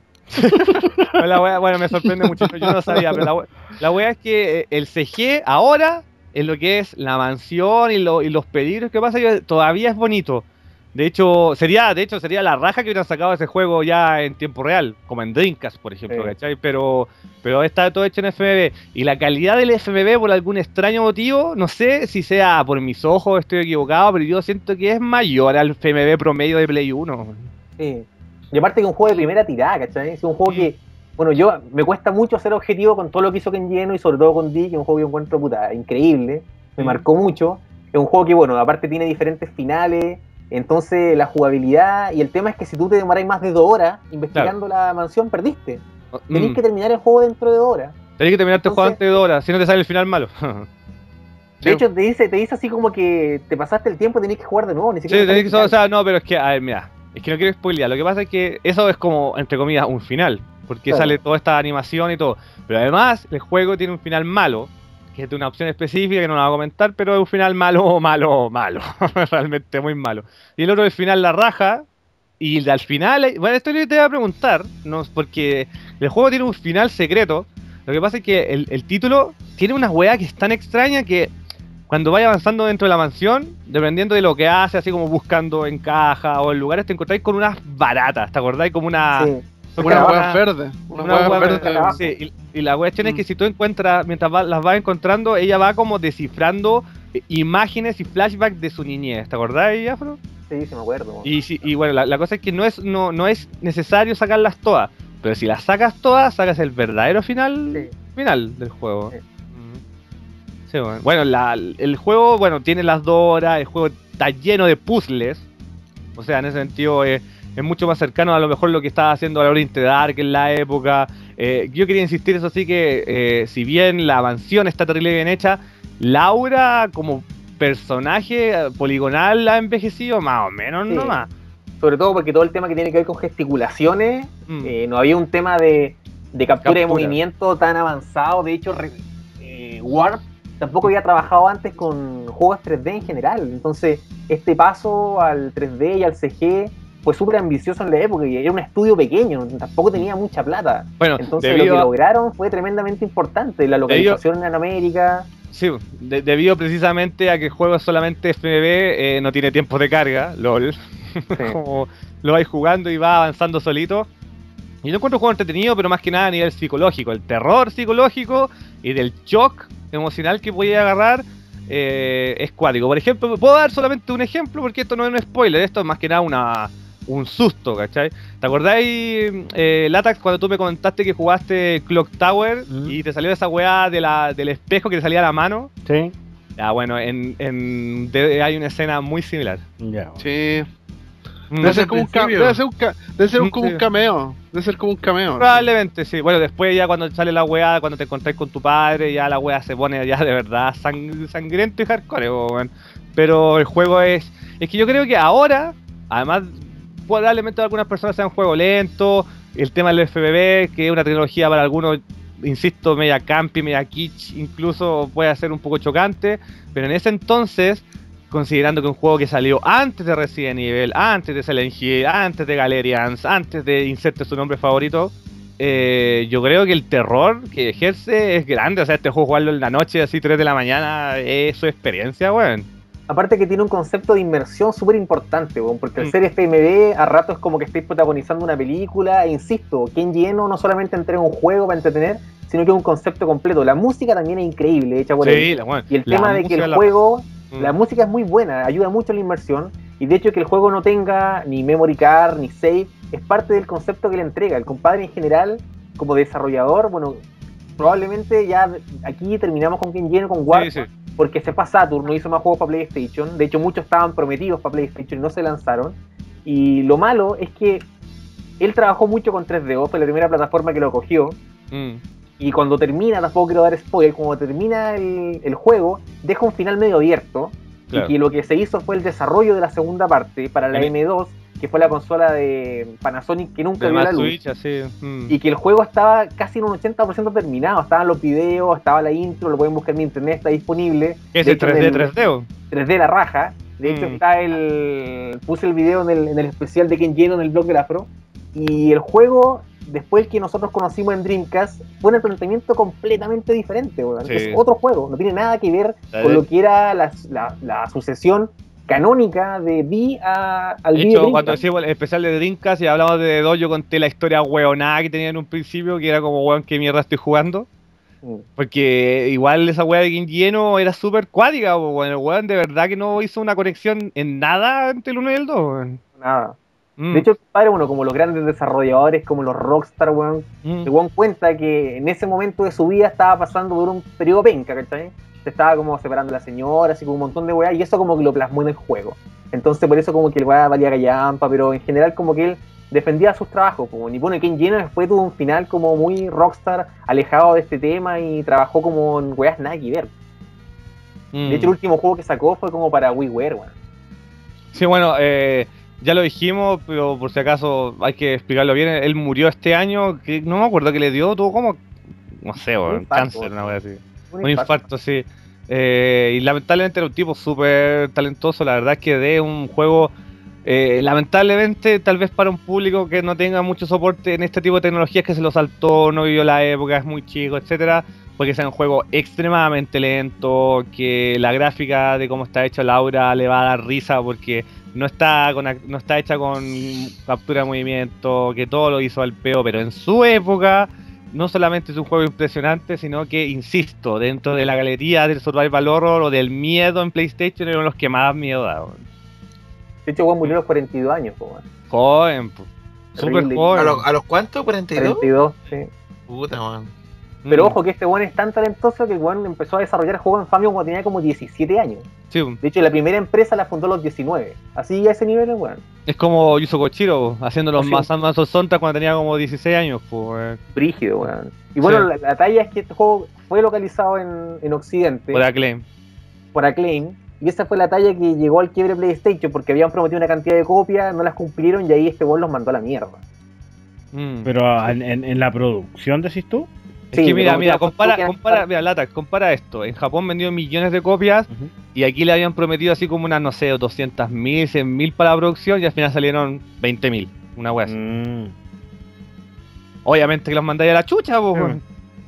Speaker 2: la wea, bueno, me sorprende mucho, yo no sabía, pero la wea, la wea es que eh, el C G ahora, en lo que es la mansión y, lo- y los peligros que pasa, que todavía es bonito. De hecho, sería, de hecho, sería la raja que hubieran sacado ese juego ya en tiempo real, como en Dreamcast, por ejemplo,
Speaker 5: Sí.
Speaker 2: ¿cachai? Pero, pero está todo hecho en F M V. Y la calidad del F M V, por algún extraño motivo, no sé si sea por mis ojos, estoy equivocado, pero yo siento que es mayor al F M V promedio de Play uno.
Speaker 5: Sí. Y aparte que es un juego de primera tirada, ¿cachai? Es un juego que, bueno, yo me cuesta mucho ser objetivo con todo lo que hizo Ken Lleno y sobre todo con Dick, que es un juego que yo encuentro puta increíble, me
Speaker 2: Sí.
Speaker 5: marcó mucho. Es un juego que, bueno, aparte tiene diferentes finales, entonces la jugabilidad y el tema es que si tú te demoras más de dos horas investigando la mansión, perdiste. Tenés
Speaker 2: Mm.
Speaker 5: que terminar el juego dentro de dos horas.
Speaker 2: Tenés que terminarte el juego
Speaker 5: Entonces-
Speaker 2: antes de hora, si no te sale el final malo.
Speaker 5: De hecho, te dice, te dice así como que te pasaste el tiempo, tenés que jugar de nuevo, ni
Speaker 2: Sí,
Speaker 5: siquiera.
Speaker 2: tenés que,
Speaker 5: sabes
Speaker 2: o sea, no, pero es que, a ver, mira, es que no quiero spoilear. Lo que pasa es que eso es como, entre comillas, un final, porque
Speaker 5: Claro.
Speaker 2: sale toda esta animación y todo. Pero además, el juego tiene un final malo, que es de una opción específica que no la voy a comentar, pero es un final malo, malo, malo. Realmente muy malo. Y el otro, el final, la raja. Y al final, bueno, esto yo te voy a preguntar, no, porque el juego tiene un final secreto. Lo que pasa es que el, el título tiene una weá que es tan extraña que cuando vaya avanzando dentro de la mansión, dependiendo de lo que hace, así como buscando en caja o en lugares, te encontráis con unas baratas, ¿te acordáis? Como una...
Speaker 5: Sí.
Speaker 2: son
Speaker 4: Una
Speaker 2: como
Speaker 4: hueá
Speaker 2: una-
Speaker 4: verde. Una
Speaker 2: una
Speaker 4: hueá
Speaker 2: hueá
Speaker 4: verde.
Speaker 5: verde.
Speaker 2: sí, y, y la cuestión es que
Speaker 4: Mm.
Speaker 2: si tú encuentras, mientras va- las vas encontrando, ella va como descifrando eh, imágenes y flashbacks de su niñez, ¿te acordáis, Afro?
Speaker 5: Sí, sí, me acuerdo.
Speaker 2: Y, si- y bueno, la, la cosa es que no es, no, no es necesario sacarlas todas, pero si las sacas todas, sacas el verdadero final,
Speaker 5: Sí.
Speaker 2: final del juego.
Speaker 5: Sí.
Speaker 2: Mm. Sí, bueno, bueno la, el juego, bueno, tiene las dos horas, el juego está lleno de puzzles. O sea, en ese sentido eh, es mucho más cercano a lo mejor lo que estaba haciendo Valorant the Dark en la época. Eh, yo quería insistir, eso sí, que eh, si bien la mansión está terrible bien hecha, Laura como personaje eh, poligonal ha envejecido más o menos,
Speaker 5: Sí.
Speaker 2: nomás.
Speaker 5: Sobre todo porque todo el tema que tiene que ver con gesticulaciones,
Speaker 2: Mm.
Speaker 5: eh, no había un tema de, de captura, de
Speaker 2: Captura.
Speaker 5: movimiento tan avanzado. De hecho, re- eh, Warp tampoco había trabajado antes con juegos tres D en general. Entonces, este paso al tres D y al C G fue súper ambicioso en la época y era un estudio pequeño, tampoco tenía mucha plata.
Speaker 2: Bueno,
Speaker 5: Entonces, lo
Speaker 2: debido
Speaker 5: que
Speaker 2: a-
Speaker 5: lograron fue tremendamente importante. La localización en América.
Speaker 2: Sí, de- debido precisamente a que el juego es solamente F M V, eh, no tiene tiempo de carga, lol. Como lo vais jugando y va avanzando solito. Y yo encuentro un juego entretenido, pero más que nada a nivel psicológico. El terror psicológico y del shock emocional que podía agarrar eh, es cuático. Por ejemplo, puedo dar solamente un ejemplo porque esto no es un spoiler, esto es más que nada una, un susto, ¿cachai? ¿Te acordáis, eh, Latax, cuando tú me comentaste que jugaste Clock Tower
Speaker 1: Mm.
Speaker 2: y te salió esa weá de la, del espejo que te salía a la mano?
Speaker 1: Sí.
Speaker 2: Ah, bueno, en, en de- hay una escena muy similar.
Speaker 1: Ya.
Speaker 4: Sí.
Speaker 2: Mm,
Speaker 4: Debe ser
Speaker 3: al
Speaker 4: como un, ca-
Speaker 3: principio.
Speaker 4: debe ser un, ca- debe ser un-
Speaker 2: Mm,
Speaker 4: como
Speaker 2: sí.
Speaker 4: un cameo. Debe ser como un cameo.
Speaker 2: Probablemente sí. Bueno, después ya cuando sale la weá, cuando te encontrás con tu padre, ya la weá se pone ya de verdad sang- sangriento y hardcore, weón. Pero el juego es... Es que yo creo que ahora, además, probablemente algunas personas sean un juego lento, el tema del F M V, que es una tecnología para algunos, insisto, media campy, media kitsch, incluso puede ser un poco chocante, pero en ese entonces, considerando que un juego que salió antes de Resident Evil, antes de Silent Hill, antes de Galerians, antes de inserte su nombre favorito, eh, yo creo que el terror que ejerce es grande. O sea, este juego jugarlo en la noche, así tres de la mañana, es su experiencia, weón.
Speaker 5: Aparte que tiene un concepto de inmersión súper importante, weón, porque al
Speaker 2: Mm.
Speaker 5: ser F M V, a rato es como que estáis protagonizando una película, e insisto, Kenji Eno no solamente entrega un juego para entretener, sino que es un concepto completo. La música también es increíble, hecha por él.
Speaker 2: Sí, la, weón.
Speaker 5: Y el
Speaker 2: La
Speaker 5: tema de que
Speaker 2: música
Speaker 5: el
Speaker 2: la-
Speaker 5: juego,
Speaker 2: Mm.
Speaker 5: la música es muy buena, ayuda mucho a la inmersión, y de hecho que el juego no tenga ni memory card, ni save, es parte del concepto que le entrega. El compadre en general, como desarrollador, bueno, probablemente ya aquí terminamos con Kenji Eno, con Warp,
Speaker 2: Sí, sí.
Speaker 5: porque se fue a Saturn, no hizo más juegos para PlayStation. De hecho, muchos estaban prometidos para PlayStation y no se lanzaron. Y lo malo es que él trabajó mucho con tres D O, fue la primera plataforma que lo cogió.
Speaker 2: Mm.
Speaker 5: Y cuando termina, tampoco quiero dar spoiler, cuando termina el, el juego, deja un final medio abierto.
Speaker 2: Claro.
Speaker 5: Y que lo que se hizo fue el desarrollo de la segunda parte para la
Speaker 2: En-
Speaker 5: M dos, que fue la consola de Panasonic que nunca
Speaker 2: De
Speaker 5: vio la
Speaker 2: más
Speaker 5: luz.
Speaker 2: Switch, así. Mm.
Speaker 5: Y que el juego estaba casi en un ochenta por ciento terminado. Estaban los videos, estaba la intro, lo pueden buscar en internet, está disponible.
Speaker 2: ¿Es
Speaker 5: De
Speaker 2: el
Speaker 5: hecho,
Speaker 2: tres
Speaker 5: en
Speaker 2: D,
Speaker 5: el-
Speaker 2: tres D o?
Speaker 5: tres D la raja. De hecho,
Speaker 2: Mm.
Speaker 5: está el. Puse el video en el, en el especial de Kenji Eno en el blog del Afro. Y el juego, después que nosotros conocimos en Dreamcast, fue un planteamiento completamente diferente, weón.
Speaker 2: Sí.
Speaker 5: Es otro juego, no tiene nada que ver
Speaker 2: La
Speaker 5: con
Speaker 2: de-
Speaker 5: lo que era la, la, la sucesión canónica de V a, al
Speaker 2: De
Speaker 5: V
Speaker 2: hecho,
Speaker 5: de
Speaker 2: cuando
Speaker 5: Dreamcast.
Speaker 2: decimos el especial de Dreamcast y hablamos de Dojo, conté la historia hueonada que tenía en un principio, que era como, weón, ¿qué mierda estoy jugando?
Speaker 5: Mm.
Speaker 2: Porque igual esa weá de Kenji Eno era súper cuática, po, weón. El weón de verdad que no hizo una conexión en nada entre el uno y el dos, weón.
Speaker 5: Nada.
Speaker 2: Mm,
Speaker 5: De hecho, el padre, bueno, como los grandes desarrolladores, como los Rockstar, weón,
Speaker 2: mm.
Speaker 5: el weón cuenta que en ese momento de su vida estaba pasando por un periodo penca, ¿cachai? Se estaba como separando a la señora, así como un montón de weá, y eso como que lo plasmó en el juego. Entonces por eso como que el weá valía gallampa, pero en general como que él defendía sus trabajos, como ni pone Kenji Eno después tuvo un final como muy Rockstar, alejado de este tema y trabajó como en weás nada que ver.
Speaker 2: Mm.
Speaker 5: De hecho el último juego que sacó fue como para WiiWare, weón.
Speaker 2: Sí, bueno, eh, ya lo dijimos, pero por si acaso hay que explicarlo bien. Él murió este año, que no me acuerdo que le dio, tuvo como, no sé, weón,
Speaker 5: infarto,
Speaker 2: cáncer,
Speaker 5: weón.
Speaker 2: una wea así.
Speaker 5: Un
Speaker 2: Un infarto, sí. Eh, y lamentablemente era un tipo súper talentoso. La verdad es que de un juego, eh, lamentablemente, tal vez para un público que no tenga mucho soporte en este tipo de tecnologías, que se lo saltó, no vivió la época, es muy chico, etcétera, porque sea un juego extremadamente lento, que la gráfica de cómo está hecho Laura le va a dar risa porque no está con, ac- no está hecha con captura de movimiento, que todo lo hizo al peo, pero en su época no solamente es un juego impresionante, sino que, insisto, dentro de la galería del survival horror o del miedo en PlayStation, eran los que más miedo daban.
Speaker 5: De hecho weón murió a los cuarenta y dos años, po, weón.
Speaker 2: Joven, po. Súper
Speaker 5: Terrible.
Speaker 2: joven.
Speaker 3: ¿A los, ¿A los cuántos? ¿cuarenta y dos?
Speaker 5: cuarenta y dos, sí.
Speaker 3: Puta, man.
Speaker 5: Pero
Speaker 2: Mm.
Speaker 5: ojo que este weón es tan talentoso que el weón empezó a desarrollar juegos en Famicom cuando tenía como diecisiete años.
Speaker 2: Sí,
Speaker 5: De hecho, la primera empresa la fundó a los diecinueve. Así a ese nivel es weón.
Speaker 2: es como Yuzo Kochiro, haciendo los
Speaker 5: Así.
Speaker 2: Masamazo Sonta cuando tenía como dieciséis años, pues.
Speaker 5: Brígido, weón. Y bueno,
Speaker 2: Sí.
Speaker 5: la, la talla es que este juego fue localizado en, en Occidente
Speaker 2: Por Acclaim.
Speaker 5: por Acclaim. Y esa fue la talla que llegó al quiebre PlayStation porque habían prometido una cantidad de copias, no las cumplieron y ahí este weón los mandó a la mierda.
Speaker 2: Mm.
Speaker 1: Pero en, en- en la producción, decís tú.
Speaker 2: Es
Speaker 5: Sí,
Speaker 2: que mira,
Speaker 5: pero
Speaker 2: mira,
Speaker 5: las
Speaker 2: compara,
Speaker 5: copias-
Speaker 2: compara, mira, Lata, compara esto. En Japón vendió millones de copias y aquí le habían prometido así como unas, no sé, doscientas mil, cien mil para la producción y al final salieron veinte mil. Una wea así.
Speaker 1: Mm.
Speaker 2: Obviamente que los mandáis a la chucha, po,
Speaker 1: Sí.
Speaker 2: weón.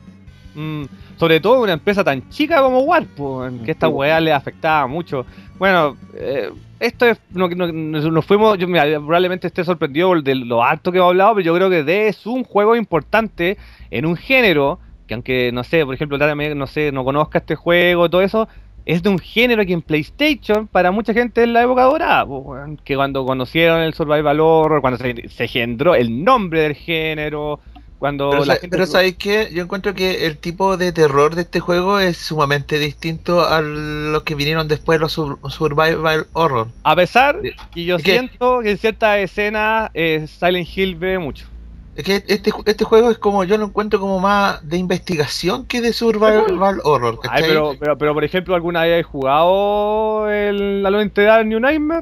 Speaker 2: Mm, sobre todo una empresa tan chica como Warp, po, weón, que esta
Speaker 5: Sí.
Speaker 2: weá le afectaba mucho. Bueno, eh, esto es. No, no- nos, nos fuimos. Yo, mira, probablemente esté sorprendido de lo alto que hemos hablado, pero yo creo que D es un juego importante en un género que, aunque no sé, por ejemplo, Tara me- no sé, no conozca este juego, todo eso. Es de un género que en PlayStation, para mucha gente es la época dorada, po, weón, que cuando conocieron el Survival Horror, cuando se, se engendró el nombre del género, cuando
Speaker 3: Pero,
Speaker 2: la
Speaker 3: sa-
Speaker 2: gente...
Speaker 3: pero ¿sabéis qué? Yo encuentro que el tipo de terror de este juego es sumamente distinto a los que vinieron después, los sur- survival horror.
Speaker 2: A pesar
Speaker 3: Eh,
Speaker 2: que yo
Speaker 3: es que-
Speaker 2: siento que en ciertas escenas eh, Silent Hill ve mucho.
Speaker 3: Es que este, ju- este juego es como, yo lo encuentro como más de investigación que de survival horror,
Speaker 2: Ay,
Speaker 3: ¿cachai?
Speaker 2: pero, pero, pero por ejemplo, ¿alguna vez has jugado el Alone in the Dark New Nightmare?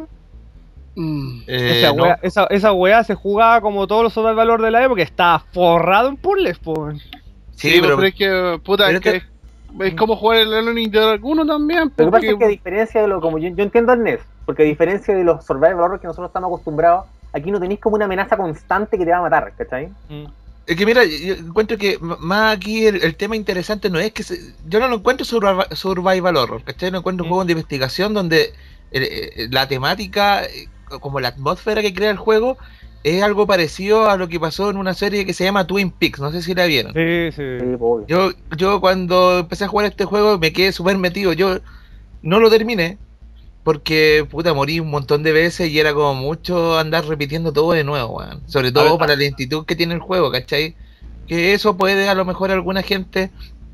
Speaker 4: Mm.
Speaker 3: Eh,
Speaker 2: esa,
Speaker 3: no.
Speaker 2: wea, esa, esa wea se jugaba como todos los survival horror de la época, estaba forrado en puzzles, po.
Speaker 3: Sí,
Speaker 4: Sí,
Speaker 3: pero,
Speaker 4: pero es que, puta,
Speaker 3: pero
Speaker 4: es que
Speaker 3: este-
Speaker 4: es como jugar el Alone in the Dark uno también,
Speaker 5: Lo que pasa
Speaker 4: porque
Speaker 5: es que a diferencia de lo como yo, yo entiendo el N E S, porque a diferencia de los survival horror que nosotros estamos acostumbrados, aquí no tenéis como una amenaza constante que te va a matar, ¿cachai?
Speaker 2: Mm.
Speaker 3: es que mira, yo encuentro que m- más aquí el, el tema interesante no es que se- yo no lo encuentro survival, survival horror, ¿cachai? No encuentro un
Speaker 2: Mm.
Speaker 3: juego de investigación donde eh, eh, la temática, eh, como la atmósfera que crea el juego, es algo parecido a lo que pasó en una serie que se llama Twin Peaks, no sé si la vieron.
Speaker 2: Sí, sí.
Speaker 5: Sí, pues, obvio.
Speaker 3: Yo, yo cuando empecé a jugar este juego me quedé súper metido. Yo no lo terminé porque, puta, morí un montón de veces y era como mucho andar repitiendo todo de nuevo, weón. Sobre todo
Speaker 2: ver,
Speaker 3: para la lentitud que tiene el juego, ¿cachai? Que eso puede a lo mejor a alguna gente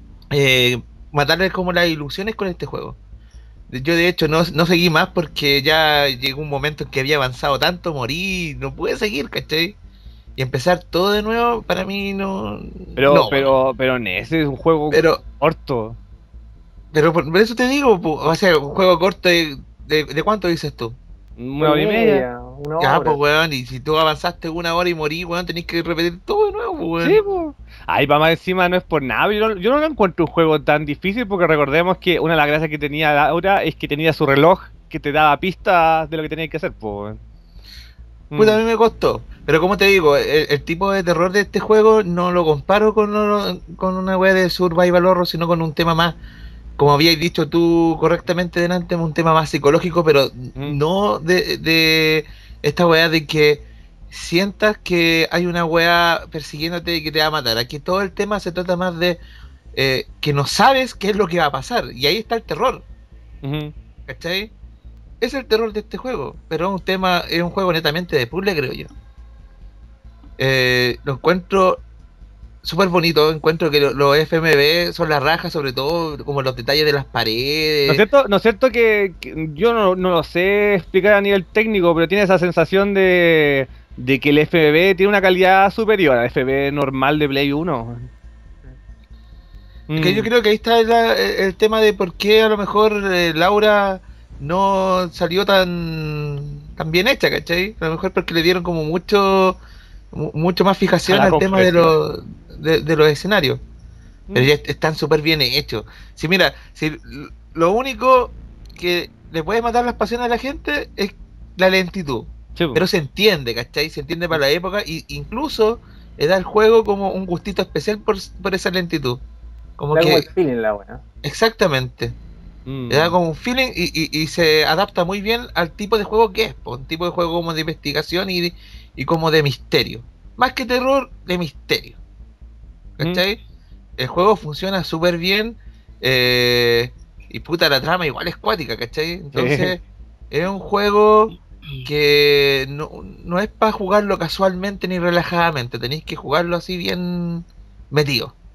Speaker 3: eh, matarles como las ilusiones con este juego. Yo de hecho no, no seguí más porque ya llegó un momento en que había avanzado tanto, morí, no pude seguir, ¿cachai? Y empezar todo de nuevo para mí no...
Speaker 2: Pero,
Speaker 3: no,
Speaker 2: pero, pero ese es un juego
Speaker 3: pero
Speaker 2: corto.
Speaker 3: Pero por, por eso te digo, po, o sea, un juego corto de, de, ¿de cuánto dices tú?
Speaker 2: Una hora y media.
Speaker 5: Una
Speaker 3: Ya,
Speaker 5: hora.
Speaker 3: pues weón, y si tú avanzaste una hora y morí, weón, tenés que repetir todo de nuevo, pues, weón.
Speaker 2: Sí, pues. Ahí para más encima no es por nada. Yo no, yo no lo encuentro un juego tan difícil porque recordemos que una de las gracias que tenía Laura es que tenía su reloj que te daba pistas de lo que tenías que hacer, pues.
Speaker 3: Puta, a mí me costó. Pero como te digo, el, el tipo de terror de este juego no lo comparo con, lo- con una wea de survival horror, sino con un tema más, como habías dicho tú correctamente delante, un tema más psicológico, pero
Speaker 2: Mm.
Speaker 3: no de, de esta wea de que sientas que hay una wea persiguiéndote y que te va a matar. Aquí todo el tema se trata más de eh, que no sabes qué es lo que va a pasar. Y ahí está el terror,
Speaker 2: Ujú.
Speaker 3: ¿cachai? Es el terror de este juego, pero es un tema, es un juego netamente de puzzle, creo yo. Eh, lo encuentro súper bonito, encuentro que lo- los F M V son las rajas, sobre todo como los detalles de las paredes.
Speaker 2: ¿No es cierto, no es cierto que, que yo no, no lo sé explicar a nivel técnico, pero tiene esa sensación de, de que el F M V tiene una calidad superior al F M V normal de Play uno?
Speaker 3: Que
Speaker 2: Mm.
Speaker 3: yo creo que ahí está la- el tema de por qué a lo mejor eh, Laura no salió tan tan bien hecha, ¿cachai? A lo mejor porque le dieron como mucho mu- mucho más fijación
Speaker 2: A la
Speaker 3: al tema de
Speaker 2: compresión.
Speaker 3: los de, de los escenarios.
Speaker 2: Mm.
Speaker 3: Pero ya est- están súper bien hechos. Si mira, si l- lo único que le puede matar las pasiones a la gente es la lentitud.
Speaker 2: Sí, po.
Speaker 3: Pero se entiende, ¿cachai? Se entiende para la época y incluso le da al juego como un gustito especial por, por esa lentitud. Como
Speaker 5: Da como
Speaker 3: que,
Speaker 5: el feeling la wea.
Speaker 3: exactamente,
Speaker 2: Mm.
Speaker 3: le da como un feeling y, y, y se adapta muy bien al tipo de juego que es, po, un tipo de juego como de investigación y, de- y como de misterio. Más que terror, de misterio. ¿Cachai? El juego funciona súper bien eh, y puta la trama igual es cuática, ¿cachai? Entonces es un juego que no, no es para jugarlo casualmente ni relajadamente, tenéis que jugarlo así bien metido.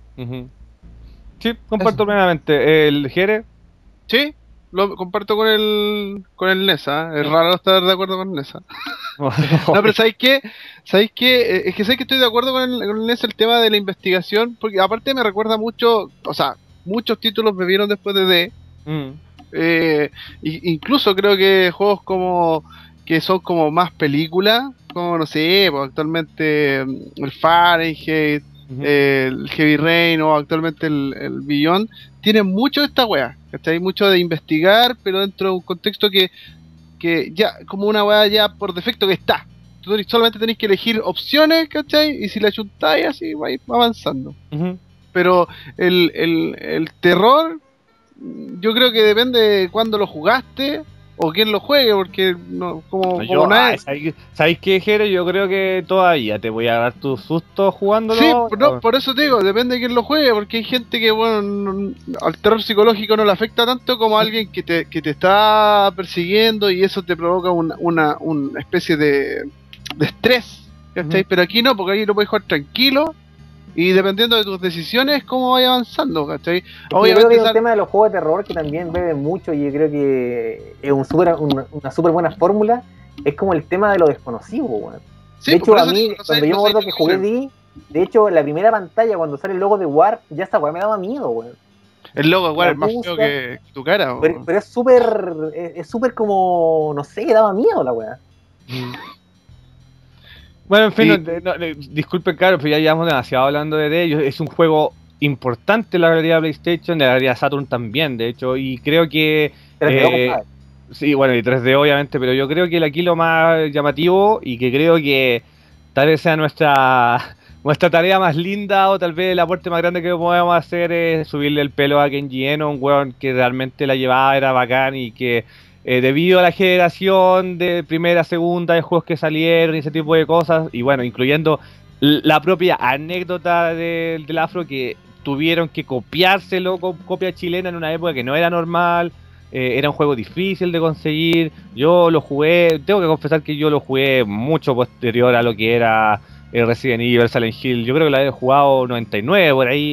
Speaker 2: Ujú. Sí, comparto plenamente. El Jere.
Speaker 4: Sí, lo comparto con el con el Nesa. Es raro estar de acuerdo con Nesa. No, pero ¿sabéis qué? ¿Sabéis qué? Eh, Es que sé que estoy de acuerdo con el, con el Nesa el tema de la investigación, porque aparte me recuerda mucho, o sea, muchos títulos me vieron después de D.
Speaker 2: Mm.
Speaker 4: Eh, i- incluso creo que juegos como que son como más películas, como no sé, pues actualmente mm, el Fahrenheit,
Speaker 2: Ujú.
Speaker 4: eh, el Heavy Rain o actualmente el, el Beyond, tienen mucho de esta wea, ¿cachai? Mucho de investigar, pero dentro de un contexto que, que ya, como una wea ya por defecto que está. Tú tenés- solamente tenéis que elegir opciones, ¿cachai? Y si la chuntáis así, vais avanzando.
Speaker 2: Ujú.
Speaker 4: Pero el, el, el terror, yo creo que depende de cuándo lo jugaste o quién lo juegue, porque no, como, como
Speaker 2: Yo,
Speaker 4: nada
Speaker 2: ay, ¿sabéis ¿sabéis qué, Jere? Yo creo que todavía te voy a dar tu susto jugándolo.
Speaker 4: Sí, no, por eso te digo, depende de quién lo juegue, porque hay gente que, bueno, no- al terror psicológico no le afecta tanto como a alguien que te, que te está persiguiendo y eso te provoca una, una, una especie de, de estrés, ¿cachai?
Speaker 2: Ujú.
Speaker 4: Pero aquí no, porque aquí lo puedes jugar tranquilo y dependiendo de tus decisiones, cómo vaya avanzando, ¿cachai?
Speaker 5: Es que yo creo que hay
Speaker 4: Obviamente,
Speaker 5: un
Speaker 4: sal-
Speaker 5: tema de los juegos de terror que también bebe mucho y yo creo que es un super, una, una súper buena fórmula. Es como el tema de lo desconocido, weón.
Speaker 4: sí,
Speaker 5: De
Speaker 4: pues,
Speaker 5: hecho,
Speaker 4: por
Speaker 5: a
Speaker 4: eso
Speaker 5: mí,
Speaker 4: digo, no sé,
Speaker 5: cuando yo
Speaker 4: no
Speaker 5: me
Speaker 4: sé
Speaker 5: acuerdo
Speaker 4: qué
Speaker 5: que jugué
Speaker 4: ocurre.
Speaker 5: D, de hecho, la primera pantalla, cuando sale el logo de Warp, ya esa weá me daba miedo, weón.
Speaker 4: El logo igual
Speaker 5: La
Speaker 4: es más feo
Speaker 5: música,
Speaker 4: que tu cara.
Speaker 5: pero,
Speaker 4: o-
Speaker 5: pero es súper, es es súper como, no sé, daba miedo la weá.
Speaker 2: Bueno, en fin,
Speaker 4: Y-
Speaker 2: no, de- no, de- disculpen, claro, pero ya llevamos demasiado hablando de ellos. Es un juego importante en la galería de PlayStation, de la galería Saturn también, de hecho, y creo que...
Speaker 5: tres D O,
Speaker 2: eh,
Speaker 5: compadre.
Speaker 2: sí, bueno, y tres D obviamente, pero yo creo que el aquí lo más llamativo y que creo que tal vez sea nuestra nuestra tarea más linda o tal vez el aporte más grande que podemos hacer es subirle el pelo a Kenji Eno, un weón que realmente la llevaba, era bacán y que eh, debido a la generación de primera, segunda, de juegos que salieron y ese tipo de cosas, y bueno, incluyendo l- la propia anécdota del, del afro que tuvieron que copiárselo con copia chilena en una época que no era normal. Eh, era un juego difícil de conseguir. Yo lo jugué, tengo que confesar que yo lo jugué mucho posterior a lo que era el Resident Evil, Silent Hill. Yo creo que la he jugado noventa y nueve por ahí.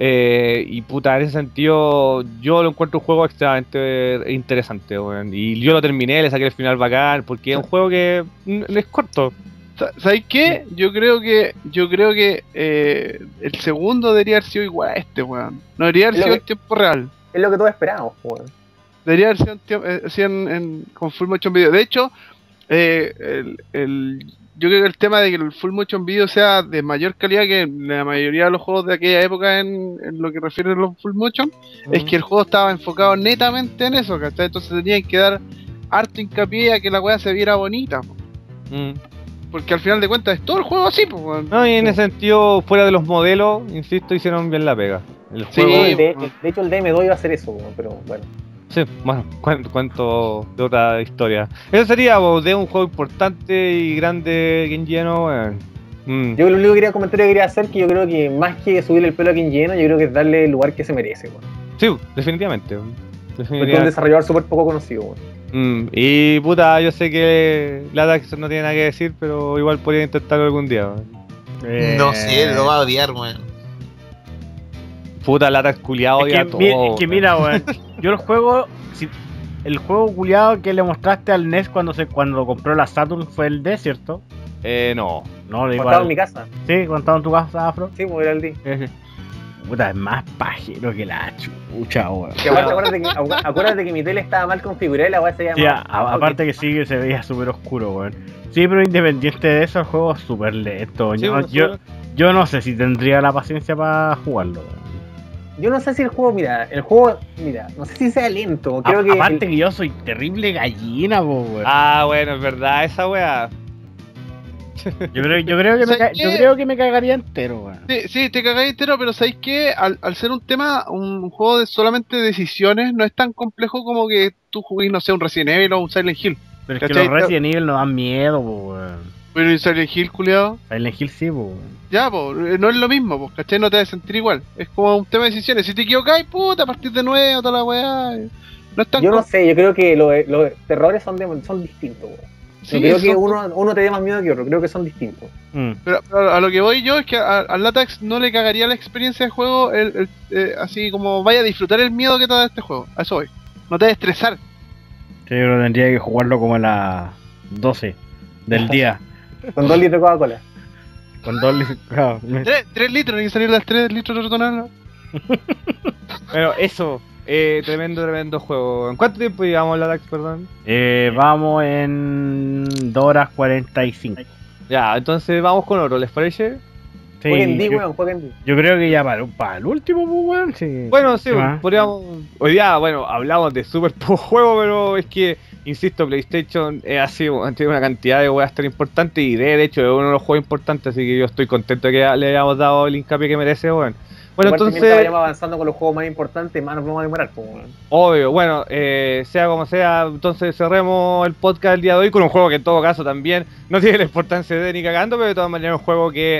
Speaker 2: Eh, y puta, en ese sentido, yo lo encuentro un juego extremadamente interesante, weón. Y yo lo terminé, le saqué el final bacán, porque es un juego que mm, es corto.
Speaker 4: Sa- ¿Sabes qué? Yo creo que yo creo que eh, el segundo debería haber sido igual a este, weón. No debería haber
Speaker 5: Es lo
Speaker 4: sido
Speaker 5: que-
Speaker 4: en tiempo real.
Speaker 5: Es lo que todos esperábamos, weón.
Speaker 4: Debería haber sido en, tiemp- eh, sido en- en- con Full Motion Video. De hecho, eh, el, el- yo creo que el tema de que el Full Motion Video sea de mayor calidad que la mayoría de los juegos de aquella época en, en lo que refiere a los Full Motion, es que el juego estaba enfocado netamente en eso, ¿cachai? Entonces tenían que dar harto hincapié a que la weá se viera bonita, po.
Speaker 2: Mm.
Speaker 4: Porque al final de cuentas es todo el juego así, pues, weón.
Speaker 2: No, y en ese sentido, fuera de los modelos, insisto, hicieron bien la pega. El
Speaker 4: Sí,
Speaker 2: juego,
Speaker 5: El de,
Speaker 4: weón.
Speaker 5: de hecho, el D M dos iba a hacer eso, weón, pero bueno.
Speaker 2: sí, bueno, cuento, cuento de otra historia. Eso sería bo, de un juego importante y grande Genji Eno, weón. Mm.
Speaker 5: Yo lo único que quería comentario que quería hacer, que yo creo que más que subirle el pelo a Kenji Eno, yo creo que es darle el lugar que se merece, weón.
Speaker 2: Sí, definitivamente. weón.
Speaker 5: Porque es un
Speaker 2: Definitivamente.
Speaker 5: desarrollador súper poco conocido, weón.
Speaker 2: Mm, Y puta, yo sé que Latax no tiene nada que decir, pero igual podría intentarlo algún día. weón. Eh,
Speaker 3: No sé, lo va a odiar, weón.
Speaker 2: Puta, Latax culiado
Speaker 1: Es que,
Speaker 2: odia todo.
Speaker 1: mi- es que
Speaker 2: weón.
Speaker 1: mira, weón, yo el juego, si- el juego culiado que le mostraste al N E S cuando se cuando compró la Saturn fue el D, ¿cierto?
Speaker 2: Eh, no.
Speaker 1: No, le
Speaker 5: Cuando estaba en
Speaker 1: igual.
Speaker 5: mi casa.
Speaker 1: Sí, cuando estaba en tu casa, Afro.
Speaker 5: Sí, pues era el D.
Speaker 1: Puta, es más pajero que la chucha, weón.
Speaker 5: Que aparte, acuérdate que, acu- acuérdate que mi tele estaba mal configurada y la weá se llama.
Speaker 1: Sí, a- a- aparte que sí que se veía súper oscuro, weón. Sí, pero independiente de eso, el juego es súper lento.
Speaker 2: Sí,
Speaker 1: Yo,
Speaker 2: bueno,
Speaker 1: yo,
Speaker 2: súper-
Speaker 1: yo no sé si tendría la paciencia para jugarlo, weón.
Speaker 5: Yo no sé si el juego, mira, el juego, mira, no sé si sea lento. Creo
Speaker 1: A-
Speaker 5: que.
Speaker 1: aparte
Speaker 5: el-
Speaker 1: que yo soy terrible gallina, po, weón.
Speaker 2: Ah, bueno, es verdad, esa weá.
Speaker 1: Yo creo, yo creo que me,
Speaker 4: ¿Sabes
Speaker 1: ca- yo
Speaker 4: qué?
Speaker 1: creo que me cagaría entero, weón.
Speaker 4: Sí, sí, te cagáis entero, pero ¿sabéis qué? Al, al ser un tema, un juego de solamente decisiones, no es tan complejo como que tú jugues, no sé, un Resident Evil o un Silent Hill.
Speaker 1: Pero es que
Speaker 4: ¿Cachai?
Speaker 1: los Resident Evil nos dan miedo, po, weón.
Speaker 4: Pero en Silent Hill, culiado,
Speaker 1: Silent Hill sí, po, weón.
Speaker 4: ya, pues, no es lo mismo, pues, ¿cachai? No te vas a sentir igual. Es como un tema de decisiones. Si te equivocáis, puta, a partir de nuevo, toda la weá. No es tan
Speaker 5: Yo no
Speaker 4: com-
Speaker 5: sé, yo creo que los, los terrores son, de- son distintos, weón.
Speaker 4: Sí,
Speaker 5: no creo que
Speaker 4: son-
Speaker 5: uno, uno te dé más miedo que otro, creo que son distintos.
Speaker 1: Mm.
Speaker 4: Pero, pero a lo que voy yo es que a- al Latax no le cagaría la experiencia de juego, el, el- eh, así como vaya a disfrutar el miedo que te da este juego. A eso voy. No te va a estresar.
Speaker 1: Sí, yo creo que tendría que jugarlo como a las doce del día.
Speaker 5: Con dos litros de Coca-Cola.
Speaker 1: Con dos li- claro, me-
Speaker 4: Tres, tres litros, hay que salir de las tres litros de tonal.
Speaker 2: Bueno, eso. Eh, tremendo, tremendo juego. ¿En cuánto tiempo llevamos la D A X, perdón?
Speaker 1: Eh, vamos en dos horas cuarenta y cinco.
Speaker 2: Ya, entonces vamos con otro, ¿les parece?
Speaker 1: Sí,
Speaker 5: Jueguen D,
Speaker 1: yo,
Speaker 5: weón, jueguen D.
Speaker 1: yo creo que ya para, para el último, pues, weón. Sí.
Speaker 2: Bueno, sí,
Speaker 1: Ah.
Speaker 2: podríamos. Hoy día, bueno, hablamos de super poco juego, pero es que, insisto, PlayStation eh, ha sido ha tenido una cantidad de weas tan importantes y de, de hecho es uno de los juegos importantes, así que yo estoy contento de que le hayamos dado el hincapié que merece, weón. Bueno,
Speaker 5: Igual que mientras
Speaker 2: entonces,
Speaker 5: vayamos avanzando con los juegos más importantes, más nos vamos a demorar, pues, weón.
Speaker 2: obvio, bueno, eh, sea como sea, entonces cerremos el podcast del día de hoy con un juego que en todo caso también no tiene la importancia de ni cagando, pero de todas maneras es un juego que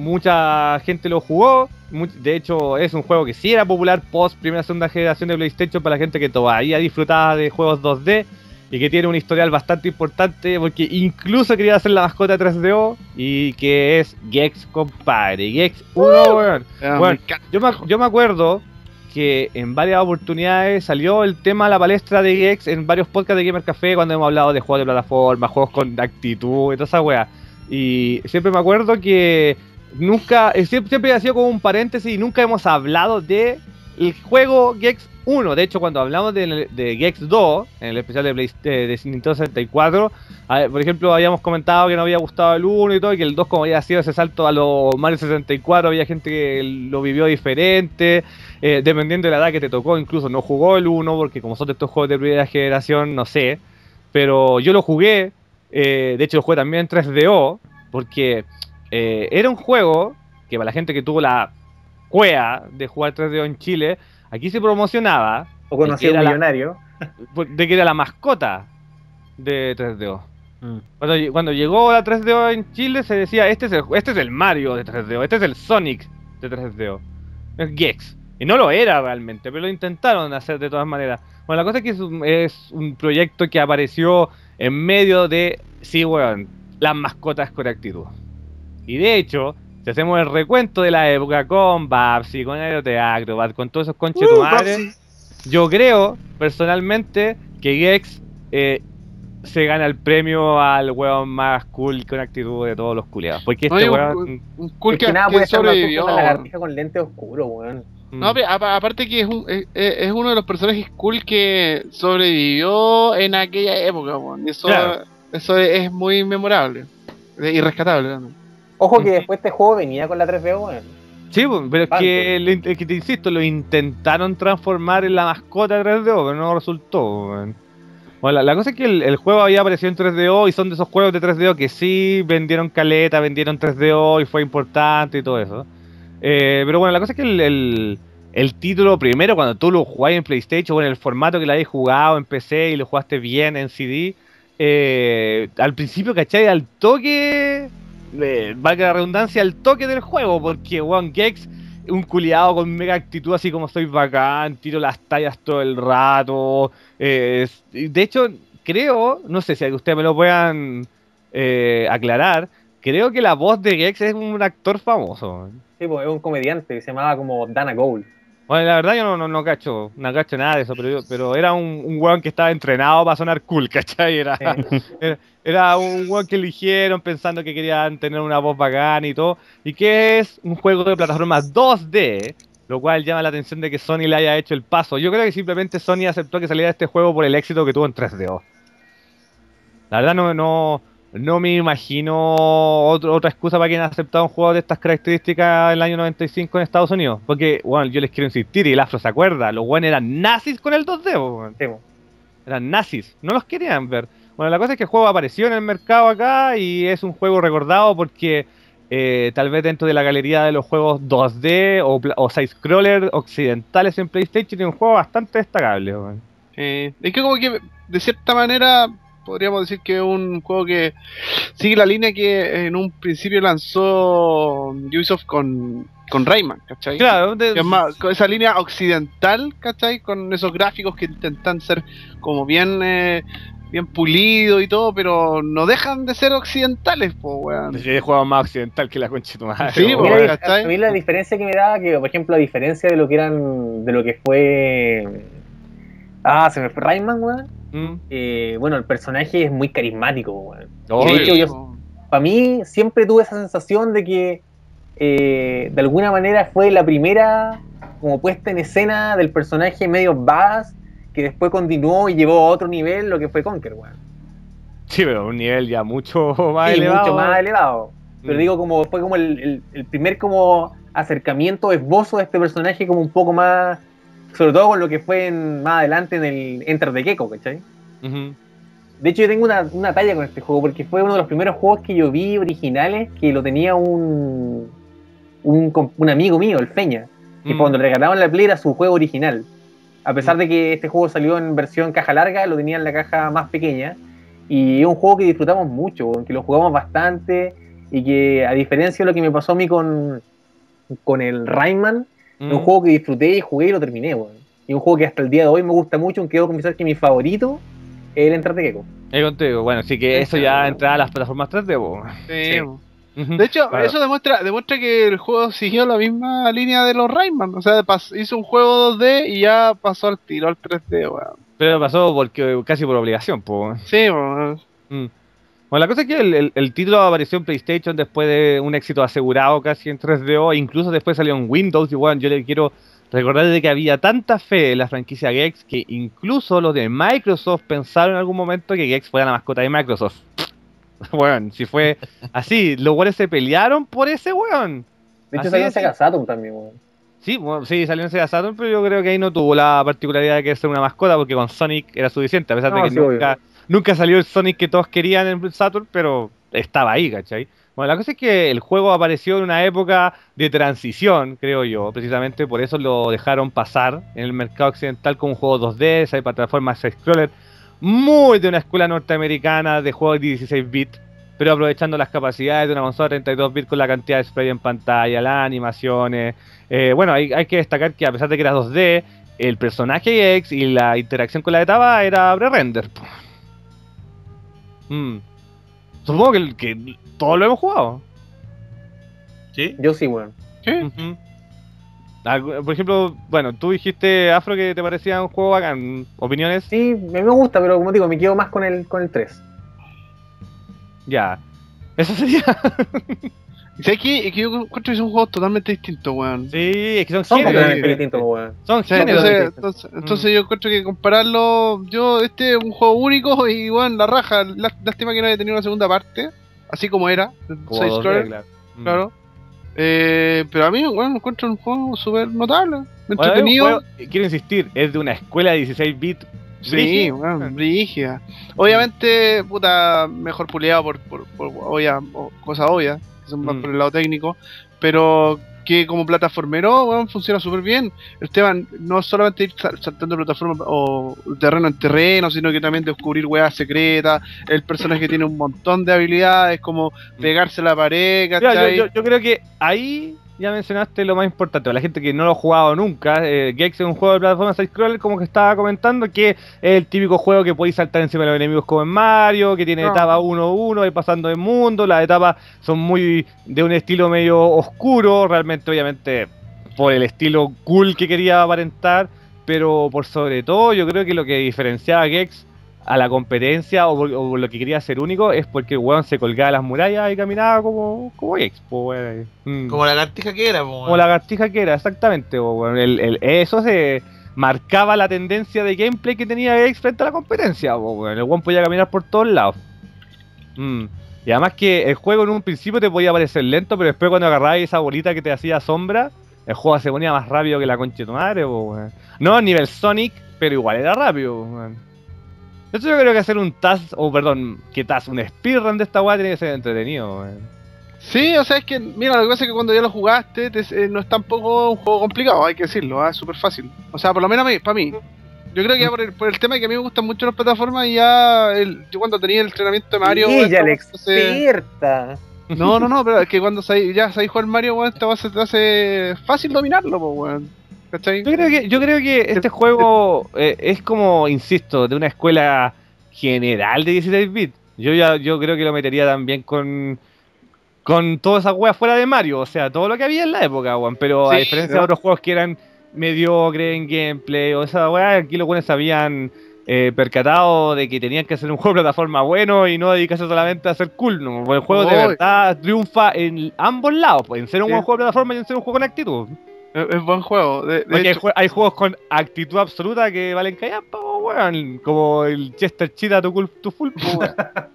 Speaker 2: mucha gente lo jugó. Mu- De hecho, es un juego que sí era popular post primera segunda generación de PlayStation para la gente que todavía disfrutaba de juegos dos D y que tiene un historial bastante importante porque incluso quería hacer la mascota tres D O y que es Gex, compadre. Gex uno, weón. Bueno, yo me, yo me acuerdo que en varias oportunidades salió el tema a la palestra de Gex en varios podcasts de Gamer Café cuando hemos hablado de juegos de plataforma, juegos con actitud y toda esa wea. Y siempre me acuerdo que nunca, eh, siempre, siempre ha sido como un paréntesis y nunca hemos hablado de el juego Gex uno. De hecho, cuando hablamos de, de Gex dos, en el especial de, Play, de, de Nintendo sesenta y cuatro, a ver, por ejemplo, habíamos comentado que no había gustado el uno y todo, y que el dos, como había sido ese salto a los Mario sesenta y cuatro, había gente que lo vivió diferente, eh, dependiendo de la edad que te tocó, incluso no jugó el uno, porque como son de estos juegos de primera generación, no sé, pero yo lo jugué, eh, de hecho lo jugué también en tres D O, porque eh, era un juego que para la gente que tuvo la cuea de jugar tres D O en Chile, aquí se promocionaba
Speaker 5: O conocí a un
Speaker 2: era la-
Speaker 5: millonario.
Speaker 2: de que era la mascota de tres D O.
Speaker 1: Mm.
Speaker 2: Cuando, lle- cuando llegó la tres D O en Chile se decía, este es el, este es el Mario de tres D O, este es el Sonic de tres D O. Es Gex. Y no lo era realmente, pero lo intentaron hacer de todas maneras. Bueno, la cosa es que es un, es un proyecto que apareció en medio de, sí, weón, las mascotas con actitud. Y de hecho, si hacemos el recuento de la época con Babsy, con Aeroteatro, con todos esos conches de tu madre, yo creo, personalmente, que Gex eh, se gana el premio al weón más cool con actitud de todos los culiados. Porque este
Speaker 4: Oye,
Speaker 2: weón...
Speaker 4: un, un cool
Speaker 5: Es
Speaker 4: que,
Speaker 5: que nada
Speaker 4: que
Speaker 5: puede ser más cool que
Speaker 4: sobrevivió.
Speaker 5: una lagartija con lentes oscuros, weón.
Speaker 2: mm,
Speaker 4: No, pero apa- aparte que es, un, es, es uno de los personajes cool que sobrevivió en aquella época, weón. Y eso,
Speaker 2: Claro.
Speaker 4: eso es, es muy memorable y rescatable también.
Speaker 5: Ojo que después este juego venía con la tres D O, weón.
Speaker 2: Sí, pues, pero es
Speaker 5: Banco.
Speaker 2: que, lo in- es que te insisto, lo intentaron transformar en la mascota de tres D O, pero no resultó. weón. Bueno, la, la cosa es que el, el juego había aparecido en tres D O y son de esos juegos de tres D O que sí vendieron caleta, vendieron tres D O y fue importante y todo eso. Eh, pero bueno, la cosa es que el, el, el título, primero, cuando tú lo jugás en PlayStation o en el formato que lo hayas jugado en P C y lo jugaste bien en C D, eh, al principio, ¿cachai? Al toque, eh, valga la redundancia, al toque del juego, porque One Gex, un culiado con mega actitud, así como soy bacán, tiro las tallas todo el rato. eh, de hecho, creo, no sé si ustedes me lo puedan eh, aclarar, creo que la voz de Gex es un actor famoso.
Speaker 5: Sí, pues es un comediante que se llamaba como Dana Gould.
Speaker 2: Bueno, la verdad yo no, no, no cacho, no cacho nada de eso, pero, yo- pero era un, un weón que estaba entrenado para sonar cool, ¿cachai? Era,
Speaker 5: Sí.
Speaker 2: era, era un weón que eligieron pensando que querían tener una voz bacana y todo, y que es un juego de plataforma dos D, lo cual llama la atención de que Sony le haya hecho el paso. Yo creo que simplemente Sony aceptó que saliera este juego por el éxito que tuvo en tres D O. La verdad no, no, no me imagino otro- otra excusa para quien ha aceptado un juego de estas características en el año noventa y cinco en Estados Unidos. Porque, bueno, yo les quiero insistir, y el Afro se acuerda, los buenos eran nazis con el dos D, po, weón.
Speaker 5: Sí, pues.
Speaker 2: Eran nazis, no los querían ver. Bueno, la cosa es que el juego apareció en el mercado acá y es un juego recordado porque eh, tal vez dentro de la galería de los juegos dos D o, pla- o side-scroller occidentales en PlayStation es un juego bastante destacable, weón.
Speaker 4: Eh, es que como que de cierta manera podríamos decir que es un juego que sigue la línea que en un principio lanzó Ubisoft con, con Rayman, ¿cachai?
Speaker 2: Claro, de-
Speaker 4: Que es más, con esa línea occidental, ¿cachai? Con esos gráficos que intentan ser como bien eh, bien pulido y todo, pero no dejan de ser occidentales, po, weón.
Speaker 2: Yo he jugado más occidental que la concha de tu madre.
Speaker 4: Sí,
Speaker 2: weón.
Speaker 4: po,
Speaker 5: Mira,
Speaker 4: ¿cachai?
Speaker 5: a mí la diferencia que me daba, que por ejemplo, a diferencia de lo que eran, de lo que fue. Ah, se me fue Rayman, weón.
Speaker 2: Mm.
Speaker 5: Eh, bueno, el personaje es muy carismático, weón.
Speaker 2: Oh,
Speaker 5: de hecho,
Speaker 2: sí.
Speaker 5: yo, para mí, siempre tuve esa sensación de que eh, de alguna manera fue la primera como puesta en escena del personaje medio badass que después continuó y llevó a otro nivel lo que fue Conker, weón.
Speaker 2: Sí, pero un nivel ya mucho más
Speaker 5: Sí,
Speaker 2: elevado.
Speaker 5: mucho más elevado. Pero
Speaker 2: Mm.
Speaker 5: digo, como fue como el, el, el primer como acercamiento, esbozo de este personaje como un poco más, sobre todo con lo que fue en- más adelante en el Enter the Gecko, ¿cachai?
Speaker 2: Ujú.
Speaker 5: De hecho, yo tengo una, una talla con este juego, porque fue uno de los primeros juegos que yo vi originales que lo tenía un, un, com- un amigo mío, el Feña, que
Speaker 2: Mm.
Speaker 5: cuando le regalaban la Play era su juego original. A pesar
Speaker 2: Mm.
Speaker 5: de que este juego salió en versión caja larga, lo tenía en la caja más pequeña. Y es un juego que disfrutamos mucho, que lo jugamos bastante, y que a diferencia de lo que me pasó a mí con, con el Rayman,
Speaker 2: Mm.
Speaker 5: es un juego que disfruté y jugué y lo terminé, weón. Y un juego que hasta el día de hoy me gusta mucho, aunque debo confesar que mi favorito es el Enter the Gecko.
Speaker 2: Ahí contigo. Bueno, así que eso ya entra a las plataformas tres D, po.
Speaker 4: Sí,
Speaker 5: Sí.
Speaker 4: po.
Speaker 2: Ujú.
Speaker 4: De hecho,
Speaker 2: Claro.
Speaker 4: eso demuestra demuestra que el juego siguió la misma línea de los Rayman. O sea, pas- hizo un juego dos D y ya pasó al tiro al tres D, weón.
Speaker 2: Pero pasó porque casi por obligación, po.
Speaker 4: Sí, weón.
Speaker 2: Mm. Bueno, la cosa es que el, el- el título apareció en PlayStation después de un éxito asegurado casi en tres D O, incluso después salió en Windows. Y bueno, yo le quiero recordar de que había tanta fe en la franquicia Gex que incluso los de Microsoft pensaron en algún momento que Gex fuera la mascota de Microsoft. Bueno, si fue así, los güeyes se pelearon por ese weón.
Speaker 5: De hecho,
Speaker 2: Así
Speaker 5: salió en
Speaker 2: es.
Speaker 5: Sega Saturn también, weón.
Speaker 2: Sí, bueno, sí, salió en Sega Saturn, pero yo creo que ahí no tuvo la particularidad de que ser una mascota, porque con Sonic era suficiente, a pesar
Speaker 5: No,
Speaker 2: de que
Speaker 5: sí,
Speaker 2: nunca,
Speaker 5: obvio.
Speaker 2: nunca salió el Sonic que todos querían en Saturn, pero estaba ahí, ¿cachai? Bueno, la cosa es que el juego apareció en una época de transición, creo yo, precisamente por eso lo dejaron pasar en el mercado occidental como un juego dos D, esa plataforma side-scroller, muy de una escuela norteamericana de juegos de dieciséis bits, pero aprovechando las capacidades de una consola treinta y dos bits con la cantidad de spray en pantalla, las animaciones. Eh, bueno, hay, hay que destacar que a pesar de que era dos D, el personaje X y la interacción con la etapa era pre-render. po. Mm. Supongo que, el- que todos lo hemos jugado.
Speaker 3: ¿Sí?
Speaker 5: Yo sí, weón.
Speaker 4: ¿Qué?
Speaker 2: Ujú. Algu- Por ejemplo, bueno, tú dijiste, Afro, que te parecía un juego bacán. ¿Opiniones?
Speaker 5: Sí, me me gusta, pero como digo, me quedo más con el, con el tres.
Speaker 2: Ya. Eso sería.
Speaker 4: ¿Y sabes qué? Es que yo encuentro que son juegos totalmente distintos, weón.
Speaker 2: Sí, es que son
Speaker 5: Son
Speaker 2: géneros
Speaker 5: completamente
Speaker 2: diferentes.
Speaker 5: distintos, weón.
Speaker 2: Son
Speaker 4: O sea,
Speaker 2: géneros
Speaker 4: entonces,
Speaker 2: diferentes.
Speaker 4: entonces, entonces yo encuentro que compararlo, yo este es un juego único y bueno, la raja, lá- lástima que no haya tenido una segunda parte, así como era,
Speaker 2: Como
Speaker 4: Side
Speaker 2: dos D,
Speaker 4: Scroller,
Speaker 2: claro. Mm.
Speaker 4: claro. Eh, pero a mí, bueno, encuentro un juego súper notable,
Speaker 2: Bueno, es un
Speaker 4: entretenido.
Speaker 2: juego, eh, quiero insistir, es de una escuela de dieciséis bits.
Speaker 4: Sí,
Speaker 2: brígida.
Speaker 4: bueno, brígida. Obviamente, puta, mejor puleado por, por, por obvia, o- cosas obvias, que son más
Speaker 2: Mm.
Speaker 4: por el lado técnico, pero que como plataformero, bueno, funciona súper bien. El tema no es solamente ir sal- saltando de plataforma o terreno en terreno, sino que también descubrir weas secretas. El personaje tiene un montón de habilidades, como pegarse a la pared,
Speaker 2: Mira,
Speaker 4: ¿cachai?
Speaker 2: yo, yo, yo creo que ahí ya mencionaste lo más importante. A la gente que no lo ha jugado nunca, eh, Gex es un juego de plataforma side-scroller, como que estaba comentando, que es el típico juego que podéis saltar encima de los enemigos como en Mario, que tiene
Speaker 4: No.
Speaker 2: etapa uno uno, y pasando de mundo. Las etapas son muy de un estilo medio oscuro, realmente, obviamente, por el estilo cool que quería aparentar, pero por sobre todo, yo creo que lo que diferenciaba a Gex a la competencia o, por- o lo que quería ser único es porque el weón se colgaba de las murallas y caminaba como, como Gex, po, weón. Mm.
Speaker 3: Como la cartija que era, po,
Speaker 2: Como
Speaker 3: weón.
Speaker 2: la lagartija que era, exactamente, po, weón. El, el- eso se marcaba la tendencia de gameplay que tenía Gex frente a la competencia, po, weón. El weón podía caminar por todos lados. Mm. Y además que el juego en un principio te podía parecer lento, pero después cuando agarrabas esa bolita que te hacía sombra, el juego se ponía más rápido que la concha de tu madre, po, weón. No a nivel Sonic, pero igual era rápido, po, weón. De hecho, yo creo que hacer un task, o perdón, que task, un speedrun de esta weá tiene que ser entretenido, weón.
Speaker 4: Sí, o sea, es que, mira, lo que pasa es que cuando ya lo jugaste, te- eh, no es tampoco un juego complicado, hay que decirlo, ah, es súper fácil. O sea, por lo menos para mí. Yo creo que ya por el, por el tema de que a mí me gustan mucho las plataformas, y ya el, yo cuando tenía el entrenamiento de Mario,
Speaker 5: Sí,
Speaker 4: weón,
Speaker 5: ya
Speaker 4: esta
Speaker 5: la
Speaker 4: weá se hace-
Speaker 5: experta.
Speaker 4: No, no, no, pero es que cuando sabéis- ya sabéis jugar Mario, weón, esta weá se te hace fácil dominarlo, pues, weón. ¿Cachai?
Speaker 2: Yo creo que, yo creo que este juego eh, es como, insisto, de una escuela general de dieciséis bits. Yo ya yo creo que lo metería también con con todas esas weas fuera de Mario, o sea, todo lo que había en la época, weón. Pero a
Speaker 4: Sí,
Speaker 2: diferencia
Speaker 4: ¿no?
Speaker 2: de otros juegos que eran mediocres en gameplay o esa wea, aquí los buenos habían eh, percatado de que tenían que hacer un juego de plataforma bueno y no dedicarse solamente a hacer cool, ¿no? Porque el juego de
Speaker 4: Oy.
Speaker 2: verdad triunfa en ambos lados, pues, en ser un
Speaker 4: Sí.
Speaker 2: buen juego de plataforma y en ser un juego con actitud.
Speaker 4: Es, es buen juego. De, de
Speaker 2: Porque hay,
Speaker 4: hecho,
Speaker 2: jue- hay juegos con actitud absoluta que valen callar, po, weón. Como el Chester Cheetah to, cool- to Full, po, weón.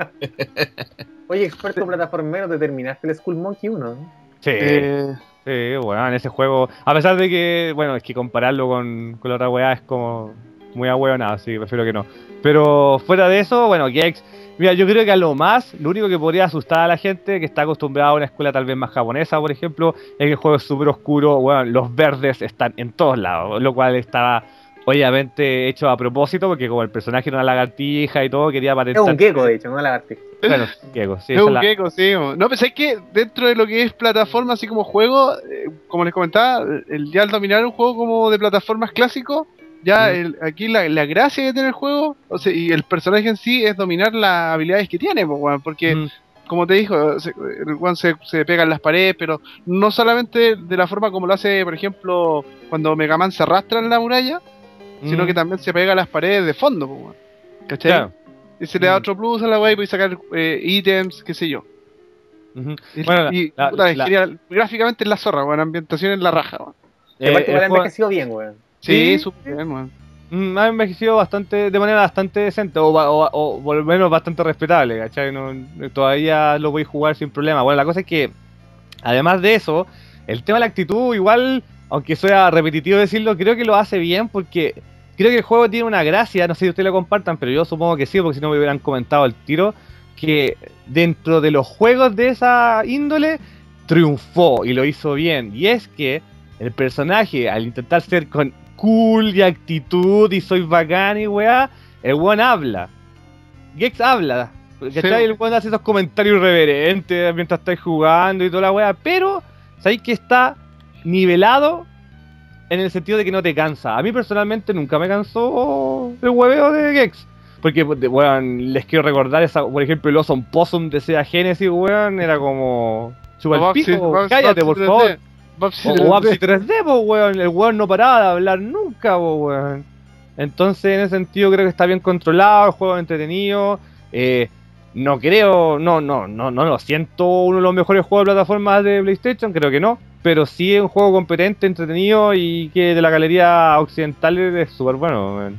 Speaker 5: Oye, experto plataformero, te terminaste el Skull Monkey uno, ¿no?
Speaker 2: Sí,
Speaker 4: eh,
Speaker 2: sí, weón, ese juego. A pesar de que, bueno, es que compararlo con, con la otra weá es como muy ahueonado, así que prefiero que no. Pero fuera de eso, bueno, Gex. Mira, yo creo que a lo más, lo único que podría asustar a la gente que está acostumbrada a una escuela tal vez más japonesa, por ejemplo, es que el juego es súper oscuro, bueno, los verdes están en todos lados, lo cual está obviamente hecho a propósito, porque como el personaje era una lagartija y todo, quería
Speaker 5: Es
Speaker 2: patentar...
Speaker 5: un gecko, de hecho, no una lagartija.
Speaker 2: Bueno, gecko, sí,
Speaker 4: es
Speaker 2: esa
Speaker 4: un
Speaker 2: la-
Speaker 4: gecko, sí. mo. No, pensé que dentro de lo que es plataforma, así como juego, eh, como les comentaba, el ya al dominar un juego como de plataformas clásico, ya
Speaker 2: Mm.
Speaker 4: el- aquí la, la gracia que tiene el juego, o sea, y el personaje en sí es dominar las habilidades que tiene, po, weón, porque
Speaker 2: Mm,
Speaker 4: como te dijo, se, el weón se, se pega en las paredes, pero no solamente de la forma como lo hace, por ejemplo, cuando Mega Man se arrastra en la muralla, sino
Speaker 2: mm,
Speaker 4: que también se pega a las paredes de fondo, po, weón. ¿Cachai?
Speaker 2: claro.
Speaker 4: Y se le da
Speaker 2: Mm.
Speaker 4: otro plus a la weá y puede sacar eh, ítems, qué sé yo.
Speaker 2: Ujú.
Speaker 4: Y,
Speaker 2: Bueno,
Speaker 4: y,
Speaker 2: la-
Speaker 4: puta, es
Speaker 2: la-
Speaker 4: genial. Gráficamente es la zorra, weón. Ambientación es la raja, weón.
Speaker 5: Que aparte
Speaker 2: eh,
Speaker 5: igual
Speaker 2: el
Speaker 5: ha
Speaker 2: juego-
Speaker 5: envejecido bien, weón.
Speaker 4: Sí,
Speaker 2: Sí,
Speaker 4: súper bien, weón.
Speaker 2: Mm, ha envejecido bastante, de manera bastante decente, o, ba- o, o por lo menos bastante respetable, ¿cachai? No, todavía lo voy a jugar sin problema. Bueno, la cosa es que, además de eso, el tema de la actitud, igual, aunque sea repetitivo decirlo, creo que lo hace bien porque creo que el juego tiene una gracia, no sé si ustedes lo compartan, pero yo supongo que sí, porque si no me hubieran comentado el tiro, que dentro de los juegos de esa índole, triunfó y lo hizo bien. Y es que el personaje, al intentar ser con cool y actitud y soy bacán y weá, el weón habla. Gex habla. ¿Cachai?
Speaker 4: Sí.
Speaker 2: El weón hace esos comentarios irreverentes mientras estáis jugando y toda la weá, pero sabéis que está nivelado en el sentido de que no te cansa. A mí personalmente nunca me cansó el hueveo de Gex. Porque, weón, les quiero recordar esa, por ejemplo, el Awesome Possum de Sega Genesis, weón, era como... Chupa el
Speaker 4: Babsy-
Speaker 2: pico,
Speaker 4: Babsy-
Speaker 2: cállate,
Speaker 4: Babsy
Speaker 2: por
Speaker 4: tres D.
Speaker 2: favor.
Speaker 4: Babsy
Speaker 2: O,
Speaker 4: tres D.
Speaker 2: o Babsy tres D, po, weón. El weón no paraba de hablar nunca, po, weón. Entonces, en ese sentido, creo que está bien controlado, el juego es entretenido. Eh, no creo, no, no, no, no lo siento uno de los mejores juegos de plataformas de PlayStation, creo que no. Pero sí es un juego competente, entretenido y que de la galería occidental es súper bueno, weón.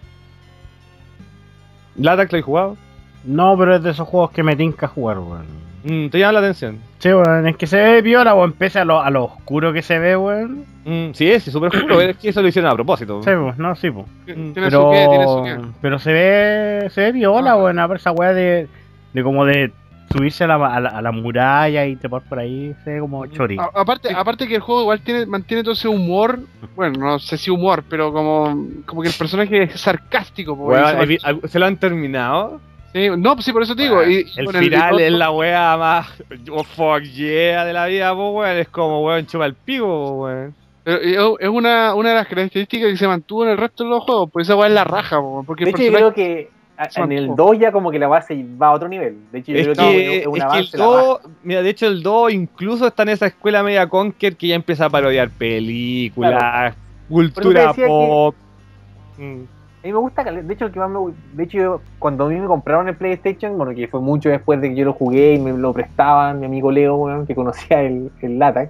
Speaker 2: ¿Latax lo he jugado?
Speaker 1: No, pero es de esos juegos que me tinca jugar, weón.
Speaker 2: Mm, te llama la atención.
Speaker 1: Sí, weón, es que se ve viola, weón, pese a lo, a lo oscuro que se ve, weón.
Speaker 2: Mm, sí, es súper oscuro, es que eso lo hicieron a propósito.
Speaker 1: Sí, pues, no, sí, pues.
Speaker 4: Tiene
Speaker 1: Pero,
Speaker 4: su qué, tiene su qué.
Speaker 1: pero se ve, se ve viola,
Speaker 4: Ah.
Speaker 1: weón, a ver esa weá de, de como de subirse a la, a la, a la muralla y trepar por ahí, se ve como chori.
Speaker 4: A- aparte, aparte que el juego igual tiene, mantiene todo ese humor, bueno, no sé si humor, pero como, como que el personaje es sarcástico, po,
Speaker 2: Weón,
Speaker 4: y se-
Speaker 2: el vi- ¿se lo han terminado?
Speaker 4: sí, no, pues sí, por eso te digo.
Speaker 2: Weón,
Speaker 4: y-
Speaker 2: el
Speaker 4: bueno,
Speaker 2: final
Speaker 4: y-
Speaker 2: es la wea más oh, fuck yeah de la vida, po, weón. Es como, weón, chupa el pico, po, weón.
Speaker 4: pero es una, una de las características que se mantuvo en el resto de los juegos, pues esa weá es la raja, po, porque
Speaker 5: De
Speaker 4: el
Speaker 5: hecho, yo
Speaker 4: personaje...
Speaker 5: creo que a-
Speaker 4: se
Speaker 5: en el
Speaker 4: mantuvo.
Speaker 5: dos ya como que la base va a otro nivel. De hecho, yo
Speaker 2: Es
Speaker 5: creo
Speaker 2: que,
Speaker 5: que es
Speaker 2: es
Speaker 5: un
Speaker 2: que el
Speaker 5: avance la raja.
Speaker 2: dos, mira, de hecho el dos incluso está en esa escuela media Conker que ya empieza a parodiar películas,
Speaker 5: Claro.
Speaker 2: cultura
Speaker 5: Por eso te decía
Speaker 2: pop. Mm.
Speaker 5: A mí me gusta, cale- de hecho, el que más me gu- de hecho, yo, cuando a mí me compraron el PlayStation, bueno, que fue mucho después de que yo lo jugué y me lo prestaban, mi amigo Leo, weón, que conocía el, el Latac,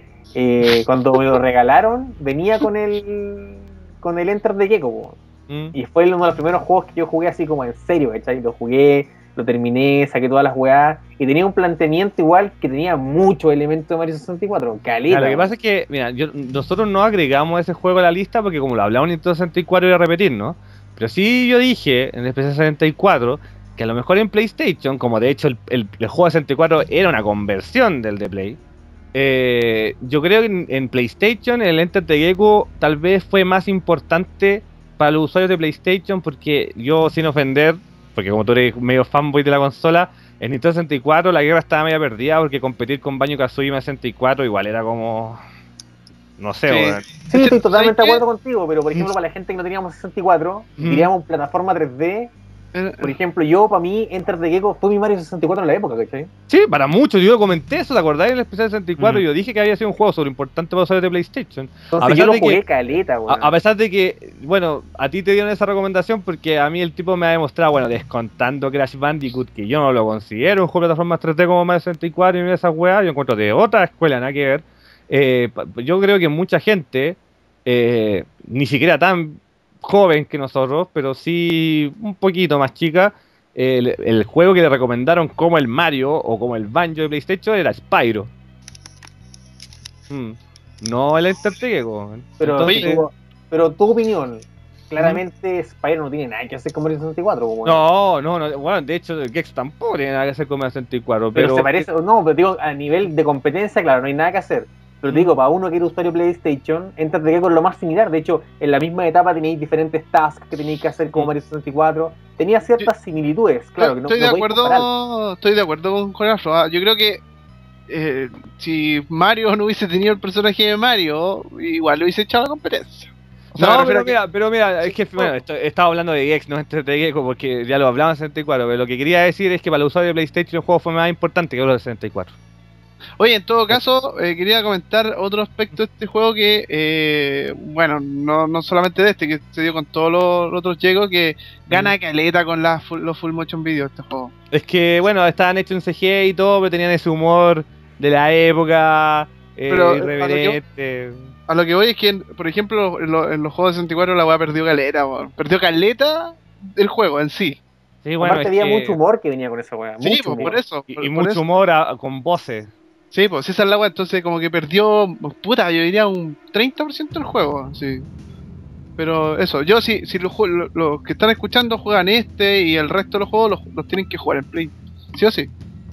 Speaker 5: eh, cuando me lo regalaron, venía con el con el Enter the Gecko, weón.
Speaker 2: Mm.
Speaker 5: Y fue uno de los primeros juegos que yo jugué así como en serio, ¿cachai? Lo jugué, lo terminé, saqué todas las weas, y tenía un planteamiento igual que tenía muchos elementos de Mario sesenta y cuatro, caleta.
Speaker 2: Ya, lo que
Speaker 5: weón.
Speaker 2: pasa es que, mira, yo- nosotros no agregamos ese juego a la lista porque como lo hablamos en Nintendo sesenta y cuatro iba a repetir, ¿no? Pero sí yo dije en el P C sesenta y cuatro que a lo mejor en PlayStation, como de hecho el, el- el juego de sesenta y cuatro era una conversión del de Play, eh, yo creo que en, en PlayStation el Enter the Gecko tal vez fue más importante para los usuarios de PlayStation porque yo, sin ofender, porque como tú eres medio fanboy de la consola, en Nintendo sesenta y cuatro la guerra estaba media perdida porque competir con Banjo-Kazooie en sesenta y cuatro igual era como... No sé,
Speaker 4: Sí.
Speaker 2: weón.
Speaker 5: Sí, estoy totalmente de
Speaker 4: ¿Sabes qué?
Speaker 5: acuerdo contigo, pero por ejemplo, para la gente que no teníamos sesenta y cuatro y
Speaker 2: Mm.
Speaker 5: queríamos plataforma tres D,
Speaker 4: Eh,
Speaker 5: Por ejemplo, yo, para mí, Enter the Gecko fue mi Mario sesenta y cuatro en la época, ¿cachai?
Speaker 2: Sí, para muchos, yo comenté eso, ¿te acordáis? En el especial sesenta y cuatro,
Speaker 1: Mm.
Speaker 2: yo dije que había sido un juego sobre importante para los usuarios de PlayStation. A
Speaker 5: Entonces
Speaker 2: pesar
Speaker 5: yo lo
Speaker 2: de que-
Speaker 5: jugué caleta,
Speaker 2: A,
Speaker 5: weón.
Speaker 2: a pesar de que, bueno, a ti te dieron esa recomendación porque a mí el tipo me ha demostrado, bueno, descontando Crash Bandicoot, que yo no lo considero un juego de plataformas tres D como Mario sesenta y cuatro y esas weas, yo encuentro de otra escuela, nada que ver. Eh, pa- yo creo que mucha gente, eh, ni siquiera tan joven que nosotros, pero sí un poquito más chica, el, el juego que le recomendaron como el Mario o como el Banjo de PlayStation era Spyro. Mm, No el Enter the Gecko.
Speaker 5: Pero,
Speaker 2: Entonces,
Speaker 5: tu, pero tu opinión, claramente Spyro no tiene nada que hacer con Mario sesenta y cuatro, weón.
Speaker 2: no, no, no, bueno, de hecho, el Gex tampoco tiene nada que hacer con Mario sesenta y cuatro,
Speaker 5: Pero,
Speaker 2: pero,
Speaker 5: se parece, no, pero digo, a nivel de competencia, claro, no hay nada que hacer. Pero te digo, para uno que era usuario PlayStation, Enter the Gecko es lo más similar. De hecho, en la misma etapa tenéis diferentes tasks que tenéis que hacer como
Speaker 2: Mm.
Speaker 5: Mario sesenta y cuatro. Tenía ciertas similitudes, claro, que no,
Speaker 4: estoy,
Speaker 5: no
Speaker 4: de
Speaker 5: podéis comparar.
Speaker 4: acuerdo, estoy de acuerdo con Jonafro. ¿ah? Yo creo que eh, si Mario no hubiese tenido el personaje de Mario, igual le hubiese echado la competencia. O sea, me
Speaker 2: no,
Speaker 4: refiero
Speaker 2: pero
Speaker 4: a que-
Speaker 2: mira, pero mira, es que, bueno, esto- estaba hablando de Gex, no Enter the Gecko, porque ya lo hablaba en sesenta y cuatro, pero lo que quería decir es que para los usuarios de PlayStation el juego fue más importante que los de sesenta y cuatro.
Speaker 4: Oye, en todo caso, eh, quería comentar otro aspecto de este juego que, eh, bueno, no, no solamente de este, que se dio con todos los, los otros Gecko, que gana caleta con las full- los full motion video este juego.
Speaker 2: Es que, bueno, estaban hechos en C G I y todo, pero tenían ese humor de la época, eh,
Speaker 4: Pero, eh,
Speaker 2: irreverente.
Speaker 4: A lo que voy es que, por ejemplo, en, lo- en los juegos de sesenta y cuatro la weá perdió caleta, weón. Perdió caleta el juego en sí.
Speaker 2: Sí, bueno,
Speaker 5: Aparte
Speaker 2: es
Speaker 5: había
Speaker 2: que-
Speaker 5: mucho humor que venía con esa weá.
Speaker 4: Sí,
Speaker 5: mucho
Speaker 4: pues
Speaker 5: humor.
Speaker 4: por eso.
Speaker 2: Y,
Speaker 4: por-
Speaker 2: y
Speaker 4: por
Speaker 2: mucho
Speaker 4: eso.
Speaker 2: humor a- con voces.
Speaker 4: Sí, pues esa es la weá, entonces como que perdió, puta, yo diría un treinta por ciento del juego, sí. Pero eso, yo si, si los, jue- lo- los que están escuchando juegan este y el resto de los juegos los, los tienen que jugar en Play. ¿Sí o sí?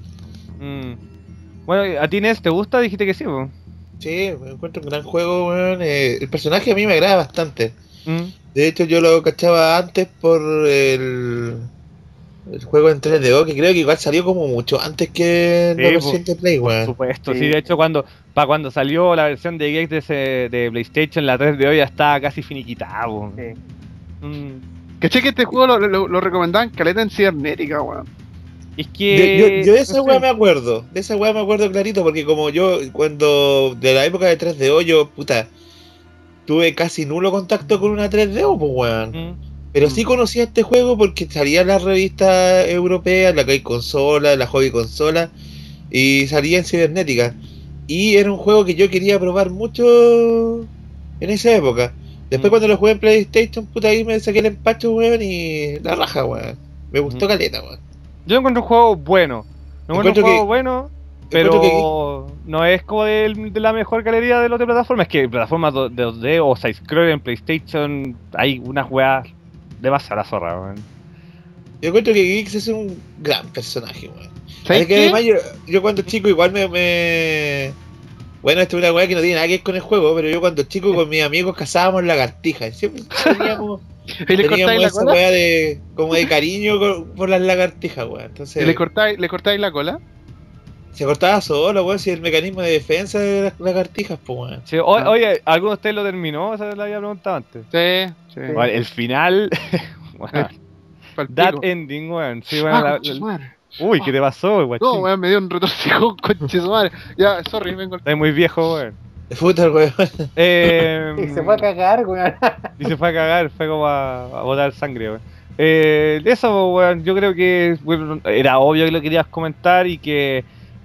Speaker 2: Mm. Bueno, ¿a ti, Nes, te gusta? Dijiste que sí, po.
Speaker 3: Sí, me encuentro un gran juego, weón. Eh, el personaje a mí me agrada bastante.
Speaker 2: Mm.
Speaker 3: De hecho, yo lo cachaba antes por el, el juego en tres D O, que creo que igual salió como mucho antes que
Speaker 2: Sí,
Speaker 3: la
Speaker 2: po,
Speaker 3: versión de Play,
Speaker 2: Por
Speaker 3: weón.
Speaker 2: supuesto, sí.
Speaker 5: Sí.
Speaker 2: De hecho, cuando para cuando salió la versión de Gex de, ese- de PlayStation, la tres de hoy ya estaba casi finiquitada, po.
Speaker 5: Sí.
Speaker 2: Mm.
Speaker 4: ¿Caché que este juego lo, lo, lo recomendaban caleta en cibernética, weón?
Speaker 2: Es
Speaker 3: De-
Speaker 2: que...
Speaker 3: yo, yo de esa
Speaker 2: no
Speaker 3: weá
Speaker 2: sé.
Speaker 3: me acuerdo, de esa weá me acuerdo clarito, porque como yo, cuando, de la época de tres D O, yo, puta, tuve casi nulo contacto con una tres D O, pues weón.
Speaker 2: Mm.
Speaker 3: Pero sí conocía este juego porque salía en las revistas europeas, la que hay consola, la hobby consola, y salía en cibernética. Y era un juego que yo quería probar mucho en esa época. Después
Speaker 2: Mm.
Speaker 3: cuando lo jugué en PlayStation, puta, ahí me saqué el empacho, weón, y la raja, weón. Me gustó
Speaker 2: Mm.
Speaker 3: caleta, weón.
Speaker 2: Yo encuentro un juego bueno. No encuentro
Speaker 3: Encuentro
Speaker 2: un juego
Speaker 3: que-
Speaker 2: bueno,
Speaker 3: encuentro
Speaker 2: pero no es como del- de, la mejor galería de las de plataformas. Es que en plataformas do- de dos D o side-scroller en PlayStation hay unas weas de base a la zorra, weón.
Speaker 3: Yo encuentro que Geeks es un gran personaje, weón.
Speaker 4: ¿Sabes
Speaker 3: Es que
Speaker 4: qué?
Speaker 3: además yo, yo cuando chico igual me, me... Bueno, esto es una weá que no tiene nada que ver con el juego, pero yo cuando chico con mis amigos cazábamos lagartijas. Siempre teníamos,
Speaker 4: ¿Y le
Speaker 3: teníamos
Speaker 4: cortáis la
Speaker 3: esa
Speaker 4: cola?
Speaker 3: weá de, como de cariño con- por las lagartijas, weón.
Speaker 4: ¿Y
Speaker 3: Entonces,
Speaker 4: le cortáis, le cortáis la cola?
Speaker 3: se cortaba solo, weón, si el mecanismo de defensa de las lagartijas, pues, weón.
Speaker 2: Sí, o-
Speaker 4: Ah.
Speaker 2: Oye, ¿alguno de ustedes lo terminó? Esa la había preguntado antes.
Speaker 4: Sí, sí.
Speaker 5: Sí.
Speaker 2: Vale, el final... weón,
Speaker 4: Pa'l
Speaker 2: that
Speaker 4: pico.
Speaker 2: ending, weón. Sí, bueno,
Speaker 4: Ah,
Speaker 2: la-
Speaker 4: conche su
Speaker 2: la-
Speaker 4: madre.
Speaker 2: uy, ¿qué te pasó, guachín?
Speaker 4: No, weón, me dio un retorcijón, conche su madre. Ya, sorry, vengo.
Speaker 2: Estás muy viejo, weón.
Speaker 3: De puta, weón.
Speaker 2: Eh,
Speaker 5: Y se fue a cagar, weón.
Speaker 2: Y se fue a cagar, fue como a, a botar sangre, weón. Eh, eso, weón, yo creo que bueno, era obvio que lo querías comentar y que,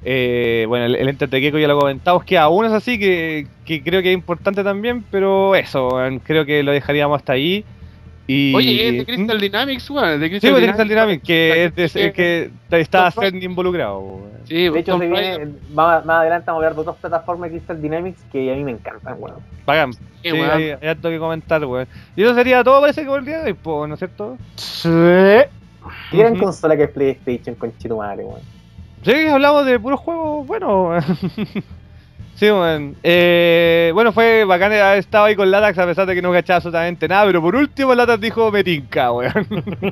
Speaker 2: eh, bueno, el, el Enter the Gecko ya lo comentamos, que aún es así, que, que creo que es importante también, pero eso, weón, creo que lo dejaríamos hasta ahí. Y,
Speaker 4: Oye, es de Crystal Dynamics, weón. Es de
Speaker 2: Sí,
Speaker 4: Crystal
Speaker 2: pues, de
Speaker 4: Dynamics.
Speaker 2: Crystal Dynamics, que, es de-
Speaker 4: Sí.
Speaker 2: que está
Speaker 4: Tom Raider.
Speaker 2: Ascend involucrado, weón.
Speaker 4: Sí,
Speaker 5: De hecho,
Speaker 4: Tomb
Speaker 5: se
Speaker 4: Raider.
Speaker 5: viene, más, más adelante vamos a ver de dos plataformas de Crystal Dynamics que a mí me encantan, weón.
Speaker 2: Pagan.
Speaker 4: Sí,
Speaker 2: Sí,
Speaker 4: weón.
Speaker 2: hay, hay harto que comentar, weón. Y eso sería todo, parece que por el día de hoy, po, ¿no es cierto?
Speaker 5: Sí. Qué gran
Speaker 2: Ujú.
Speaker 5: consola que es PlayStation, con madre, weón.
Speaker 2: Sí, hablamos de puros juegos, bueno. Sí, weón. Eh, bueno, fue bacán haber estado ahí con Latax a pesar de que no cachaba absolutamente nada, pero por último Latax dijo me tinca, weón.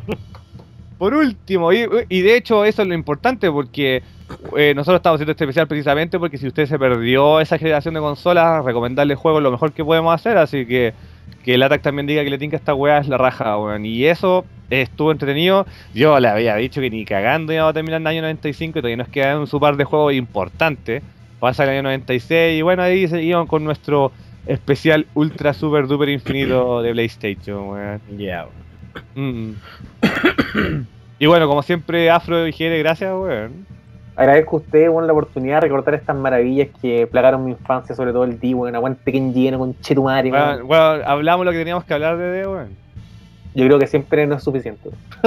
Speaker 2: Por último, y, y de hecho eso es lo importante porque eh, nosotros estamos haciendo este especial precisamente porque si usted se perdió esa generación de consolas, recomendarle juegos es lo mejor que podemos hacer, así que que el Attack también diga que le tinca esta weá es la raja, weón. Y eso estuvo entretenido. Yo le había dicho que ni cagando íbamos a terminar en el año noventa y cinco y todavía nos quedan un su par de juegos importantes. Pasa el año noventa y seis y bueno, ahí seguimos con nuestro especial ultra super duper infinito de PlayStation, weón.
Speaker 1: Ya,
Speaker 2: Mm. Y bueno, como siempre, Afro y Jere, gracias, weón.
Speaker 5: Agradezco a ustedes, bueno, la oportunidad de recordar estas maravillas que plagaron mi infancia, sobre todo el D, bueno, aguante que lleno con Chetumare,
Speaker 2: Bueno, bueno, hablamos lo que teníamos que hablar de D, weón.
Speaker 5: Yo creo que siempre no es suficiente.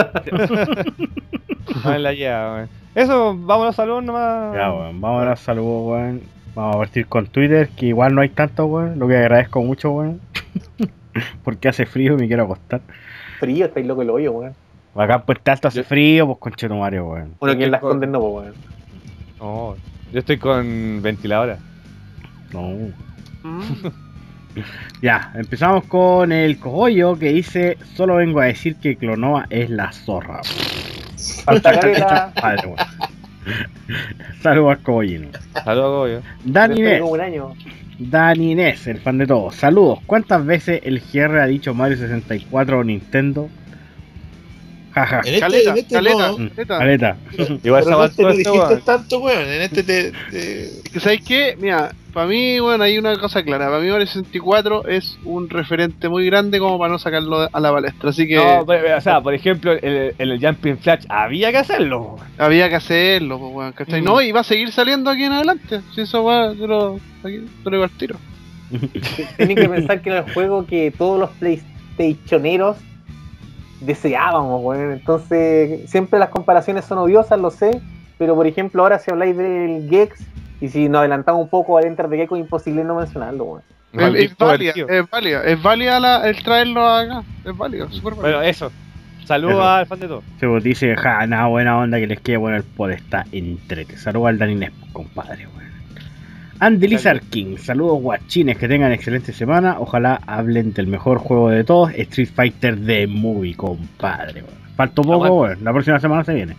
Speaker 2: Vale, la ya, weón. Eso, vámonos a saludos nomás.
Speaker 1: Ya, weón, vamos a dar saludos, weón. Vamos a partir con Twitter, que igual no hay tanto, weón. Lo que agradezco mucho, weón. Porque hace frío y me quiero acostar.
Speaker 5: Frío, estáis loco el hoyo, weón.
Speaker 1: Acá en Puerto Alto hace
Speaker 2: Yo-
Speaker 1: frío, pues conchetumario, weón.
Speaker 5: Bueno, quien las
Speaker 2: Estoy con-
Speaker 5: condenó, pues, weón.
Speaker 2: No, yo estoy con ventiladora.
Speaker 1: No.
Speaker 4: Mm.
Speaker 1: Ya, empezamos con el cogollo que dice: solo vengo a decir que Clonoa es la zorra.
Speaker 5: Falta careta.
Speaker 1: Padre, weón. Saludos al cogollino.
Speaker 2: Saludos, yo.
Speaker 1: Dani
Speaker 5: Estoy
Speaker 1: Inés,
Speaker 5: como un año.
Speaker 1: Dani Inés, el fan de todos. Saludos. ¿Cuántas veces el G R ha dicho Mario sesenta y cuatro o Nintendo? Jaja.
Speaker 3: En este,
Speaker 4: Caleta,
Speaker 3: en este
Speaker 4: caleta,
Speaker 3: no.
Speaker 4: caleta.
Speaker 1: Caleta.
Speaker 2: Igual
Speaker 3: De
Speaker 2: se
Speaker 3: repente
Speaker 2: aguantó
Speaker 3: no
Speaker 2: este,
Speaker 3: dijiste
Speaker 2: weón.
Speaker 3: tanto, weón. En este te... te-
Speaker 4: Que ¿sabes qué? Mira, para mí, bueno, hay una cosa clara. Para mí Mario sesenta y cuatro es un referente muy grande como para no sacarlo a la palestra. Así que
Speaker 2: No, pero, o sea, por ejemplo, el, el Jumping Flash había que hacerlo.
Speaker 4: había que hacerlo, pues, weón, ¿cachai?
Speaker 2: Mm.
Speaker 4: No, y va a seguir saliendo aquí en adelante. Si eso va, yo lo, aquí, te lo digo al tiro.
Speaker 5: Tienen que pensar que era el juego que todos los PlayStationeros deseábamos, weón. Entonces, siempre las comparaciones son odiosas, lo sé. Pero, por ejemplo, ahora si habláis del Gex, y si nos adelantamos un poco al Enter de Gecko, es imposible no mencionarlo, weón.
Speaker 4: Es, es
Speaker 2: Maldito
Speaker 4: válida,
Speaker 2: tío.
Speaker 4: es válida, es válida la- el traerlo acá. Es válido, súper válido.
Speaker 2: Bueno, eso. Saludos
Speaker 1: Eso.
Speaker 2: al fan de todo.
Speaker 1: Se vos dice: ja, nada, buena onda que les quede bueno el pod, está entrete. Saludos al Dani Inés, compadre, weón. Andy Lizard King, saludos guachines, que tengan excelente semana. Ojalá hablen del mejor juego de todos, Street Fighter The Movie, compadre, weón. Faltó poco,
Speaker 2: Aguante.
Speaker 1: weón. La próxima semana se viene.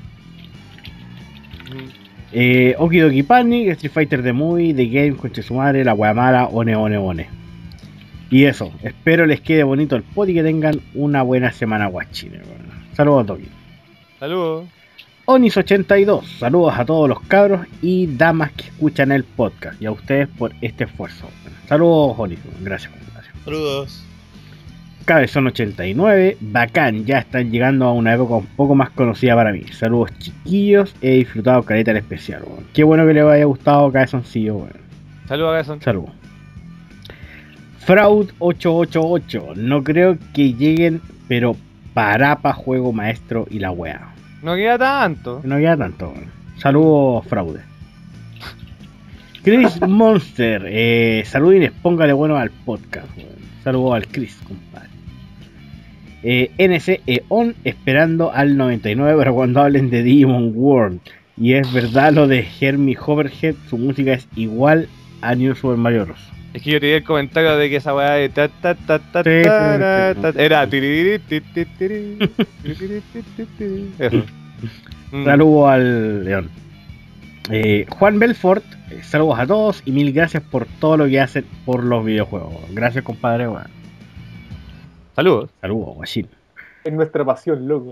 Speaker 1: Eh, Okidoki Panic, Street Fighter The Movie, The Game, Conche su madre, La Guamara, One One One. Y eso, espero les quede bonito el pod y que tengan una buena semana guachines, weón. Saludos a Toki.
Speaker 2: Saludos.
Speaker 1: Onis ochenta y dos, saludos a todos los cabros y damas que escuchan el podcast y a ustedes por este esfuerzo. Saludos, Onis, gracias. gracias.
Speaker 3: Saludos.
Speaker 1: Cabezón ochenta y nueve, bacán, ya están llegando a una época un poco más conocida para mí. Saludos, chiquillos, he disfrutado caleta el especial, weón. Qué bueno que les haya gustado Cabezoncillo, weón.
Speaker 2: Saludos, Gason.
Speaker 1: Saludos. Fraud ochocientos ochenta y ocho, no creo que lleguen, pero parapa, juego maestro y la wea.
Speaker 2: No queda tanto.
Speaker 1: No queda tanto. weón. Saludos, Fraude. Chris Monster, eh, saludines, póngale bueno al podcast. weón. Saludos al Chris, compadre. Eh, N C E On, esperando al noventa y nueve para cuando hablen de Digimon World. Y es verdad lo de Hermie Hoverhead, su música es igual a New Super Mario Bros.
Speaker 2: Es que yo te di el comentario de que esa weá de ta ta ta ta
Speaker 1: Sí, sí,
Speaker 2: ta
Speaker 1: sí.
Speaker 2: ta era tiriri, ti, ti, tiri, tiriri, ti, ti, tiri. Eso. Mm.
Speaker 1: Saludos al León. Eh, Juan Belfort, eh, saludos a todos y mil gracias por todo lo que hacen por los videojuegos. Gracias, compadre. weón.
Speaker 2: Saludos.
Speaker 1: Saludos, guachín.
Speaker 5: Es nuestra pasión, loco.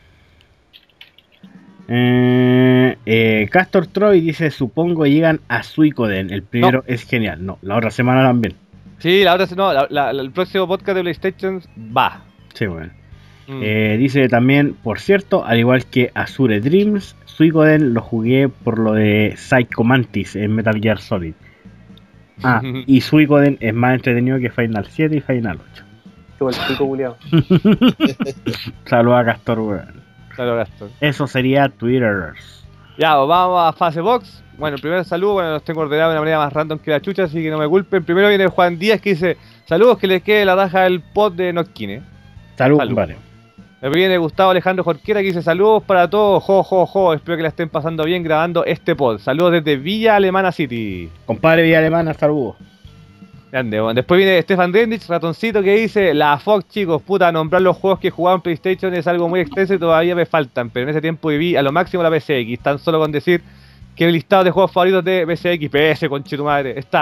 Speaker 1: Eh, eh, Castor Troy dice: supongo llegan a Suicoden. El primero es genial. No, la otra semana también.
Speaker 2: Sí, la otra no, la, la- el próximo podcast de PlayStation va.
Speaker 1: Sí, bueno.
Speaker 2: Mm.
Speaker 1: Eh, dice también, por cierto, al igual que Azure Dreams, Suicoden lo jugué por lo de Psycho Mantis en Metal Gear Solid. Ah, y Suicoden es más entretenido que Final siete y Final ocho.
Speaker 5: Qué el pico culiao.
Speaker 1: Saludos a Castor, weón.
Speaker 2: Saludos, Gastón.
Speaker 1: Eso sería Twitter.
Speaker 2: Ya, pues vamos a fase box. Bueno, el primer saludo, bueno, los tengo ordenados de una manera más random que la chucha, así que no me culpen. Primero viene Juan Díaz que dice: saludos, que les quede la raja del pod de Notkine.
Speaker 1: Saludos,
Speaker 2: Salud.
Speaker 1: compadre.
Speaker 2: Después viene Gustavo Alejandro Jorquera que dice: saludos para todos, jo, jo, jo. Espero que la estén pasando bien grabando este pod. Saludos desde Villa Alemana City.
Speaker 1: Compadre Villa Alemana, saludos.
Speaker 2: Grande, bueno. Después viene Stefan Dendich, ratoncito, que dice: la Fox, chicos, puta, nombrar los juegos que jugaban PlayStation es algo muy extenso y todavía me faltan, pero en ese tiempo viví a lo máximo la P S X. Tan solo con decir que el listado de juegos favoritos de P S X, P S, conchetumadre, está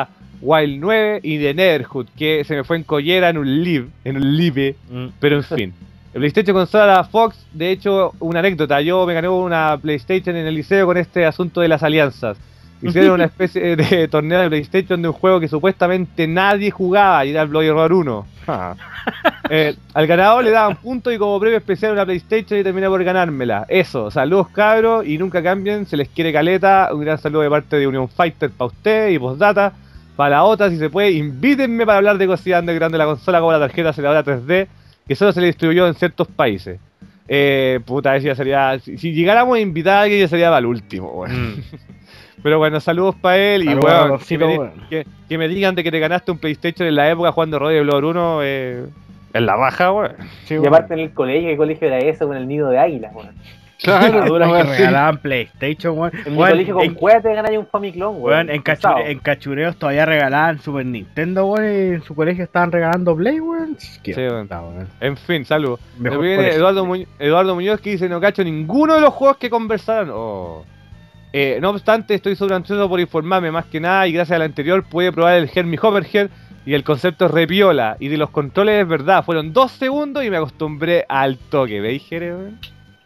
Speaker 2: Wild nueve y de Netherhood, que se me fue en collera en un live, en un live,
Speaker 1: Mm.
Speaker 2: pero en fin. El PlayStation consola Fox, de hecho, una anécdota, yo me gané una PlayStation en el liceo con este asunto de las alianzas. Hicieron una especie de torneo de PlayStation de un juego que supuestamente nadie jugaba, y era el Bloody Roar uno. eh, al ganador le daban puntos y como premio especial una PlayStation y terminé por ganármela. Eso, saludos cabros y nunca cambien, se les quiere caleta. Un gran saludo de parte de Union Fighter para usted y postdata. Para la otra, si se puede, invítenme para hablar de cosillas underground de la consola como la tarjeta aceleradora tres D, que solo se le distribuyó en ciertos países. Eh, puta, eso ya sería... Si, si llegáramos a invitar a alguien ya sería para el último, bueno.
Speaker 1: Mm.
Speaker 2: Pero bueno, saludos para él y
Speaker 1: Saludos,
Speaker 2: weón, que,
Speaker 1: Adolfito,
Speaker 2: me,
Speaker 1: weón.
Speaker 2: que, que me digan de que te ganaste un PlayStation en la época jugando Road Blood uno eh, en la baja, weón.
Speaker 1: Sí,
Speaker 5: Y
Speaker 1: weón.
Speaker 5: aparte en el colegio, ¿qué colegio era eso con el nido de águilas, weón?
Speaker 4: Claro,
Speaker 1: Las duras
Speaker 4: no,
Speaker 1: que
Speaker 4: así.
Speaker 1: regalaban PlayStation, weón.
Speaker 5: En mi
Speaker 1: Weón,
Speaker 5: colegio con
Speaker 1: en-
Speaker 5: cueva te ganáis un Famiclone, weón.
Speaker 1: weón, en,
Speaker 5: Pesado.
Speaker 1: cachure- en cachureos todavía regalaban Super Nintendo, weón, y en su colegio estaban regalando Play, weón. Qué
Speaker 2: Sí, weón.
Speaker 1: onda, weón.
Speaker 2: En fin, saludos.
Speaker 1: Mejor
Speaker 2: Después viene
Speaker 1: colegio.
Speaker 2: Eduardo, Muñ- Eduardo Muñoz que dice: no cacho ninguno de los juegos que conversaron. Oh. Eh, no obstante, estoy sobre ansioso por informarme más que nada y gracias al anterior pude probar el Hermie Hopperhead y el concepto es repiola. Y de los controles es verdad, fueron dos segundos y me acostumbré al toque. ¿Veis, Jere, weón?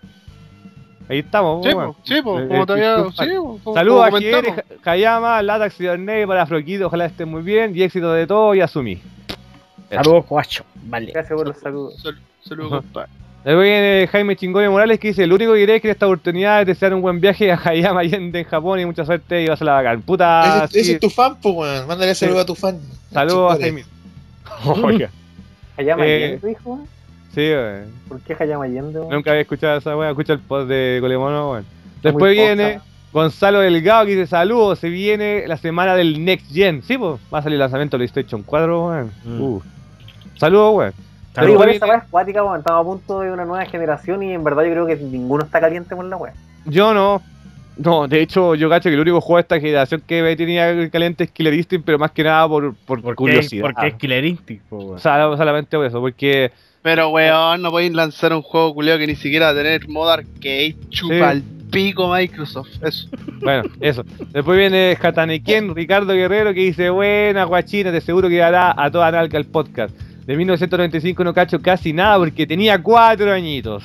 Speaker 2: Ahí estamos,
Speaker 4: Sí,
Speaker 2: weón.
Speaker 4: po, sí, po,
Speaker 2: Eh,
Speaker 4: como
Speaker 2: eh,
Speaker 4: todavía.
Speaker 2: disculpa.
Speaker 4: Sí, po, como-
Speaker 2: Saludos
Speaker 4: como
Speaker 2: a Jere,
Speaker 4: comentamos.
Speaker 2: Ha- Hayama, Latax y Dorney para Froquito, ojalá estén muy bien y éxito de todo y asumí.
Speaker 1: Saludos, guacho. Vale.
Speaker 5: Gracias por los saludos.
Speaker 4: Sal- Saludos,
Speaker 2: Ajá.
Speaker 4: compadre.
Speaker 2: Luego viene Jaime Chingone Morales que dice: el único que diré es que en esta oportunidad es desear un buen viaje a Hayama Allende en Japón y mucha suerte y vas a la bacán. Puta,
Speaker 3: Ese, ese
Speaker 2: sí.
Speaker 3: es tu fan, pues, weón. Mándale saludos a tu fan.
Speaker 2: Saludos a
Speaker 3: Chingone.
Speaker 2: Jaime. Oiga,
Speaker 5: ¿Hayama
Speaker 2: Eh,
Speaker 5: Allende, dijo, weón?
Speaker 2: sí, weón.
Speaker 5: ¿Por qué Hayama Allende, weón?
Speaker 2: Nunca había escuchado esa weá, escucha el post de Colemono, weón. Después
Speaker 5: muy
Speaker 2: viene
Speaker 5: poca.
Speaker 2: Gonzalo Delgado que dice: saludos, se viene la semana del Next Gen. Sí, pues, va a salir el lanzamiento de PlayStation cuatro, weón.
Speaker 1: Mm.
Speaker 2: Uh. Saludos, weón.
Speaker 5: Pero
Speaker 2: Después
Speaker 5: igual
Speaker 2: viene-
Speaker 5: esa weá es cuática, weón. Estamos a punto de una nueva generación y en verdad yo creo que ninguno está caliente con la weá.
Speaker 2: Yo no. No, de hecho, yo cacho que el único juego de esta generación que me tenía caliente es Killer Instinct, pero más que nada por, por,
Speaker 1: ¿Por qué?
Speaker 2: curiosidad.
Speaker 1: Porque es Killer Instinct, po, weón.
Speaker 2: O sea, solamente por eso, porque
Speaker 4: Pero weón, no podéis lanzar un juego culiao que ni siquiera va a tener modo arcade, chupa
Speaker 2: Sí.
Speaker 4: al pico Microsoft. Eso.
Speaker 2: bueno, eso. Después viene Jatanequien, Ricardo Guerrero, que dice: buena, guachina, te seguro que dará a toda nalga el podcast. De mil novecientos noventa y cinco no cacho casi nada porque tenía cuatro añitos.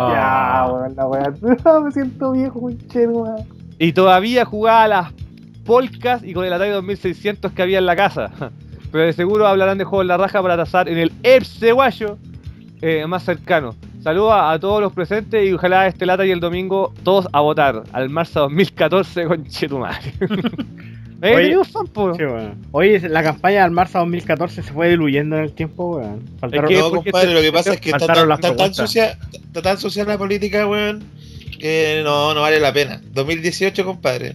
Speaker 2: Ah.
Speaker 5: Ya, weón, la weá. Me siento viejo, conchero, weón.
Speaker 2: Y todavía jugaba a las polcas y con el Atari dos mil seiscientos que había en la casa. Pero de seguro hablarán de juegos en la raja para tasar en el Epseguayo eh, más cercano. Saludos a, a todos los presentes y ojalá este lata y el domingo todos a votar al Marza dos mil catorce con Chetumare. ¿Eh?
Speaker 1: Oye,
Speaker 2: ¿Tenía un fan, po?
Speaker 1: Sí, weón. Oye, la campaña del Marza dos mil catorce se fue diluyendo en el tiempo, weón. Faltaron,
Speaker 2: ¿Qué?
Speaker 3: No,
Speaker 2: porque
Speaker 3: compadre,
Speaker 2: te-
Speaker 3: lo que pasa es que está
Speaker 1: faltaron
Speaker 3: tan,
Speaker 1: las
Speaker 3: está tan
Speaker 1: propuestas.
Speaker 3: sucia, está tan sucia la política, weón, que no, no vale la pena. dos mil dieciocho, compadre.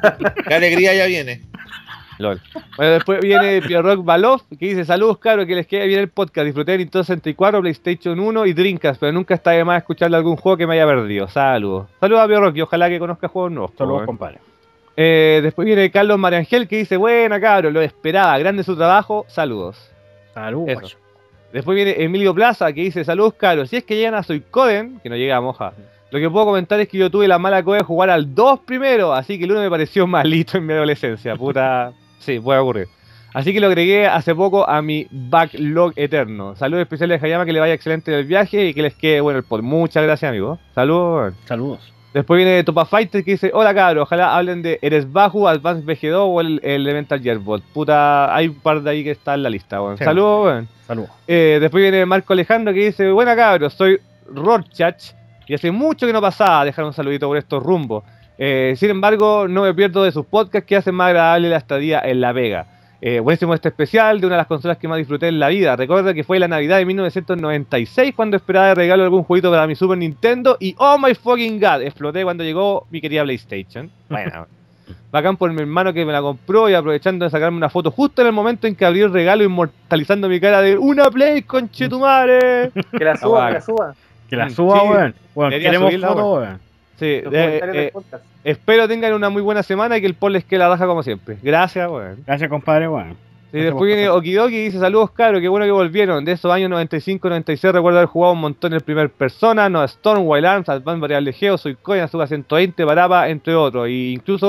Speaker 3: La alegría ya viene.
Speaker 2: Lol. Bueno, después viene Pierrock Balov que dice: saludos cabros, que les quede bien el podcast. Disfruté de Nintendo sesenta y cuatro, PlayStation uno y Dreamcast, pero nunca está de más escucharle algún juego que me haya perdido. Saludos. Saludos a Pierrock y ojalá que conozca juegos nuevos. po,
Speaker 1: Saludos,
Speaker 2: weón.
Speaker 1: compadre.
Speaker 2: Eh, después viene Carlos Mariangel que dice: buena cabros, lo esperaba, grande su trabajo, saludos.
Speaker 1: Saludos,
Speaker 2: Eso.
Speaker 1: guacho.
Speaker 2: Después viene Emilio Plaza que dice: saludos cabros, si es que llegan a Suicoden, que no llega a Moja, lo que puedo comentar es que yo tuve la mala cosa de jugar al dos primero, así que el uno me pareció malito en mi adolescencia, puta, sí, puede ocurrir. Así que lo agregué hace poco a mi backlog eterno. Saludos especiales a Hayama, que le vaya excelente en el viaje y que les quede bueno el pod. Muchas gracias, amigo. Saludos.
Speaker 1: Saludos.
Speaker 2: Después viene Topa Fighter que dice: hola cabros, ojalá hablen de Eres Bajo, Advance V G dos o el, el Elemental Gearbot. Puta, hay un par de ahí que está en la lista, weón.
Speaker 1: Sí.
Speaker 2: Saludos, weón.
Speaker 1: Saludos.
Speaker 2: Eh, después viene Marco Alejandro que dice: buena cabros, soy Rorschach y hace mucho que no pasaba a dejar un saludito por estos rumbos. Eh, sin embargo, no me pierdo de sus podcasts que hacen más agradable la estadía en La Vega. Eh, buenísimo este especial de una de las consolas que más disfruté en la vida. Recuerdo que fue la Navidad de mil novecientos noventa y seis cuando esperaba de regalo algún jueguito para mi Super Nintendo y oh my fucking god, exploté cuando llegó mi querida PlayStation. Bueno, bacán por mi hermano que me la compró y aprovechando de sacarme una foto justo en el momento en que abrí el regalo inmortalizando mi cara de una Play, conchetumare.
Speaker 5: Que la suba,
Speaker 2: Ah,
Speaker 5: que la suba.
Speaker 1: Que la
Speaker 2: Mm,
Speaker 1: suba,
Speaker 2: sí,
Speaker 1: weón. Weón,
Speaker 2: debería
Speaker 1: queremos
Speaker 2: subirla,
Speaker 1: fotos, weón.
Speaker 2: Sí,
Speaker 5: Los
Speaker 2: eh,
Speaker 5: comentarios
Speaker 2: eh,
Speaker 5: del podcast.
Speaker 2: espero tengan una muy buena semana y que el poll les quede la raja como siempre. Gracias, weón.
Speaker 1: Gracias, compadre, weón.
Speaker 2: Y
Speaker 1: Gracias
Speaker 2: después
Speaker 1: por
Speaker 2: viene
Speaker 1: pasar.
Speaker 2: Okidoki y dice: saludos cabros, qué bueno que volvieron. De esos años noventa y cinco noventa y seis recuerdo haber jugado un montón en primer persona, No Storm, Wild Arms, Advance Variable Geo, Soy Coin, Azuka ciento veinte, Parapa, entre otros. E incluso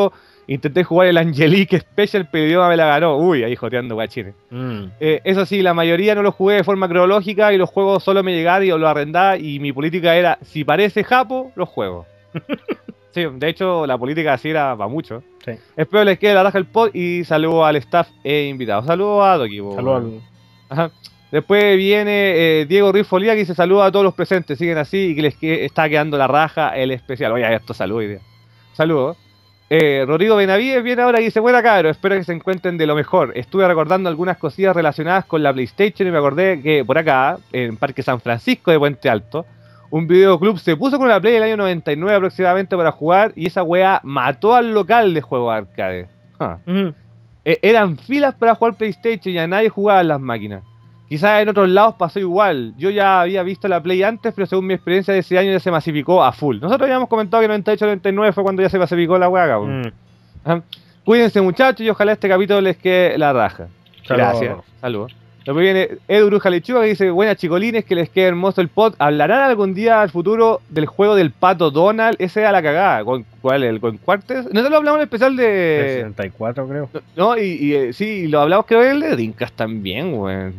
Speaker 2: Intenté jugar el Angelique Special, pero el idioma me la ganó. Uy, ahí joteando guachines.
Speaker 1: Mm.
Speaker 2: Eh, eso sí, la mayoría no lo jugué de forma cronológica y los juegos solo me llegaban y los arrendaba y mi política era, si parece japo, los juego. Sí, de hecho la política así era para mucho.
Speaker 1: Sí.
Speaker 2: Espero les quede la raja el pod y saludo al staff e invitados. Saludos a Doki. po,
Speaker 1: Saludos
Speaker 2: weón.
Speaker 1: al-
Speaker 2: Ajá. Después viene eh, Diego Ruiz Folía que dice saludos a todos los presentes, siguen así y que les que está quedando la raja el especial. Oye, esto saludos idea. Saludos. Eh, Rodrigo Benavides viene ahora y dice, buena cabros, espero que se encuentren de lo mejor. Estuve recordando algunas cosillas relacionadas con la PlayStation y me acordé que por acá, en Parque San Francisco de Puente Alto, un videoclub se puso con la Play el año noventa y nueve aproximadamente para jugar y esa wea mató al local de juego arcade. Huh.
Speaker 1: Ujú.
Speaker 2: Eh, eran filas para jugar PlayStation y a nadie jugaba en las máquinas. Quizás en otros lados pasó igual. Yo ya había visto la Play antes, pero según mi experiencia de ese año ya se masificó a full. Nosotros habíamos comentado que noventa y ocho noventa y nueve fue cuando ya se masificó la hueá, cabrón.
Speaker 1: Mm.
Speaker 2: Ajá. Cuídense muchachos y ojalá este capítulo les quede la raja.
Speaker 1: Saludos.
Speaker 2: Gracias. Saludos. Después viene Edu Bruja Lechuga que dice, buenas chicolines, que les quede hermoso el pod. ¿Hablarán algún día al futuro del juego del pato Donald? Ese a la cagada. ¿Con, ¿Cuál? ¿El con Cuartes? Nosotros hablamos en el especial
Speaker 1: De
Speaker 2: de...
Speaker 1: sesenta y cuatro creo.
Speaker 2: No, y, y eh, sí, lo hablamos creo en el de Dreamcast también, weón.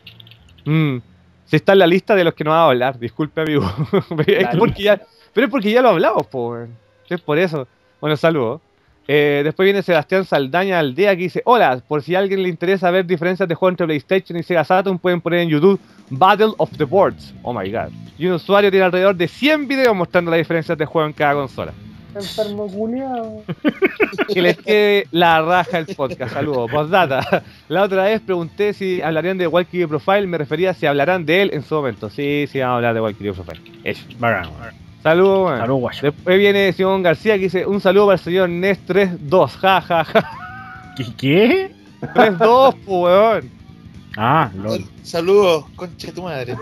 Speaker 2: Mm. Sí está en la lista de los que no va a hablar, disculpe amigo. Pero es porque ya, pero es porque ya lo hablamos, po, weón. Es por eso. Bueno, saludos. Eh, después viene Sebastián Saldaña Aldea que dice, hola, por si a alguien le interesa ver diferencias de juego entre PlayStation y Sega Saturn, pueden poner en YouTube Battle of the Boards. Oh my god. Y un usuario tiene alrededor de cien videos mostrando las diferencias de juego en cada consola.
Speaker 5: Enfermo culiao.
Speaker 2: Que les quede la raja el podcast. Saludos. Postdata. La otra vez pregunté si hablarían de Valkyrie Profile. Me refería a si hablarán de él en su momento. Sí, sí, vamos a hablar de Valkyrie Profile. Eso.
Speaker 1: Bacán, bacán.
Speaker 2: Saludos, weón.
Speaker 1: Saludos, guacho.
Speaker 2: Después viene Simón García que dice: un saludo para el señor Nes tres dos. Ja, ja, ja.
Speaker 1: ¿Qué? ¿Qué?
Speaker 2: tres dos, po, weón.
Speaker 1: Ah, lol.
Speaker 3: Saludos, concha de tu madre.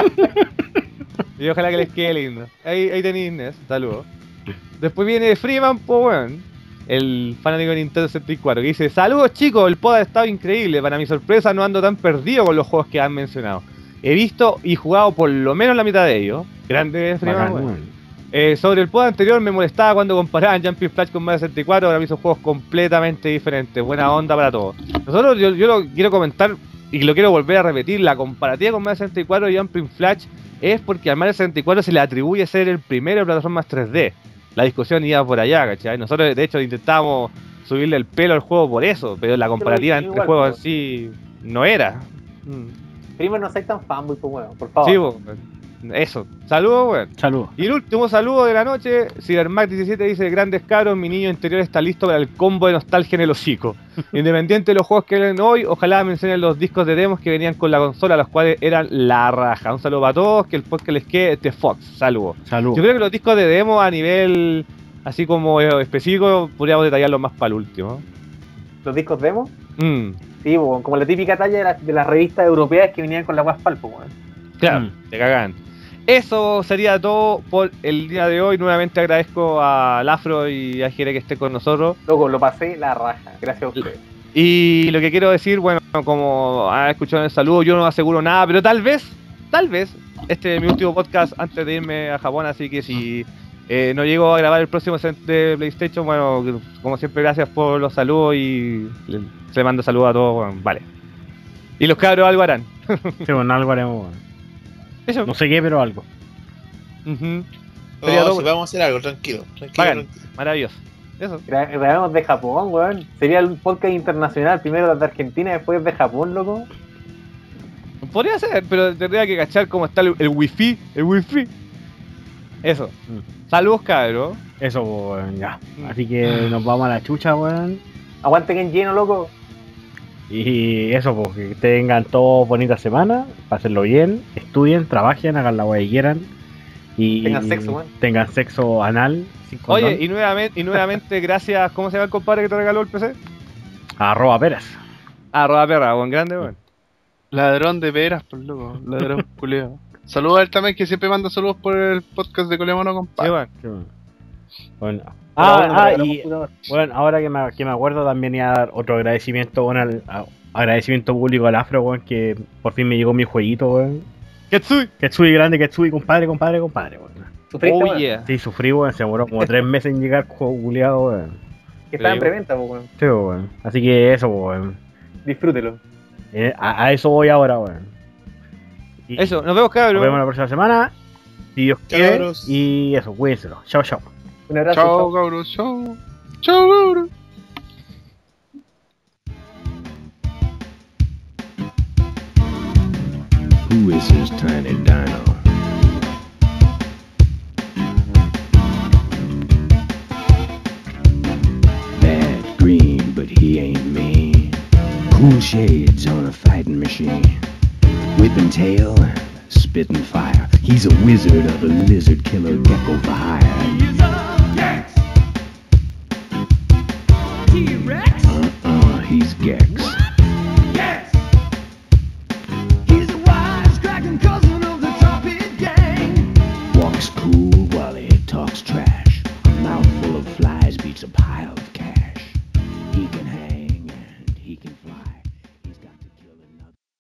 Speaker 2: Y ojalá que les quede lindo. Ahí, ahí tenéis Nes. Saludos. Después viene Freeman, po, weón. El fanático de Nintendo sesenta y cuatro que dice: saludos chicos, el pod ha estado increíble. Para mi sorpresa no ando tan perdido con los juegos que han mencionado. He visto y jugado por lo menos la mitad de ellos. Grande Freeman,
Speaker 1: Bacán,
Speaker 2: weón.
Speaker 1: weón.
Speaker 2: Eh, sobre el pod anterior me molestaba cuando comparaban Jumping Flash con Mario sesenta y cuatro. Ahora mismo juegos completamente diferentes. Buena onda para todos. Nosotros, yo, yo lo quiero comentar y lo quiero volver a repetir. La comparativa con Mario sesenta y cuatro y Jumping Flash es porque a Mario sesenta y cuatro se le atribuye ser el primero de plataformas tres D. La discusión iba por allá, ¿cachai? Nosotros de hecho intentábamos subirle el pelo al juego por eso, pero la comparativa
Speaker 5: Pero
Speaker 2: entre
Speaker 5: igual,
Speaker 2: juegos en
Speaker 5: pues.
Speaker 2: sí no era. Mm.
Speaker 5: Primero no seas tan fanboy, pues weón, por favor.
Speaker 2: Sí, po, eso. Saludos, weón.
Speaker 1: Saludos.
Speaker 2: Y el último saludo de la noche, Cybermac diecisiete dice: grandes cabros, mi niño interior está listo para el combo de nostalgia en el hocico. Independiente de los juegos que ven hoy, ojalá mencionen los discos de demos que venían con la consola, los cuales eran la raja. Un saludo para todos, que el podcast les quede de Fox. Saludos. Yo
Speaker 1: Saludos.
Speaker 2: creo que los discos de demo a nivel así como eh, específico podríamos detallarlos más para el último.
Speaker 5: Los discos demo,
Speaker 2: Mm,
Speaker 5: sí, weón, como la típica talla de, la- de las revistas europeas que venían con la Waspal, pues weón.
Speaker 2: claro,
Speaker 1: Mm.
Speaker 2: te cagan. Eso sería todo por el día de hoy. Nuevamente agradezco al Afro y a Jere que esté con nosotros.
Speaker 5: Loco, lo pasé la raja, gracias a ustedes.
Speaker 2: Y lo que quiero decir, bueno, como han escuchado en el saludo, yo no aseguro nada, pero tal vez, tal vez, este es mi último podcast antes de irme a Japón, así que si eh, no llego a grabar el próximo set de PlayStation, bueno, como siempre, gracias por los saludos y le- se le manda saludos a todos, bueno, vale. Y los cabros algo harán.
Speaker 1: Sí, bueno, algo haremos, weón.
Speaker 2: Eso.
Speaker 1: No sé qué, pero algo.
Speaker 2: Ujú.
Speaker 3: No,
Speaker 2: Sería todo-
Speaker 3: si vamos a hacer algo, tranquilo. tranquilo,
Speaker 2: Bacán.
Speaker 3: tranquilo.
Speaker 2: Maravilloso. Eso.
Speaker 5: Gra- Grabamos de Japón, weón. Sería un podcast internacional, primero de Argentina, después de Japón, loco.
Speaker 2: Podría ser, pero tendría que cachar cómo está el, el wifi, el wifi. Eso.
Speaker 1: Mm.
Speaker 2: Saludos, cabros.
Speaker 1: Eso, weón, ya.
Speaker 2: Mm.
Speaker 1: Así que nos vamos a la chucha, weón.
Speaker 5: Aguanten en lleno, loco.
Speaker 1: Y eso, pues, que tengan todos bonita semana, pásenlo bien, estudien, trabajen, hagan la weá que quieran. Y
Speaker 5: Tengan sexo, weón.
Speaker 1: Tengan sexo anal, sin condón.
Speaker 2: Oye, y nuevamente, y nuevamente gracias, ¿cómo se llama el compadre que te regaló el P C?
Speaker 1: Arroba peras.
Speaker 2: Arroba perra, buen grande, weón.
Speaker 4: Ladrón de veras, por loco. Ladrón culeo. Saludos a él también, que siempre manda saludos por el podcast de Colemono,
Speaker 2: Sí,
Speaker 4: compadre.
Speaker 2: weón.
Speaker 1: Sí, weón. Bueno.
Speaker 5: Pero
Speaker 1: Ah,
Speaker 5: bueno,
Speaker 1: ah,
Speaker 5: pero
Speaker 1: y
Speaker 5: computador.
Speaker 1: bueno, ahora que me, que me acuerdo también iba a dar otro agradecimiento, bueno, al, a- agradecimiento público al Afro, weón, que por fin me llegó mi jueguito, weón.
Speaker 2: Ketsui.
Speaker 1: Ketsui grande, Ketsui, compadre, compadre, compadre, weón.
Speaker 5: ¿Sufriste,
Speaker 2: Oh
Speaker 5: weón?
Speaker 2: yeah.
Speaker 1: Sí, sufrí, weón, se demoró como tres meses en llegar, juego culiado, weón.
Speaker 5: que está en
Speaker 2: Digo.
Speaker 5: preventa, pues, weón.
Speaker 1: Sí, pues, weón. Así que eso, pues, weón.
Speaker 5: Disfrútelo.
Speaker 1: Eh, a, a eso voy ahora, weón. Y
Speaker 2: Eso, nos vemos, cabrón.
Speaker 1: nos vemos la próxima semana. Si Dios quiere.
Speaker 3: Cabros.
Speaker 1: Y eso, cuídense. Chao, chao.
Speaker 5: Un abrazo.
Speaker 4: Chao,
Speaker 5: chao.
Speaker 4: cabros, chao. Chao, cabros.
Speaker 6: Who is this tiny dino? Bad green, but he ain't mean. Cool shades on a fighting machine. Whipping tail, spitting fire. He's a wizard of a lizard killer gecko for hire. Uh-uh, he's Gex.
Speaker 7: He's a wisecracking cousin of the Top-It gang.
Speaker 6: Walks cool while he talks trash. A mouthful of flies beats a pile of